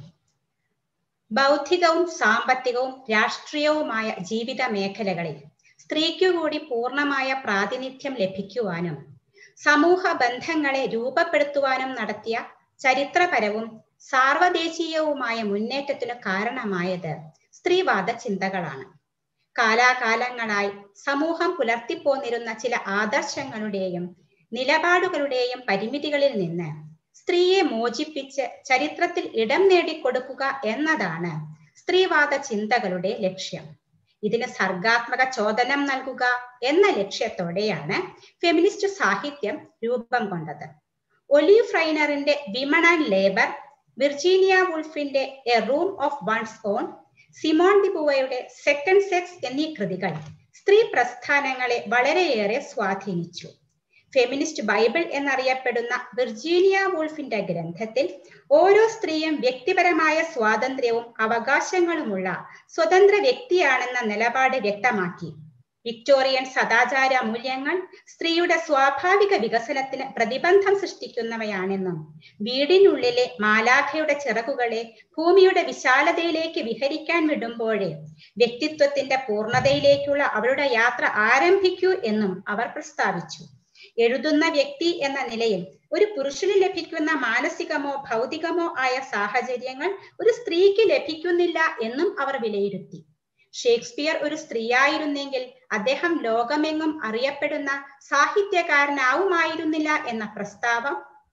ബൗദ്ധികവും സാമ്പത്തികവും രാഷ്ട്രീയവുമായ ജീവിത മേഖലകളിൽ സ്ത്രീക്കു കൂടി പൂർണ്ണമായ പ്രാതിനിധ്യം ലഭിക്കുവാനും സമൂഹ ബന്ധങ്ങളെ രൂപപ്പെടുത്തുവാനും നടത്തിയ ചരിത്രപരവും സാർവദേശീയവുമായ മുന്നേറ്റത്തിനു കാരണമായത് സ്ത്രീവാദ ചിന്തകളാണ്. കാലാകാലങ്ങളായി സമൂഹം പുലർത്തിപ്പോന്നിരുന്ന ചില ആദർശങ്ങളുടെയും നിലപാടുകളുടെയും പരിമിതികളിൽ നിന്ന് സ്ത്രീയെ മോചിപ്പിച്ച് ചരിത്രത്തിൽ ഇടം നേടിക്കൊടുക്കുക എന്നതാണ് സ്ത്രീവാദ ചിന്തകളുടെ ലക്ഷ്യം. ഇതിന് സർഗാത്മക ചോദനം നൽകുക എന്ന ലക്ഷ്യത്തോടെയാണ് ഫെമിനിസ്റ്റ് സാഹിത്യം രൂപം കൊണ്ടത്. ഒലീവ് റൈനറിന്റെ വിമൺ ആൻഡ് ലേബർ, വിർജീനിയ വുൾഫിന്റെ a room of one's own, Simone de ബുവയുടെ സെക്കൻഡ് സെക്സ് എന്നീ കൃതികൾ സ്ത്രീ പ്രസ്ഥാനങ്ങളെ വളരെയേറെ സ്വാധീനിച്ചു. ഫെമിനിസ്റ്റ് ബൈബിൾ എന്നറിയപ്പെടുന്ന വിർജീനിയ വുൾഫിന്റെ ഗ്രന്ഥത്തിൽ ഓരോ സ്ത്രീയും വ്യക്തിപരമായ സ്വാതന്ത്ര്യവും അവകാശങ്ങളുമുള്ള സ്വതന്ത്ര വ്യക്തിയാണെന്ന നിലപാട് വ്യക്തമാക്കി. വിക്ടോറിയൻ സദാചാര മൂല്യങ്ങൾ സ്ത്രീയുടെ സ്വാഭാവിക വികസനത്തിന് പ്രതിബന്ധം സൃഷ്ടിക്കുന്നവയാണെന്നും വീടിനുള്ളിലെ മാലാഖയുടെ ചിറകുകളെ ഭൂമിയുടെ വിശാലതയിലേക്ക് വിഹരിക്കാൻ വിടുമ്പോഴേ വ്യക്തിത്വത്തിന്റെ പൂർണ്ണതയിലേക്കുള്ള അവരുടെ യാത്ര ആരംഭിക്കൂ എന്നും അവർ പ്രസ്താവിച്ചു. എഴുതുന്ന വ്യക്തി എന്ന നിലയിൽ ഒരു പുരുഷന് ലഭിക്കുന്ന മാനസികമോ ഭൗതികമോ ആയ സാഹചര്യങ്ങൾ ഒരു സ്ത്രീക്ക് ലഭിക്കുന്നില്ല എന്നും അവർ വിലയിരുത്തി. ഷേക്സ്പിയർ ഒരു സ്ത്രീയായിരുന്നെങ്കിൽ അദ്ദേഹം ലോകമെങ്ങും അറിയപ്പെടുന്ന സാഹിത്യകാരനാവുമായിരുന്നില്ല എന്ന പ്രസ്താവം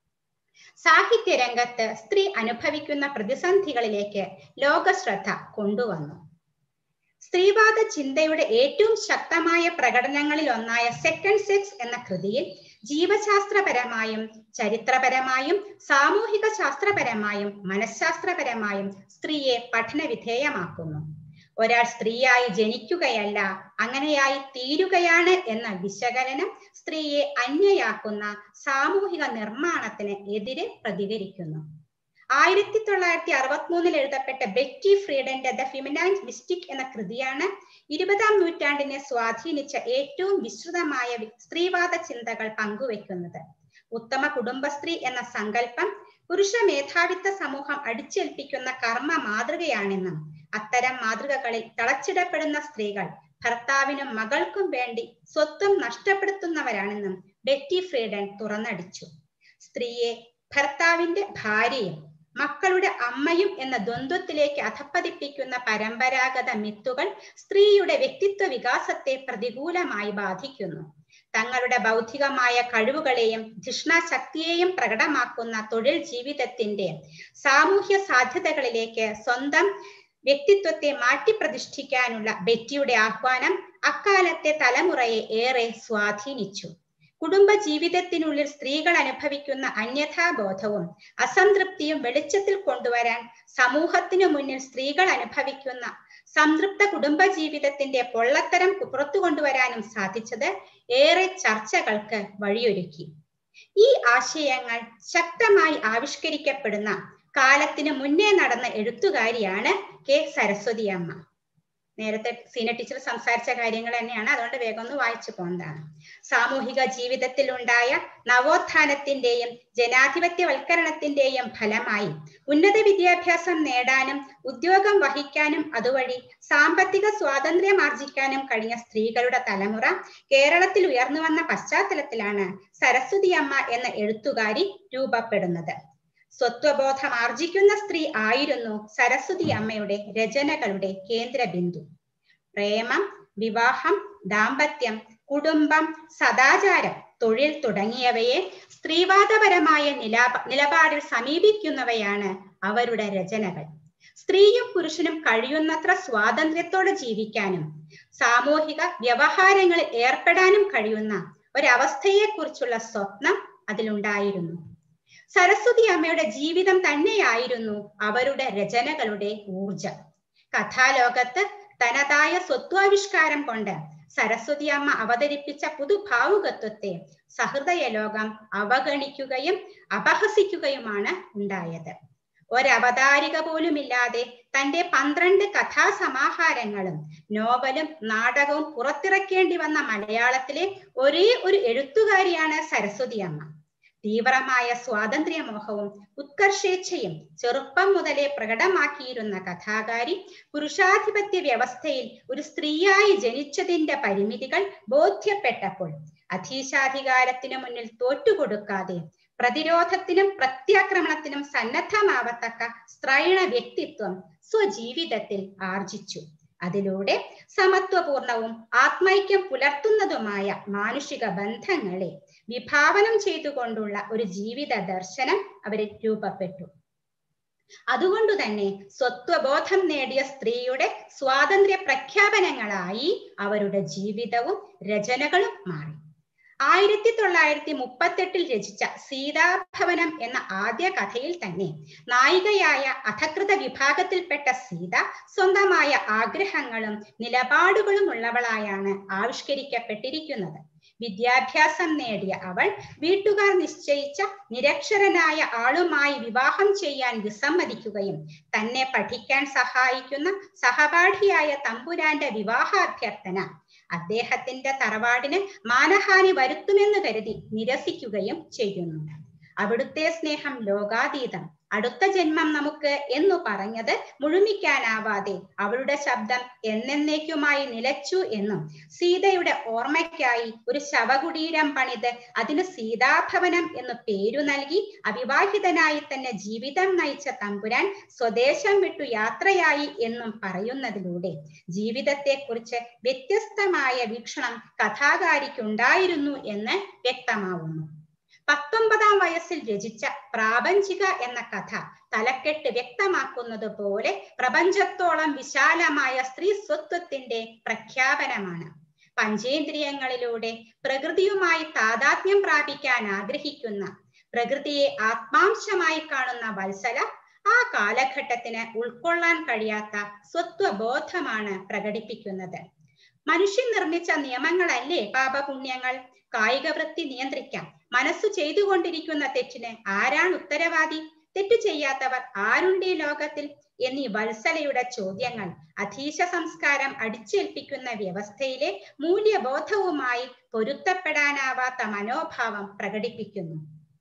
സാഹിത്യരംഗത്ത് സ്ത്രീ അനുഭവിക്കുന്ന പ്രതിസന്ധികളിലേക്ക് ലോകശ്രദ്ധ കൊണ്ടുവന്നു. സ്ത്രീവാദ ചിന്തയുടെ ഏറ്റവും ശക്തമായ പ്രകടനങ്ങളിൽ ഒന്നായ സെക്കൻഡ് സെക്സ് എന്ന കൃതിയിൽ ജീവശാസ്ത്രപരമായും ചരിത്രപരമായും സാമൂഹിക ശാസ്ത്രപരമായും മനഃശാസ്ത്രപരമായും സ്ത്രീയെ പഠന വിധേയമാക്കുന്നു. ഒരാൾ സ്ത്രീയായി ജനിക്കുകയല്ല, അങ്ങനെയായി തീരുകയാണ് എന്ന വിശകലനം സ്ത്രീയെ അന്യയാക്കുന്ന സാമൂഹിക നിർമ്മാണത്തിന് എതിരെ പ്രതികരിക്കുന്നു. ആയിരത്തി തൊള്ളായിരത്തി അറുപത്തി മൂന്നിൽ എഴുതപ്പെട്ട ബെറ്റി ഫ്രീഡന്റെ ദ ഫെമിനൈൻ മിസ്റ്റിക് എന്ന കൃതിയാണ് ഇരുപതാം നൂറ്റാണ്ടിനെ സ്വാധീനിച്ച ഏറ്റവും വിസ്തൃതമായ സ്ത്രീവാദ ചിന്തകൾ പങ്കുവെക്കുന്നത്. ഉത്തമ കുടുംബസ്ത്രീ എന്ന സങ്കല്പം പുരുഷ മേധാവിത്വ സമൂഹം അടിച്ചേൽപ്പിക്കുന്ന കർമ്മ മാതൃകയാണെന്നും അത്തരം മാതൃകകളിൽ തളച്ചിടപ്പെടുന്ന സ്ത്രീകൾ ഭർത്താവിനും മകൾക്കും വേണ്ടി സ്വത്വം നഷ്ടപ്പെടുത്തുന്നവരാണെന്നും ബെറ്റി ഫ്രീഡൻ തുറന്നടിച്ചു. സ്ത്രീയെ ഭർത്താവിന്റെ ഭാര്യയും മക്കളുടെ അമ്മയും എന്ന ദ്വന്ദ്വത്തിലേക്ക് അധപ്പതിപ്പിക്കുന്ന പരമ്പരാഗത മിത്തുകൾ സ്ത്രീയുടെ വ്യക്തിത്വ വികാസത്തെ പ്രതികൂലമായി ബാധിക്കുന്നു. തങ്ങളുടെ ബൗദ്ധികമായ കഴിവുകളെയും ധിഷ്ണാശക്തിയെയും പ്രകടമാക്കുന്ന തൊഴിൽ ജീവിതത്തിന്റെ സാമൂഹ്യ സാധ്യതകളിലേക്ക് സ്വന്തം വ്യക്തിത്വത്തെ മാറ്റിപ്രതിഷ്ഠിക്കാനുള്ള ബെറ്റിയുടെ ആഹ്വാനം അക്കാലത്തെ തലമുറയെ ഏറെ സ്വാധീനിച്ചു. കുടുംബ ജീവിതത്തിനുള്ളിൽ സ്ത്രീകൾ അനുഭവിക്കുന്ന അന്യഥാബോധവും അസംതൃപ്തിയും വെളിച്ചത്തിൽ കൊണ്ടുവരാൻ സമൂഹത്തിനു മുന്നിൽ സ്ത്രീകൾ അനുഭവിക്കുന്ന സംതൃപ്ത കുടുംബജീവിതത്തിന്റെ പൊള്ളത്തരം പുറത്തു കൊണ്ടുവരാനും സാധിച്ചത് ഏറെ ചർച്ചകൾക്ക് വഴിയൊരുക്കി. ഈ ആശയങ്ങൾ ശക്തമായി ആവിഷ്കരിക്കപ്പെടുന്ന കാലത്തിന് മുന്നേ നടന്ന എഴുത്തുകാരിയാണ് കെ സരസ്വതി അമ്മ. നേരത്തെ സീന ടീച്ചർ സംസാരിച്ച കാര്യങ്ങൾ തന്നെയാണ്, അതുകൊണ്ട് വേഗം ഒന്ന് വായിച്ചു പോകുന്നതാണ്. സാമൂഹിക ജീവിതത്തിൽ ഉണ്ടായ നവോത്ഥാനത്തിന്റെയും ജനാധിപത്യവൽക്കരണത്തിന്റെയും ഫലമായി ഉന്നത വിദ്യാഭ്യാസം നേടാനും ഉദ്യോഗം വഹിക്കാനും അതുവഴി സാമ്പത്തിക സ്വാതന്ത്ര്യം ആർജിക്കാനും കഴിഞ്ഞ സ്ത്രീകളുടെ തലമുറ കേരളത്തിൽ ഉയർന്നു വന്ന പശ്ചാത്തലത്തിലാണ് സരസ്വതി അമ്മ എന്ന എഴുത്തുകാരി രൂപപ്പെടുന്നത്. സ്വത്വബോധം ആർജിക്കുന്ന സ്ത്രീ ആയിരുന്നു സരസ്വതി അമ്മയുടെ രചനകളുടെ കേന്ദ്ര ബിന്ദു. പ്രേമം, വിവാഹം, ദാമ്പത്യം, കുടുംബം, സദാചാരം, തൊഴിൽ തുടങ്ങിയവയെ സ്ത്രീവാദപരമായ നിലപാ നിലപാടിൽ സമീപിക്കുന്നവയാണ് അവരുടെ രചനകൾ. സ്ത്രീയും പുരുഷനും കഴിയുന്നത്ര സ്വാതന്ത്ര്യത്തോടെ ജീവിക്കാനും സാമൂഹിക വ്യവഹാരങ്ങളിൽ ഏർപ്പെടാനും കഴിയുന്ന ഒരവസ്ഥയെക്കുറിച്ചുള്ള സ്വപ്നം അതിലുണ്ടായിരുന്നു. സരസ്വതി അമ്മയുടെ ജീവിതം തന്നെയായിരുന്നു അവരുടെ രചനകളുടെ ഊർജം. കഥാലോകത്ത് തനതായ സ്വത്വാവിഷ്കാരം കൊണ്ട് സരസ്വതി അമ്മ അവതരിപ്പിച്ച പുതുഭാവുകത്വത്തെ സഹൃദയ ലോകം അവഗണിക്കുകയും അപഹസിക്കുകയുമാണ് ഉണ്ടായത്. ഒരവതാരിക പോലുമില്ലാതെ തന്റെ പന്ത്രണ്ട് കഥാസമാഹാരങ്ങളും നോവലും നാടകവും പുറത്തിറക്കേണ്ടി വന്ന മലയാളത്തിലെ ഒരേ ഒരു എഴുത്തുകാരിയാണ് സരസ്വതി അമ്മ. തീവ്രമായ സ്വാതന്ത്ര്യമോഹവും ഉത്കർഷേച്ഛയും ചെറുപ്പം മുതലേ പ്രകടമാക്കിയിരുന്ന കഥാകാരി പുരുഷാധിപത്യ വ്യവസ്ഥയിൽ ഒരു സ്ത്രീയായി ജനിച്ചതിന്റെ പരിമിതികൾ ബോധ്യപ്പെട്ടപ്പോൾ അധീശാധികാരത്തിനു മുന്നിൽ തോറ്റുകൊടുക്കാതെ പ്രതിരോധത്തിനും പ്രത്യാക്രമണത്തിനും സന്നദ്ധമാവത്തക്ക സ്ത്രൈണ വ്യക്തിത്വം സ്വജീവിതത്തിൽ ആർജിച്ചു. അതിലൂടെ സമത്വപൂർണവും ആത്മൈക്യം പുലർത്തുന്നതുമായ മാനുഷിക ബന്ധങ്ങളെ വിഭാവനം ചെയ്തുകൊണ്ടുള്ള ഒരു ജീവിത ദർശനം അവരിൽ രൂപപ്പെട്ടു. അതുകൊണ്ട് തന്നെ സ്വത്വബോധം നേടിയ സ്ത്രീയുടെ സ്വാതന്ത്ര്യ പ്രഖ്യാപനങ്ങളായി അവരുടെ ജീവിതവും രചനകളും മാറി. ആയിരത്തി തൊള്ളായിരത്തി മുപ്പത്തെട്ടിൽ രചിച്ച സീതാഭവനം എന്ന ആദ്യ കഥയിൽ തന്നെ നായികയായ അധകൃത വിഭാഗത്തിൽപ്പെട്ട സീത സ്വന്തമായ ആഗ്രഹങ്ങളും നിലപാടുകളും ഉള്ളവളായാണ് ആവിഷ്കരിക്കപ്പെട്ടിരിക്കുന്നത്. വിദ്യാഭ്യാസം നേടിയ അവൾ വീട്ടുകാർ നിശ്ചയിച്ച നിരക്ഷരനായ ആളുമായി വിവാഹം ചെയ്യാൻ വിസമ്മതിക്കുകയും തന്നെ പഠിക്കാൻ സഹായിക്കുന്ന സഹപാഠിയായ തമ്പുരാന്റെ വിവാഹാഭ്യർത്ഥന അദ്ദേഹത്തിന്റെ തറവാടിന് മാനഹാനി വരുത്തുമെന്ന് കരുതി നിരസിക്കുകയും ചെയ്യുന്നുണ്ട്. അവിടുത്തെ സ്നേഹം ലോകാതീതം, അടുത്ത ജന്മം നമുക്ക് എന്നു പറഞ്ഞത് മുഴുമിക്കാനാവാതെ അവളുടെ ശബ്ദം എന്നേക്കുമായി നിലച്ചു എന്നും സീതയുടെ ഓർമ്മയ്ക്കായി ഒരു ശവകുടീരം പണിത് അതിന് സീതാഭവനം എന്ന് പേരു നൽകി അവിവാഹിതനായി തന്നെ ജീവിതം നയിച്ച തമ്പുരാൻ സ്വദേശം വിട്ടു യാത്രയായി എന്നും പറയുന്നതിലൂടെ ജീവിതത്തെക്കുറിച്ച് വ്യത്യസ്തമായ വീക്ഷണം കഥാകാരിക്കുണ്ടായിരുന്നു എന്ന് വ്യക്തമാവുന്നു. പത്തൊമ്പതാം വയസ്സിൽ രചിച്ച പ്രാപഞ്ചിക എന്ന കഥ തലക്കെട്ട് വ്യക്തമാക്കുന്നത് പോലെ പ്രപഞ്ചത്തോളം വിശാലമായ സ്ത്രീ സ്വത്വത്തിന്റെ പ്രഖ്യാപനമാണ്. പഞ്ചേന്ദ്രിയങ്ങളിലൂടെ പ്രകൃതിയുമായി താതാത്മ്യം പ്രാപിക്കാൻ ആഗ്രഹിക്കുന്ന, പ്രകൃതിയെ ആത്മാംശമായി കാണുന്ന വത്സല ആ കാലഘട്ടത്തിന് ഉൾക്കൊള്ളാൻ കഴിയാത്ത സ്വത്വബോധമാണ് പ്രകടിപ്പിക്കുന്നത്. മനുഷ്യൻ നിർമ്മിച്ച നിയമങ്ങളല്ലേ പാപപുണ്യങ്ങൾ? കായിക വൃത്തി നിയന്ത്രിക്കാം. മനസ്സു ചെയ്തുകൊണ്ടിരിക്കുന്ന തെറ്റിന് ആരാണ് ഉത്തരവാദി? തെറ്റു ചെയ്യാത്തവർ ആരുണ്ട് ഈ ലോകത്തിൽ? എന്നീ വത്സലയുടെ ചോദ്യങ്ങൾ അധീശ സംസ്കാരം അടിച്ചേൽപ്പിക്കുന്ന വ്യവസ്ഥയിലെ മൂല്യബോധവുമായി പൊരുത്തപ്പെടാനാവാത്ത മനോഭാവം പ്രകടിപ്പിക്കുന്നു.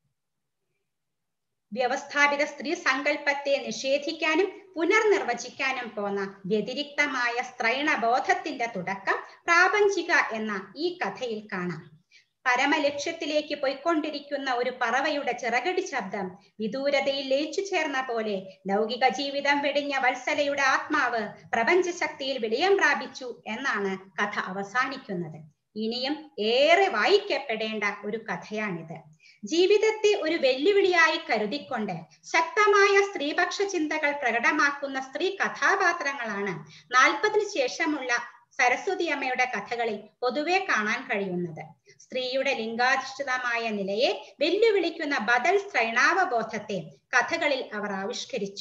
വ്യവസ്ഥാപിത സ്ത്രീ സങ്കല്പത്തെ നിഷേധിക്കാനും പുനർനിർവചിക്കാനും പോന്ന വ്യതിരിക്തമായ സ്ത്രൈണബോധത്തിന്റെ തുടക്കം പ്രാപഞ്ചിക എന്ന ഈ കഥയിൽ കാണാം. പരമലക്ഷ്യത്തിലേക്ക് പോയിക്കൊണ്ടിരിക്കുന്ന ഒരു പറവയുടെ ചിറകടി ശബ്ദം വിദൂരതയിൽ ലയിച്ചു ചേർന്ന പോലെ ലൗകിക ജീവിതം വെടിഞ്ഞ വത്സലയുടെ ആത്മാവ് പ്രപഞ്ച ശക്തിയിൽ വിലയം പ്രാപിച്ചു എന്നാണ് കഥ അവസാനിക്കുന്നത്. ഇനിയും ഏറെ വായിക്കപ്പെടേണ്ട ഒരു കഥയാണിത്. ജീവിതത്തെ ഒരു വെല്ലുവിളിയായി കരുതിക്കൊണ്ട് ശക്തമായ സ്ത്രീപക്ഷ ചിന്തകൾ പ്രകടമാക്കുന്ന സ്ത്രീ കഥാപാത്രങ്ങളാണ് നാൽപ്പതിനു ശേഷമുള്ള സരസ്വതി അമ്മയുടെ കഥകളിൽ പൊതുവെ കാണാൻ കഴിയുന്നത്. സ്ത്രീയുടെ ലിംഗാധിഷ്ഠിതമായ നിലയെ വെല്ലുവിളിക്കുന്ന ബദൽ സ്ത്രൈണാവബോധത്തെ കഥകളിൽ അവർ ആവിഷ്കരിച്ചു.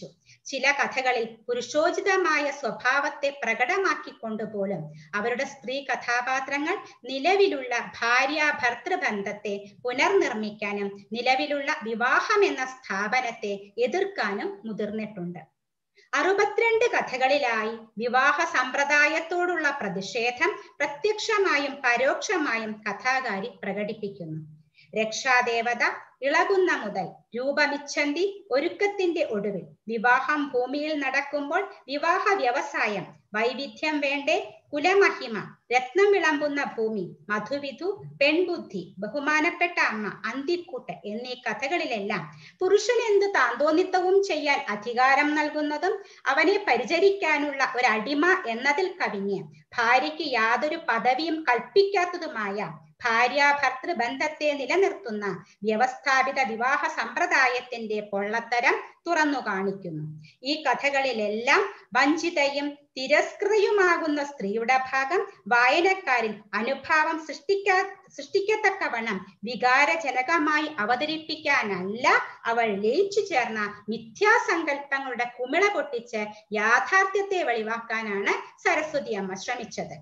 ചില കഥകളിൽ പുരുഷോചിതമായ സ്വഭാവത്തെ പ്രകടമാക്കിക്കൊണ്ടുപോലും അവരുടെ സ്ത്രീ കഥാപാത്രങ്ങൾ നിലവിലുള്ള ഭാര്യ ഭർത്തൃബന്ധത്തെ പുനർനിർമ്മിക്കാനും നിലവിലുള്ള വിവാഹം എന്ന സ്ഥാപനത്തെ എതിർക്കാനും മുതിർന്നിട്ടുണ്ട്. അറുപത്തിരണ്ട് കഥകളിലായി വിവാഹ സമ്പ്രദായത്തോടുള്ള പ്രതിഷേധം പ്രത്യക്ഷമായും പരോക്ഷമായും കഥാകാരി പ്രകടിപ്പിക്കുന്നു. രക്ഷാദേവത, ഇളകുന്ന മുതൽ, രൂപമിച്ഛന്തി, ഒരുക്കത്തിന്റെ ഒടുവിൽ, വിവാഹം ഭൂമിയിൽ നടക്കുമ്പോൾ വിവാഹ വ്യവസായം, വൈവിധ്യം വേണ്ടേ, കുലമഹിമ, രത്നം വിളമ്പുന്ന ഭൂമി, മധുവിധു, പെൺബുദ്ധി, ബഹുമാനപ്പെട്ട അമ്മ, അന്തിക്കൂട്ട് എന്നീ കഥകളിലെല്ലാം പുരുഷന് എന്ത് താന്തോന്നിത്തവും ചെയ്യാൻ അധികാരം നൽകുന്നതും അവനെ പരിചരിക്കാനുള്ള ഒരു അടിമ എന്നതിൽ കവിഞ്ഞ് ഭാര്യയ്ക്ക് യാതൊരു പദവിയും കൽപ്പിക്കാത്തതുമായ ഭാര്യ ഭർത്തൃബന്ധത്തെ നിലനിർത്തുന്ന വ്യവസ്ഥാപിത വിവാഹ സമ്പ്രദായത്തിന്റെ പൊള്ളത്തരം തുറന്നു കാണിക്കുന്നു. ഈ കഥകളിലെല്ലാം വഞ്ചിതയും തിരസ്കൃതയുമാകുന്ന സ്ത്രീയുടെ ഭാഗം വായനക്കാരിൽ അനുഭാവം സൃഷ്ടിക്കാ സൃഷ്ടിക്കത്തക്കവണ്ണം വികാരജനകമായി അവതരിപ്പിക്കാനല്ല അവൾ ലയിച്ചു ചേർന്ന മിഥ്യാസങ്കല്പങ്ങളുടെ കുമിള പൊട്ടിച്ച് യാഥാർത്ഥ്യത്തെ വെളിവാക്കാനാണ് സരസ്വതി അമ്മ ശ്രമിച്ചത്.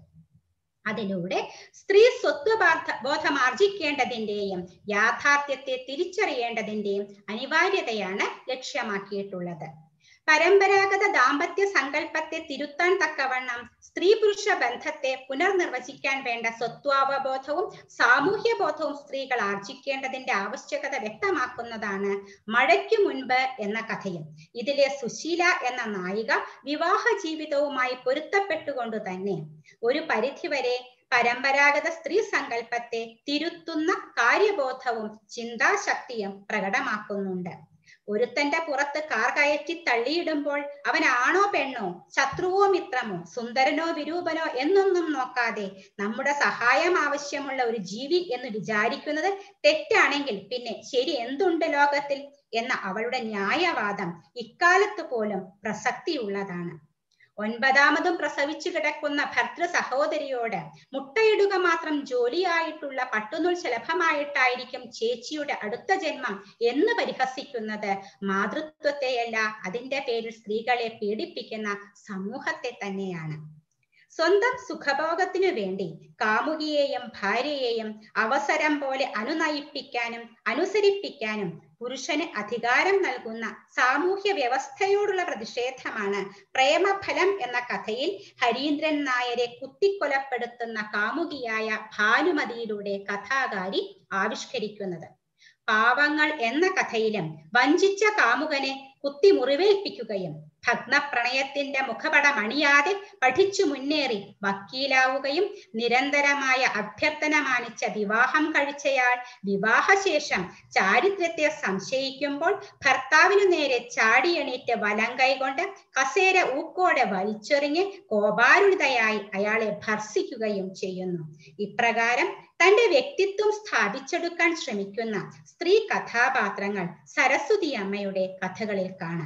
അതിലൂടെ സ്ത്രീ സ്വത്വബോധ ബോധമാർജിക്കേണ്ടതിന്റെയും യാഥാർത്ഥ്യത്തെ തിരിച്ചറിയേണ്ടതിന്റെയും അനിവാര്യതയാണ് ലക്ഷ്യമാക്കിയിട്ടുള്ളത്. പരമ്പരാഗത ദാമ്പത്യ സങ്കല്പത്തെ തിരുത്താൻ തക്കവണ്ണം സ്ത്രീ പുരുഷ ബന്ധത്തെ പുനർനിർവചിക്കാൻ വേണ്ട സ്വത്വാവബോധവും സാമൂഹ്യ ബോധവും സ്ത്രീകൾ ആർജിക്കേണ്ടതിന്റെ ആവശ്യകത വ്യക്തമാക്കുന്നതാണ് മഴയ്ക്കു മുൻപ് എന്ന കഥയും. ഇതിലെ സുശീല എന്ന നായിക വിവാഹ ജീവിതവുമായി പൊരുത്തപ്പെട്ടുകൊണ്ട് തന്നെ ഒരു പരിധിവരെ പരമ്പരാഗത സ്ത്രീ സങ്കല്പത്തെ തിരുത്തുന്ന കാര്യബോധവും ചിന്താശക്തിയും പ്രകടമാക്കുന്നുണ്ട്. ഒരുത്തന്റെ പുറത്ത് കാർ കയറ്റി തള്ളിയിടുമ്പോൾ അവൻ ആണോ പെണ്ണോ, ശത്രുവോ മിത്രമോ, സുന്ദരനോ വിരൂപനോ എന്നൊന്നും നോക്കാതെ നമ്മുടെ സഹായം ആവശ്യമുള്ള ഒരു ജീവി എന്ന് വിചാരിക്കുന്നത് തെറ്റാണെങ്കിൽ പിന്നെ ശരി എന്തുണ്ട് ലോകത്തിൽ എന്ന അവളുടെ ന്യായവാദം ഇക്കാലത്ത് പോലും പ്രസക്തിയുള്ളതാണ്. ഒൻപതാമതും പ്രസവിച്ചു കിടക്കുന്ന ഭർത്തൃ സഹോദരിയോട് മുട്ടയിടുക മാത്രം ജോലിയായിട്ടുള്ള പട്ടുനൂൽ ശലഭമായിട്ടായിരിക്കും ചേച്ചിയുടെ അടുത്ത ജന്മം എന്ന് പരിഹസിക്കുന്നത് മാതൃത്വത്തെയല്ല, അതിന്റെ പേരിൽ സ്ത്രീകളെ പീഡിപ്പിക്കുന്ന സമൂഹത്തെ തന്നെയാണ്. സ്വന്തം സുഖഭോഗത്തിനു വേണ്ടി കാമുകിയെയും ഭാര്യയെയും അവസരം പോലെ അനുനയിപ്പിക്കാനും അനുസരിപ്പിക്കാനും പുരുഷന് അധികാരം നൽകുന്ന സാമൂഹ്യ വ്യവസ്ഥയോടുള്ള പ്രതിഷേധമാണ് പ്രേമഫലം എന്ന കഥയിൽ ഹരീന്ദ്രൻ നായരെ കുത്തിക്കൊലപ്പെടുത്തുന്ന കാമുകിയായ ഭാനുമതിയിലൂടെ കഥാകാരി ആവിഷ്കരിക്കുന്നത്. പാവങ്ങൾ എന്ന കഥയിലും വഞ്ചിച്ച കാമുകനെ കുത്തി മുറിവേൽപ്പിക്കുകയും ഭഗ്നപ്രണയത്തിന്റെ മുഖപടം അണിയാതെ പഠിച്ചു മുന്നേറി വക്കീലാവുകയും നിരന്തരമായ അഭ്യർത്ഥന മാനിച്ച വിവാഹം കഴിച്ചയാൾ വിവാഹശേഷം ചാരിത്രത്തെ സംശയിക്കുമ്പോൾ ഭർത്താവിനു നേരെ ചാടിയണീറ്റ് വലം കൈകൊണ്ട് കസേര ഊക്കോടെ വലിച്ചെറിഞ്ഞ് കോപാരുണിതയായി അയാളെ ഭർസിക്കുകയും ചെയ്യുന്നു. ഇപ്രകാരം തന്റെ വ്യക്തിത്വം സ്ഥാപിച്ചെടുക്കാൻ ശ്രമിക്കുന്ന സ്ത്രീ കഥാപാത്രങ്ങൾ സരസ്വതി അമ്മയുടെ കഥകളിൽ കാണാം.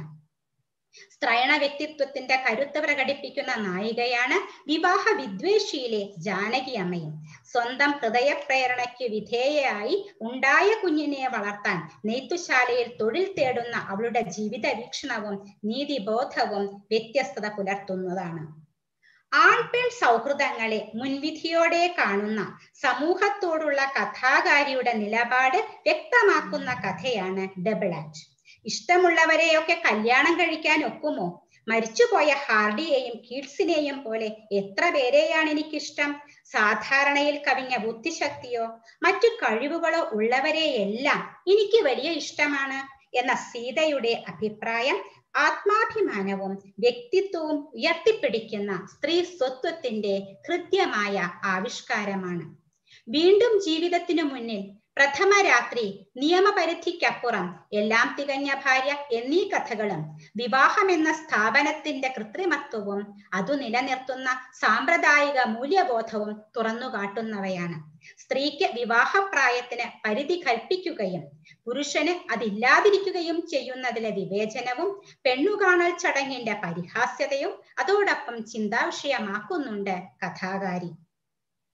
സ്ത്രൈണ വ്യക്തിത്വത്തിന്റെ കരുത്ത് പ്രകടിപ്പിക്കുന്ന നായികയാണ് വിവാഹ വിദ്വേഷിയിലെ ജാനകി അമ്മയും. സ്വന്തം ഹൃദയപ്രേരണയ്ക്ക് വിധേയയായി ഉണ്ടായ കുഞ്ഞിനെ വളർത്താൻ നെയ്ത്തുശാലയിൽ തൊഴിൽ തേടുന്ന അവളുടെ ജീവിത വീക്ഷണവും നീതിബോധവും വ്യത്യസ്തത പുലർത്തുന്നതാണ്. ആൺപെൺ സൗഹൃദങ്ങളെ മുൻവിധിയോടെ കാണുന്ന സമൂഹത്തോടുള്ള കഥാകാരിയുടെ നിലപാട് വ്യക്തമാക്കുന്ന കഥയാണ് ഡബിൾ ആക്ട്. ഇഷ്ടമുള്ളവരെയൊക്കെ കല്യാണം കഴിക്കാൻ ഒക്കുമോ? മരിച്ചുപോയ ഹാർഡിയെയും കീറ്റ്സിനെയും പോലെ എത്ര പേരെയാണ് എനിക്കിഷ്ടം? സാധാരണയിൽ കവിഞ്ഞ ബുദ്ധിശക്തിയോ മറ്റു കഴിവുകളോ ഉള്ളവരെയെല്ലാം എനിക്ക് വലിയ ഇഷ്ടമാണ് എന്ന സീതയുടെ അഭിപ്രായം ആത്മാഭിമാനവും വ്യക്തിത്വവും ഉയർത്തിപ്പിടിക്കുന്ന സ്ത്രീ സ്വത്വത്തിന്റെ ഹൃദ്യമായ ആവിഷ്കാരമാണ്. വീണ്ടും ജീവിതത്തിനു മുന്നിൽ, പ്രഥമ രാത്രി, നിയമപരിധിക്കപ്പുറം, എല്ലാം തികഞ്ഞ ഭാര്യ എന്നീ കഥകളും വിവാഹം എന്ന സ്ഥാപനത്തിന്റെ കൃത്രിമത്വവും അതു നിലനിർത്തുന്ന സാമ്പ്രദായിക മൂല്യബോധവും തുറന്നുകാട്ടുന്നവയാണ്. സ്ത്രീക്ക് വിവാഹപ്രായത്തിന് പരിധി കൽപ്പിക്കുകയും പുരുഷന് അതില്ലാതിരിക്കുകയും ചെയ്യുന്നതിലെ വിവേചനവും പെണ്ണുകാണൽ ചടങ്ങിന്റെ പരിഹാസ്യതയും അതോടൊപ്പം ചിന്താവിഷയമാക്കുന്നുണ്ട് കഥാകാരി.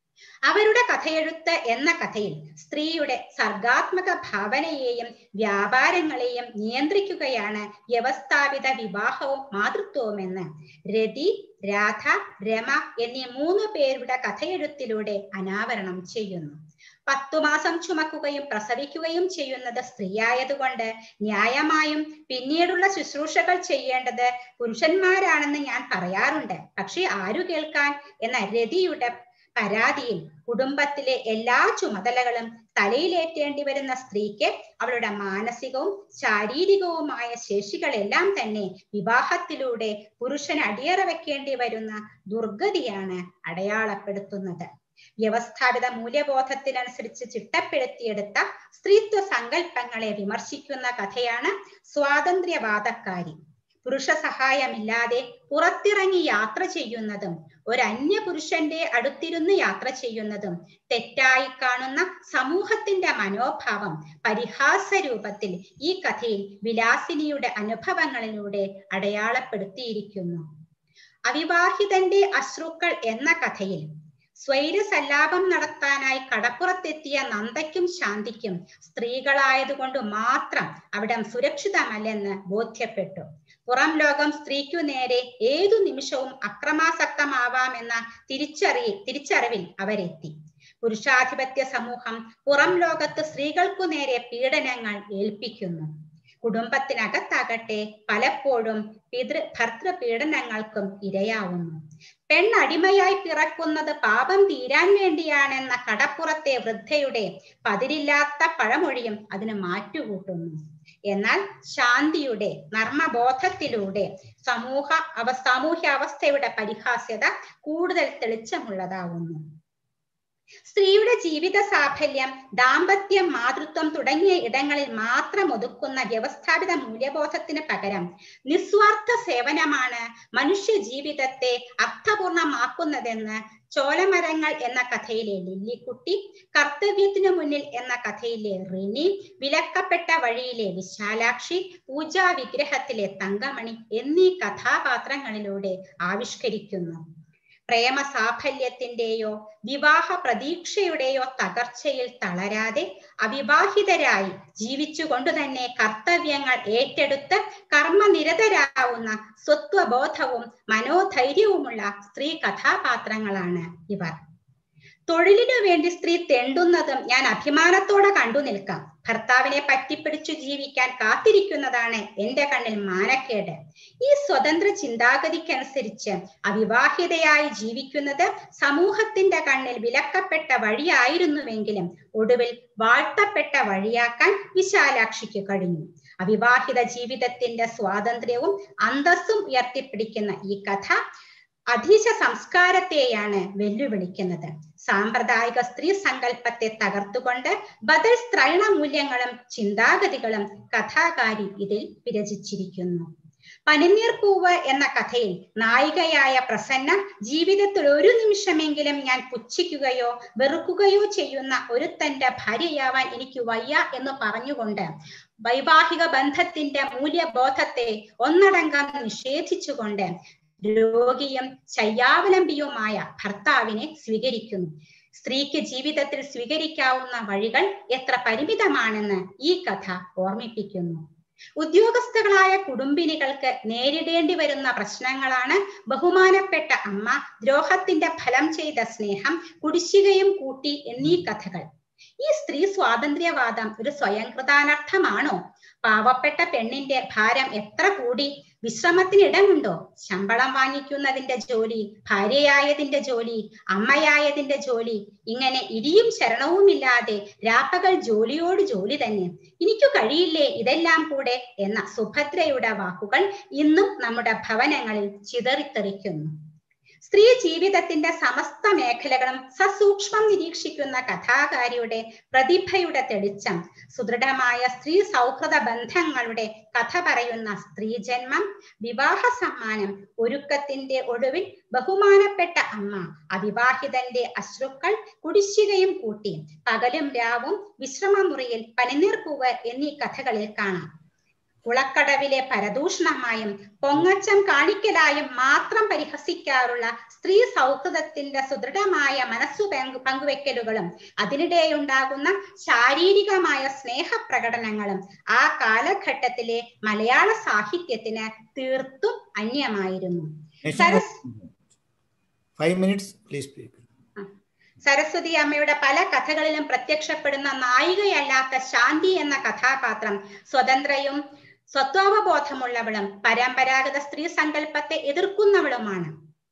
അവരുടെ കഥയെഴുത്ത് എന്ന കഥയിൽ സ്ത്രീയുടെ സർഗാത്മക ഭാവനയെയും വ്യാപാരങ്ങളെയും നിയന്ത്രിക്കുകയാണ് വ്യവസ്ഥാപിത വിവാഹവും മാതൃത്വവുമെന്ന് രതി, രാധ, രമ എന്നീ മൂന്ന് പേരുടെ കഥയെഴുത്തിലൂടെ അനാവരണം ചെയ്യുന്നു. പത്തു മാസം ചുമക്കുകയും പ്രസവിക്കുകയും ചെയ്യുന്നത് സ്ത്രീയായതുകൊണ്ട് ന്യായമായും പിന്നീടുള്ള ശുശ്രൂഷകൾ ചെയ്യേണ്ടത് പുരുഷന്മാരാണെന്ന് ഞാൻ പറയാറുണ്ട്. പക്ഷെ ആരു കേൾക്കാൻ എന്ന രതിയുടെ പരാതിയിൽ കുടുംബത്തിലെ എല്ലാ ചുമതലകളും തലയിലേറ്റേണ്ടി വരുന്ന സ്ത്രീക്ക് അവളുടെ മാനസികവും ശാരീരികവുമായ ശേഷികളെല്ലാം തന്നെ വിവാഹത്തിലൂടെ പുരുഷൻ അടിയറ വെക്കേണ്ടി വരുന്ന ദുർഗതിയാണ് അടയാളപ്പെടുത്തുന്നത്. വ്യവസ്ഥാപിത മൂല്യബോധത്തിനനുസരിച്ച് ചിട്ടപ്പെടുത്തിയെടുത്ത സ്ത്രീത്വ സങ്കല്പങ്ങളെ വിമർശിക്കുന്ന കഥയാണ് സ്വാതന്ത്ര്യവാദക്കാരി. പുരുഷ സഹായമില്ലാതെ പുറത്തിറങ്ങി യാത്ര ചെയ്യുന്നതും ഒരന്യ പുരുഷന്റെ അടുത്തിരുന്ന് യാത്ര ചെയ്യുന്നതും തെറ്റായി കാണുന്ന സമൂഹത്തിന്റെ മനോഭാവം പരിഹാസ രൂപത്തിൽ ഈ കഥയിൽ വിലാസിനിയുടെ അനുഭവങ്ങളിലൂടെ അടയാളപ്പെടുത്തിയിരിക്കുന്നു. അവിവാഹിതന്റെ അശ്രുക്കൾ എന്ന കഥയിൽ സ്വൈരസല്ലാപം നടത്താനായി കടപ്പുറത്തെത്തിയ നന്ദയ്ക്കും ശാന്തിക്കും സ്ത്രീകളായതുകൊണ്ട് മാത്രം അവിടം സുരക്ഷിതമല്ലെന്ന് ബോധ്യപ്പെട്ടു. പുറം ലോകം സ്ത്രീക്കു നേരെ ഏതു നിമിഷവും അക്രമാസക്തമാവാമെന്ന തിരിച്ചറി തിരിച്ചറിവിൽ അവരെത്തി. പുരുഷാധിപത്യ സമൂഹം പുറം ലോകത്ത് സ്ത്രീകൾക്കു നേരെ പീഡനങ്ങൾ ഏൽപ്പിക്കുന്നു. കുടുംബത്തിനകത്താകട്ടെ പലപ്പോഴും പിതൃ ഭർത്തൃ പീഡനങ്ങൾക്കും ഇരയാവുന്നു. പെണ്ണടിമയായി പിറക്കുന്നത് പാപം തീരാൻ വേണ്ടിയാണെന്ന കടപ്പുറത്തെ വൃദ്ധയുടെ പതിരില്ലാത്ത പഴമൊഴിയും അതിന് മാറ്റുകൂട്ടുന്നു. എന്നാൽ ശാന്തിയുടെ നർമ്മബോധത്തിലൂടെ സമൂഹ അവ സാമൂഹ്യ അവസ്ഥയുടെ പരിഹാസ്യത കൂടുതൽ തെളിച്ചമുള്ളതാവുന്നു. സ്ത്രീയുടെ ജീവിത സാഫല്യം ദാമ്പത്യം, മാതൃത്വം തുടങ്ങിയ ഇടങ്ങളിൽ മാത്രം ഒതുക്കുന്ന വ്യവസ്ഥാപിത മൂല്യബോധത്തിന് പകരം നിസ്വാർത്ഥ സേവനമാണ് മനുഷ്യ ജീവിതത്തെ അർത്ഥപൂർണമാക്കുന്നതെന്ന് ചോലമരങ്ങൾ എന്ന കഥയിലെ ലില്ലിക്കുട്ടി, കർത്തവ്യത്തിനു മുന്നിൽ എന്ന കഥയിലെ റിനി, വിലക്കപ്പെട്ട വഴിയിലെ വിശാലാക്ഷി, പൂജാ വിഗ്രഹത്തിലെ തങ്കമണി എന്നീ കഥാപാത്രങ്ങളിലൂടെ ആവിഷ്കരിക്കുന്നു. പ്രേമ സാഫല്യത്തിന്റെയോ വിവാഹ പ്രതീക്ഷയുടെയോ തകർച്ചയിൽ തളരാതെ അവിവാഹിതരായി ജീവിച്ചുകൊണ്ട് തന്നെ കർത്തവ്യങ്ങൾ ഏറ്റെടുത്ത് കർമ്മനിരതരാവുന്ന സ്വത്വബോധവും മനോധൈര്യവുമുള്ള സ്ത്രീ കഥാപാത്രങ്ങളാണ് ഇവർ. തൊഴിലിനു വേണ്ടി സ്ത്രീ തെണ്ടുന്നതും ഞാൻ അഭിമാനത്തോടെ കണ്ടു നിൽക്കാം. ഭർത്താവിനെ പറ്റിപ്പിടിച്ചു ജീവിക്കാൻ കാത്തിരിക്കുന്നതാണ് എന്റെ കണ്ണിൽ മാനക്കേട്. ഈ സ്വതന്ത്ര ചിന്താഗതിക്കനുസരിച്ച് അവിവാഹിതയായി ജീവിക്കുന്നത് സമൂഹത്തിന്റെ കണ്ണിൽ വിലക്കപ്പെട്ട വഴിയായിരുന്നുവെങ്കിലും ഒടുവിൽ വാഴ്ത്തപ്പെട്ട വഴിയാക്കാൻ വിശാലാക്ഷിക്ക് കഴിഞ്ഞു. അവിവാഹിത ജീവിതത്തിന്റെ സ്വാതന്ത്ര്യവും അന്തസ്സും ഉയർത്തിപ്പിടിക്കുന്ന ഈ കഥ അധീശ സംസ്കാരത്തെയാണ് വെല്ലുവിളിക്കുന്നത്. സാമ്പ്രദായിക സ്ത്രീ സങ്കല്പത്തെ തകർത്തുകൊണ്ട് ബദൽ സ്ത്രൈണ മൂല്യങ്ങളും ചിന്താഗതികളും കഥാകാരി ഇതിൽ വിരചിച്ചിരിക്കുന്നു. പനിനീർപ്പൂവ് എന്ന കഥയിൽ നായികയായ പ്രസന്ന ജീവിതത്തിൽ ഒരു നിമിഷമെങ്കിലും ഞാൻ പുച്ഛിക്കുകയോ വെറുക്കുകയോ ചെയ്യുന്ന ഒരുത്തന്റെ ഭാര്യയാവാൻ എനിക്ക് വയ്യ എന്ന് പറഞ്ഞുകൊണ്ട് വൈവാഹിക ബന്ധത്തിന്റെ മൂല്യബോധത്തെ ഒന്നടങ്കം നിഷേധിച്ചുകൊണ്ട് രോഗിയും ശയ്യാവലംബിയുമായ ഭർത്താവിനെ സ്വീകരിക്കുന്നു. സ്ത്രീക്ക് ജീവിതത്തിൽ സ്വീകരിക്കാവുന്ന വഴികൾ എത്ര പരിമിതമാണെന്ന് ഈ കഥ ഓർമ്മിപ്പിക്കുന്നു. ഉദ്യോഗസ്ഥകളായ കുടുംബിനികൾക്ക് നേരിടേണ്ടി വരുന്ന പ്രശ്നങ്ങളാണ് ബഹുമാനപ്പെട്ട അമ്മ, ദ്രോഹത്തിന്റെ ഫലം ചെയ്ത സ്നേഹം, കുടിശ്ശികയും കൂട്ടി എന്നീ കഥകൾ. ഈ സ്ത്രീ സ്വാതന്ത്ര്യവാദം ഒരു സ്വയംകൃതാനർത്ഥമാണോ? പാവപ്പെട്ട പെണ്ണിന്റെ ഭാരം എത്ര കൂടി? വിശ്രമത്തിന് ഇടമുണ്ടോ? ശമ്പളം വാങ്ങിക്കുന്നതിന്റെ ജോലി, ഭാര്യയായതിന്റെ ജോലി, അമ്മയായതിന്റെ ജോലി, ഇങ്ങനെ ഇടിയും ശരണവുമില്ലാതെ രാപ്പകൽ ജോലിയോട് ജോലി തന്നെ. എനിക്കു കഴിയില്ലേ ഇതെല്ലാം കൂടെ എന്ന സുഭദ്രയുടെ വാക്കുകൾ ഇന്നും നമ്മുടെ ഭവനങ്ങളിൽ ചിതറിത്തെറിക്കുന്നു. സ്ത്രീ ജീവിതത്തിന്റെ സമസ്ത മേഖലകളും സസൂക്ഷ്മം നിരീക്ഷിക്കുന്ന കഥാകാരിയുടെ പ്രതിഭയുടെ തെളിച്ചം, സുദൃഢമായ സ്ത്രീ സൗഹൃദ ബന്ധങ്ങളുടെ കഥ പറയുന്ന സ്ത്രീജന്മം, വിവാഹ സമ്മാനം, ഒരുക്കത്തിന്റെ ഒടുവിൽ ബഹുമാനപ്പെട്ട അമ്മ, അവിവാഹിതന്റെ അശ്രുക്കൾ, കുടിശ്ശികയും കൂട്ടി, പകലും രാവും, വിശ്രമമുറിയിൽ പനിനീർപ്പൂവ് എന്നീ കഥകളിൽ കാണാം. കുളക്കടവിലെ പരദൂഷണമായും പൊങ്ങച്ചം കാണിക്കലായും മാത്രം പരിഹസിക്കാറുള്ള സ്ത്രീ സൗഹൃദത്തിന്റെ സുദൃഢമായ മനസ്സു പങ്കു പങ്കുവെക്കലുകളും അതിനിടെയുണ്ടാകുന്ന ശാരീരികമായ സ്നേഹപ്രകടനങ്ങളും ആ കാലഘട്ടത്തിലെ മലയാള സാഹിത്യത്തിന് തീർത്തും അന്യമായിരുന്നു. Saras Five minutes, please speak. Saraswati അമ്മയുടെ പല കഥകളിലും പ്രത്യക്ഷപ്പെടുന്ന നായികയല്ലാത്ത ശാന്തി എന്ന കഥാപാത്രം സ്വതന്ത്രയും സ്വത്വാവബോധമുള്ളവളും പരമ്പരാഗത സ്ത്രീ സങ്കല്പത്തെ എതിർക്കുന്നവളുമാണ്.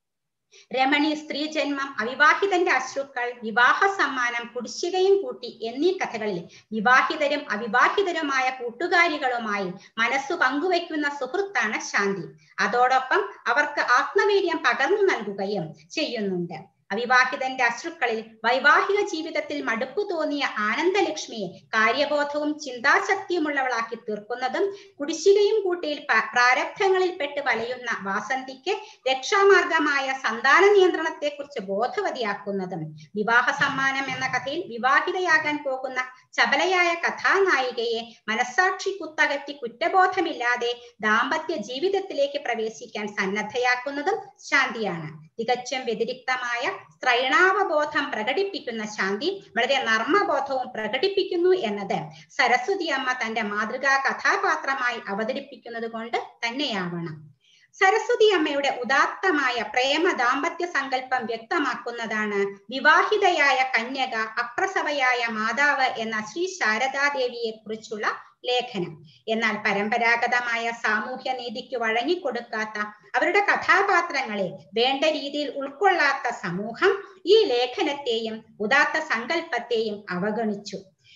രമണി, സ്ത്രീ ജന്മം, അവിവാഹിതന്റെ അശ്രുക്കൾ, വിവാഹ സമ്മാനം, കുടിശ്ശികയും കൂട്ടി എന്നീ കഥകളിൽ വിവാഹിതരും അവിവാഹിതരുമായ കൂട്ടുകാരികളുമായി മനസ്സു പങ്കുവയ്ക്കുന്ന സുഹൃത്താണ് ശാന്തി. അതോടൊപ്പം അവർക്ക് ആത്മവീര്യം പകർന്നു നൽകുകയും ചെയ്യുന്നുണ്ട്. അവിവാഹിതന്റെ അശ്രുക്കളിൽ വൈവാഹിക ജീവിതത്തിൽ മടുപ്പു തോന്നിയ ആനന്ദലക്ഷ്മിയെ കാര്യബോധവും ചിന്താശക്തിയുമുള്ളവളാക്കി തീർക്കുന്നതും കുടിശ്ശികയും കൂട്ടിയിൽ പ്രാരബ്ധങ്ങളിൽ പെട്ട് വലയുന്ന വാസന്തിക്ക് രക്ഷാമാർഗമായ സന്താന നിയന്ത്രണത്തെക്കുറിച്ച് ബോധവതിയാക്കുന്നതും. വിവാഹ സമ്മാനം എന്ന കഥയിൽ വിവാഹിതയാകാൻ പോകുന്ന ചപലയായ കഥാനായികയെ മനസ്സാക്ഷി കുത്തകറ്റി കുറ്റബോധമില്ലാതെ ദാമ്പത്യ ജീവിതത്തിലേക്ക് പ്രവേശിക്കാൻ സന്നദ്ധയാക്കുന്നതും ശാന്തിയാണ്. തികച്ചും വ്യതിരിക്തമായ സ്ത്രൈണാവബോധം പ്രകടിപ്പിക്കുന്ന ശാന്തി വളരെ നർമ്മബോധവും പ്രകടിപ്പിക്കുന്നു എന്നത് സരസ്വതി അമ്മ തന്റെ മാതൃകാ കഥാപാത്രമായി അവതരിപ്പിക്കുന്നത് കൊണ്ട് തന്നെയാവണം. സരസ്വതി അമ്മയുടെ ഉദാത്തമായ പ്രേമ ദാമ്പത്യ സങ്കല്പം വ്യക്തമാക്കുന്നതാണ് വിവാഹിതയായ കന്യക അപ്രസവയായ മാതാവ് എന്ന ശ്രീ ശാരദാദേവിയെ കുറിച്ചുള്ള ലേഖനം. എന്നാൽ പരമ്പരാഗതമായ സാമൂഹ്യ നീതിക്ക് വഴങ്ങിക്കൊടുക്കാത്ത അവരുടെ കഥാപാത്രങ്ങളെ വേണ്ട രീതിയിൽ ഉൾക്കൊള്ളാത്ത സമൂഹം ഈ ലേഖനത്തെയും ഉദാത്ത സങ്കല്പത്തെയും അവഗണിച്ചു.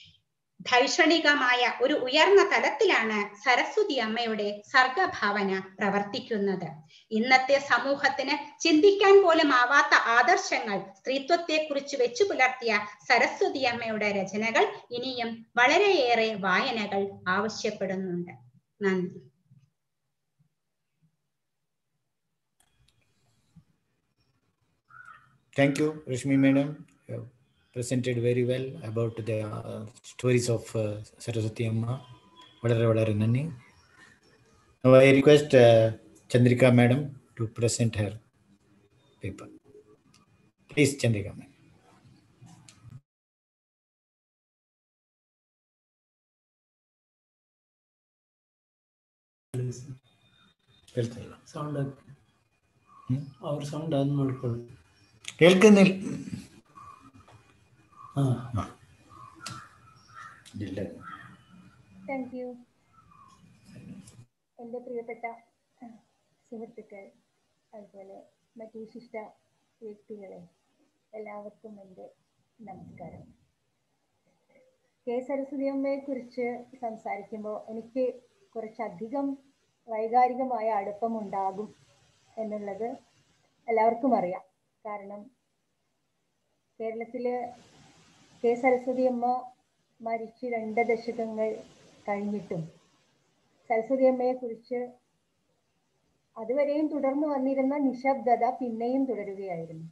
ധൈഷണികമായ ഒരു ഉയർന്ന തലത്തിലാണ് സരസ്വതി അമ്മയുടെ സർഗഭാവന പ്രവർത്തിക്കുന്നത്. ഇന്നത്തെ സമൂഹത്തിന് ചിന്തിക്കാൻ പോലും ആവാത്ത ആദർശങ്ങൾ സ്ത്രീത്വത്തെ കുറിച്ച് വെച്ചു പുലർത്തിയ സരസ്വതി അമ്മയുടെ രചനകൾ ഇനിയും വളരെയേറെ വായനകൾ ആവശ്യപ്പെടുന്നുണ്ട്. നന്ദി. Thank you, Rashmi Madam. You have presented very well about the uh, stories of uh, Saraswati Amma. Vadare vadare nanni. Now I request uh, Chandrika Madam to present her paper. Please, Chandrika Madam. Sound അവർ sound അതൊന്നും എടുക്കുള്ളൂ കേൾക്കുന്നില്ല. Thank you. എൻ്റെ പ്രിയപ്പെട്ട സുഹൃത്തുക്കൾ, അതുപോലെ മറ്റു വിശിഷ്ട വ്യക്തികളെ, എല്ലാവർക്കും എൻ്റെ നമസ്കാരം. കെ സരസ്വതി അമ്മയെ കുറിച്ച് സംസാരിക്കുമ്പോൾ എനിക്ക് കുറച്ചധികം വൈകാരികമായ അടുപ്പമുണ്ടാകും എന്നുള്ളത് എല്ലാവർക്കും അറിയാം. കാരണം കേരളത്തിൽ കെ സരസ്വതി അമ്മ മരിച്ച് രണ്ട് ദശകങ്ങൾ കഴിഞ്ഞിട്ടും സരസ്വതി അമ്മയെക്കുറിച്ച് അതുവരെയും തുടർന്നു വന്നിരുന്ന നിശബ്ദത പിന്നെയും തുടരുകയായിരുന്നു.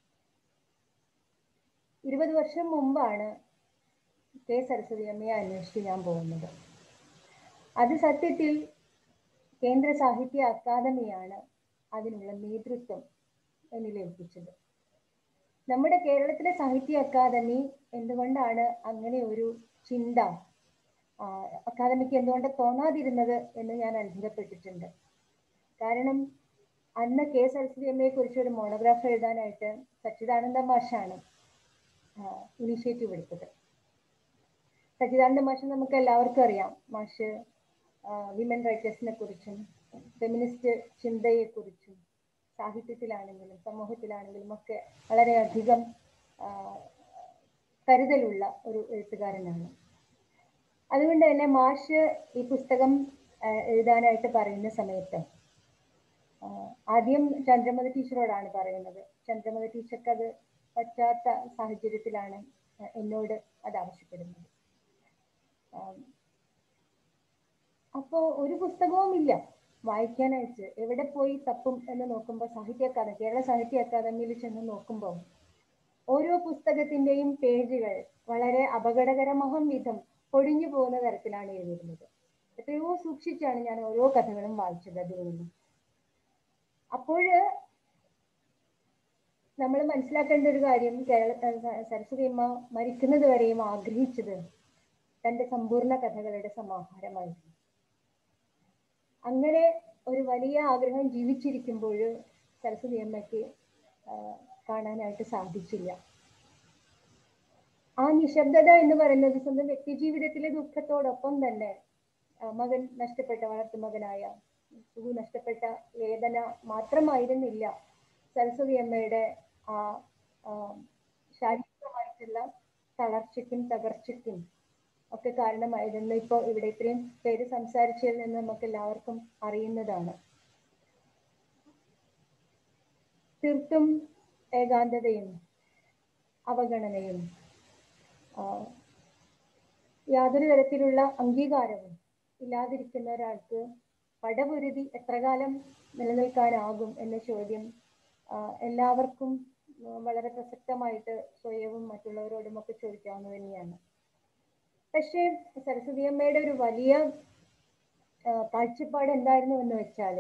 ഇരുപത് വർഷം മുമ്പാണ് കെ സരസ്വതി അമ്മയെ അന്വേഷിച്ച് ഞാൻ പോകുന്നത്. അത് സത്യത്തിൽ കേന്ദ്ര സാഹിത്യ അക്കാദമിയാണ് അതിനുള്ള നേതൃത്വം എന്നിൽ ഏൽപ്പിച്ചത്. നമ്മുടെ കേരളത്തിലെ സാഹിത്യ അക്കാദമി എന്തുകൊണ്ടാണ് അങ്ങനെ ഒരു ചിന്ത അക്കാദമിക്ക് എന്തുകൊണ്ട് തോന്നാതിരുന്നത് എന്ന് ഞാൻ അത്ഭുതപ്പെട്ടിട്ടുണ്ട്. കാരണം അന്ന് കെ സരസ്വതി അമ്മയെ കുറിച്ച് ഒരു മോണോഗ്രാഫ് എഴുതാനായിട്ട് സച്ചിദാനന്ദ മാഷാണ് ഇനിഷ്യേറ്റീവ് എടുത്തത്. സച്ചിദാനന്ദ മാഷ് നമുക്ക് എല്ലാവർക്കും അറിയാം. മാഷ് വിമൻ റൈറ്റേഴ്സിനെ കുറിച്ചും ഫെമിനിസ്റ്റ് ചിന്തയെക്കുറിച്ചും സാഹിത്യത്തിലാണെങ്കിലും സമൂഹത്തിലാണെങ്കിലും ഒക്കെ വളരെയധികം കരുതലുള്ള ഒരു എഴുത്തുകാരനാണ്. അതുകൊണ്ട് തന്നെ മാഷ് ഈ പുസ്തകം എഴുതാനായിട്ട് പറയുന്ന സമയത്ത് ആദ്യം ചന്ദ്രമതി ടീച്ചറോടാണ് പറയുന്നത്. ചന്ദ്രമതി ടീച്ചർക്ക് അത് പറ്റാത്ത സാഹചര്യത്തിലാണ് എന്നോട് അത് ആവശ്യപ്പെടുന്നത്. അപ്പോൾ ഒരു പുസ്തകവും ഇല്ല വായിക്കാനായിട്ട്. എവിടെ പോയി തപ്പും എന്ന് നോക്കുമ്പോൾ സാഹിത്യ അക്കാദമി കേരള സാഹിത്യ അക്കാദമിയിൽ ചെന്ന് നോക്കുമ്പോൾ ഓരോ പുസ്തകത്തിൻ്റെയും പേജുകൾ വളരെ അപകടകരമാം വിധം പൊടിഞ്ഞു പോകുന്ന തരത്തിലാണ് എഴുതിയിരുന്നത്. എത്രയോ സൂക്ഷിച്ചാണ് ഞാൻ ഓരോ കഥകളും വായിച്ചത് അതിൽ നിന്നും. അപ്പോഴ് നമ്മൾ മനസ്സിലാക്കേണ്ട ഒരു കാര്യം, കേരള സരസ്വതി അമ്മ മരിക്കുന്നത് വരെയും ആഗ്രഹിച്ചത് തന്റെ സമ്പൂർണ്ണ കഥകളുടെ സമാഹാരമായിരുന്നു. അങ്ങനെ ഒരു വലിയ ആഗ്രഹം ജീവിച്ചിരിക്കുമ്പോൾ സരസ്വതി അമ്മയ്ക്ക് കാണാനായിട്ട് സാധിച്ചില്ല. ആ നിശബ്ദത എന്ന് പറയുന്നത് സ്വന്തം വ്യക്തി ജീവിതത്തിലെ ദുഃഖത്തോടൊപ്പം തന്നെ മകൻ നഷ്ടപ്പെട്ട, വളർത്തു മകനായ സുഖു നഷ്ടപ്പെട്ട വേദന മാത്രമായിരുന്നില്ല സരസ്വതി അമ്മയുടെ ആ ശാരീരികമായിട്ടുള്ള തളർച്ചയ്ക്കും തകർച്ചയ്ക്കും ഒക്കെ കാരണമായിരുന്നു. ഇപ്പോൾ ഇവിടെ ഇത്രയും പേര് സംസാരിച്ചതിൽ നിന്ന് നമുക്ക് എല്ലാവർക്കും അറിയുന്നതാണ്. തീർത്തും ഏകാന്തതയും അവഗണനയും യാതൊരു തരത്തിലുള്ള അംഗീകാരവും ഇല്ലാതിരിക്കുന്ന ഒരാൾക്ക് പടപൊരുതി എത്ര കാലം നിലനിൽക്കാനാകും എന്ന ചോദ്യം എല്ലാവർക്കും വളരെ പ്രസക്തമായിട്ട് സ്വയവും മറ്റുള്ളവരോടും ഒക്കെ ചോദിക്കാവുന്നത് തന്നെയാണ്. പക്ഷേ സരസ്വതി അമ്മയുടെ ഒരു വലിയ കാഴ്ചപ്പാട് എന്തായിരുന്നു എന്ന് വെച്ചാൽ,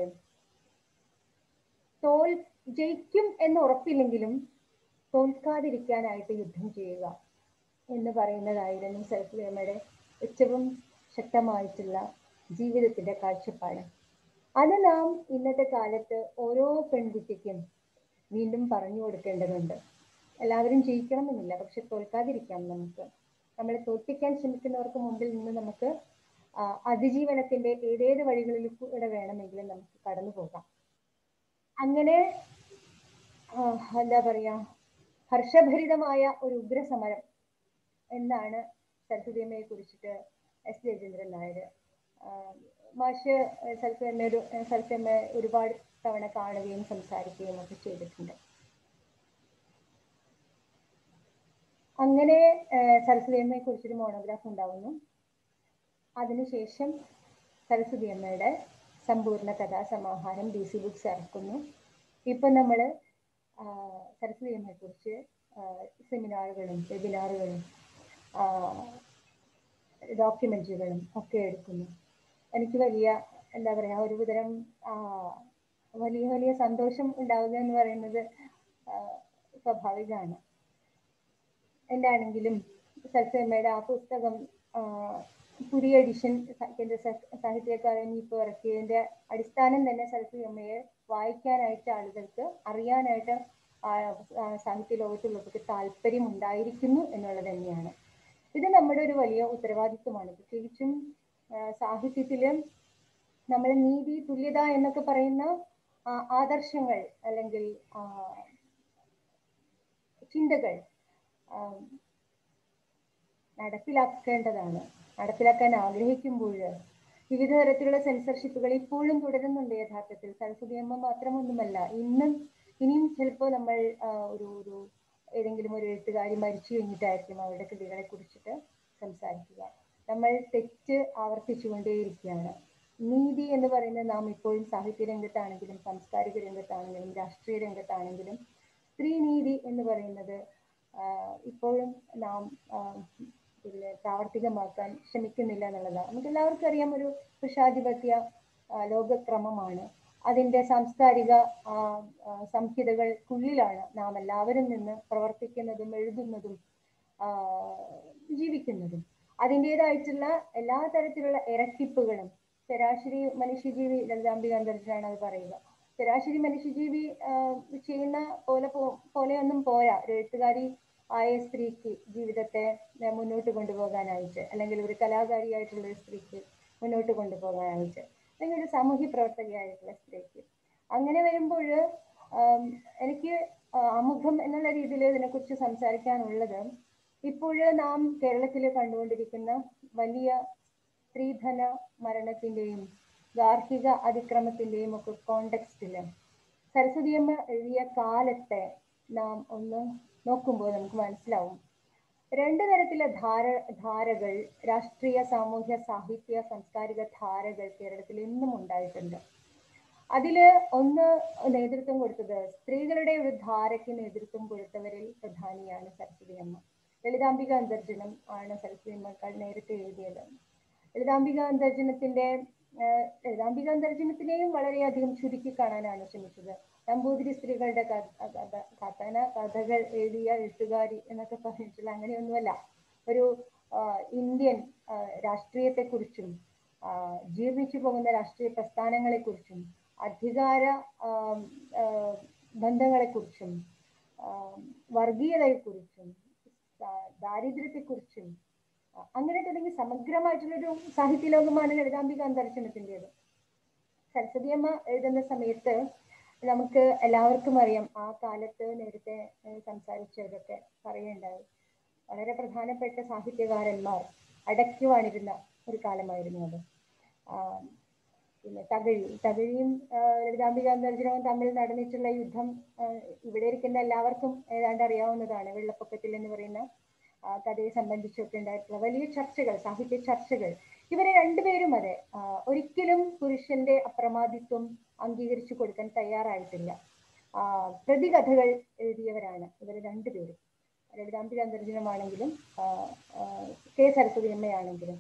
തോൽ ജയിക്കും എന്ന് ഉറപ്പില്ലെങ്കിലും തോൽക്കാതിരിക്കാനായിട്ട് യുദ്ധം ചെയ്യുക എന്ന് പറയുന്നതായിരുന്നു സരസ്വതി അമ്മയുടെ ഏറ്റവും ശക്തമായിട്ടുള്ള ജീവിതത്തിന്റെ കാഴ്ചപ്പാട്. അത് നാം ഇന്നത്തെ കാലത്ത് ഓരോ പെൺകുട്ടിക്കും വീണ്ടും പറഞ്ഞു കൊടുക്കേണ്ടതുണ്ട്. എല്ലാവരും ജയിക്കണമെന്നില്ല, പക്ഷെ തോൽക്കാതിരിക്കാം. നമുക്ക് നമ്മളെ തോൽപ്പിക്കാൻ ശ്രമിക്കുന്നവർക്ക് മുമ്പിൽ നിന്ന് നമുക്ക് അതിജീവനത്തിന്റെ ഏതേത് വഴികളിലൂടെ വേണമെങ്കിലും നമുക്ക് കടന്നു പോകാം. അങ്ങനെ എന്താ പറയാ, ഹർഷഭരിതമായ ഒരു ഉഗ്രസമരം എന്നാണ് സരസ്വതി അമ്മയെ കുറിച്ചിട്ട് എസ് ജയചന്ദ്രൻ നായർ മാഷ് സരസ്വതി അമ്മ ഒരു സരസ്വതി അമ്മയെ ഒരുപാട് തവണ കാണുകയും സംസാരിക്കുകയും ഒക്കെ ചെയ്തിട്ടുണ്ട്. അങ്ങനെ സരസ്വതി അമ്മയെ കുറിച്ചൊരു മോണോഗ്രാഫ് ഉണ്ടാവുന്നു. അതിനുശേഷം സരസ്വതി അമ്മയുടെ സമ്പൂർണ്ണ കഥാസമാഹാരം ഡി സി ബുക്സ് ഇറക്കുന്നു. ഇപ്പം നമ്മൾ സരസ്വതി അമ്മയെ കുറിച്ച് സെമിനാറുകളും വെബിനാറുകളും ഡോക്യുമെന്ററികളും ഒക്കെ എടുക്കുന്നു. എനിക്ക് വലിയ എന്താ പറയുക, ഒരു തരം വലിയ വലിയ സന്തോഷം ഉണ്ടാവുക എന്ന് പറയുന്നത് സ്വാഭാവികമാണ്. എന്താണെങ്കിലും സരസ്വതി അമ്മയുടെ ആ പുസ്തകം പുതിയ എഡിഷൻ കേന്ദ്ര സാഹിത്യ അക്കാദമി ഇപ്പോൾ ഇറക്കിയതിൻ്റെ അടിസ്ഥാനം തന്നെ സരസ്വതി അമ്മയെ വായിക്കാനായിട്ട് ആളുകൾക്ക് അറിയാനായിട്ട് സാഹിത്യ ലോകത്തുള്ളവർക്ക് താല്പര്യം ഉണ്ടായിരിക്കുന്നു എന്നുള്ളത് തന്നെയാണ്. ഇത് നമ്മുടെ ഒരു വലിയ ഉത്തരവാദിത്വമാണ്. പ്രത്യേകിച്ചും സാഹിത്യത്തില് നമ്മൾ നീതി, തുല്യത എന്നൊക്കെ പറയുന്ന ആദർശങ്ങൾ അല്ലെങ്കിൽ ചിന്തകൾ നടപ്പിലാക്കേണ്ടതാണ്. നടപ്പിലാക്കാൻ ആഗ്രഹിക്കുമ്പോൾ വിവിധ തരത്തിലുള്ള സെൻസർഷിപ്പുകൾ ഇപ്പോഴും തുടരുന്നുണ്ട്. യഥാർത്ഥത്തിൽ സരസ്വതി അമ്മ മാത്രമൊന്നുമല്ല, ഇന്നും ഇനിയും ചിലപ്പോൾ നമ്മൾ ഒരു ഒരു ഏതെങ്കിലും ഒരു എഴുത്തുകാരി മരിച്ചു കഴിഞ്ഞിട്ടായിരിക്കും അവരുടെ കൃതികളെ കുറിച്ചിട്ട് സംസാരിക്കുക. നമ്മൾ തെറ്റ് ആവർത്തിച്ചുകൊണ്ടേയിരിക്കുകയാണ്. നീതി എന്ന് പറയുന്നത് നാം ഇപ്പോഴും സാഹിത്യ രംഗത്താണെങ്കിലും സാംസ്കാരിക രംഗത്താണെങ്കിലും രാഷ്ട്രീയ രംഗത്താണെങ്കിലും സ്ത്രീനീതി എന്ന് പറയുന്നത് ഇപ്പോഴും നാം പിന്നെ പ്രാവർത്തികമാക്കാൻ ശ്രമിക്കുന്നില്ല എന്നുള്ളതാണ്. നമുക്ക് എല്ലാവർക്കും അറിയാം, ഒരു പുരുഷാധിപത്യ ലോകക്രമമാണ്. അതിൻ്റെ സാംസ്കാരിക സംഹിതകൾക്കുള്ളിലാണ് നാം എല്ലാവരും നിന്ന് പ്രവർത്തിക്കുന്നതും എഴുതുന്നതും ജീവിക്കുന്നതും. അതിൻ്റെതായിട്ടുള്ള എല്ലാ തരത്തിലുള്ള ഇരക്കിപ്പുകളും ശരാശരി മനുഷ്യജീവി, ലളിതാംബിക അന്തർജനാണ് അത് പറയുക, ശരാശരി മനുഷ്യജീവി ചെയ്യുന്ന പോലെ പോലെയൊന്നും പോരാ ഒരു എഴുത്തുകാരി ആയ സ്ത്രീക്ക് ജീവിതത്തെ മുന്നോട്ട് കൊണ്ടുപോകാനായിട്ട്, അല്ലെങ്കിൽ ഒരു കലാകാരിയായിട്ടുള്ള ഒരു സ്ത്രീക്ക് മുന്നോട്ട് കൊണ്ടുപോകാനായിട്ട്, അല്ലെങ്കിൽ ഒരു സാമൂഹ്യ പ്രവർത്തകയായിട്ടുള്ള സ്ത്രീക്ക്. അങ്ങനെ വരുമ്പോൾ എനിക്ക് ആമുഖം എന്നുള്ള രീതിയിൽ ഇതിനെക്കുറിച്ച് സംസാരിക്കാനുള്ളത്, ഇപ്പോൾ നാം കേരളത്തിൽ കണ്ടുകൊണ്ടിരിക്കുന്ന വലിയ സ്ത്രീധന മരണത്തിൻ്റെയും ഗാർഹിക അതിക്രമത്തിൻ്റെയും ഒക്കെ കോണ്ടെക്സ്റ്റില് സരസ്വതിയമ്മ എഴുതിയ കാലത്തെ നാം ഒന്ന് നോക്കുമ്പോൾ നമുക്ക് മനസ്സിലാവും, രണ്ട് തരത്തിലെ ധാര ധാരകൾ രാഷ്ട്രീയ, സാമൂഹ്യ, സാഹിത്യ, സാംസ്കാരിക ധാരകൾ കേരളത്തിൽ എന്നും ഉണ്ടായിട്ടുണ്ട്. അതില് ഒന്ന് നേതൃത്വം കൊടുത്തത്, സ്ത്രീകളുടെ ഒരു ധാരയ്ക്ക് നേതൃത്വം കൊടുത്തവരിൽ പ്രധാനിയാണ് സരസ്വതി അമ്മ. ലളിതാംബിക അന്തർജനം ആണ് സരസ്വതി അമ്മ നേരത്തെ എഴുതിയത്. ലളിതാംബിക അന്തർജനത്തിന്റെ ലളിതാംബിക അന്തർജനത്തിനെയും വളരെയധികം ചുരുക്കി കാണാനാണ് ശ്രമിച്ചത്. നമ്പൂതിരി സ്ത്രീകളുടെ കഥന കഥകൾ എഴുതിയ എഴുത്തുകാരി എന്നൊക്കെ പറഞ്ഞിട്ടുള്ള അങ്ങനെയൊന്നുമല്ല. ഒരു ഇന്ത്യൻ രാഷ്ട്രീയത്തെക്കുറിച്ചും ജീർണിച്ചു പോകുന്ന രാഷ്ട്രീയ പ്രസ്ഥാനങ്ങളെക്കുറിച്ചും അധികാര ബന്ധങ്ങളെക്കുറിച്ചും വർഗീയതയെക്കുറിച്ചും ദാരിദ്ര്യത്തെക്കുറിച്ചും അങ്ങനെ തുടങ്ങി സമഗ്രമായിട്ടുള്ളൊരു സാഹിത്യ ലോകമാണ് ലളിതാംബിക അന്തർജനത്തിൻ്റെത്. സരസ്വതിയമ്മ എഴുതുന്ന സമയത്ത് നമുക്ക് എല്ലാവർക്കും അറിയാം, ആ കാലത്ത് നേരത്തെ സംസാരിച്ചവരൊക്കെ പറയുണ്ടായി, വളരെ പ്രധാനപ്പെട്ട സാഹിത്യകാരന്മാർ അടയ്ക്കുവാണിരുന്ന ഒരു കാലമായിരുന്നു അത്. പിന്നെ തകഴി തകഴിയും ലളിതാംബിക അന്തർജനവും തമ്മിൽ നടന്നിട്ടുള്ള യുദ്ധം ഇവിടെ ഇരിക്കുന്ന എല്ലാവർക്കും ഏതാണ്ട് അറിയാവുന്നതാണ്. വെള്ളപ്പൊക്കത്തിൽ എന്ന് പറയുന്ന കഥയെ സംബന്ധിച്ചൊക്കെ ഉണ്ടായിട്ടുള്ള വലിയ ചർച്ചകൾ, സാഹിത്യ ചർച്ചകൾ. ഇവരെ രണ്ടുപേരും അതെ ഒരിക്കലും പുരുഷന്റെ അപ്രമാദിത്വം അംഗീകരിച്ചു കൊടുക്കാൻ തയ്യാറായിട്ടില്ല. പ്രതികഥകൾ എഴുതിയവരാണ് ഇവർ രണ്ടുപേരും. ലളിതാംബിക അന്തർജനമാണെങ്കിലും കെ സരസ്വതിയമ്മയാണെങ്കിലും.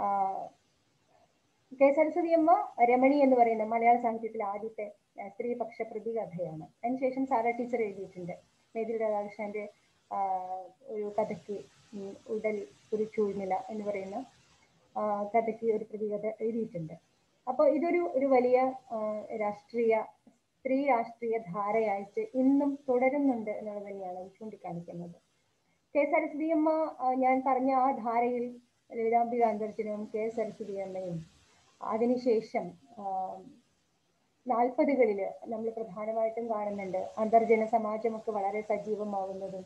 കെ സരസ്വതിയമ്മ രമണി എന്ന് പറയുന്ന മലയാള സാഹിത്യത്തിലെ ആദ്യത്തെ സ്ത്രീപക്ഷ പ്രതികഥയാണ്. അതിനുശേഷം സാറ ടീച്ചർ എഴുതിയിട്ടുണ്ട്. മേതിൽ രാധാകൃഷ്ണന്റെ ഒരു കഥയ്ക്ക് ഉടൽ ഒരു ചൂഴ്നില എന്ന് പറയുന്ന കഥയ്ക്ക് ഒരു പ്രതികഥ എഴുതിയിട്ടുണ്ട്. അപ്പോൾ ഇതൊരു ഒരു വലിയ രാഷ്ട്രീയ സ്ത്രീ രാഷ്ട്രീയ ധാരയായിട്ട് ഇന്നും തുടരുന്നുണ്ട് എന്നുള്ളത് തന്നെയാണ് ചൂണ്ടിക്കാണിക്കുന്നത്. കെ സരസ്വതിയമ്മ ഞാൻ പറഞ്ഞ ആ ധാരയിൽ ലളിതാംബിക അന്തർജനവും കെ സരസ്വതിയമ്മയും അതിനുശേഷം നാൽപ്പതുകളിൽ നമ്മൾ പ്രധാനമായിട്ടും കാണുന്നുണ്ട് അന്തർജന സമാജമൊക്കെ വളരെ സജീവമാവുന്നതും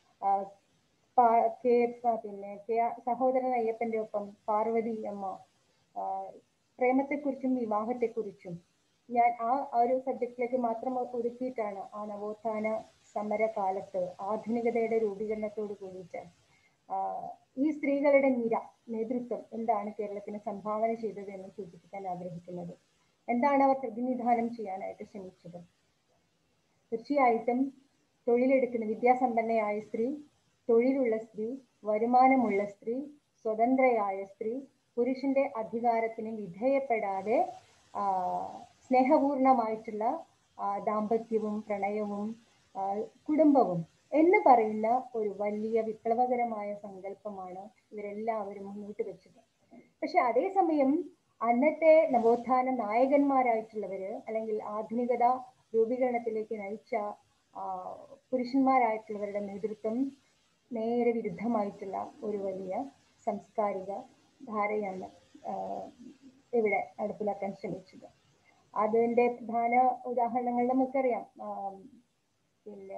പിന്നെ കെ സഹോദരൻ അയ്യപ്പന്റെ ഒപ്പം പാർവതി അമ്മ പ്രേമത്തെക്കുറിച്ചും വിവാഹത്തെക്കുറിച്ചും ഞാൻ ആ ഒരു സബ്ജക്റ്റിലേക്ക് മാത്രം ഒതുക്കിയിട്ടാണ് ആ നവോത്ഥാന സമരകാലത്ത് ആധുനികതയുടെ രൂപീകരണത്തോട് കൂടിയിട്ട് ഈ സ്ത്രീകളുടെ നിര നേതൃത്വം എന്താണ് കേരളത്തിന് സംഭാവന ചെയ്തത് എന്ന് സൂചിപ്പിക്കാൻ ആഗ്രഹിക്കുന്നത്. എന്താണ് അവർ പ്രതിനിധാനം ചെയ്യാനായിട്ട് ശ്രമിച്ചത്? തീർച്ചയായിട്ടും തൊഴിലെടുക്കുന്ന വിദ്യാസമ്പന്നയായ സ്ത്രീ, തൊഴിലുള്ള സ്ത്രീ, വരുമാനമുള്ള സ്ത്രീ, സ്വതന്ത്രയായ സ്ത്രീ, പുരുഷന്റെ അധികാരത്തിന് വിധേയപ്പെടാതെ സ്നേഹപൂർണമായിട്ടുള്ള ദാമ്പത്യവും പ്രണയവും കുടുംബവും എന്ന് പറയുന്ന ഒരു വലിയ വിപ്ലവകരമായ സങ്കല്പമാണ് ഇവരെല്ലാവരും മുന്നോട്ട് വെച്ചത്. പക്ഷെ അതേസമയം അന്നത്തെ നവോത്ഥാന നായകന്മാരായിട്ടുള്ളവര് അല്ലെങ്കിൽ ആധുനികത രൂപീകരണത്തിലേക്ക് നയിച്ച പുരുഷന്മാരായിട്ടുള്ളവരുടെ നേതൃത്വം നേരെ വിരുദ്ധമായിട്ടുള്ള ഒരു വലിയ സാംസ്കാരിക ധാരയാണ് ഇവിടെ നടപ്പിലാക്കാൻ ശ്രമിച്ചത്. അതിൻ്റെ പ്രധാന ഉദാഹരണങ്ങൾ നമുക്കറിയാം. പിന്നെ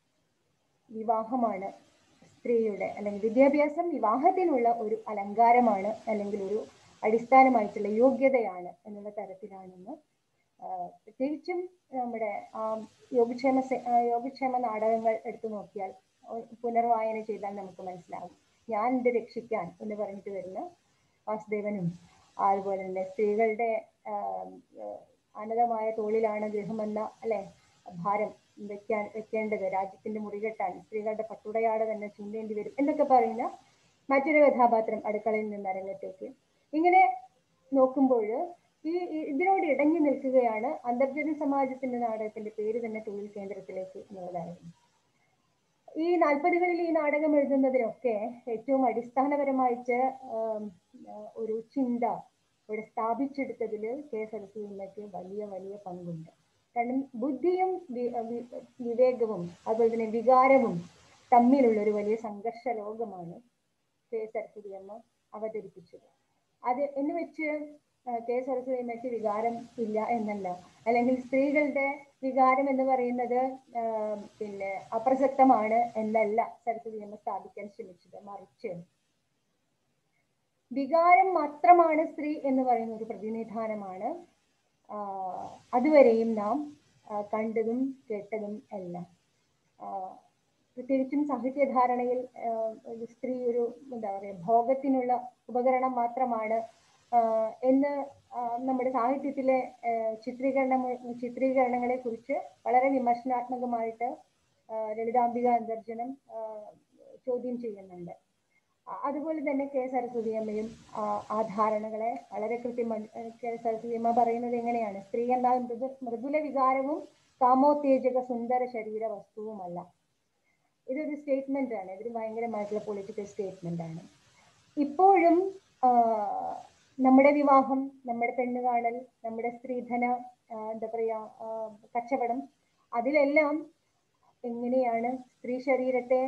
വിവാഹമാണ് സ്ത്രീയുടെ അല്ലെങ്കിൽ വിദ്യാഭ്യാസം വിവാഹത്തിനുള്ള ഒരു അലങ്കാരമാണ് അല്ലെങ്കിൽ ഒരു അടിസ്ഥാനമായിട്ടുള്ള യോഗ്യതയാണ് എന്നുള്ള തരത്തിലാണെന്ന് പ്രത്യേകിച്ചും നമ്മുടെ ആ യോഗക്ഷേമ യോഗക്ഷേമ നാടകങ്ങൾ എടുത്തു നോക്കിയാൽ പുനർവായന ചെയ്താൽ നമുക്ക് മനസ്സിലാവും. ഞാൻ എൻ്റെ രക്ഷിക്കാൻ എന്ന് പറഞ്ഞിട്ട് വരുന്ന വാസുദേവനും അതുപോലെ തന്നെ സ്ത്രീകളുടെ അനന്തമായ തോളിലാണ് ഗൃഹമെന്ന അല്ലെ ഭാരം വെക്കാൻ വെക്കേണ്ടത്, രാജ്യത്തിന്റെ മുറികെട്ടാൻ സ്ത്രീകളുടെ പട്ടുടയാട തന്നെ ചൂണ്ടേണ്ടി വരും എന്നൊക്കെ പറയുന്ന മറ്റൊരു കഥാപാത്രം അടുക്കളയിൽ നിന്ന് അരങ്ങത്തേക്ക്. ഇങ്ങനെ നോക്കുമ്പോൾ ഈ ഇതിനോട് ഇടങ്ങി നിൽക്കുകയാണ് അന്തർജന സമാജത്തിന്റെ നാടകത്തിന്റെ പേര് തന്നെ തൊഴിൽ കേന്ദ്രത്തിലേക്ക് എന്നുള്ളതായിരുന്നു. ഈ നാൽപ്പതുകളിൽ ഈ നാടകം എഴുതുന്നതിനൊക്കെ ഏറ്റവും അടിസ്ഥാനപരമായിട്ട് ഒരു ചിന്ത ഇവിടെ സ്ഥാപിച്ചെടുത്തതിൽ കെ സരസ്വതിയമ്മയ്ക്ക് വലിയ വലിയ പങ്കുണ്ട്. കാരണം ബുദ്ധിയും വിവേകവും അതുപോലെ തന്നെ വികാരവും തമ്മിലുള്ള ഒരു വലിയ സംഘർഷ ലോകമാണ് കെ സരസ്വതിയമ്മ അവതരിപ്പിച്ചത്. അത് എന്ന് വെച്ച് കെ സരസ്വതിയമ്മയ്ക്ക് വികാരം ഇല്ല എന്നല്ല, അല്ലെങ്കിൽ സ്ത്രീകളുടെ വികാരം എന്ന് പറയുന്നത് പിന്നെ അപ്രസക്തമാണ് എന്നല്ല സരസ്വതിയമ്മ സ്ഥാപിക്കാൻ ശ്രമിച്ചത്. മറിച്ച് വികാരം മാത്രമാണ് സ്ത്രീ എന്ന് പറയുന്ന ഒരു പ്രതിനിധാനമാണ് അതുവരെയും നാം കണ്ടതും കേട്ടതും എല്ലാം. പ്രത്യേകിച്ചും സാഹിത്യധാരണയിൽ സ്ത്രീ ഒരു എന്താ പറയുക ഭോഗത്തിനുള്ള ഉപകരണം മാത്രമാണ് എന്ന് നമ്മുടെ സാഹിത്യത്തിലെ ചിത്രീകരണ ചിത്രീകരണങ്ങളെ കുറിച്ച് വളരെ വിമർശനാത്മകമായിട്ട് ലളിതാംബിക അന്തർജനം ചോദ്യം ചെയ്യുന്നുണ്ട്. അതുപോലെ തന്നെ കെ സരസ്വതി അമ്മയും ആ ധാരണകളെ വളരെ കൃത്യമായി കെ സരസ്വതി അമ്മ പറയുന്നത് എങ്ങനെയാണ്? സ്ത്രീ എന്നാൽ മൃദു മൃദുല വികാരവും കാമോത്തേജക സുന്ദര ശരീര വസ്തുവുമല്ല. ഇതൊരു സ്റ്റേറ്റ്മെന്റ് ആണ്. ഇതൊരു ഭയങ്കരമായിട്ടുള്ള പൊളിറ്റിക്കൽ സ്റ്റേറ്റ്മെന്റ് ആണ്. ഇപ്പോഴും നമ്മുടെ വിവാഹം, നമ്മുടെ പെണ്ണുകാണൽ, നമ്മുടെ സ്ത്രീധന എന്താ പറയാ കച്ചവടം, അതിലെല്ലാം എങ്ങനെയാണ് സ്ത്രീ ശരീരത്തെ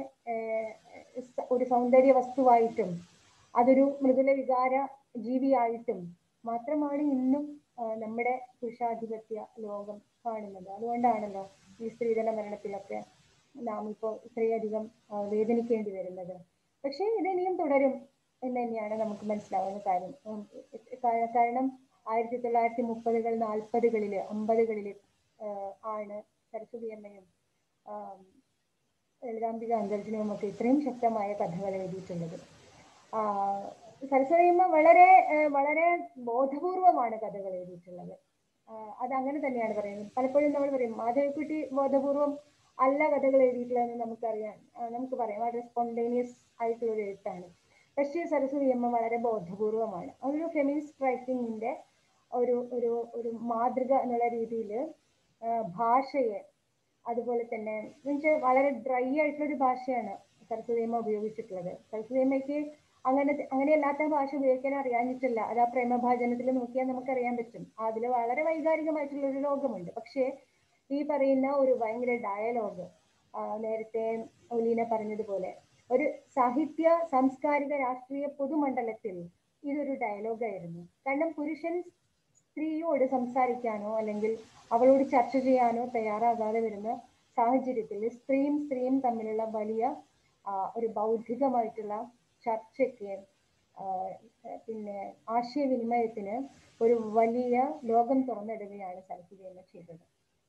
ഒരു സൗന്ദര്യ വസ്തുവായിട്ടും അതൊരു മൃദുല വികാര ജീവിയായിട്ടും മാത്രമാണ് ഇന്നും നമ്മുടെ പുരുഷാധിപത്യ ലോകം കാണുന്നത്. അതുകൊണ്ടാണല്ലോ ഈ സ്ത്രീധന മരണത്തിലൊക്കെ നാം ഇപ്പോൾ ഇത്രയധികം വേദനിക്കേണ്ടി വരുന്നത്. പക്ഷേ ഇതെനിയും തുടരും എന്ന് തന്നെയാണ് നമുക്ക് മനസ്സിലാവുന്ന കാര്യം. കാരണം ആയിരത്തി തൊള്ളായിരത്തി മുപ്പതുകൾ നാൽപ്പതുകളില് അമ്പതുകളില് ആണ് സരസ്വതി അമ്മയും ലളിതാംബിക അന്തർജനവും ഒക്കെ ഇത്രയും ശക്തമായ കഥകൾ എഴുതിയിട്ടുള്ളത്. സരസ്വതി അമ്മ വളരെ വളരെ ബോധപൂർവമാണ് കഥകൾ എഴുതിയിട്ടുള്ളത്. അത് അങ്ങനെ തന്നെയാണ് പറയുന്നത്. പലപ്പോഴും നമ്മൾ പറയും മാധവിക്കുട്ടി ബോധപൂർവം അല്ല കഥകൾ എഴുതിയിട്ടുള്ളതെന്ന് നമുക്കറിയാം, നമുക്ക് പറയാം അത് സ്പോണ്ടേനിയസ് ആയിട്ടുള്ള ഒരു എഴുത്താണ്. പക്ഷേ സരസ്വതി അമ്മ വളരെ ബോധപൂർവമാണ്. അതൊരു ഫെമിനിസ്റ്റ് റൈറ്റിങ്ങിന്റെ ഒരു ഒരു ഒരു മാതൃക എന്നുള്ള രീതിയിൽ ഭാഷയെ, അതുപോലെ തന്നെ എന്നുവെച്ചാൽ വളരെ ഡ്രൈ ആയിട്ടുള്ളൊരു ഭാഷയാണ് സരസ്വതി അമ്മ ഉപയോഗിച്ചിട്ടുള്ളത്. സരസ്വതി അമ്മയ്ക്ക് അങ്ങനെ അങ്ങനെയല്ലാത്ത ഭാഷ ഉപയോഗിക്കാൻ അറിയാഞ്ഞിട്ടില്ല. അത് ആ പ്രേമഭാജനത്തിൽ നോക്കിയാൽ നമുക്കറിയാൻ പറ്റും. അതിൽ വളരെ വൈകാരികമായിട്ടുള്ള ഒരു ലോകമുണ്ട്. പക്ഷേ ഈ പറയുന്ന ഒരു ഭയങ്കര ഡയലോഗ്, നേരത്തെ ഒലീന പറഞ്ഞതുപോലെ ഒരു സാഹിത്യ സാംസ്കാരിക രാഷ്ട്രീയ പൊതുമണ്ഡലത്തിൽ ഇതൊരു ഡയലോഗായിരുന്നു. കാരണം പുരുഷൻ സ്ത്രീയോട് സംസാരിക്കാനോ അല്ലെങ്കിൽ അവളോട് ചർച്ച ചെയ്യാനോ തയ്യാറാകാതെ വരുന്ന സാഹചര്യത്തിൽ സ്ത്രീയും സ്ത്രീയും തമ്മിലുള്ള വലിയ ഒരു ബൗദ്ധികമായിട്ടുള്ള ചർച്ചയ്ക്ക്, പിന്നെ ആശയവിനിമയത്തിന് ഒരു വലിയ ലോകം തുറന്നിടുകയാണ് സരസ്വതി അമ്മ ചെയ്തത്.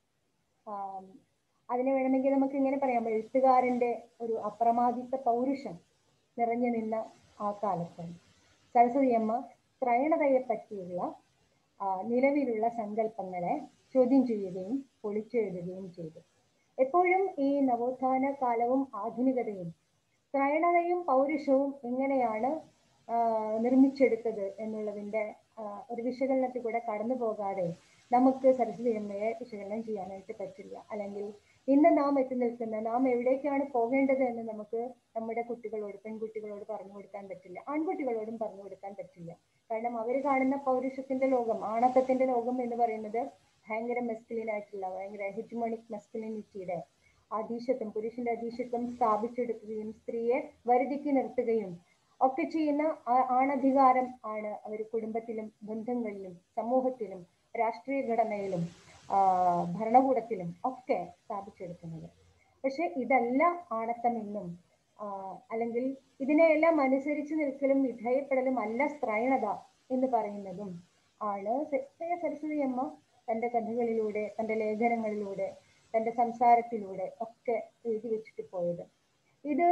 അതിനെ വേണമെങ്കിൽ നമുക്ക് ഇങ്ങനെ പറയാം, എഴുത്തുകാരന്റെ ഒരു അപ്രമാദിത്ത പൗരുഷം നിറഞ്ഞു നിന്ന ആ കാലത്ത് സരസ്വതി അമ്മ സ്ത്രൈണതയെ പറ്റിയുള്ള നിലവിലുള്ള സങ്കല്പങ്ങളെ ചോദ്യം ചെയ്യുകയും പൊളിച്ചെഴുതുകയും ചെയ്തു. എപ്പോഴും ഈ നവോത്ഥാന കാലവും ആധുനികതയും സ്ത്രൈണതയും പൗരുഷവും എങ്ങനെയാണ് നിർമ്മിച്ചെടുത്തത് എന്നുള്ളതിൻ്റെ ഒരു വിശകലനത്തിൽ കൂടെ കടന്നു പോകാതെ നമുക്ക് സരസ്വതി അമ്മയെ വിശകലനം ചെയ്യാനായിട്ട് പറ്റില്ല. അല്ലെങ്കിൽ ഇന്ന് നാം എത്തി നിൽക്കുന്ന, നാം എവിടേക്കാണ് പോകേണ്ടത് എന്ന് നമുക്ക് നമ്മുടെ കുട്ടികളോട്, പെൺകുട്ടികളോട് പറഞ്ഞു കൊടുക്കാൻ പറ്റില്ല, ആൺകുട്ടികളോടും പറഞ്ഞു കൊടുക്കാൻ പറ്റില്ല. കാരണം അവർ കാണുന്ന പൗരുഷത്തിന്റെ ലോകം, ആണത്തത്തിന്റെ ലോകം എന്ന് പറയുന്നത് ഭയങ്കര മെസ്കുലിൻ ആയിട്ടുള്ള, ഭയങ്കര ഹെജമോണിക് മെസ്കുലിനിറ്റിയുടെ അധീശത്വം, പുരുഷന്റെ അധീശത്വം സ്ഥാപിച്ചെടുക്കുകയും സ്ത്രീയെ വരുതിക്ക് നിർത്തുകയും ഒക്കെ ചെയ്യുന്ന ആണധികാരം ആണ് അവർ കുടുംബത്തിലും ബന്ധങ്ങളിലും സമൂഹത്തിലും രാഷ്ട്രീയ ഘടനയിലും ഭരണകൂടത്തിലും ഒക്കെ സ്ഥാപിച്ചെടുക്കുന്നത്. പക്ഷെ ഇതല്ല ആണത്തം എന്നും, അല്ലെങ്കിൽ ഇതിനെയെല്ലാം അനുസരിച്ച് നിൽക്കലും വിധേയപ്പെടലും അല്ല സ്ത്രൈണത എന്ന് പറയുന്നതും ആണ് സരസ്വതി അമ്മ തൻ്റെ കഥകളിലൂടെ, തൻ്റെ ലേഖനങ്ങളിലൂടെ, തൻ്റെ സംസാരത്തിലൂടെ ഒക്കെ എഴുതി വെച്ചിട്ട് പോയത്. ഇത്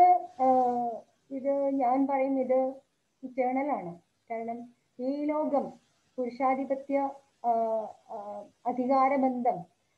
ഇത് ഞാൻ പറയും ഇത് ഇറ്റേണലാണ്. കാരണം ഈ ലോകം പുരുഷാധിപത്യ അധികാരബന്ധം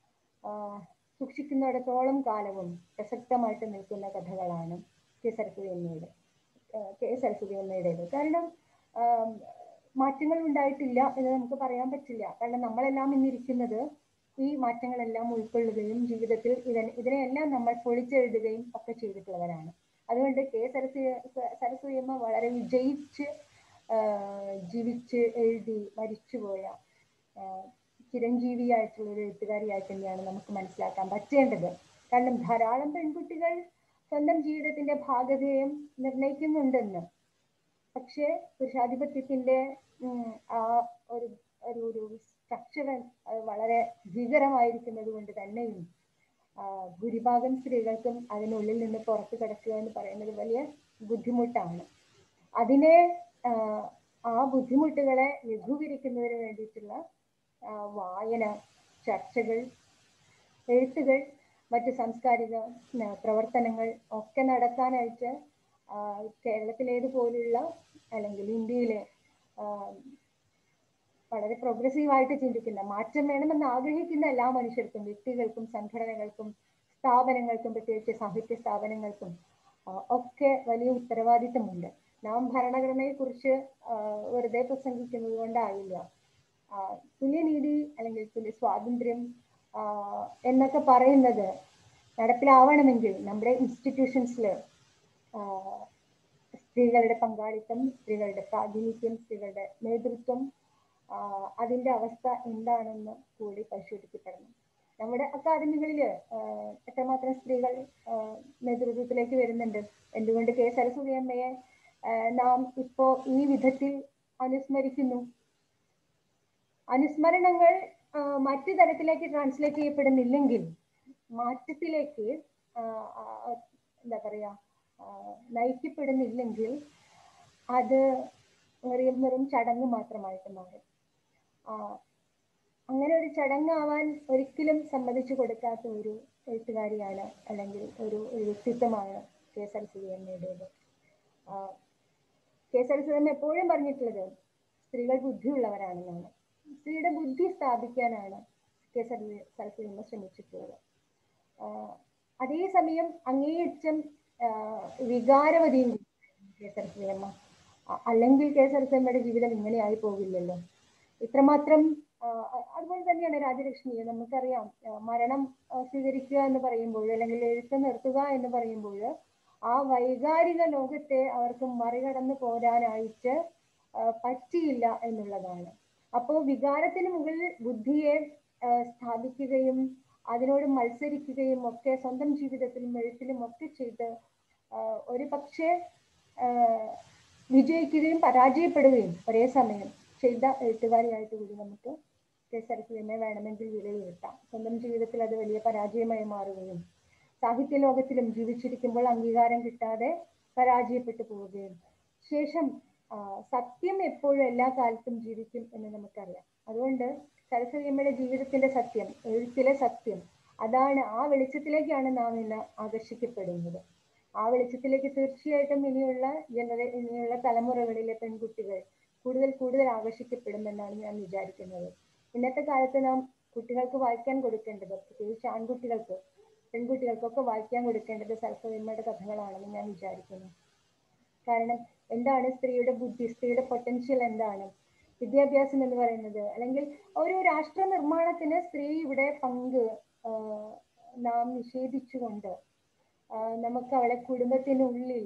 സൂക്ഷിക്കുന്നിടത്തോളം കാലവും പ്രസക്തമായിട്ട് നിൽക്കുന്ന കഥകളാണ് കെ സരസ്വതി അമ്മയുടെ കെ സരസ്വതി അമ്മയുടേത്. കാരണം മാറ്റങ്ങൾ ഉണ്ടായിട്ടില്ല എന്ന് നമുക്ക് പറയാൻ പറ്റില്ല. കാരണം നമ്മളെല്ലാം ഇന്നിരിക്കുന്നത് ഈ മാറ്റങ്ങളെല്ലാം ഉൾക്കൊള്ളുകയും ജീവിതത്തിൽ ഇതിനെ ഇതിനെയെല്ലാം നമ്മൾ പൊളിച്ചെഴുതുകയും ഒക്കെ ചെയ്തിട്ടുള്ളവരാണ്. അതുകൊണ്ട് കെ സരസ്വതി സരസ്വതി അമ്മ വളരെ വിജയിച്ച് ജീവിച്ച് എഴുതി മരിച്ചുപോയ ചിരഞ്ജീവിയായിട്ടുള്ള ഒരു എഴുത്തുകാരിയായിട്ട് തന്നെയാണ് നമുക്ക് മനസ്സിലാക്കാൻ പറ്റേണ്ടത്. കാരണം ധാരാളം പെൺകുട്ടികൾ സ്വന്തം ജീവിതത്തിന്റെ ഭാഗധേയം നിർണയിക്കുന്നുണ്ടെന്ന്, പക്ഷേ പുരുഷാധിപത്യത്തിന്റെ ആ ഒരു ഒരു സ്ട്രക്ചർ വളരെ ഭീകരമായിരിക്കുന്നത് കൊണ്ട് തന്നെയും ഭൂരിഭാഗം സ്ത്രീകൾക്കും അതിനുള്ളിൽ നിന്ന് പുറത്തു കിടക്കുക എന്ന് പറയുന്നത് വലിയ ബുദ്ധിമുട്ടാണ്. അതിനെ ആ ബുദ്ധിമുട്ടുകളെ ലഘൂകരിക്കുന്നതിന് വേണ്ടിയിട്ടുള്ള വായന, ചർച്ചകൾ, എഴുത്തുകൾ, മറ്റ് സാംസ്കാരിക പ്രവർത്തനങ്ങൾ ഒക്കെ നടത്താനായിട്ട് കേരളത്തിലേതുപോലുള്ള അല്ലെങ്കിൽ ഇന്ത്യയിലെ വളരെ പ്രോഗ്രസീവായിട്ട് ചിന്തിക്കുന്ന, മാറ്റം വേണമെന്ന് ആഗ്രഹിക്കുന്ന എല്ലാ മനുഷ്യർക്കും, വ്യക്തികൾക്കും, സംഘടനകൾക്കും, സ്ഥാപനങ്ങൾക്കും, പ്രത്യേകിച്ച് സാഹിത്യ സ്ഥാപനങ്ങൾക്കും ഒക്കെ വലിയ ഉത്തരവാദിത്തമുണ്ട്. നാം ഭരണഘടനയെക്കുറിച്ച് വെറുതെ പ്രസംഗിക്കുന്നത് കൊണ്ടായില്ല. തുല്യനീതി അല്ലെങ്കിൽ തുല്യ സ്വാതന്ത്ര്യം എന്നൊക്കെ പറയുന്നത് നടപ്പിലാവണമെങ്കിൽ നമ്മുടെ ഇൻസ്റ്റിറ്റ്യൂഷൻസിൽ സ്ത്രീകളുടെ പങ്കാളിത്തം, സ്ത്രീകളുടെ പ്രാതിനിധ്യം, സ്ത്രീകളുടെ നേതൃത്വം, അതിൻ്റെ അവസ്ഥ എന്താണെന്ന് കൂടി പരിശോധിക്കപ്പെടണം. നമ്മുടെ അക്കാദമികളിൽ എത്രമാത്രം സ്ത്രീകൾ നേതൃത്വത്തിലേക്ക് വരുന്നുണ്ട്? എന്തുകൊണ്ട് കെ സരസ്വതി അമ്മയെ നാം ഇപ്പോൾ ഈ വിധത്തിൽ അനുസ്മരിക്കുന്നു? അനുസ്മരണങ്ങൾ മറ്റു തരത്തിലേക്ക് ട്രാൻസ്ലേറ്റ് ചെയ്യപ്പെടുന്നില്ലെങ്കിൽ, മാറ്റത്തിലേക്ക് എന്താ പറയാ നയിക്കപ്പെടുന്നില്ലെങ്കിൽ അത് വെറും വെറും ചടങ്ങ് മാത്രമായിട്ട് മാറും. അങ്ങനെ ഒരു ചടങ്ങാവാൻ ഒരിക്കലും സമ്മതിച്ചു കൊടുക്കാത്ത ഒരു എഴുത്തുകാരിയാണ്, അല്ലെങ്കിൽ ഒരു ഒരു വ്യക്തിത്വമാണ് കെ സരസ്വതി അമ്മയുടേത്. കെ സരസ്വതി അമ്മ എപ്പോഴും പറഞ്ഞിട്ടുള്ളത് സ്ത്രീകൾ ബുദ്ധിയുള്ളവരാണെന്നാണ്. സ്ത്രീയുടെ ബുദ്ധി സ്ഥാപിക്കാനാണ് കെ സരസ്വതി അമ്മ ശ്രമിച്ചിട്ടുള്ളത്. അതേസമയം അങ്ങേയറ്റം വികാരവതിയും കെ സരസ്വതി അമ്മ. അല്ലെങ്കിൽ കെ സരസ്വതി അമ്മയുടെ ജീവിതം ഇങ്ങനെയായി പോകില്ലല്ലോ. ഇത്രമാത്രം അതുപോലെ തന്നെയാണ് രാജലക്ഷ്മി. നമുക്കറിയാം, മരണം സ്വീകരിക്കുക എന്ന് പറയുമ്പോൾ, അല്ലെങ്കിൽ എഴുത്ത് നിർത്തുക എന്ന് പറയുമ്പോൾ, ആ വൈകാരിക ലോകത്തെ അവർക്ക് മറികടന്ന് പോരാനായിട്ട് പറ്റിയില്ല എന്നുള്ളതാണ്. അപ്പോൾ വികാരത്തിന് മുകളിൽ ബുദ്ധിയെ സ്ഥാപിക്കുകയും അതിനോട് മത്സരിക്കുകയും ഒക്കെ സ്വന്തം ജീവിതത്തിലും എഴുത്തിലും ഒക്കെ ചെയ്ത് ഒരു പക്ഷേ വിജയിക്കുകയും പരാജയപ്പെടുകയും ഒരേ സമയം ചെയ്ത എഴുത്തുകാരിയായിട്ട് കൂടി നമുക്ക് കെ സരസ്വതി അമ്മയെ വേണമെങ്കിൽ വിലയിരുത്താം. സ്വന്തം ജീവിതത്തിൽ അത് വലിയ പരാജയമായി മാറുകയും സാഹിത്യ ലോകത്തിലും ജീവിച്ചിരിക്കുമ്പോൾ അംഗീകാരം കിട്ടാതെ പരാജയപ്പെട്ടു പോവുകയും, ശേഷം സത്യം എപ്പോഴും എല്ലാ കാലത്തും ജീവിക്കും എന്ന് നമുക്കറിയാം. അതുകൊണ്ട് സരസ്വതി അമ്മയുടെ ജീവിതത്തിന്റെ സത്യം, എഴുത്തിലെ സത്യം, അതാണ്, ആ വെളിച്ചത്തിലേക്കാണ് നാം ഇന്ന് ആകർഷിക്കപ്പെടുന്നത്. ആ വെളിച്ചത്തിലേക്ക് തീർച്ചയായിട്ടും ഇനിയുള്ള ജനറേ ഇനിയുള്ള തലമുറകളിലെ പെൺകുട്ടികൾ കൂടുതൽ കൂടുതൽ ആകർഷിക്കപ്പെടുമെന്നാണ് ഞാൻ വിചാരിക്കുന്നത്. ഇന്നത്തെ കാലത്ത് നാം കുട്ടികൾക്ക് വായിക്കാൻ കൊടുക്കേണ്ടത്, പ്രത്യേകിച്ച് ആൺകുട്ടികൾക്ക്, പെൺകുട്ടികൾക്കൊക്കെ വായിക്കാൻ കൊടുക്കേണ്ടത് സരസ്വതി അമ്മയുടെ കഥകളാണെന്ന് ഞാൻ വിചാരിക്കുന്നു. കാരണം എന്താണ് സ്ത്രീയുടെ ബുദ്ധി, സ്ത്രീയുടെ പൊട്ടൻഷ്യൽ എന്താണ്, വിദ്യാഭ്യാസം എന്ന് പറയുന്നത്, അല്ലെങ്കിൽ ഒരു രാഷ്ട്ര നിർമ്മാണത്തിന് സ്ത്രീയുടെ പങ്ക് നാം നിഷേധിച്ചുകൊണ്ട് നമുക്ക് അവളെ കുടുംബത്തിനുള്ളിൽ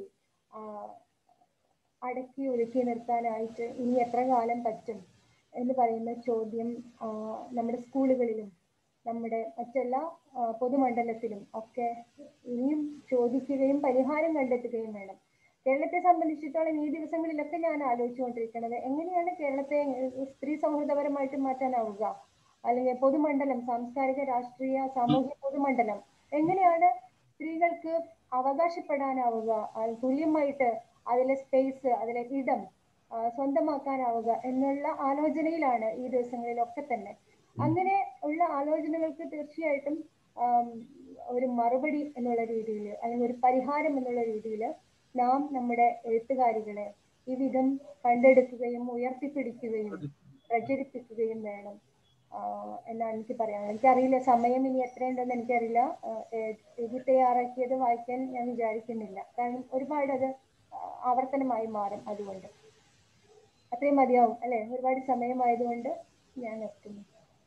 അടക്കി ഒതുക്കി നിർത്താനായിട്ട് ഇനി എത്ര കാലം പറ്റും എന്ന് പറയുന്ന ചോദ്യം നമ്മുടെ സ്കൂളുകളിലും നമ്മുടെ മറ്റെല്ലാ പൊതുമണ്ഡലത്തിലും ഒക്കെ ഇനിയും ചോദിക്കുകയും പരിഹാരം കണ്ടെത്തുകയും വേണം. കേരളത്തെ സംബന്ധിച്ചിടത്തോളം ഈ ദിവസങ്ങളിലൊക്കെ ഞാൻ ആലോചിച്ചുകൊണ്ടിരിക്കുന്നത്, എങ്ങനെയാണ് കേരളത്തെ സ്ത്രീ സൗഹൃദപരമായിട്ട് മാറ്റാനാവുക, അല്ലെങ്കിൽ പൊതുമണ്ഡലം, സാംസ്കാരിക, രാഷ്ട്രീയ, സാമൂഹിക പൊതുമണ്ഡലം എങ്ങനെയാണ് സ്ത്രീകൾക്ക് അവകാശപ്പെടാനാവുക, തുല്യമായിട്ട് അതിലെ സ്പേസ്, അതിലെ ഇടം സ്വന്തമാക്കാനാവുക എന്നുള്ള ആലോചനയിലാണ് ഈ ദിവസങ്ങളിലൊക്കെ തന്നെ. അങ്ങനെ ഉള്ള ആലോചനകൾക്ക് തീർച്ചയായിട്ടും ഒരു മറുപടി എന്നുള്ള രീതിയിൽ, അല്ലെങ്കിൽ ഒരു പരിഹാരം എന്നുള്ള രീതിയിൽ നാം നമ്മുടെ എഴുത്തുകാരികളെ ഈ വിധം കണ്ടെടുക്കുകയും ഉയർത്തിപ്പിടിക്കുകയും പ്രചരിപ്പിക്കുകയും വേണം എന്നാണ് എനിക്ക് പറയാനുള്ളത്. എനിക്കറിയില്ല സമയം ഇനി എത്രയുണ്ടെന്ന് എനിക്കറിയില്ല. എഴുതി തയ്യാറാക്കിയത് വായിക്കാൻ ഞാൻ വിചാരിക്കുന്നില്ല, കാരണം ഒരുപാട് അത് ആവർത്തനമായി മാറും. അതുകൊണ്ട് അത്രയും മതിയാവും അല്ലെ? ഒരുപാട് സമയമായതുകൊണ്ട് ഞാൻ നിർത്തുന്നു.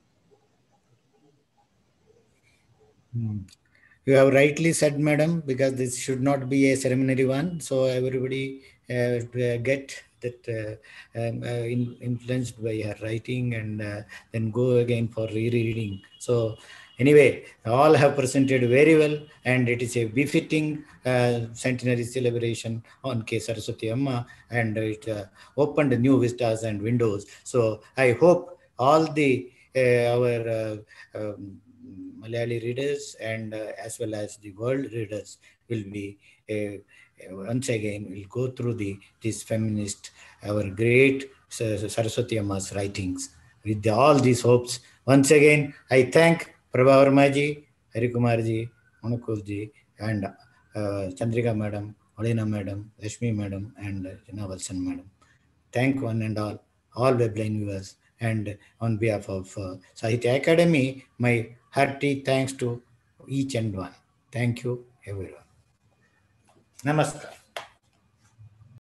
You have rightly said, madam, because this should not be a ceremonial one. So everybody uh, get that uh, um, uh, in, influenced by her writing and uh, then go again for rereading. So anyway, all have presented very well, and it is a befitting uh, centenary celebration on K. Saraswati Amma, and it uh, opened new vistas and windows. So I hope all the uh, our uh, um, Malayali readers and uh, as well as the world readers will be uh, once again will go through the this feminist, our great Saraswati Amma's writings with the, all these hopes. Once again, I thank Prabha Verma ji, Harikumar ji, Manukul ji, and uh, Chandrika madam, Alina madam, Rashmi madam, and uh, Jana Valsan madam. Thank one and all, all webline viewers. And on behalf of uh, Sahitya Academy, my hearty thanks to each and one. Thank you, everyone. Namaskar.